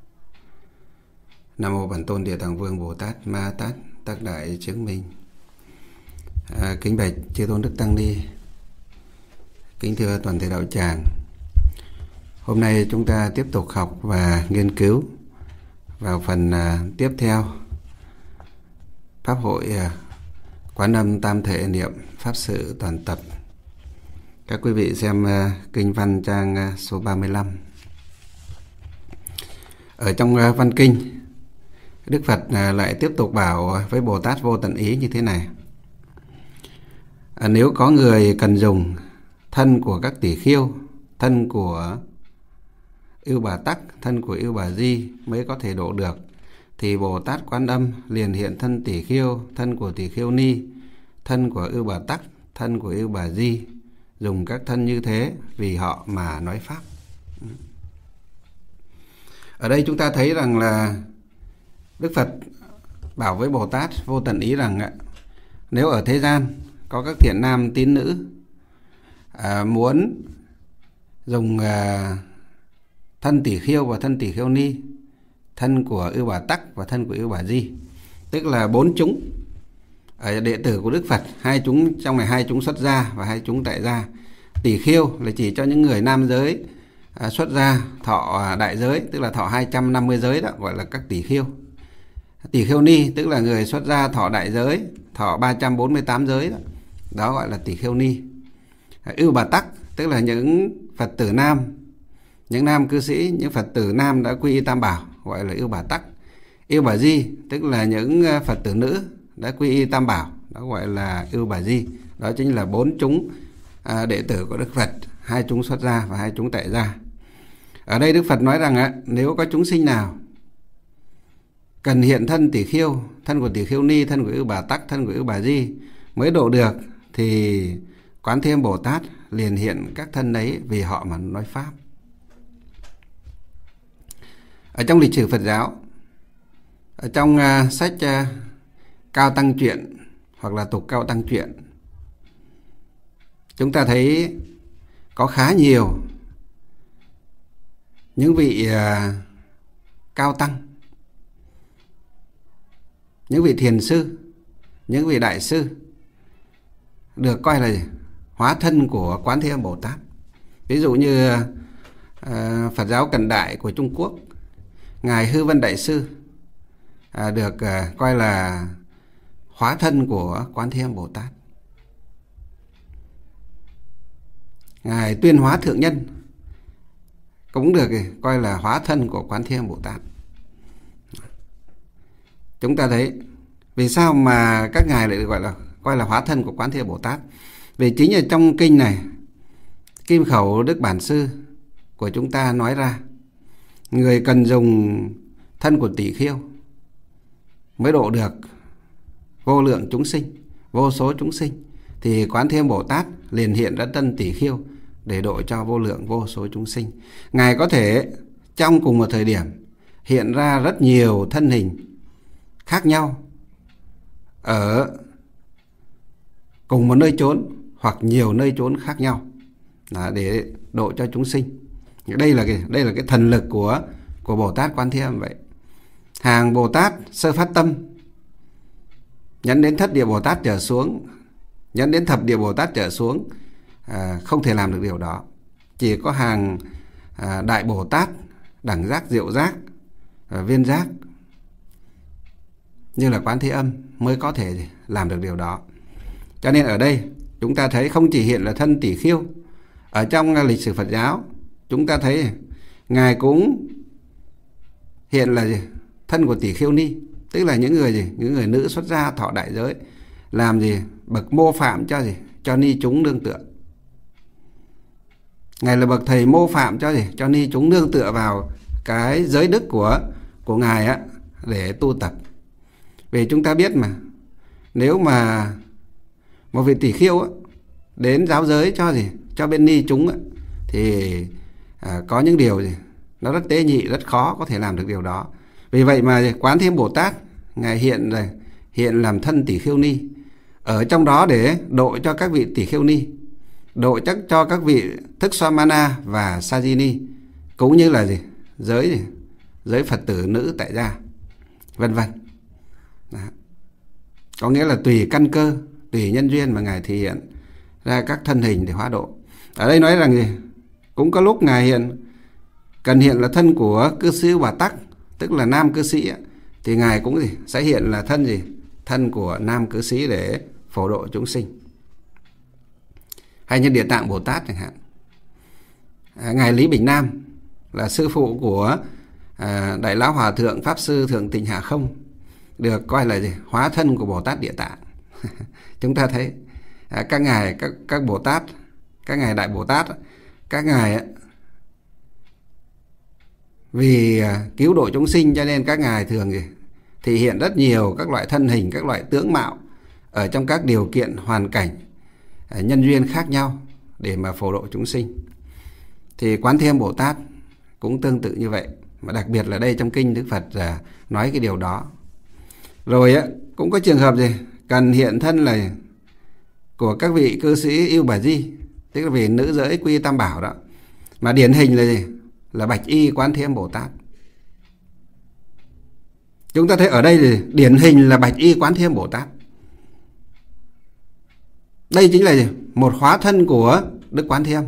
Nam mô Bản Tôn Địa Tạng Vương Bồ Tát Ma Tát Tác Đại Chứng Minh. À, kính bạch chư tôn đức tăng ni, kính thưa toàn thể đạo tràng. Hôm nay chúng ta tiếp tục học và nghiên cứu vào phần uh, tiếp theo Pháp hội uh, Quán Âm Tam Thể Niệm Pháp Sự Toàn Tập. Các quý vị xem uh, kinh văn trang uh, số ba mươi lăm. Ở trong uh, văn kinh, Đức Phật uh, lại tiếp tục bảo với Bồ Tát Vô Tận Ý như thế này. À, nếu có người cần dùng thân của các tỷ khiêu, thân của Ưu Bà Tắc, thân của Ưu Bà Di mới có thể độ được, thì Bồ Tát Quán Âm liền hiện thân tỷ khiêu, thân của tỷ khiêu ni, thân của Ưu Bà Tắc, thân của Ưu Bà Di, dùng các thân như thế vì họ mà nói pháp. Ở đây chúng ta thấy rằng là Đức Phật bảo với Bồ Tát Vô Tận Ý rằng nếu ở thế gian có các thiện nam tín nữ à, muốn dùng à, thân tỷ khiêu và thân tỷ khiêu ni, thân của Ưu Bà Tắc và thân của Ưu Bà Di, tức là bốn chúng ở đệ tử của Đức Phật, hai chúng trong này hai chúng xuất gia và hai chúng tại gia. Tỷ khiêu là chỉ cho những người nam giới à, xuất gia thọ đại giới, tức là thọ hai trăm năm mươi giới đó, gọi là các tỷ khiêu. Tỷ khiêu ni tức là người xuất gia thọ đại giới, thọ ba trăm bốn mươi tám giới đó, đó gọi là tỷ khiêu ni. Ưu Bà Tắc tức là những Phật tử nam, những nam cư sĩ, những Phật tử nam đã quy y Tam Bảo, gọi là Ưu Bà Tắc. Ưu Bà Di tức là những Phật tử nữ đã quy y Tam Bảo, đó gọi là Ưu Bà Di. Đó chính là bốn chúng à, đệ tử của Đức Phật, hai chúng xuất gia và hai chúng tại gia. Ở đây Đức Phật nói rằng á, nếu có chúng sinh nào cần hiện thân tỷ khiêu, thân của tỷ khiêu ni, thân của Ưu Bà Tắc, thân của Ưu Bà Di mới độ được, thì Quán Thế Âm Bồ Tát liền hiện các thân đấy vì họ mà nói pháp. Ở trong lịch sử Phật giáo, ở trong uh, sách uh, Cao Tăng Truyện hoặc là Tục Cao Tăng Truyện, chúng ta thấy có khá nhiều những vị uh, cao tăng, những vị thiền sư, những vị đại sư được coi là hóa thân của Quán Thế Âm Bồ Tát. Ví dụ như uh, Phật giáo cận đại của Trung Quốc, Ngài Hư Vân Đại Sư uh, được uh, coi là hóa thân của Quán Thế Âm Bồ Tát. Ngài Tuyên Hóa Thượng Nhân cũng được coi là hóa thân của Quán Thế Âm Bồ Tát. Chúng ta thấy vì sao mà các ngài lại được gọi là coi là hóa thân của Quán Thế Âm Bồ Tát? Vì chính ở trong kinh này, Kim Khẩu Đức Bản Sư của chúng ta nói ra, người cần dùng thân của tỷ khiêu mới độ được vô lượng chúng sinh, vô số chúng sinh, thì Quán Thế Âm Bồ Tát liền hiện ra thân tỷ khiêu để độ cho vô lượng vô số chúng sinh. Ngài có thể trong cùng một thời điểm hiện ra rất nhiều thân hình khác nhau ở cùng một nơi chốn hoặc nhiều nơi chốn khác nhau để độ cho chúng sinh. Đây là cái đây là cái thần lực của của Bồ Tát Quán Thế Âm vậy. Hàng Bồ Tát sơ phát tâm nhấn đến thất địa Bồ Tát trở xuống, nhấn đến thập địa Bồ Tát trở xuống à, không thể làm được điều đó. Chỉ có hàng à, đại Bồ Tát đẳng giác, diệu giác, à, viên giác như là Quán Thế Âm mới có thể làm được điều đó. Cho nên ở đây chúng ta thấy không chỉ hiện là thân tỷ khiêu, ở trong lịch sử Phật giáo chúng ta thấy Ngài cũng hiện là gì? Thân của tỷ khiêu ni, tức là những người gì? Những người nữ xuất gia thọ đại giới, làm gì? Bậc mô phạm cho gì? Cho ni chúng nương tựa. Ngài là bậc thầy mô phạm cho gì? Cho ni chúng nương tựa vào cái giới đức của của Ngài á để tu tập. Vì chúng ta biết mà, nếu mà một vị tỷ khiêu á, đến giáo giới cho gì? Cho bên ni chúng á, thì à, có những điều gì? Nó rất tế nhị, rất khó có thể làm được điều đó. Vì vậy mà Quán Thế Âm Bồ Tát Ngài hiện rồi hiện làm thân tỷ khiêu ni ở trong đó để độ cho các vị tỷ khiêu ni, độ chắc cho các vị Thức Swamana và Sajini, cũng như là gì? Giới gì? Giới Phật tử nữ tại gia, vân vân. Có nghĩa là tùy căn cơ, tùy nhân duyên mà Ngài thể hiện ra các thân hình để hóa độ. Ở đây nói rằng gì? Cũng có lúc Ngài hiện cần hiện là thân của cư sĩ Bà Tắc, tức là nam cư sĩ, thì Ngài cũng gì? Sẽ hiện là thân gì? Thân của nam cư sĩ để phổ độ chúng sinh. Hay như Địa Tạng Bồ Tát chẳng hạn, à, Ngài Lý Bình Nam là sư phụ của à, Đại Lão Hòa Thượng Pháp Sư Thượng Tịnh Hà Không, được coi là gì? Hóa thân của Bồ Tát Địa Tạng. Chúng ta thấy à, các ngài các các Bồ Tát, các ngài Đại Bồ Tát, các ngài vì à, cứu độ chúng sinh cho nên các ngài thường gì? Thì hiện rất nhiều các loại thân hình, các loại tướng mạo ở trong các điều kiện hoàn cảnh à, nhân duyên khác nhau để mà phổ độ chúng sinh. Thì Quán Thế Âm Bồ Tát cũng tương tự như vậy, mà đặc biệt là đây trong kinh Đức Phật à, nói cái điều đó. Rồi á, cũng có trường hợp gì cần hiện thân là của các vị cư sĩ Ưu Bà Di, tức là vì nữ giới quy Tam Bảo đó, mà điển hình là gì? Là Bạch Y Quán Thế Âm Bồ Tát. Chúng ta thấy ở đây thì điển hình là Bạch Y Quán Thế Âm Bồ Tát. Đây chính là gì? Một hóa thân của Đức Quán Thế Âm.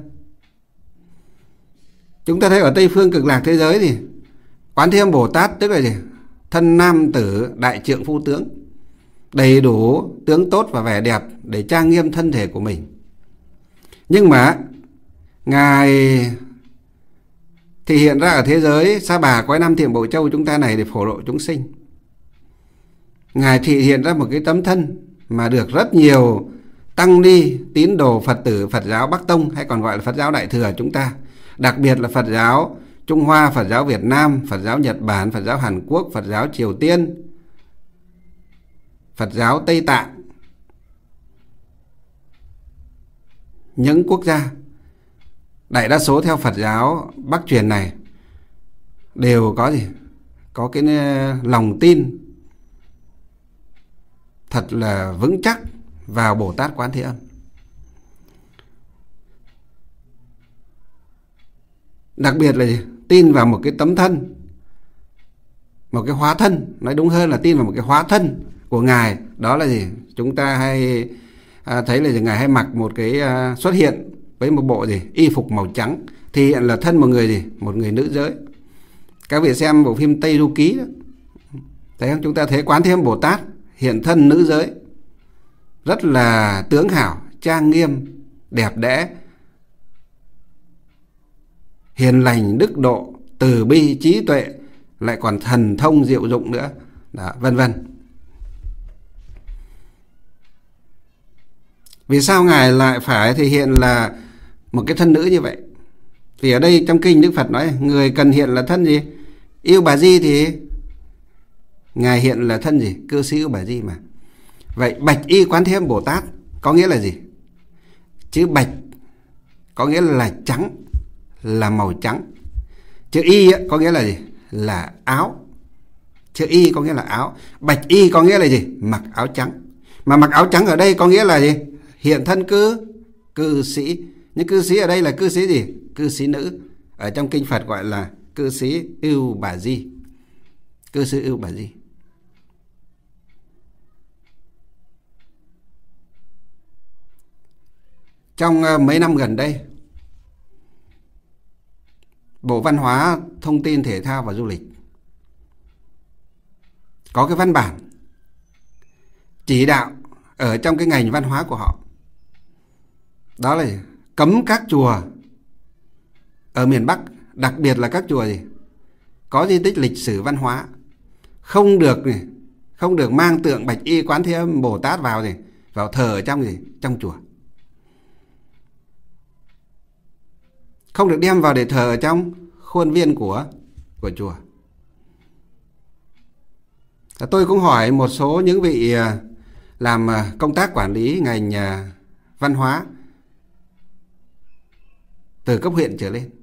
Chúng ta thấy ở Tây Phương Cực Lạc thế giới thì Quán Thế Âm Bồ Tát tức là gì? Thân nam tử đại trượng phu tướng, đầy đủ tướng tốt và vẻ đẹp để trang nghiêm thân thể của mình. Nhưng mà Ngài thì hiện ra ở thế giới Sa Bà Quái Nam Thiểm Bộ Châu chúng ta này để phổ độ chúng sinh. Ngài thị hiện ra một cái tấm thân mà được rất nhiều tăng ni, tín đồ Phật tử Phật giáo Bắc Tông hay còn gọi là Phật giáo Đại Thừa chúng ta, đặc biệt là Phật giáo Trung Hoa, Phật giáo Việt Nam, Phật giáo Nhật Bản, Phật giáo Hàn Quốc, Phật giáo Triều Tiên, Phật giáo Tây Tạng, những quốc gia đại đa số theo Phật giáo Bắc truyền này đều có gì? Có cái lòng tin thật là vững chắc vào Bồ Tát Quán Thế Âm. Đặc biệt là gì? Tin vào một cái tấm thân, một cái hóa thân, nói đúng hơn là tin vào một cái hóa thân của Ngài. Đó là gì? Chúng ta hay à, thấy là gì? Ngài hay mặc một cái à, xuất hiện với một bộ gì? Y phục màu trắng, thì hiện là thân một người gì? Một người nữ giới. Các vị xem bộ phim Tây Du Ký đó, thấy không? Chúng ta thấy Quán Thế Âm Bồ Tát hiện thân nữ giới, rất là tướng hảo, trang nghiêm, đẹp đẽ, hiền lành, đức độ, từ bi, trí tuệ, lại còn thần thông diệu dụng nữa, đó, vân vân. Vì sao Ngài lại phải thể hiện là một cái thân nữ như vậy? Vì ở đây trong kinh Đức Phật nói người cần hiện là thân gì? Yêu Bà Di, thì Ngài hiện là thân gì? Cư sĩ Yêu Bà Di mà. Vậy Bạch Y Quán Thế Âm Bồ Tát có nghĩa là gì? Chữ bạch có nghĩa là trắng, là màu trắng. Chữ y có nghĩa là gì? Là áo. Chữ y có nghĩa là áo. Bạch y có nghĩa là gì? Mặc áo trắng. Mà mặc áo trắng ở đây có nghĩa là gì? Hiện thân cư cư sĩ. Nhưng cư sĩ ở đây là cư sĩ gì? Cư sĩ nữ. Ở trong kinh Phật gọi là cư sĩ Ưu Bà Di. Cư sĩ Ưu Bà Di. Trong mấy năm gần đây, Bộ Văn hóa, Thông tin, Thể thao và Du lịch có cái văn bản chỉ đạo ở trong cái ngành văn hóa của họ. Đó là cấm các chùa ở miền Bắc, đặc biệt là các chùa gì? Có di tích lịch sử văn hóa, không được không được mang tượng Bạch Y Quán Thế Âm Bồ Tát vào gì? Vào thờ ở trong gì? Trong chùa. Không được đem vào để thờ ở trong khuôn viên của của chùa. Tôi cũng hỏi một số những vị làm công tác quản lý ngành văn hóa từ cấp huyện trở lên.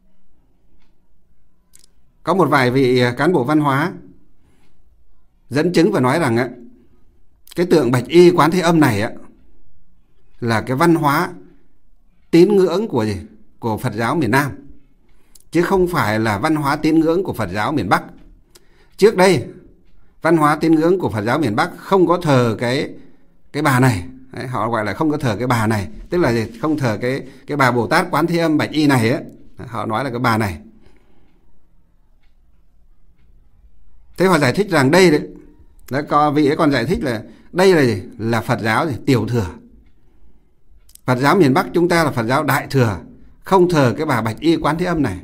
Có một vài vị cán bộ văn hóa dẫn chứng và nói rằng cái tượng Bạch Y Quán Thế Âm này là cái văn hóa tín ngưỡng của gì? Của Phật giáo miền Nam, chứ không phải là văn hóa tín ngưỡng của Phật giáo miền Bắc. Trước đây văn hóa tín ngưỡng của Phật giáo miền Bắc không có thờ cái cái bà này. Đấy, họ gọi là không có thờ cái bà này, tức là gì? Không thờ cái cái bà Bồ Tát Quán Thế Âm Bạch Y này ấy. Họ nói là cái bà này. Thế họ giải thích rằng đây đấy, đấy có vị ấy còn giải thích là đây là gì? Là Phật giáo gì? Tiểu thừa. Phật giáo miền Bắc chúng ta là Phật giáo Đại thừa, không thờ cái bà Bạch Y Quán Thế Âm này.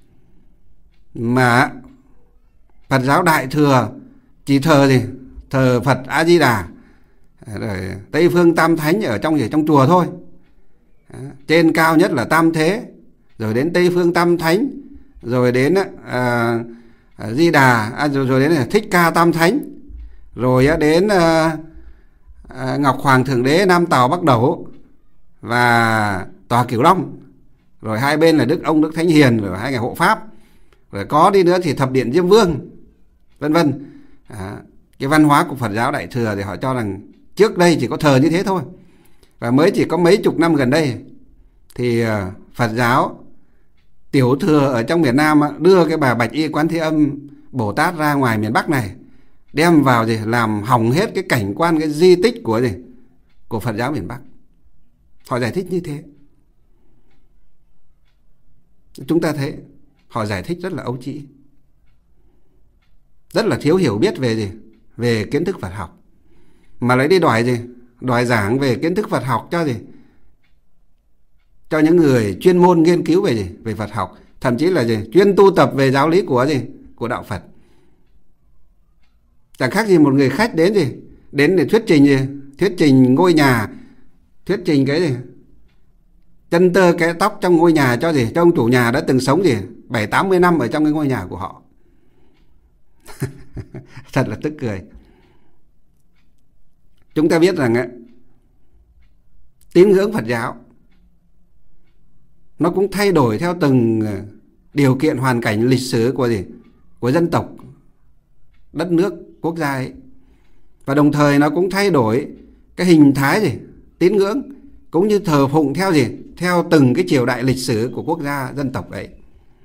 Mà Phật giáo Đại thừa chỉ thờ gì? Thờ Phật A Di Đà, rồi Tây Phương Tam Thánh ở trong gì? Trong chùa thôi. Trên cao nhất là Tam Thế, rồi đến Tây Phương Tam Thánh, rồi đến à, Di Đà, à, rồi, rồi đến là Thích Ca Tam Thánh, rồi đến à, à, Ngọc Hoàng Thượng Đế Nam Tào Bắc Đẩu và Tòa Cửu Long. Rồi hai bên là Đức Ông, Đức Thánh Hiền, rồi hai ngày hộ pháp. Rồi có đi nữa thì Thập Điện Diêm Vương, vân vân. À, cái văn hóa của Phật giáo Đại thừa thì họ cho rằng trước đây chỉ có thờ như thế thôi. Và mới chỉ có mấy chục năm gần đây thì Phật giáo Tiểu thừa ở trong miền Nam đưa cái bà Bạch Y Quán Thế Âm Bồ Tát ra ngoài miền Bắc này đem vào gì làm hỏng hết cái cảnh quan, cái di tích của gì của Phật giáo miền Bắc. Họ giải thích như thế. Chúng ta thấy họ giải thích rất là ấu trĩ, rất là thiếu hiểu biết về gì về kiến thức Phật học, mà lại đi đòi gì đòi giảng về kiến thức Phật học cho gì cho những người chuyên môn nghiên cứu về gì về Phật học, thậm chí là gì chuyên tu tập về giáo lý của gì của đạo Phật. Chẳng khác gì một người khách đến gì đến để thuyết trình gì thuyết trình ngôi nhà, thuyết trình cái gì chân tơ cái tóc trong ngôi nhà cho gì cho ông chủ nhà đã từng sống gì bảy tám mươi năm ở trong cái ngôi nhà của họ. Thật là tức cười. Chúng ta biết rằng ấy, tín ngưỡng Phật giáo nó cũng thay đổi theo từng điều kiện hoàn cảnh lịch sử của gì của dân tộc, đất nước, quốc gia ấy. Và đồng thời nó cũng thay đổi cái hình thái gì tín ngưỡng cũng như thờ phụng theo gì theo từng cái triều đại lịch sử của quốc gia dân tộc ấy.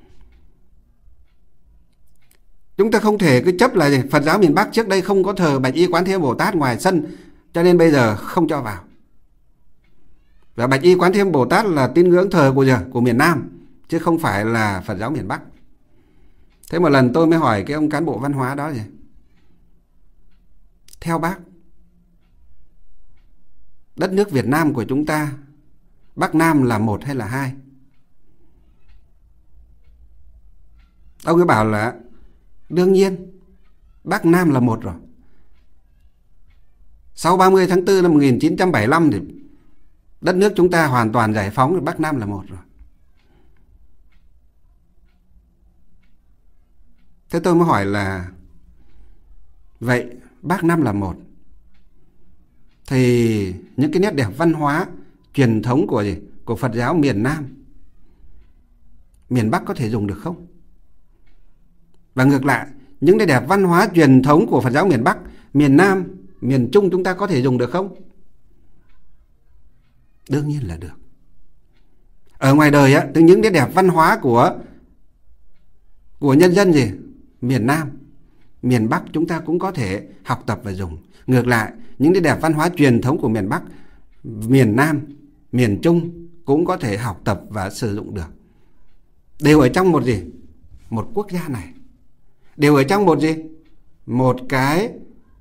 Chúng ta không thể cứ chấp là gì Phật giáo miền Bắc trước đây không có thờ Bạch Y Quán Thế Bồ Tát ngoài sân, cho nên bây giờ không cho vào. Và Bạch Y Quán Thế Bồ Tát là tín ngưỡng thờ của giờ của miền Nam, chứ không phải là Phật giáo miền Bắc. Thế một lần tôi mới hỏi cái ông cán bộ văn hóa đó gì, theo bác, đất nước Việt Nam của chúng ta, Bắc Nam là một hay là hai? Ông ấy bảo là đương nhiên Bắc Nam là một rồi. Sau ba mươi tháng tư năm một nghìn chín trăm bảy mươi lăm thì đất nước chúng ta hoàn toàn giải phóng rồi, Bắc Nam là một rồi. Thế tôi mới hỏi là vậy Bắc Nam là một thì những cái nét đẹp văn hóa truyền thống của gì của Phật giáo miền Nam, miền Bắc có thể dùng được không? Và ngược lại, những nét đẹp văn hóa truyền thống của Phật giáo miền Bắc, miền Nam, miền Trung chúng ta có thể dùng được không? Đương nhiên là được. Ở ngoài đời á, thì những nét đẹp văn hóa của của nhân dân gì miền Nam, miền Bắc chúng ta cũng có thể học tập và dùng. Ngược lại, những nét đẹp văn hóa truyền thống của miền Bắc, miền Nam, miền Trung cũng có thể học tập và sử dụng được. Đều ở trong một gì? Một quốc gia này. Đều ở trong một gì? Một cái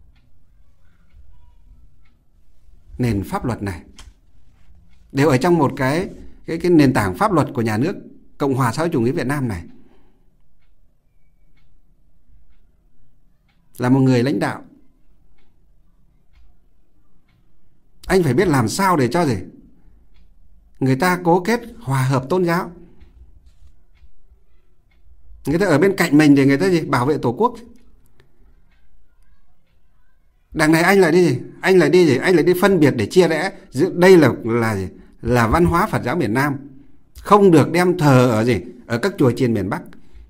nền pháp luật này. Đều ở trong một cái cái cái nền tảng pháp luật của nhà nước Cộng hòa xã hội chủ nghĩa Việt Nam này. Là một người lãnh đạo, anh phải biết làm sao để cho gì người ta cố kết hòa hợp tôn giáo. Người ta ở bên cạnh mình để người ta gì bảo vệ tổ quốc. Đằng này anh lại đi gì anh lại đi gì anh lại đi phân biệt để chia rẽ. Đây là là gì là văn hóa Phật giáo miền Nam, không được đem thờ ở gì ở các chùa chiền miền Bắc.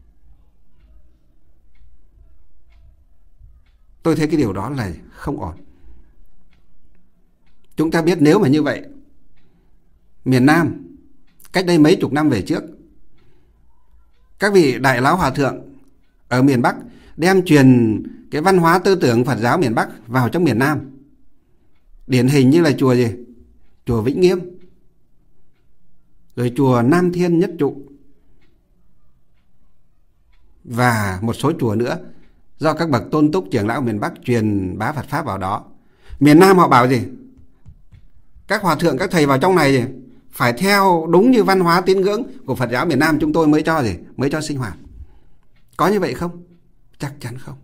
Tôi thấy cái điều đó là không ổn. Chúng ta biết nếu mà như vậy, miền Nam cách đây mấy chục năm về trước, các vị đại lão hòa thượng ở miền Bắc đem truyền cái văn hóa tư tưởng Phật giáo miền Bắc vào trong miền Nam. Điển hình như là chùa gì? Chùa Vĩnh Nghiêm, rồi chùa Nam Thiên Nhất Trụ, và một số chùa nữa do các bậc tôn túc trưởng lão miền Bắc truyền bá Phật Pháp vào đó. Miền Nam họ bảo gì? Các hòa thượng, các thầy vào trong này gì? Phải theo đúng như văn hóa tín ngưỡng của Phật giáo miền Nam chúng tôi mới cho gì? Mới cho sinh hoạt. Có như vậy không? Chắc chắn không.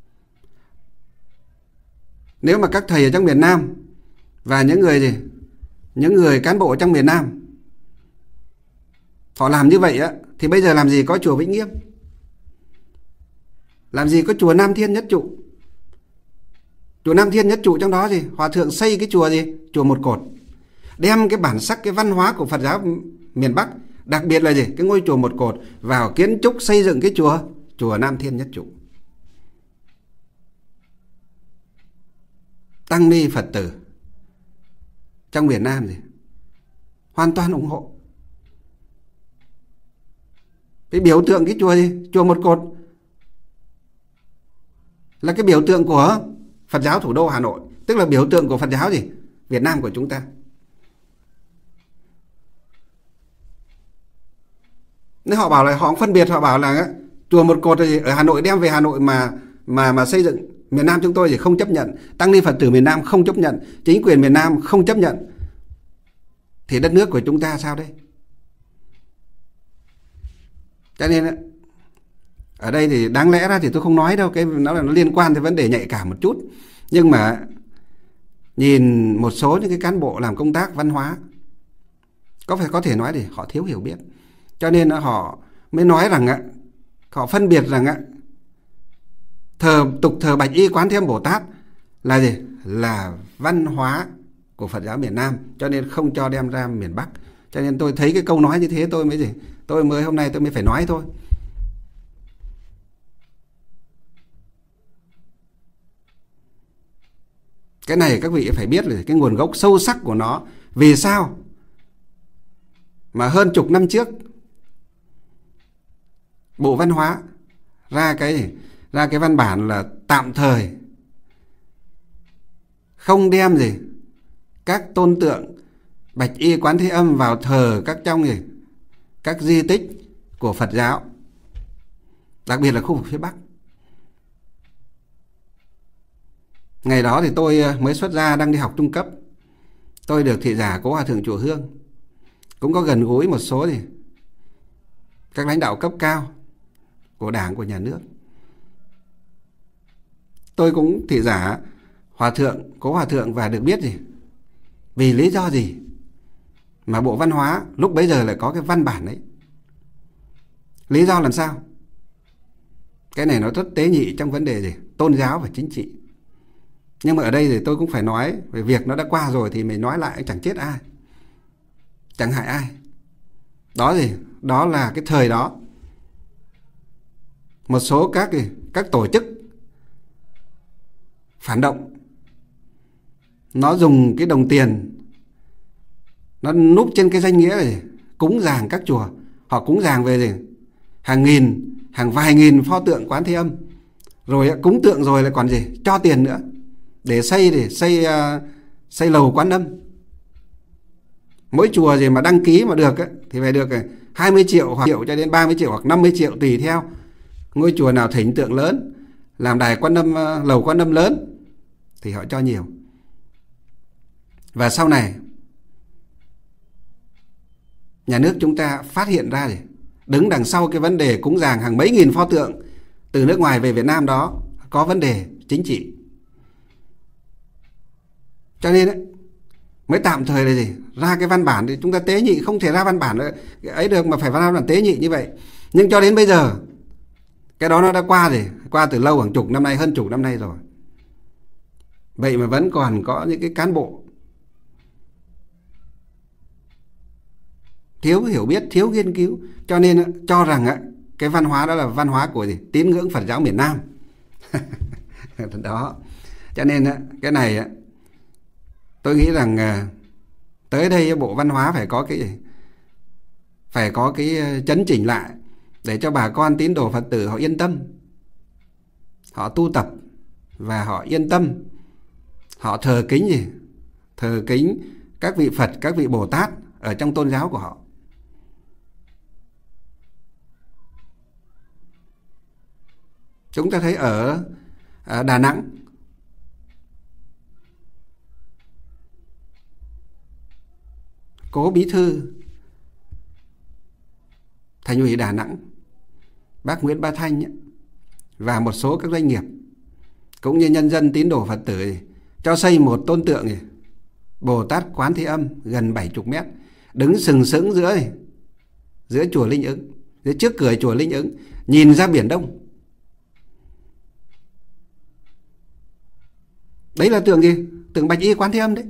Nếu mà các thầy ở trong miền Nam và những người gì? Những người cán bộ ở trong miền Nam họ làm như vậy á, thì bây giờ làm gì có chùa Vĩnh Nghiêm? Làm gì có chùa Nam Thiên Nhất Trụ? Chùa Nam Thiên Nhất Trụ trong đó gì? Hòa thượng xây cái chùa gì? Chùa một cột. Đem cái bản sắc, cái văn hóa của Phật giáo miền Bắc, đặc biệt là gì? Cái ngôi chùa một cột vào kiến trúc xây dựng cái chùa, chùa Nam Thiên Nhất Trụ. Tăng ni Phật tử trong miền Nam gì? Hoàn toàn ủng hộ. Cái biểu tượng cái chùa gì? Chùa một cột là cái biểu tượng của Phật giáo thủ đô Hà Nội, tức là biểu tượng của Phật giáo gì? Việt Nam của chúng ta. Nên họ bảo là họ phân biệt, họ bảo là chùa một cột ở Hà Nội đem về Hà Nội mà mà mà xây dựng. Miền Nam chúng tôi thì không chấp nhận, tăng ni Phật tử miền Nam không chấp nhận, chính quyền miền Nam không chấp nhận. Thì đất nước của chúng ta sao đây? Cho nên ở đây thì đáng lẽ ra thì tôi không nói đâu, cái nó là nó liên quan tới vấn đề nhạy cảm một chút. Nhưng mà nhìn một số những cái cán bộ làm công tác văn hóa, có phải có thể nói thì họ thiếu hiểu biết. Cho nên họ mới nói rằng họ phân biệt rằng thờ tục thờ Bạch Y Quán Thế Âm Bồ Tát là gì? Là văn hóa của Phật giáo miền Nam, cho nên không cho đem ra miền Bắc. Cho nên tôi thấy cái câu nói như thế tôi mới gì? Tôi mới hôm nay tôi mới phải nói thôi. Cái này các vị phải biết là cái nguồn gốc sâu sắc của nó. Vì sao mà hơn chục năm trước Bộ Văn hóa ra cái ra cái văn bản là tạm thời không đem gì các tôn tượng Bạch Y Quán Thế Âm vào thờ các trong gì các di tích của Phật giáo, đặc biệt là khu vực phía Bắc. Ngày đó thì tôi mới xuất gia đang đi học trung cấp. Tôi được thị giả Cố Hòa Thượng Chùa Hương, cũng có gần gũi một số gì các lãnh đạo cấp cao của Đảng, của nhà nước. Tôi cũng thị giả Hòa Thượng, Cố Hòa Thượng và được biết gì vì lý do gì mà Bộ Văn hóa lúc bấy giờ lại có cái văn bản ấy. Lý do làm sao? Cái này nó rất tế nhị trong vấn đề gì tôn giáo và chính trị. Nhưng mà ở đây thì tôi cũng phải nói, về việc nó đã qua rồi thì mình nói lại chẳng chết ai, chẳng hại ai. Đó gì? Đó là cái thời đó một số các các tổ chức phản động nó dùng cái đồng tiền nó núp trên cái danh nghĩa này cúng dường các chùa. Họ cúng dường về gì hàng nghìn, hàng vài nghìn pho tượng Quán Thế Âm, rồi cúng tượng rồi lại còn gì cho tiền nữa để xây để xây uh, xây lầu Quán Âm. Mỗi chùa gì mà đăng ký mà được ấy, thì phải được hai mươi triệu hoặc triệu cho đến ba mươi triệu hoặc năm mươi triệu tùy theo. Ngôi chùa nào thỉnh tượng lớn, làm đài Quán Âm, lầu Quán Âm lớn thì họ cho nhiều. Và sau này nhà nước chúng ta phát hiện ra gì đứng đằng sau cái vấn đề cúng dường hàng mấy nghìn pho tượng từ nước ngoài về Việt Nam đó có vấn đề chính trị. Cho nên ấy, mới tạm thời là gì ra cái văn bản thì chúng ta tế nhị, không thể ra văn bản ấy được mà phải văn bản tế nhị như vậy. Nhưng cho đến bây giờ cái đó nó đã qua rồi, qua từ lâu, hàng chục năm nay, hơn chục năm nay rồi. Vậy mà vẫn còn có những cái cán bộ thiếu hiểu biết, thiếu nghiên cứu, cho nên cho rằng cái văn hóa đó là văn hóa của gì tín ngưỡng Phật giáo miền Nam. Đó, cho nên cái này tôi nghĩ rằng tới đây Bộ Văn hóa phải có cái phải có cái chấn chỉnh lại để cho bà con tín đồ Phật tử họ yên tâm, họ tu tập và họ yên tâm, họ thờ kính gì thờ kính các vị Phật, các vị Bồ Tát ở trong tôn giáo của họ. Chúng ta thấy ở, ở Đà Nẵng, Cố Bí thư Thành ủy Đà Nẵng bác Nguyễn Bá Thanh ấy, và một số các doanh nghiệp cũng như nhân dân tín đồ Phật tử ấy, cho xây một tôn tượng ấy, Bồ Tát Quán Thế Âm gần bảy mươi mét, đứng sừng sững giữa giữa chùa Linh Ứng, giữa trước cửa chùa Linh Ứng, nhìn ra Biển Đông. Đấy là tượng gì? Tượng Bạch Y Quán Thế Âm đấy.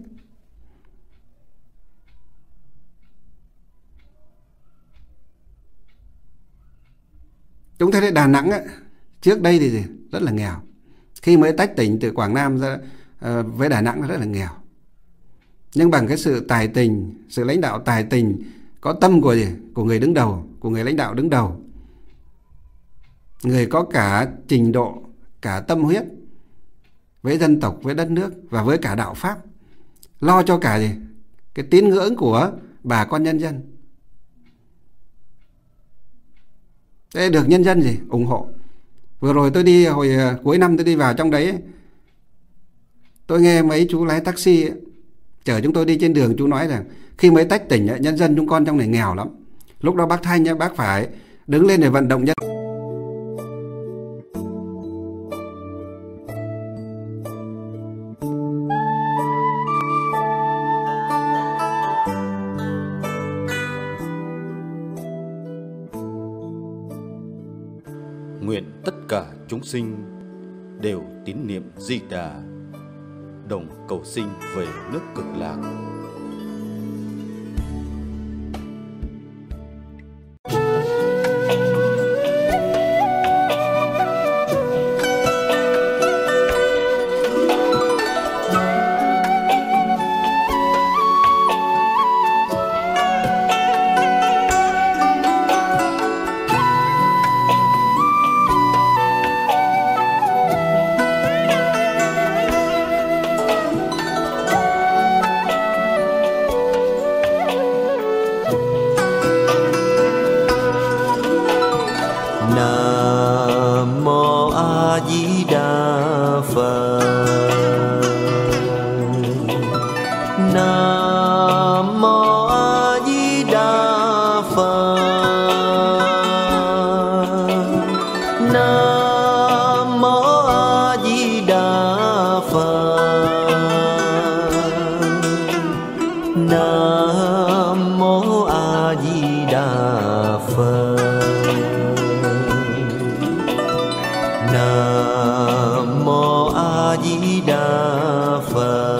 Chúng ta thấy Đà Nẵng ấy, trước đây thì gì? Rất là nghèo. Khi mới tách tỉnh từ Quảng Nam ra uh, với Đà Nẵng rất là nghèo. Nhưng bằng cái sự tài tình, sự lãnh đạo tài tình, có tâm của gì? Của người đứng đầu, của người lãnh đạo đứng đầu, người có cả trình độ, cả tâm huyết, với dân tộc, với đất nước và với cả đạo Pháp. Lo cho cả gì? Cái tín ngưỡng của bà con nhân dân. Thế được nhân dân gì? Ủng hộ. Vừa rồi tôi đi, hồi cuối năm tôi đi vào trong đấy, tôi nghe mấy chú lái taxi chở chúng tôi đi trên đường, chú nói rằng khi mới tách tỉnh, nhân dân chúng con trong này nghèo lắm. Lúc đó bác Thanh, bác phải đứng lên để vận động nhân. Nguyện tất cả chúng sinh đều tín niệm Di Đà, đồng cầu sinh về nước Cực Lạc. Nam mô A Di Đà Phật. Nam mô A Di Đà Phật. Nam mô A Di Đà Phật. Nam mô A Di Đà Phật. Nam mô A Di Đà Phật.